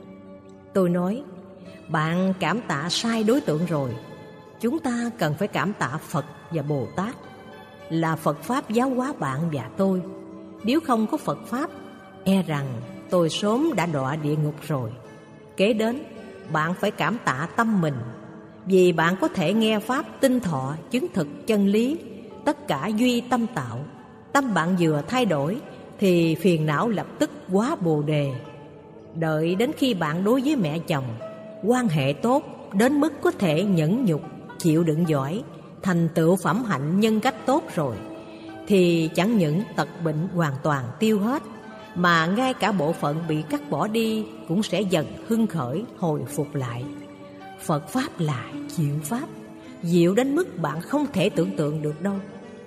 Tôi nói, bạn cảm tạ sai đối tượng rồi. Chúng ta cần phải cảm tạ Phật và Bồ Tát, là Phật Pháp giáo hóa bạn và tôi. Nếu không có Phật Pháp, e rằng tôi sớm đã đọa địa ngục rồi. Kế đến, bạn phải cảm tạ tâm mình, vì bạn có thể nghe Pháp tinh thọ, chứng thực chân lý, tất cả duy tâm tạo. Tâm bạn vừa thay đổi, thì phiền não lập tức hóa bồ đề. Đợi đến khi bạn đối với mẹ chồng quan hệ tốt đến mức có thể nhẫn nhục, chịu đựng giỏi, thành tựu phẩm hạnh nhân cách tốt rồi, thì chẳng những tật bệnh hoàn toàn tiêu hết, mà ngay cả bộ phận bị cắt bỏ đi cũng sẽ dần hưng khởi, hồi phục lại. Phật Pháp là diệu Pháp, diệu đến mức bạn không thể tưởng tượng được đâu.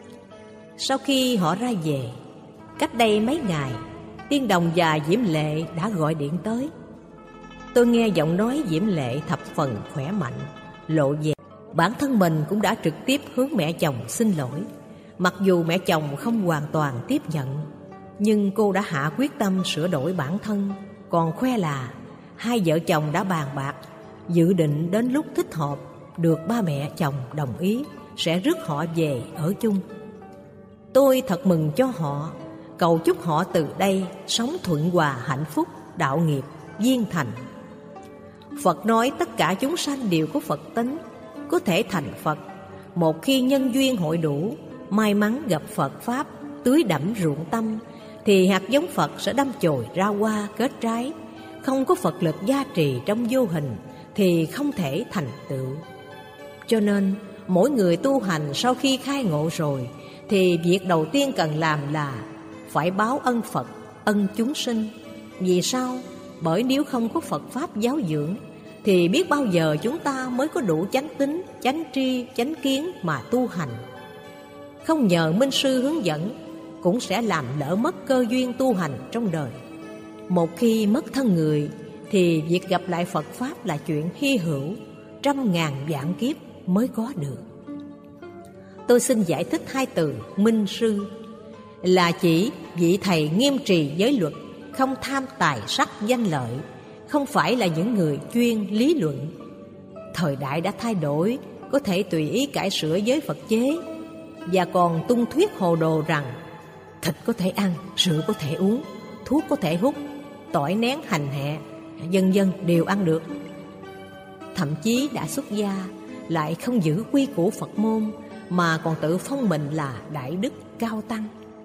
Sau khi họ ra về, cách đây mấy ngày, Tiên Đồng và Diễm Lệ đã gọi điện tới. Tôi nghe giọng nói Diễm Lệ thập phần khỏe mạnh, lộ vẻ bản thân mình cũng đã trực tiếp hướng mẹ chồng xin lỗi. Mặc dù mẹ chồng không hoàn toàn tiếp nhận, nhưng cô đã hạ quyết tâm sửa đổi bản thân, còn khoe là hai vợ chồng đã bàn bạc, dự định đến lúc thích hợp được ba mẹ chồng đồng ý sẽ rước họ về ở chung. Tôi thật mừng cho họ, cầu chúc họ từ đây sống thuận hòa hạnh phúc, đạo nghiệp viên thành. Phật nói tất cả chúng sanh đều có Phật tính, có thể thành Phật. Một khi nhân duyên hội đủ, may mắn gặp Phật Pháp tưới đẫm ruộng tâm, thì hạt giống Phật sẽ đâm chồi ra hoa kết trái. Không có Phật lực gia trì trong vô hình thì không thể thành tựu. Cho nên mỗi người tu hành sau khi khai ngộ rồi, thì việc đầu tiên cần làm là phải báo ân Phật, ân chúng sinh. Vì sao? Bởi nếu không có Phật Pháp giáo dưỡng, thì biết bao giờ chúng ta mới có đủ chánh tín, chánh tri, chánh kiến mà tu hành. Không nhờ minh sư hướng dẫn, cũng sẽ làm lỡ mất cơ duyên tu hành trong đời. Một khi mất thân người, thì việc gặp lại Phật Pháp là chuyện hy hữu, trăm ngàn vạn kiếp mới có được. Tôi xin giải thích hai từ minh sư, là chỉ vị thầy nghiêm trì giới luật, không tham tài sắc danh lợi, không phải là những người chuyên lý luận. Thời đại đã thay đổi, có thể tùy ý cải sửa giới Phật chế, và còn tung thuyết hồ đồ rằng thịt có thể ăn, rượu có thể uống, thuốc có thể hút, tỏi nén hành hạ, vân vân đều ăn được. thậm chí đã xuất gia, lại không giữ quy củ Phật môn mà còn tự phong mình là đại đức cao tăng.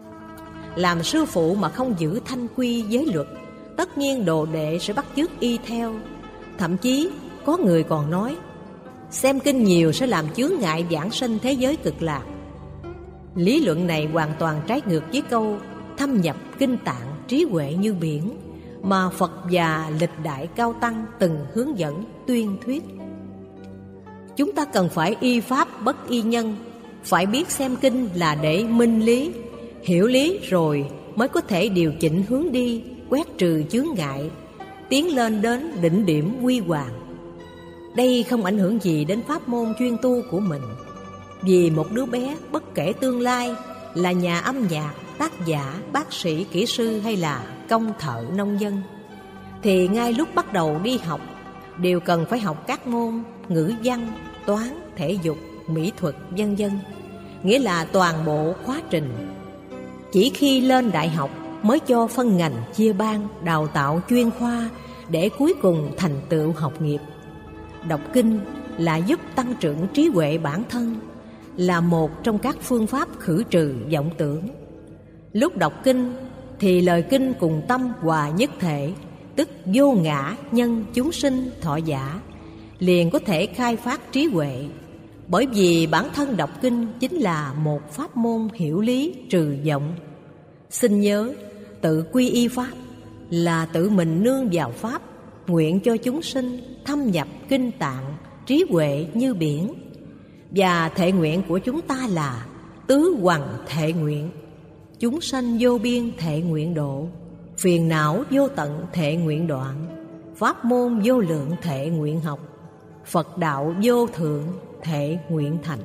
Làm sư phụ mà không giữ thanh quy giới luật, tất nhiên đồ đệ sẽ bắt chước y theo. Thậm chí có người còn nói xem kinh nhiều sẽ làm chướng ngại vãng sanh thế giới cực lạc. Lý luận này hoàn toàn trái ngược với câu thâm nhập kinh tạng trí huệ như biển mà Phật và lịch đại cao tăng từng hướng dẫn tuyên thuyết. Chúng ta cần phải y pháp bất y nhân, phải biết xem kinh là để minh lý, hiểu lý rồi mới có thể điều chỉnh hướng đi, quét trừ chướng ngại, tiến lên đến đỉnh điểm huy hoàng. Đây không ảnh hưởng gì đến pháp môn chuyên tu của mình. Vì một đứa bé bất kể tương lai là nhà âm nhạc, tác giả, bác sĩ, kỹ sư hay là công thợ nông dân, thì ngay lúc bắt đầu đi học đều cần phải học các môn ngữ văn, toán, thể dục, mỹ thuật, vân vân, nghĩa là toàn bộ khóa trình. Chỉ khi lên đại học mới cho phân ngành chia ban, đào tạo chuyên khoa để cuối cùng thành tựu học nghiệp. Đọc kinh là giúp tăng trưởng trí huệ bản thân, là một trong các phương pháp khử trừ vọng tưởng. Lúc đọc kinh thì lời kinh cùng tâm hòa nhất thể, tức vô ngã nhân chúng sinh thọ giả, liền có thể khai phát trí huệ. Bởi vì bản thân đọc kinh chính là một pháp môn hiểu lý trừ vọng. Xin nhớ, tự quy y pháp là tự mình nương vào pháp, nguyện cho chúng sinh thâm nhập kinh tạng, trí huệ như biển. Và thệ nguyện của chúng ta là tứ hoằng thệ nguyện: chúng sanh vô biên thệ nguyện độ, phiền não vô tận thệ nguyện đoạn, pháp môn vô lượng thệ nguyện học, Phật đạo vô thượng thệ nguyện thành.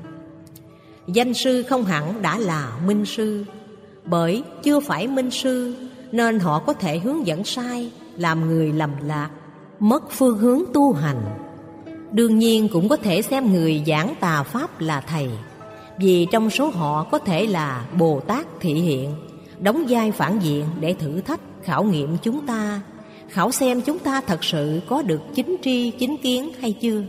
Danh sư không hẳn đã là minh sư, bởi chưa phải minh sư nên họ có thể hướng dẫn sai, làm người lầm lạc, mất phương hướng tu hành. Đương nhiên cũng có thể xem người giảng tà pháp là thầy, vì trong số họ có thể là Bồ Tát thị hiện, đóng vai phản diện để thử thách, khảo nghiệm chúng ta, khảo xem chúng ta thật sự có được chính tri, chính kiến hay chưa.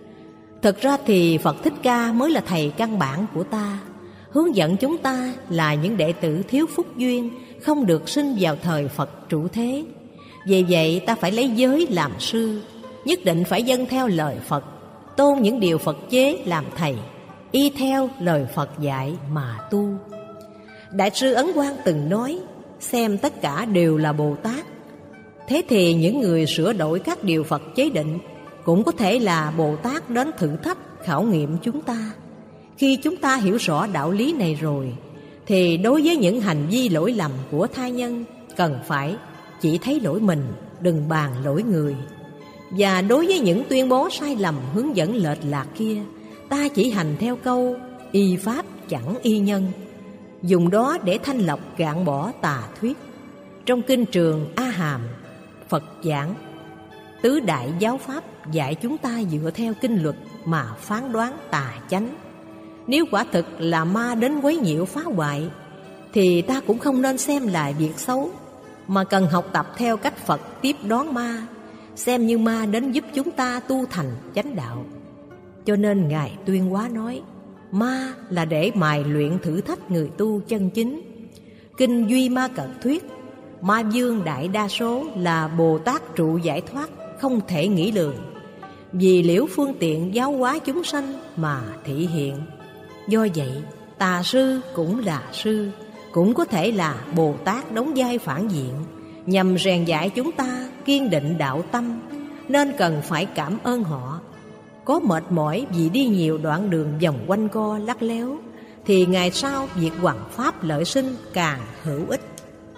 Thực ra thì Phật Thích Ca mới là thầy căn bản của ta, hướng dẫn chúng ta là những đệ tử thiếu phúc duyên, không được sinh vào thời Phật trụ thế. Vì vậy ta phải lấy giới làm sư, nhất định phải dâng theo lời Phật, tôn những điều Phật chế làm thầy, y theo lời Phật dạy mà tu. Đại sư Ấn Quang từng nói, xem tất cả đều là Bồ Tát. Thế thì những người sửa đổi các điều Phật chế định cũng có thể là Bồ Tát đến thử thách, khảo nghiệm chúng ta. Khi chúng ta hiểu rõ đạo lý này rồi, thì đối với những hành vi lỗi lầm của tha nhân, cần phải chỉ thấy lỗi mình, đừng bàn lỗi người. Và đối với những tuyên bố sai lầm, hướng dẫn lệch lạc kia, ta chỉ hành theo câu y pháp chẳng y nhân, dùng đó để thanh lọc gạn bỏ tà thuyết. Trong kinh Trường A Hàm, Phật giảng tứ đại giáo pháp dạy chúng ta dựa theo kinh luật mà phán đoán tà chánh. Nếu quả thực là ma đến quấy nhiễu phá hoại, thì ta cũng không nên xem là việc xấu, mà cần học tập theo cách Phật tiếp đón ma, xem như ma đến giúp chúng ta tu thành chánh đạo. Cho nên Ngài Tuyên Hóa nói, ma là để mài luyện thử thách người tu chân chính. Kinh Duy Ma Cật thuyết, ma vương đại đa số là Bồ Tát trụ giải thoát, không thể nghĩ lường, vì liễu phương tiện giáo hóa chúng sanh mà thị hiện. Do vậy, tà sư cũng là sư, cũng có thể là Bồ Tát đóng vai phản diện, nhằm rèn dạy chúng ta kiên định đạo tâm, nên cần phải cảm ơn họ. Có mệt mỏi vì đi nhiều đoạn đường vòng quanh co lắc léo, thì ngày sau việc hoằng pháp lợi sinh càng hữu ích.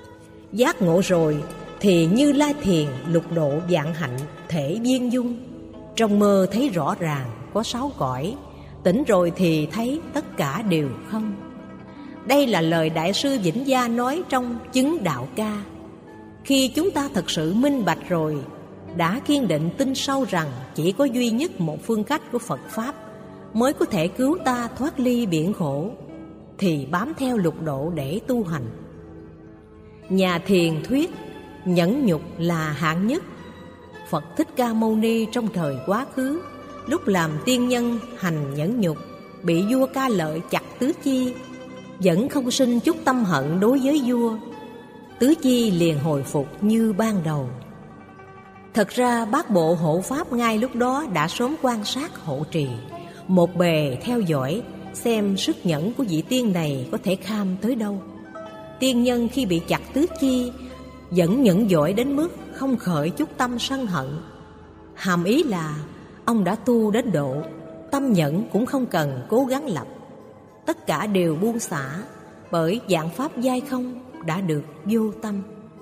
Giác ngộ rồi thì Như Lai Thiền lục độ vạn hạnh thể viên dung. Trong mơ thấy rõ ràng có sáu cõi, tỉnh rồi thì thấy tất cả đều không. Đây là lời Đại sư Vĩnh Gia nói trong Chứng Đạo Ca. Khi chúng ta thật sự minh bạch rồi, đã kiên định tin sâu rằng chỉ có duy nhất một phương cách của Phật Pháp mới có thể cứu ta thoát ly biển khổ, thì bám theo lục độ để tu hành. Nhà thiền thuyết nhẫn nhục là hạng nhất. Phật Thích Ca Mâu Ni trong thời quá khứ lúc làm tiên nhân hành nhẫn nhục, bị vua Ca Lợi chặt tứ chi, vẫn không sinh chút tâm hận đối với vua. Tứ chi liền hồi phục như ban đầu. Thật ra bát bộ hộ pháp ngay lúc đó đã sớm quan sát hộ trì, một bề theo dõi xem sức nhẫn của vị tiên này có thể kham tới đâu. Tiên nhân khi bị chặt tứ chi vẫn nhẫn giỏi đến mức không khởi chút tâm sân hận. Hàm ý là ông đã tu đến độ tâm nhẫn cũng không cần cố gắng lập, tất cả đều buông xả, bởi vạn pháp giai không đã được vô tâm.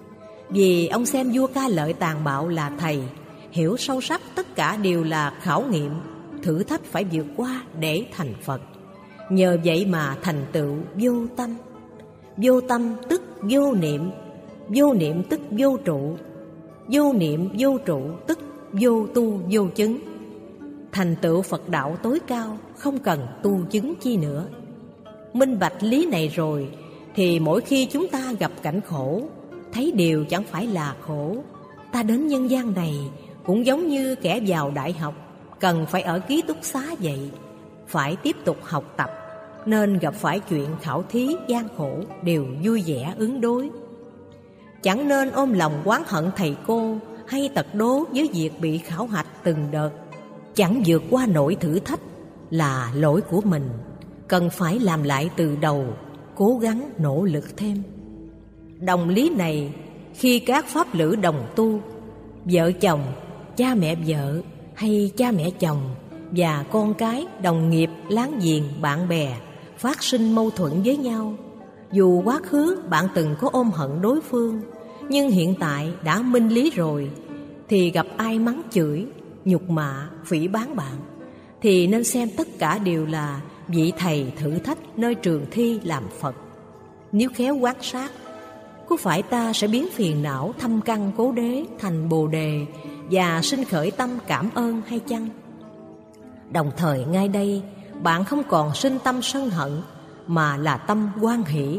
Vì ông xem vua Ca Lợi tàn bạo là thầy, hiểu sâu sắc tất cả đều là khảo nghiệm, thử thách phải vượt qua để thành Phật. Nhờ vậy mà thành tựu vô tâm. Vô tâm tức vô niệm, vô niệm tức vô trụ, vô niệm vô trụ tức vô tu vô chứng. Thành tựu Phật đạo tối cao, không cần tu chứng chi nữa. Minh bạch lý này rồi thì mỗi khi chúng ta gặp cảnh khổ, thấy điều chẳng phải là khổ. Ta đến nhân gian này cũng giống như kẻ vào đại học, cần phải ở ký túc xá vậy, phải tiếp tục học tập, nên gặp phải chuyện khảo thí gian khổ đều vui vẻ ứng đối. Chẳng nên ôm lòng oán hận thầy cô hay tật đố với việc bị khảo hạch từng đợt. Chẳng vượt qua nổi thử thách là lỗi của mình, cần phải làm lại từ đầu, cố gắng nỗ lực thêm. Đồng lý này khi các pháp lữ đồng tu, vợ chồng, cha mẹ vợ hay cha mẹ chồng và con cái, đồng nghiệp, láng giềng, bạn bè phát sinh mâu thuẫn với nhau, dù quá khứ bạn từng có ôm hận đối phương, nhưng hiện tại đã minh lý rồi, thì gặp ai mắng chửi, nhục mạ, phỉ báng bạn, thì nên xem tất cả đều là vị thầy thử thách nơi trường thi làm Phật. Nếu khéo quan sát, có phải ta sẽ biến phiền não thâm căn cố đế thành bồ đề và sinh khởi tâm cảm ơn hay chăng? Đồng thời ngay đây, bạn không còn sinh tâm sân hận, mà là tâm hoan hỷ.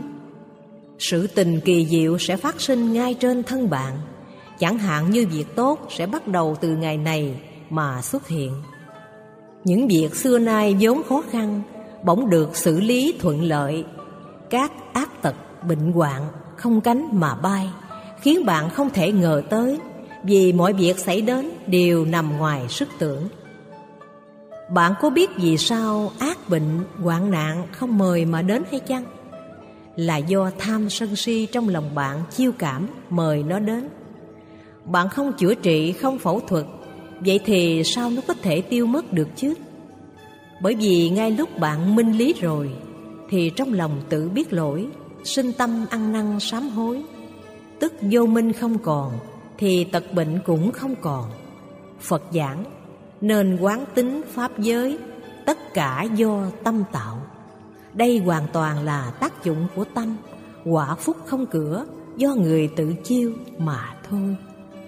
Sự tình kỳ diệu sẽ phát sinh ngay trên thân bạn. Chẳng hạn như việc tốt sẽ bắt đầu từ ngày này mà xuất hiện. Những việc xưa nay vốn khó khăn bỗng được xử lý thuận lợi. Các ác tật, bệnh hoạn không cánh mà bay, khiến bạn không thể ngờ tới, vì mọi việc xảy đến đều nằm ngoài sức tưởng. Bạn có biết vì sao ác bệnh, hoạn nạn không mời mà đến hay chăng? Là do tham sân si trong lòng bạn chiêu cảm mời nó đến. Bạn không chữa trị, không phẫu thuật, vậy thì sao nó có thể tiêu mất được chứ? Bởi vì ngay lúc bạn minh lý rồi, thì trong lòng tự biết lỗi, sinh tâm ăn năn sám hối. Tức vô minh không còn, thì tật bệnh cũng không còn. Phật giảng nên quán tính pháp giới, tất cả do tâm tạo. Đây hoàn toàn là tác dụng của tâm, quả phúc không cửa, do người tự chiêu mà thôi.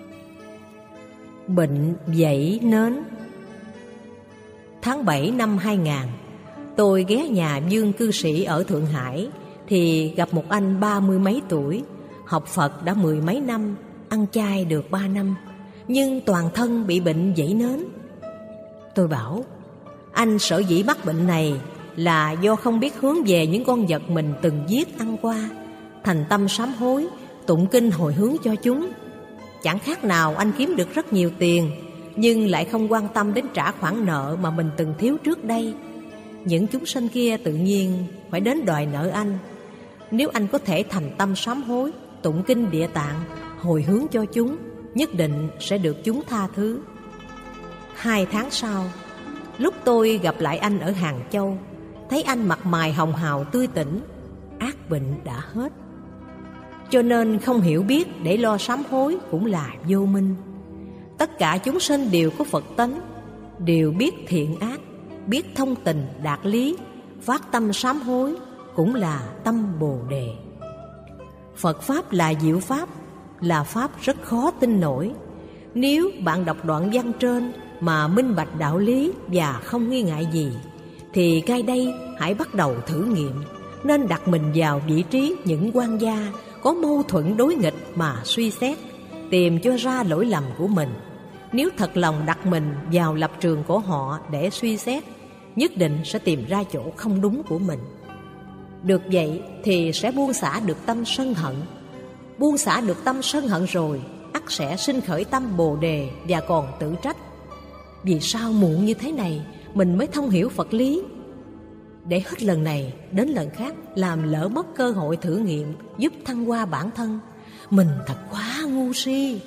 Bệnh vẩy nến. Tháng bảy năm hai nghìn, tôi ghé nhà Dương cư sĩ ở Thượng Hải, thì gặp một anh ba mươi mấy tuổi, học Phật đã mười mấy năm, ăn chay được ba năm, nhưng toàn thân bị bệnh vẩy nến. Tôi bảo, anh sở dĩ mắc bệnh này là do không biết hướng về những con vật mình từng giết ăn qua, thành tâm sám hối, tụng kinh hồi hướng cho chúng. Chẳng khác nào anh kiếm được rất nhiều tiền, nhưng lại không quan tâm đến trả khoản nợ mà mình từng thiếu trước đây. Những chúng sanh kia tự nhiên phải đến đòi nợ anh. Nếu anh có thể thành tâm sám hối, tụng kinh Địa Tạng, hồi hướng cho chúng, nhất định sẽ được chúng tha thứ. Hai tháng sau, lúc tôi gặp lại anh ở Hàng Châu, thấy anh mặt mày hồng hào tươi tỉnh, ác bệnh đã hết. Cho nên không hiểu biết để lo sám hối cũng là vô minh. Tất cả chúng sinh đều có Phật tánh, đều biết thiện ác, biết thông tình đạt lý, phát tâm sám hối cũng là tâm Bồ Đề. Phật Pháp là diệu Pháp, là Pháp rất khó tin nổi. Nếu bạn đọc đoạn văn trên mà minh bạch đạo lý và không nghi ngại gì, thì ngay đây hãy bắt đầu thử nghiệm, nên đặt mình vào vị trí những quan gia có mâu thuẫn đối nghịch mà suy xét, tìm cho ra lỗi lầm của mình, nếu thật lòng đặt mình vào lập trường của họ để suy xét, nhất định sẽ tìm ra chỗ không đúng của mình. Được vậy thì sẽ buông xả được tâm sân hận. Buông xả được tâm sân hận rồi, ắt sẽ sinh khởi tâm Bồ Đề và còn tự trách: vì sao muộn như thế này mình mới thông hiểu Phật lý? Để hết lần này đến lần khác làm lỡ mất cơ hội thử nghiệm giúp thăng hoa bản thân, mình thật quá ngu si.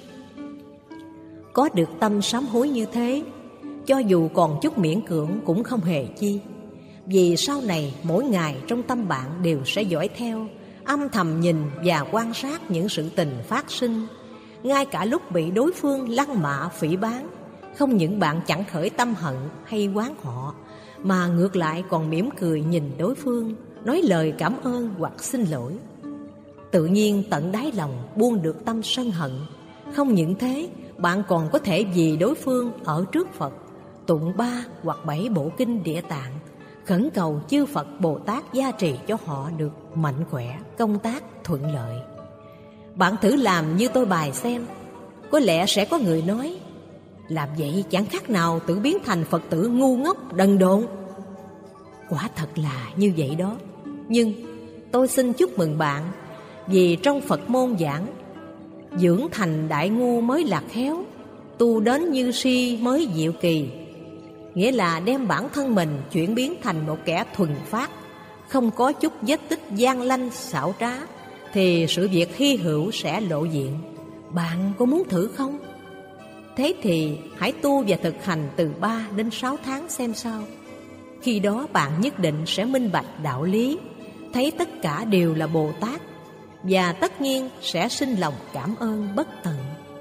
Có được tâm sám hối như thế, cho dù còn chút miễn cưỡng cũng không hề chi. Vì sau này mỗi ngày trong tâm bạn đều sẽ dõi theo, âm thầm nhìn và quan sát những sự tình phát sinh. Ngay cả lúc bị đối phương lăng mạ phỉ báng, không những bạn chẳng khởi tâm hận hay oán họ, mà ngược lại còn mỉm cười nhìn đối phương, nói lời cảm ơn hoặc xin lỗi. Tự nhiên tận đáy lòng buông được tâm sân hận. Không những thế, bạn còn có thể vì đối phương ở trước Phật tụng ba hoặc bảy bộ kinh Địa Tạng, khẩn cầu chư Phật Bồ Tát gia trì cho họ được mạnh khỏe, công tác thuận lợi. Bạn thử làm như tôi bài xem. Có lẽ sẽ có người nói: làm vậy chẳng khác nào tự biến thành Phật tử ngu ngốc đần độn. Quả thật là như vậy đó. Nhưng tôi xin chúc mừng bạn, vì trong Phật môn giảng: dưỡng thành đại ngu mới là khéo, tu đến như si mới diệu kỳ. Nghĩa là đem bản thân mình chuyển biến thành một kẻ thuần phát, không có chút vết tích gian lanh xảo trá, thì sự việc hy hữu sẽ lộ diện. Bạn có muốn thử không? Thế thì hãy tu và thực hành từ ba đến sáu tháng xem sao. Khi đó bạn nhất định sẽ minh bạch đạo lý, thấy tất cả đều là Bồ Tát, và tất nhiên sẽ sinh lòng cảm ơn bất tận.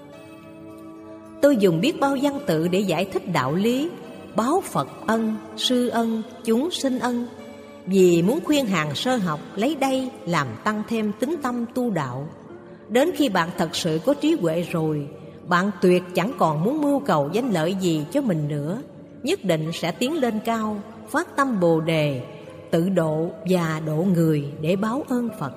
Tôi dùng biết bao văn tự để giải thích đạo lý báo Phật ân, sư ân, chúng sinh ân, vì muốn khuyên hàng sơ học lấy đây làm tăng thêm tính tâm tu đạo. Đến khi bạn thật sự có trí huệ rồi, bạn tuyệt chẳng còn muốn mưu cầu danh lợi gì cho mình nữa, nhất định sẽ tiến lên cao, phát tâm Bồ Đề, tự độ và độ người để báo ơn Phật.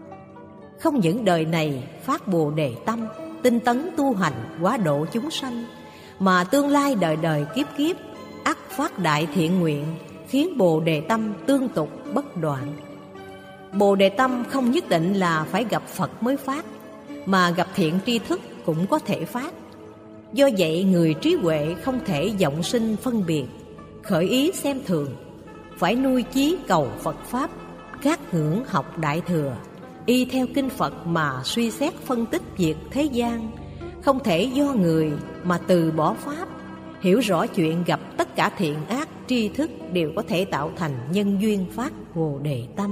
Không những đời này phát Bồ Đề tâm, tinh tấn tu hành hóa độ chúng sanh, mà tương lai đời đời kiếp kiếp ắt phát đại thiện nguyện, khiến Bồ Đề tâm tương tục bất đoạn. Bồ Đề tâm không nhất định là phải gặp Phật mới phát, mà gặp thiện tri thức cũng có thể phát. Do vậy người trí huệ không thể vọng sinh phân biệt, khởi ý xem thường, phải nuôi chí cầu Phật Pháp, khát ngưỡng học Đại Thừa, y theo kinh Phật mà suy xét phân tích việc thế gian, không thể do người mà từ bỏ Pháp. Hiểu rõ chuyện gặp tất cả thiện ác tri thức đều có thể tạo thành nhân duyên phát Bồ Đề tâm.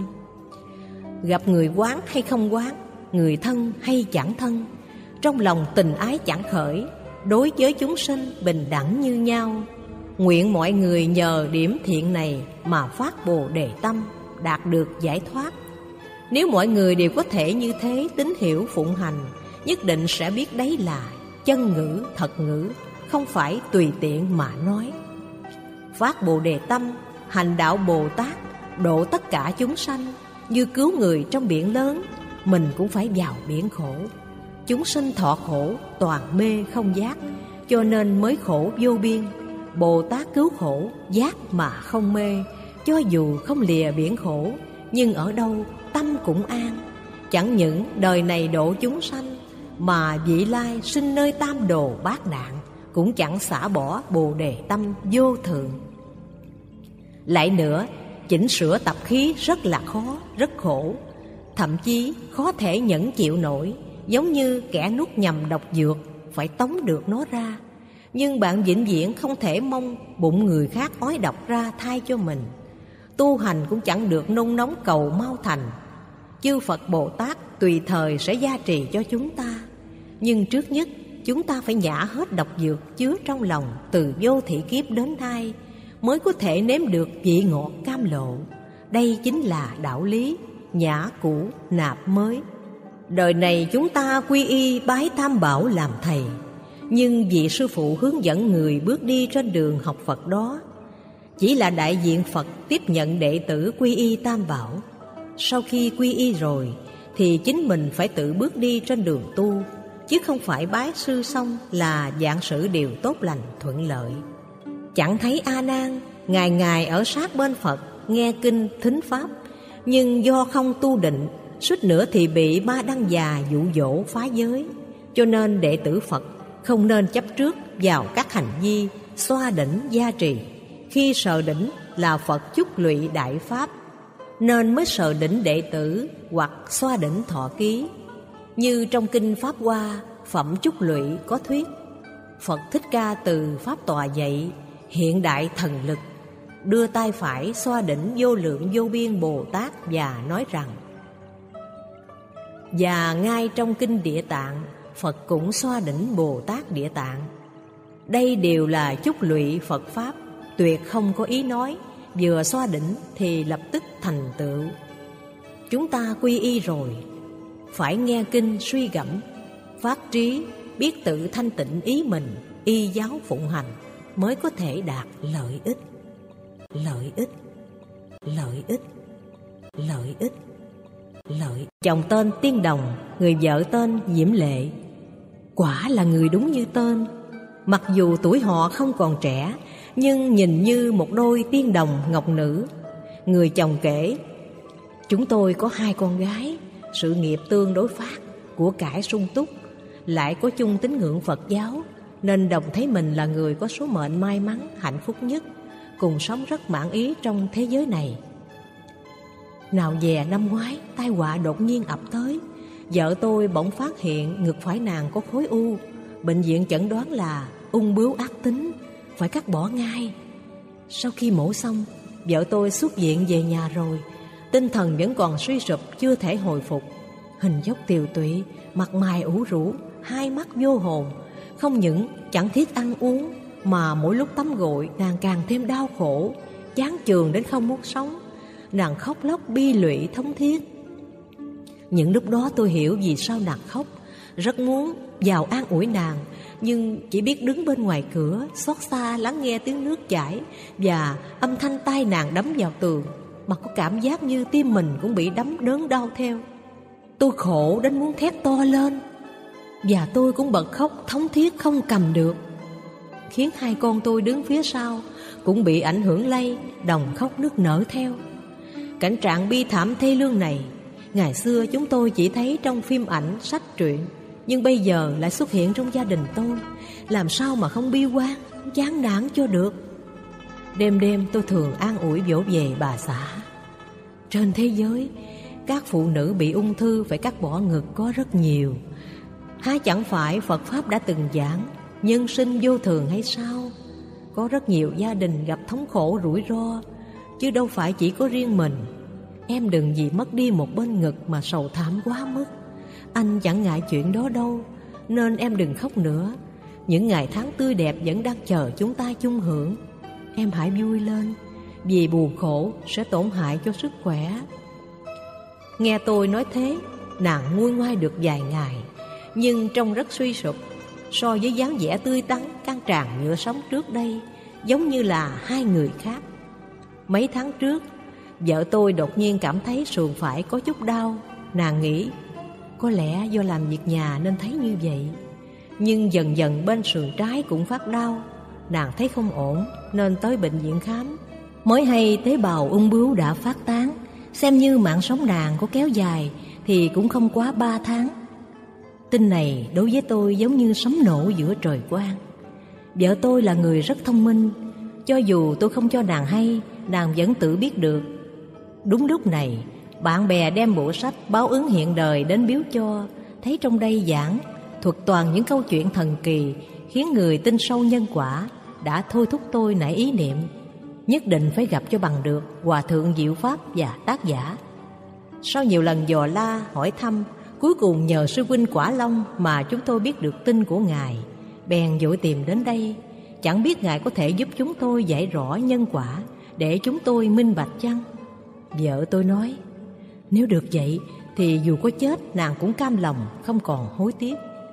Gặp người quán hay không quán, người thân hay chẳng thân, trong lòng tình ái chẳng khởi, đối với chúng sinh bình đẳng như nhau. Nguyện mọi người nhờ điểm thiện này mà phát Bồ Đề tâm, đạt được giải thoát. Nếu mọi người đều có thể như thế tín hiểu phụng hành, nhất định sẽ biết đấy là chân ngữ, thật ngữ, không phải tùy tiện mà nói. Phát Bồ Đề tâm, hành đạo Bồ Tát, độ tất cả chúng sanh, như cứu người trong biển lớn, mình cũng phải vào biển khổ. Chúng sinh thọ khổ, toàn mê không giác, cho nên mới khổ vô biên. Bồ Tát cứu khổ, giác mà không mê, cho dù không lìa biển khổ, nhưng ở đâu tâm cũng an. Chẳng những đời này độ chúng sanh, mà vị lai sinh nơi tam đồ bát nạn, cũng chẳng xả bỏ Bồ Đề tâm vô thượng. Lại nữa, chỉnh sửa tập khí rất là khó, rất khổ, thậm chí khó thể nhẫn chịu nổi, giống như kẻ nuốt nhầm độc dược, phải tống được nó ra. Nhưng bạn vĩnh viễn không thể mong bụng người khác ói độc ra thay cho mình. Tu hành cũng chẳng được nôn nóng cầu mau thành. Chư Phật Bồ Tát tùy thời sẽ gia trì cho chúng ta, nhưng trước nhất chúng ta phải nhả hết độc dược chứa trong lòng từ vô thị kiếp đến nay, mới có thể nếm được vị ngọt cam lộ. Đây chính là đạo lý nhả cũ nạp mới. Đời này chúng ta quy y bái Tam Bảo làm thầy, nhưng vị sư phụ hướng dẫn người bước đi trên đường học Phật đó chỉ là đại diện Phật tiếp nhận đệ tử quy y Tam Bảo. Sau khi quy y rồi thì chính mình phải tự bước đi trên đường tu, chứ không phải bái sư xong là vạn sự đều tốt lành thuận lợi. Chẳng thấy A Nan ngày ngày ở sát bên Phật nghe kinh thính pháp, nhưng do không tu định, suýt nữa thì bị ma đăng già dụ dỗ phá giới. Cho nên đệ tử Phật không nên chấp trước vào các hành vi xoa đỉnh gia trì. Khi sờ đỉnh là Phật chúc lụy đại pháp, nên mới sờ đỉnh đệ tử hoặc xoa đỉnh thọ ký. Như trong kinh Pháp Hoa Phẩm Chúc Lụy có thuyết, Phật Thích Ca từ pháp tọa dậy, hiện đại thần lực, đưa tay phải xoa đỉnh vô lượng vô biên Bồ Tát và nói rằng: và ngay trong kinh Địa Tạng, Phật cũng xoa đỉnh Bồ Tát Địa Tạng. Đây đều là chúc lụy Phật Pháp, tuyệt không có ý nói, vừa xoa đỉnh thì lập tức thành tựu. Chúng ta quy y rồi, phải nghe kinh suy gẫm, phát trí, biết tự thanh tịnh ý mình, y giáo phụng hành, mới có thể đạt lợi ích. Lợi ích, lợi ích, lợi ích, lợi. Chồng tên Tiên Đồng, người vợ tên Diễm Lệ. Quả là người đúng như tên. Mặc dù tuổi họ không còn trẻ, nhưng nhìn như một đôi tiên đồng ngọc nữ. Người chồng kể: chúng tôi có hai con gái, sự nghiệp tương đối phát, của cải sung túc, lại có chung tín ngưỡng Phật giáo, nên đồng thấy mình là người có số mệnh may mắn, hạnh phúc nhất, cùng sống rất mãn ý trong thế giới này. Nào dè năm ngoái, tai họa đột nhiên ập tới. Vợ tôi bỗng phát hiện ngực phải nàng có khối u. Bệnh viện chẩn đoán là ung bướu ác tính, phải cắt bỏ ngay. Sau khi mổ xong, vợ tôi xuất viện về nhà rồi. Tinh thần vẫn còn suy sụp, chưa thể hồi phục. Hình dốc tiều tụy, mặt mày ủ rũ, hai mắt vô hồn. Không những chẳng thiết ăn uống, mà mỗi lúc tắm gội nàng càng thêm đau khổ, chán chường đến không muốn sống. Nàng khóc lóc bi lụy thống thiết. Những lúc đó tôi hiểu vì sao nàng khóc, rất muốn vào an ủi nàng, nhưng chỉ biết đứng bên ngoài cửa xót xa lắng nghe tiếng nước chảy và âm thanh tay nàng đấm vào tường, mà có cảm giác như tim mình cũng bị đấm đớn đau theo. Tôi khổ đến muốn thét to lên, và tôi cũng bật khóc thống thiết không cầm được, khiến hai con tôi đứng phía sau cũng bị ảnh hưởng lây, đồng khóc nức nở theo. Cảnh trạng bi thảm thê lương này, ngày xưa chúng tôi chỉ thấy trong phim ảnh, sách truyện, nhưng bây giờ lại xuất hiện trong gia đình tôi. Làm sao mà không bi quan, chán nản cho được. Đêm đêm tôi thường an ủi dỗ về bà xã. Trên thế giới, các phụ nữ bị ung thư phải cắt bỏ ngực có rất nhiều. Há chẳng phải Phật Pháp đã từng giảng nhân sinh vô thường hay sao? Có rất nhiều gia đình gặp thống khổ rủi ro, chứ đâu phải chỉ có riêng mình. Em đừng vì mất đi một bên ngực mà sầu thảm quá mức. Anh chẳng ngại chuyện đó đâu, nên em đừng khóc nữa. Những ngày tháng tươi đẹp vẫn đang chờ chúng ta chung hưởng. Em hãy vui lên, vì buồn khổ sẽ tổn hại cho sức khỏe. Nghe tôi nói thế, nàng nguôi ngoai được vài ngày, nhưng trông rất suy sụp. So với dáng vẻ tươi tắn, căng tràn nhựa sống trước đây, giống như là hai người khác. Mấy tháng trước, vợ tôi đột nhiên cảm thấy sườn phải có chút đau. Nàng nghĩ có lẽ do làm việc nhà nên thấy như vậy. Nhưng dần dần bên sườn trái cũng phát đau. Nàng thấy không ổn nên tới bệnh viện khám. Mới hay tế bào ung bướu đã phát tán. Xem như mạng sống nàng có kéo dài thì cũng không quá ba tháng. Tin này đối với tôi giống như sấm nổ giữa trời quang. Vợ tôi là người rất thông minh. Cho dù tôi không cho nàng hay, nàng vẫn tự biết được. Đúng lúc này, bạn bè đem bộ sách Báo ứng hiện đời đến biếu cho. Thấy trong đây giảng thuật toàn những câu chuyện thần kỳ, khiến người tin sâu nhân quả, đã thôi thúc tôi nảy ý niệm nhất định phải gặp cho bằng được Hòa thượng Diệu Pháp và tác giả. Sau nhiều lần dò la hỏi thăm, cuối cùng nhờ sư huynh Quả Long mà chúng tôi biết được tin của ngài, bèn vội tìm đến đây. Chẳng biết ngài có thể giúp chúng tôi giải rõ nhân quả để chúng tôi minh bạch chăng? Vợ tôi nói, nếu được vậy thì dù có chết nàng cũng cam lòng, không còn hối tiếc.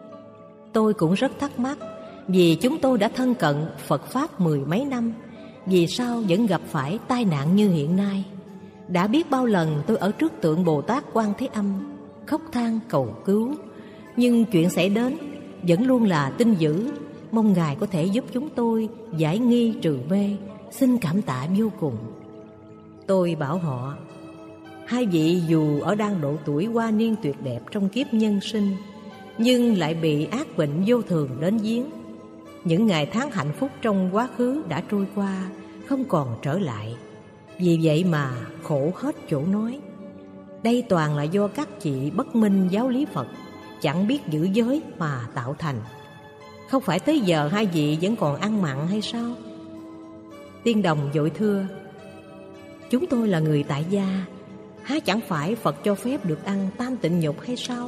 Tôi cũng rất thắc mắc, vì chúng tôi đã thân cận Phật Pháp mười mấy năm, vì sao vẫn gặp phải tai nạn như hiện nay? Đã biết bao lần tôi ở trước tượng Bồ Tát Quan Thế Âm khóc than cầu cứu, Nhưng chuyện xảy đến vẫn luôn là tin dữ. Mong Ngài có thể giúp chúng tôi giải nghi trừ mê. Xin cảm tạ vô cùng. Tôi bảo họ: hai vị dù ở đang độ tuổi hoa niên tuyệt đẹp trong kiếp nhân sinh, nhưng lại bị ác bệnh vô thường đến giếng. Những ngày tháng hạnh phúc trong quá khứ đã trôi qua, không còn trở lại. Vì vậy mà khổ hết chỗ nói. Đây toàn là do các chị bất minh giáo lý Phật, chẳng biết giữ giới mà tạo thành. Không phải tới giờ hai vị vẫn còn ăn mặn hay sao? Tiên Đồng vội thưa: chúng tôi là người tại gia, há chẳng phải Phật cho phép được ăn tam tịnh nhục hay sao?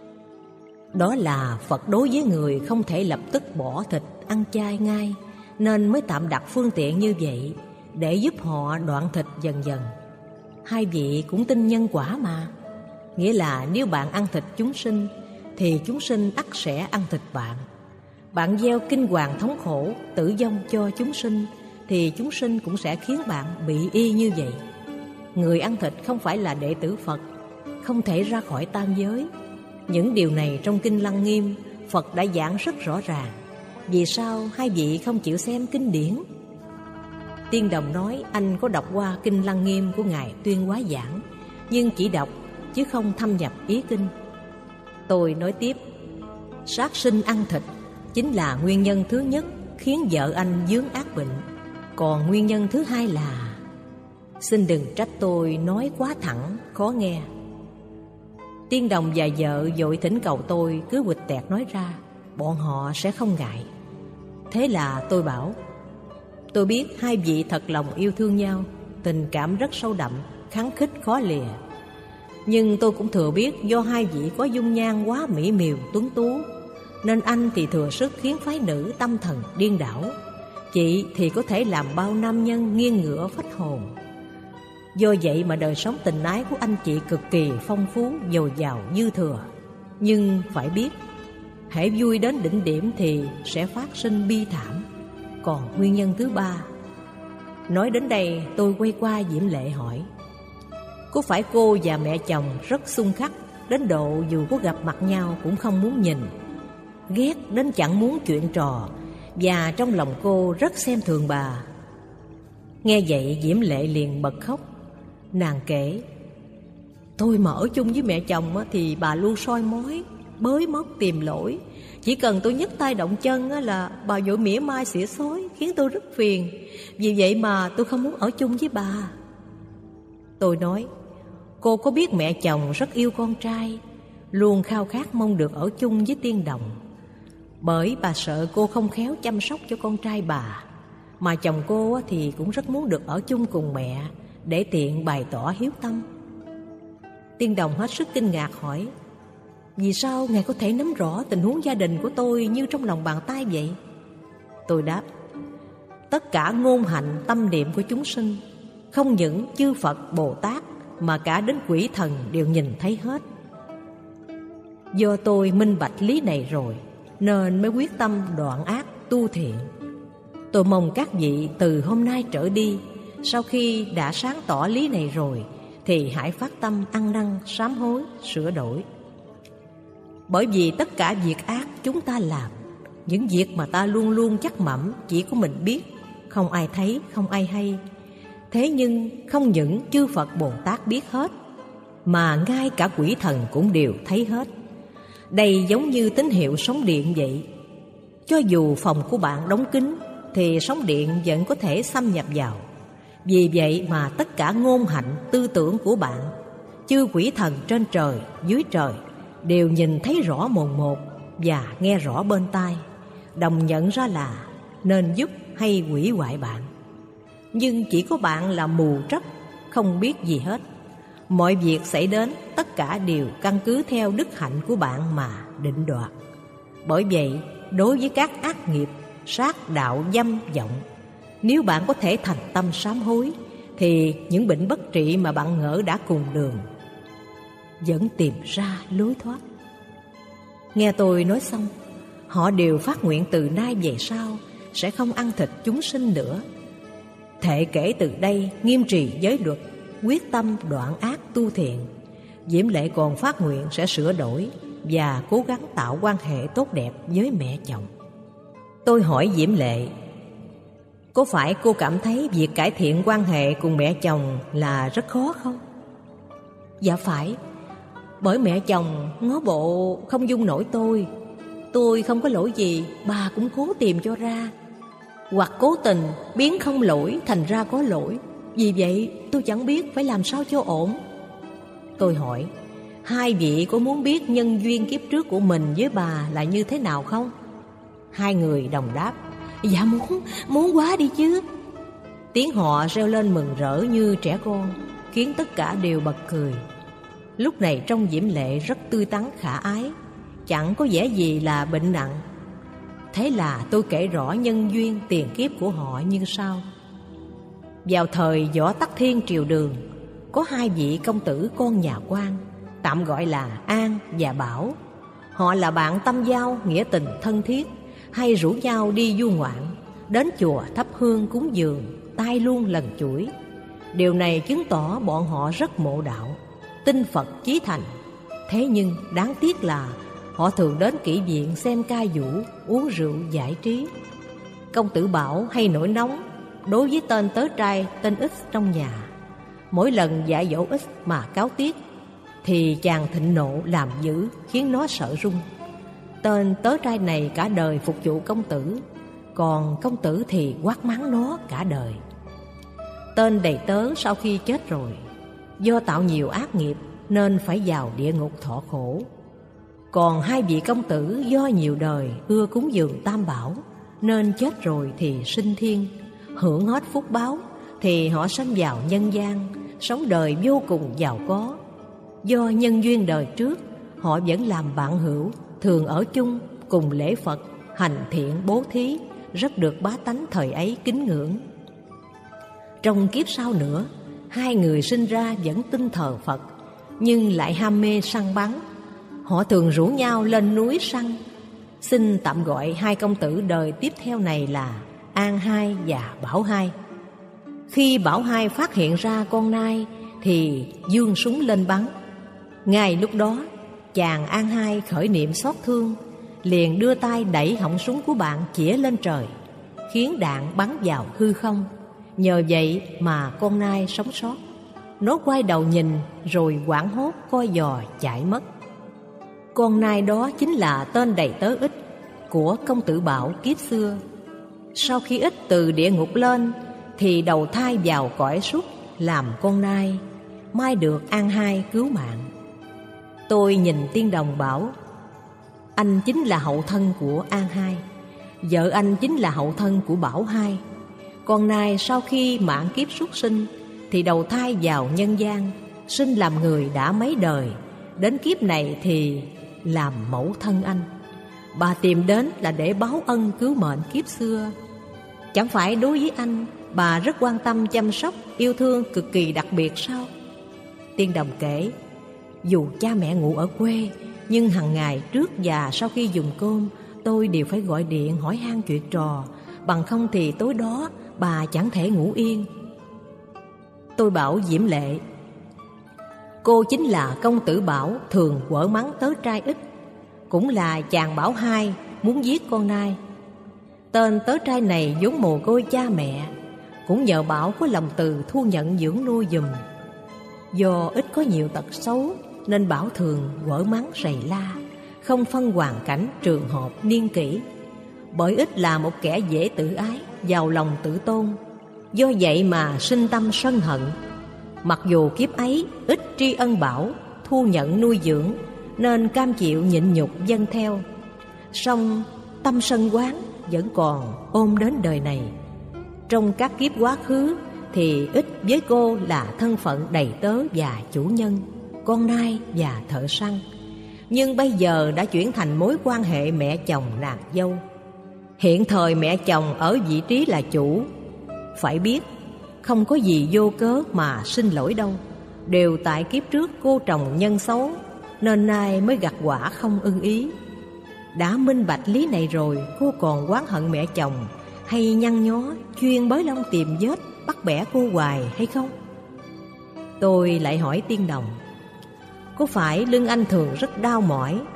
Đó là Phật đối với người không thể lập tức bỏ thịt ăn chay ngay, nên mới tạm đặt phương tiện như vậy để giúp họ đoạn thịt dần dần. Hai vị cũng tin nhân quả mà. Nghĩa là nếu bạn ăn thịt chúng sinh thì chúng sinh ắt sẽ ăn thịt bạn. Bạn gieo kinh hoàng thống khổ, tử vong cho chúng sinh thì chúng sinh cũng sẽ khiến bạn bị y như vậy. Người ăn thịt không phải là đệ tử Phật, không thể ra khỏi tam giới. Những điều này trong Kinh Lăng Nghiêm Phật đã giảng rất rõ ràng. Vì sao hai vị không chịu xem kinh điển? Tiên Đồng nói anh có đọc qua Kinh Lăng Nghiêm của Ngài Tuyên Hóa giảng, nhưng chỉ đọc chứ không thâm nhập ý kinh. Tôi nói tiếp: sát sinh ăn thịt chính là nguyên nhân thứ nhất khiến vợ anh vướng ác bệnh. Còn nguyên nhân thứ hai là... Xin đừng trách tôi nói quá thẳng, khó nghe. Tiên Đồng và vợ vội thỉnh cầu tôi cứ quịch tẹt nói ra, bọn họ sẽ không ngại. Thế là tôi bảo: tôi biết hai vị thật lòng yêu thương nhau, tình cảm rất sâu đậm, khăng khít khó lìa. Nhưng tôi cũng thừa biết do hai vị có dung nhan quá mỹ miều tuấn tú, nên anh thì thừa sức khiến phái nữ tâm thần điên đảo. Chị thì có thể làm bao nam nhân nghiêng ngửa phách hồn. Do vậy mà đời sống tình ái của anh chị cực kỳ phong phú, dồi dào dư thừa. Nhưng phải biết, hễ vui đến đỉnh điểm thì sẽ phát sinh bi thảm. Còn nguyên nhân thứ ba... Nói đến đây tôi quay qua Diễm Lệ hỏi: có phải cô và mẹ chồng rất xung khắc đến độ dù có gặp mặt nhau cũng không muốn nhìn, ghét đến chẳng muốn chuyện trò, và trong lòng cô rất xem thường bà? Nghe vậy Diễm Lệ liền bật khóc. Nàng kể: tôi mà ở chung với mẹ chồng thì bà luôn soi mói, bới móc tìm lỗi. Chỉ cần tôi nhấc tay động chân là bà vội mỉa mai xỉa xối, khiến tôi rất phiền. Vì vậy mà tôi không muốn ở chung với bà. Tôi nói: cô có biết mẹ chồng rất yêu con trai, luôn khao khát mong được ở chung với Tiên Đồng. Bởi bà sợ cô không khéo chăm sóc cho con trai bà. Mà chồng cô thì cũng rất muốn được ở chung cùng mẹ, để tiện bày tỏ hiếu tâm. Tiên Đồng hết sức kinh ngạc hỏi: vì sao ngài có thể nắm rõ tình huống gia đình của tôi như trong lòng bàn tay vậy? Tôi đáp: tất cả ngôn hạnh tâm niệm của chúng sinh, không những chư Phật Bồ Tát mà cả đến quỷ thần đều nhìn thấy hết. Do tôi minh bạch lý này rồi, nên mới quyết tâm đoạn ác tu thiện. Tôi mong các vị từ hôm nay trở đi, sau khi đã sáng tỏ lý này rồi, thì hãy phát tâm ăn năn sám hối sửa đổi. Bởi vì tất cả việc ác chúng ta làm, những việc mà ta luôn luôn chắc mẩm chỉ có mình biết, không ai thấy, không ai hay. Thế nhưng không những chư Phật Bồ Tát biết hết, mà ngay cả quỷ thần cũng đều thấy hết. Đây giống như tín hiệu sóng điện vậy. Cho dù phòng của bạn đóng kín thì sóng điện vẫn có thể xâm nhập vào. Vì vậy mà tất cả ngôn hạnh tư tưởng của bạn, chư quỷ thần trên trời dưới trời đều nhìn thấy rõ mồn một và nghe rõ bên tai, đồng nhận ra là nên giúp hay hủy hoại bạn. Nhưng chỉ có bạn là mù trất, không biết gì hết. Mọi việc xảy đến tất cả đều căn cứ theo đức hạnh của bạn mà định đoạt. Bởi vậy, đối với các ác nghiệp, sát đạo dâm vọng, nếu bạn có thể thành tâm sám hối, thì những bệnh bất trị mà bạn ngỡ đã cùng đường vẫn tìm ra lối thoát. Nghe tôi nói xong, họ đều phát nguyện từ nay về sau sẽ không ăn thịt chúng sinh nữa. Thệ kể từ đây nghiêm trì giới luật, quyết tâm đoạn ác tu thiện. Diễm Lệ còn phát nguyện sẽ sửa đổi, và cố gắng tạo quan hệ tốt đẹp với mẹ chồng. Tôi hỏi Diễm Lệ: có phải cô cảm thấy việc cải thiện quan hệ cùng mẹ chồng là rất khó không? Dạ phải, bởi mẹ chồng ngó bộ không dung nổi tôi. Tôi không có lỗi gì, bà cũng cố tìm cho ra, hoặc cố tình biến không lỗi thành ra có lỗi. Vì vậy tôi chẳng biết phải làm sao cho ổn. Tôi hỏi: hai vị có muốn biết nhân duyên kiếp trước của mình với bà là như thế nào không? Hai người đồng đáp: dạ muốn, muốn quá đi chứ. Tiếng họ reo lên mừng rỡ như trẻ con, khiến tất cả đều bật cười. Lúc này trông Diễm Lệ rất tươi tắn khả ái, chẳng có vẻ gì là bệnh nặng. Thế là tôi kể rõ nhân duyên tiền kiếp của họ như sau. Vào thời Võ Tắc Thiên triều Đường, có hai vị công tử con nhà quan, tạm gọi là An và Bảo. Họ là bạn tâm giao, nghĩa tình thân thiết, hay rủ nhau đi du ngoạn, đến chùa thắp hương cúng dường, tay luôn lần chuỗi. Điều này chứng tỏ bọn họ rất mộ đạo, tin Phật chí thành. Thế nhưng đáng tiếc là họ thường đến kỹ viện xem ca vũ, uống rượu giải trí. Công tử Bảo hay nổi nóng đối với tên tớ trai tên X trong nhà. Mỗi lần dạy dỗ X mà cáo tiếc thì chàng thịnh nộ làm dữ, khiến nó sợ run. Tên tớ trai này cả đời phục vụ công tử, còn công tử thì quát mắng nó cả đời. Tên đầy tớ sau khi chết rồi, do tạo nhiều ác nghiệp nên phải vào địa ngục thọ khổ. Còn hai vị công tử do nhiều đời ưa cúng dường Tam Bảo, nên chết rồi thì sinh thiên, hưởng hết phúc báo thì họ sanh vào nhân gian, sống đời vô cùng giàu có. Do nhân duyên đời trước, họ vẫn làm bạn hữu, thường ở chung, cùng lễ Phật, hành thiện bố thí, rất được bá tánh thời ấy kính ngưỡng. Trong kiếp sau nữa, hai người sinh ra vẫn tin thờ Phật, nhưng lại ham mê săn bắn. Họ thường rủ nhau lên núi săn. Xin tạm gọi hai công tử đời tiếp theo này là An Hai và Bảo Hai. Khi Bảo Hai phát hiện ra con nai thì giương súng lên bắn. Ngay lúc đó, chàng An Hai khởi niệm xót thương, liền đưa tay đẩy họng súng của bạn chĩa lên trời, khiến đạn bắn vào hư không. Nhờ vậy mà con nai sống sót. Nó quay đầu nhìn rồi hoảng hốt coi giò chạy mất. Con nai đó chính là tên đầy tớ Ích của công tử Bảo kiếp xưa. Sau khi Ích từ địa ngục lên thì đầu thai vào cõi súc làm con nai, mai được An Hai cứu mạng. Tôi nhìn Tiên Đồng bảo: anh chính là hậu thân của An Hai, vợ anh chính là hậu thân của Bảo Hai. Con nai sau khi mãn kiếp súc sinh thì đầu thai vào nhân gian, sinh làm người đã mấy đời, đến kiếp này thì làm mẫu thân anh. Bà tìm đến là để báo ân cứu mệnh kiếp xưa. Chẳng phải đối với anh, bà rất quan tâm chăm sóc, yêu thương cực kỳ đặc biệt sao? Tiên Đồng kể, dù cha mẹ ngủ ở quê, nhưng hàng ngày trước và sau khi dùng cơm, tôi đều phải gọi điện hỏi han chuyện trò, bằng không thì tối đó bà chẳng thể ngủ yên. Tôi bảo Diễm Lệ: cô chính là công tử Bảo thường quở mắng tớ trai Ích, cũng là chàng Bảo Hai muốn giết con nai. Tên tớ trai này vốn mồ côi cha mẹ, cũng nhờ Bảo có lòng từ thu nhận dưỡng nuôi giùm. Do Ích có nhiều tật xấu nên Bảo thường quở mắng rầy la, không phân hoàn cảnh, trường hợp, niên kỷ. Bởi Ích là một kẻ dễ tự ái, giàu lòng tự tôn, do vậy mà sinh tâm sân hận. Mặc dù kiếp ấy Ích tri ân Bảo, thu nhận nuôi dưỡng, nên cam chịu nhịn nhục vâng theo, song tâm sân oán vẫn còn ôm đến đời này. Trong các kiếp quá khứ thì Ích với cô là thân phận đầy tớ và chủ nhân, con nai và thợ săn. Nhưng bây giờ đã chuyển thành mối quan hệ mẹ chồng nàng dâu. Hiện thời mẹ chồng ở vị trí là chủ. Phải biết, không có gì vô cớ mà xin lỗi đâu. Đều tại kiếp trước cô trồng nhân xấu, nên nay mới gặt quả không ưng ý. Đã minh bạch lý này rồi, cô còn oán hận mẹ chồng, hay nhăn nhó chuyên bới lông tìm vết bắt bẻ cô hoài hay không? Tôi lại hỏi Tiên Đồng: có phải lưng anh thường rất đau mỏi,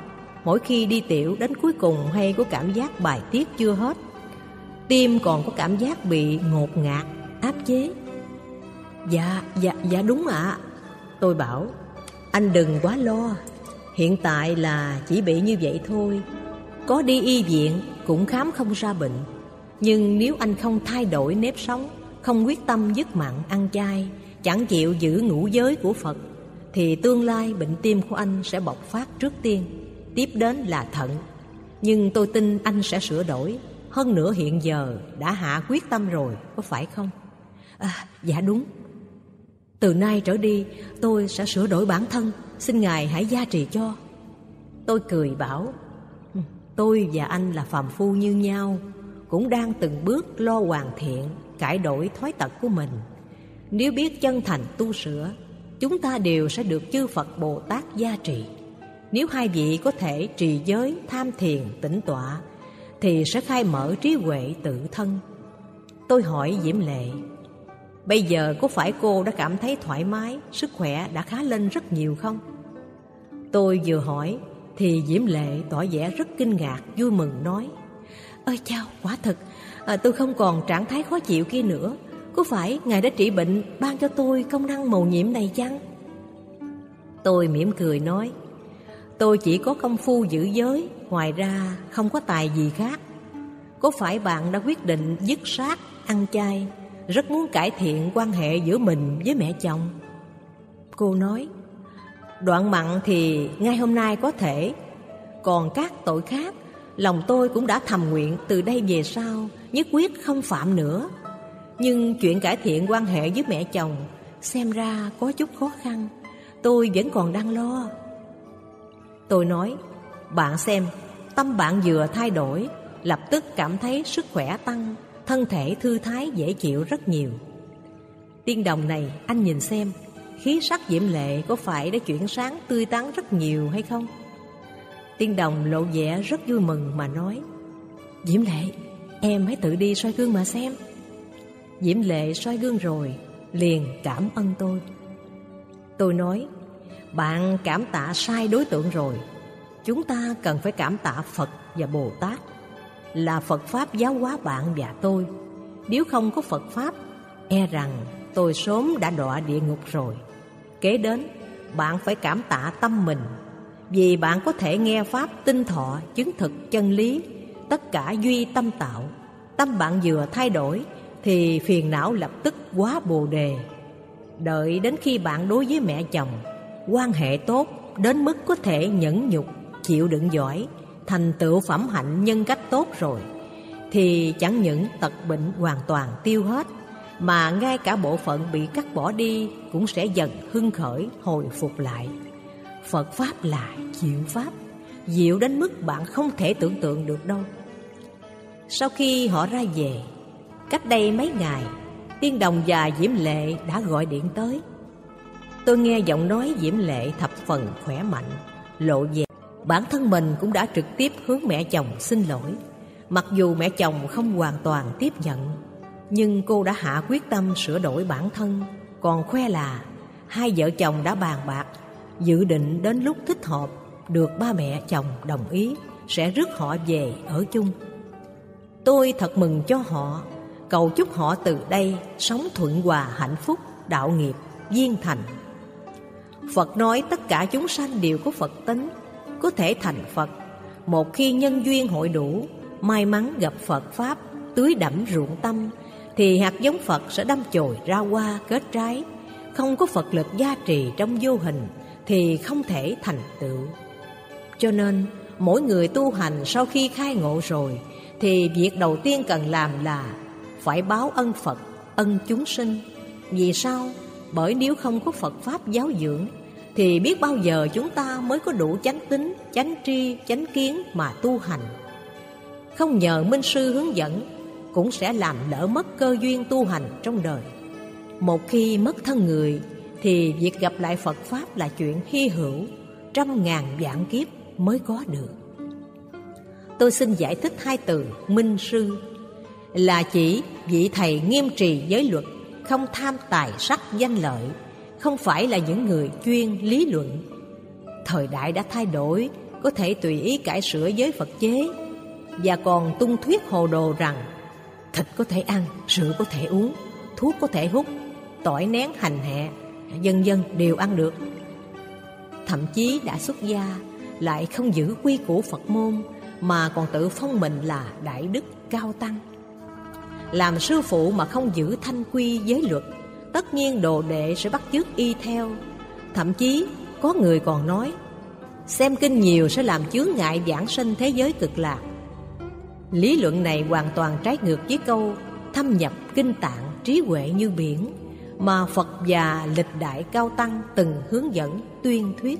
Mỗi khi đi tiểu đến cuối cùng hay có cảm giác bài tiết chưa hết, tim còn có cảm giác bị ngột ngạt, áp chế. Dạ, dạ, dạ đúng ạ. À. Tôi bảo, anh đừng quá lo, hiện tại là chỉ bị như vậy thôi. Có đi y viện cũng khám không ra bệnh. Nhưng nếu anh không thay đổi nếp sống, không quyết tâm dứt mặn ăn chay, chẳng chịu giữ ngũ giới của Phật, thì tương lai bệnh tim của anh sẽ bộc phát trước tiên, tiếp đến là thận. Nhưng tôi tin anh sẽ sửa đổi. Hơn nữa hiện giờ đã hạ quyết tâm rồi, có phải không? À, dạ đúng. Từ nay trở đi tôi sẽ sửa đổi bản thân, xin Ngài hãy gia trì cho. Tôi cười bảo, tôi và anh là phàm phu như nhau, cũng đang từng bước lo hoàn thiện, cải đổi thói tật của mình. Nếu biết chân thành tu sửa, chúng ta đều sẽ được chư Phật Bồ Tát gia trì. Nếu hai vị có thể trì giới, tham thiền, tĩnh tọa, thì sẽ khai mở trí huệ tự thân. Tôi hỏi Diễm Lệ, bây giờ có phải cô đã cảm thấy thoải mái, sức khỏe đã khá lên rất nhiều không? Tôi vừa hỏi thì Diễm Lệ tỏ vẻ rất kinh ngạc, vui mừng nói, ơi chao, quả thực à, tôi không còn trạng thái khó chịu kia nữa. Có phải Ngài đã trị bệnh ban cho tôi công năng mầu nhiệm này chăng? Tôi mỉm cười nói, tôi chỉ có công phu giữ giới, ngoài ra không có tài gì khác. Có phải bạn đã quyết định dứt sát, ăn chay, rất muốn cải thiện quan hệ giữa mình với mẹ chồng? Cô nói, đoạn mặn thì ngay hôm nay có thể, còn các tội khác, lòng tôi cũng đã thầm nguyện từ đây về sau nhất quyết không phạm nữa. Nhưng chuyện cải thiện quan hệ với mẹ chồng xem ra có chút khó khăn, tôi vẫn còn đang lo. Tôi nói, bạn xem, tâm bạn vừa thay đổi, lập tức cảm thấy sức khỏe tăng, thân thể thư thái dễ chịu rất nhiều. Tiên đồng này, anh nhìn xem, khí sắc Diễm Lệ có phải đã chuyển sáng tươi tắn rất nhiều hay không? Tiên đồng lộ vẻ rất vui mừng mà nói, Diễm Lệ, em hãy tự đi soi gương mà xem. Diễm Lệ soi gương rồi, liền cảm ơn tôi. Tôi nói, bạn cảm tạ sai đối tượng rồi. Chúng ta cần phải cảm tạ Phật và Bồ Tát, là Phật Pháp giáo hóa bạn và tôi. Nếu không có Phật Pháp, e rằng tôi sớm đã đọa địa ngục rồi. Kế đến, bạn phải cảm tạ tâm mình, vì bạn có thể nghe Pháp tinh thọ, chứng thực chân lý, tất cả duy tâm tạo. Tâm bạn vừa thay đổi, thì phiền não lập tức hóa bồ đề. Đợi đến khi bạn đối với mẹ chồng quan hệ tốt đến mức có thể nhẫn nhục, chịu đựng giỏi, thành tựu phẩm hạnh nhân cách tốt rồi, thì chẳng những tật bệnh hoàn toàn tiêu hết, mà ngay cả bộ phận bị cắt bỏ đi cũng sẽ dần hưng khởi, hồi phục lại. Phật Pháp là diệu Pháp, diệu đến mức bạn không thể tưởng tượng được đâu. Sau khi họ ra về, cách đây mấy ngày, Tiên Đồng và Diễm Lệ đã gọi điện tới. Tôi nghe giọng nói Diễm Lệ thập phần khỏe mạnh, lộ vẻ bản thân mình cũng đã trực tiếp hướng mẹ chồng xin lỗi. Mặc dù mẹ chồng không hoàn toàn tiếp nhận, nhưng cô đã hạ quyết tâm sửa đổi bản thân, còn khoe là hai vợ chồng đã bàn bạc, dự định đến lúc thích hợp được ba mẹ chồng đồng ý sẽ rước họ về ở chung. Tôi thật mừng cho họ, cầu chúc họ từ đây sống thuận hòa hạnh phúc, đạo nghiệp viên thành. Phật nói tất cả chúng sanh đều có Phật tính, có thể thành Phật. Một khi nhân duyên hội đủ, may mắn gặp Phật Pháp tưới đẫm ruộng tâm, thì hạt giống Phật sẽ đâm chồi ra hoa kết trái. Không có Phật lực gia trì trong vô hình thì không thể thành tựu. Cho nên mỗi người tu hành sau khi khai ngộ rồi, thì việc đầu tiên cần làm là phải báo ân Phật, ân chúng sinh. Vì sao? Bởi nếu không có Phật Pháp giáo dưỡng, thì biết bao giờ chúng ta mới có đủ chánh tính, chánh tri, chánh kiến mà tu hành. Không nhờ minh sư hướng dẫn, cũng sẽ làm lỡ mất cơ duyên tu hành trong đời. Một khi mất thân người, thì việc gặp lại Phật Pháp là chuyện hy hữu, trăm ngàn vạn kiếp mới có được. Tôi xin giải thích hai từ minh sư, là chỉ vị thầy nghiêm trì giới luật, không tham tài sắc danh lợi, không phải là những người chuyên lý luận. Thời đại đã thay đổi, có thể tùy ý cải sửa giới Phật chế, và còn tung thuyết hồ đồ rằng thịt có thể ăn, rượu có thể uống, thuốc có thể hút, tỏi nén hành hạ, vân vân đều ăn được. Thậm chí đã xuất gia lại không giữ quy củ Phật môn, mà còn tự phong mình là đại đức cao tăng. Làm sư phụ mà không giữ thanh quy giới luật, tất nhiên đồ đệ sẽ bắt chước y theo. Thậm chí có người còn nói xem kinh nhiều sẽ làm chướng ngại vãng sanh thế giới cực lạc. Lý luận này hoàn toàn trái ngược với câu thâm nhập kinh tạng trí huệ như biển mà Phật và lịch đại cao tăng từng hướng dẫn tuyên thuyết.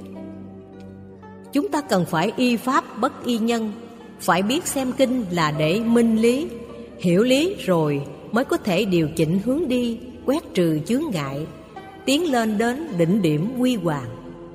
Chúng ta cần phải y pháp bất y nhân, phải biết xem kinh là để minh lý, hiểu lý rồi mới có thể điều chỉnh hướng đi, quét trừ chướng ngại, tiến lên đến đỉnh điểm huy hoàng.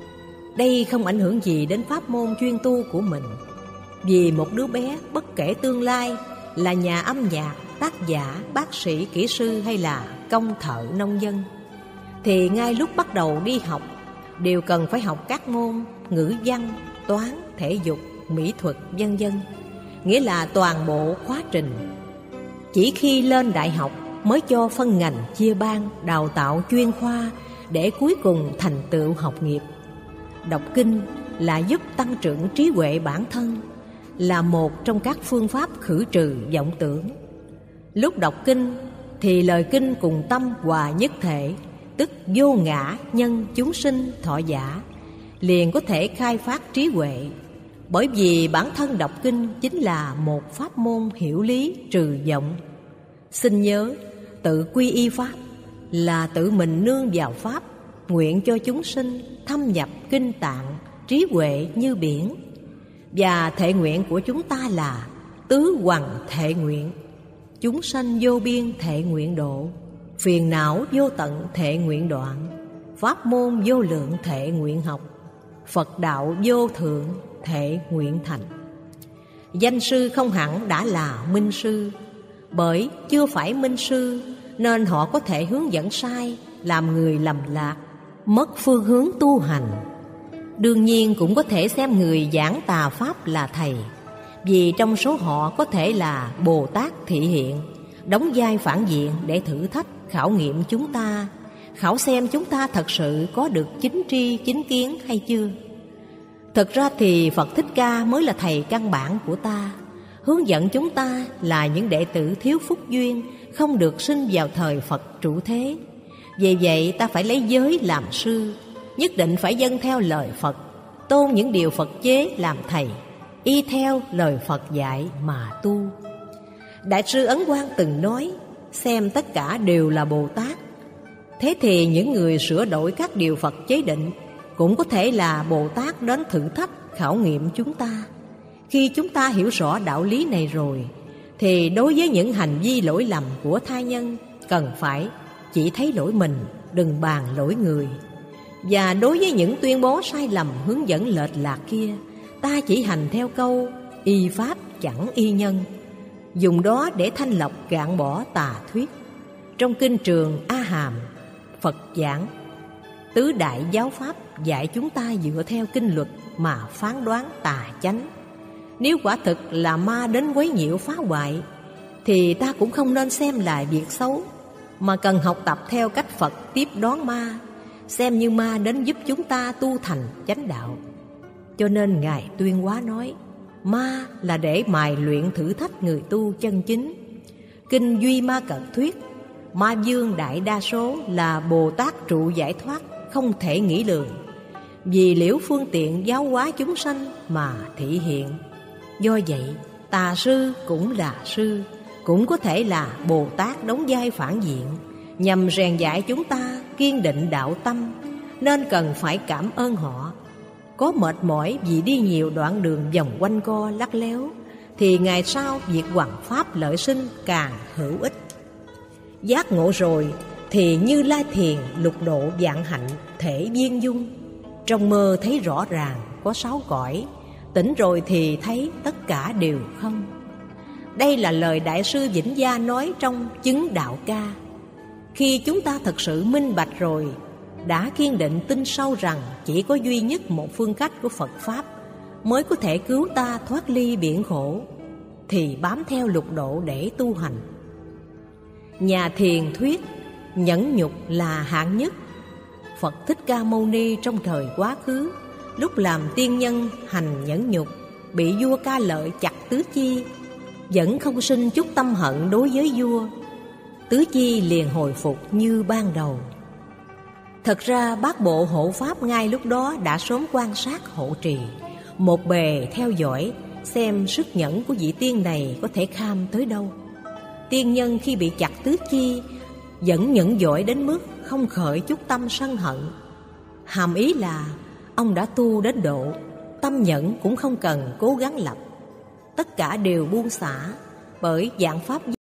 Đây không ảnh hưởng gì đến pháp môn chuyên tu của mình. Vì một đứa bé bất kể tương lai là nhà âm nhạc, tác giả, bác sĩ, kỹ sư hay là công thợ nông dân, thì ngay lúc bắt đầu đi học đều cần phải học các môn ngữ văn, toán, thể dục, mỹ thuật, vân vân, nghĩa là toàn bộ khóa trình. Chỉ khi lên đại học mới cho phân ngành chia ban, đào tạo chuyên khoa để cuối cùng thành tựu học nghiệp. Đọc kinh là giúp tăng trưởng trí huệ bản thân, là một trong các phương pháp khử trừ vọng tưởng. Lúc đọc kinh thì lời kinh cùng tâm hòa nhất thể, tức vô ngã nhân chúng sinh thọ giả, liền có thể khai phát trí huệ. Bởi vì bản thân đọc kinh chính là một pháp môn hiểu lý trừ vọng. Xin nhớ, tự quy y pháp là tự mình nương vào pháp, nguyện cho chúng sinh thâm nhập kinh tạng, trí huệ như biển. Và thệ nguyện của chúng ta là tứ hoằng thệ nguyện: chúng sanh vô biên thệ nguyện độ, phiền não vô tận thệ nguyện đoạn, pháp môn vô lượng thệ nguyện học, Phật đạo vô thượng thệ nguyện thành. Danh sư không hẳn đã là minh sư, bởi chưa phải minh sư nên họ có thể hướng dẫn sai, làm người lầm lạc, mất phương hướng tu hành. Đương nhiên cũng có thể xem người giảng tà pháp là thầy, vì trong số họ có thể là Bồ Tát thị hiện, đóng vai phản diện để thử thách, khảo nghiệm chúng ta, khảo xem chúng ta thật sự có được chính tri, chính kiến hay chưa. Thực ra thì Phật Thích Ca mới là thầy căn bản của ta, hướng dẫn chúng ta là những đệ tử thiếu phúc duyên, không được sinh vào thời Phật trụ thế. Vì vậy ta phải lấy giới làm sư, nhất định phải dâng theo lời Phật, tôn những điều Phật chế làm thầy, y theo lời Phật dạy mà tu. Đại sư Ấn Quang từng nói, xem tất cả đều là Bồ Tát. Thế thì những người sửa đổi các điều Phật chế định cũng có thể là Bồ Tát đến thử thách, khảo nghiệm chúng ta. Khi chúng ta hiểu rõ đạo lý này rồi, thì đối với những hành vi lỗi lầm của tha nhân, cần phải chỉ thấy lỗi mình, đừng bàn lỗi người. Và đối với những tuyên bố sai lầm, hướng dẫn lệch lạc kia, ta chỉ hành theo câu y pháp chẳng y nhân, dùng đó để thanh lọc gạn bỏ tà thuyết. Trong kinh Trường A Hàm, Phật giảng tứ đại giáo pháp dạy chúng ta dựa theo kinh luật mà phán đoán tà chánh. Nếu quả thực là ma đến quấy nhiễu phá hoại, thì ta cũng không nên xem là việc xấu, mà cần học tập theo cách Phật tiếp đón ma, xem như ma đến giúp chúng ta tu thành chánh đạo. Cho nên Ngài Tuyên Hóa nói, ma là để mài luyện thử thách người tu chân chính. Kinh Duy Ma Cật thuyết, ma vương đại đa số là Bồ Tát trụ giải thoát, không thể nghĩ lường, vì liễu phương tiện giáo hóa chúng sanh mà thị hiện. Do vậy, tà sư cũng là sư, cũng có thể là Bồ Tát đóng vai phản diện, nhằm rèn dạy chúng ta kiên định đạo tâm, nên cần phải cảm ơn họ. Có mệt mỏi vì đi nhiều đoạn đường vòng quanh co lắc léo, thì ngày sau việc hoằng pháp lợi sinh càng hữu ích. Giác ngộ rồi thì Như Lai Thiền lục độ vạn hạnh thể viên dung. Trong mơ thấy rõ ràng có sáu cõi, tỉnh rồi thì thấy tất cả đều không. Đây là lời Đại sư Vĩnh Gia nói trong Chứng Đạo Ca. Khi chúng ta thật sự minh bạch rồi, đã kiên định tin sâu rằng chỉ có duy nhất một phương cách của Phật Pháp, mới có thể cứu ta thoát ly biển khổ, thì bám theo lục độ để tu hành. Nhà thiền thuyết nhẫn nhục là hạng nhất. Phật Thích Ca Mâu Ni trong thời quá khứ, lúc làm tiên nhân hành nhẫn nhục, bị vua Ca Lợi chặt tứ chi, vẫn không sinh chút tâm hận đối với vua. Tứ chi liền hồi phục như ban đầu. Thật ra bát bộ hộ pháp ngay lúc đó đã sớm quan sát hộ trì, một bề theo dõi xem sức nhẫn của vị tiên này có thể kham tới đâu. Tiên nhân khi bị chặt tứ chi vẫn nhẫn dỗi đến mức không khởi chút tâm sân hận. Hàm ý là ông đã tu đến độ tâm nhẫn cũng không cần cố gắng lập, tất cả đều buông xả bởi vạn pháp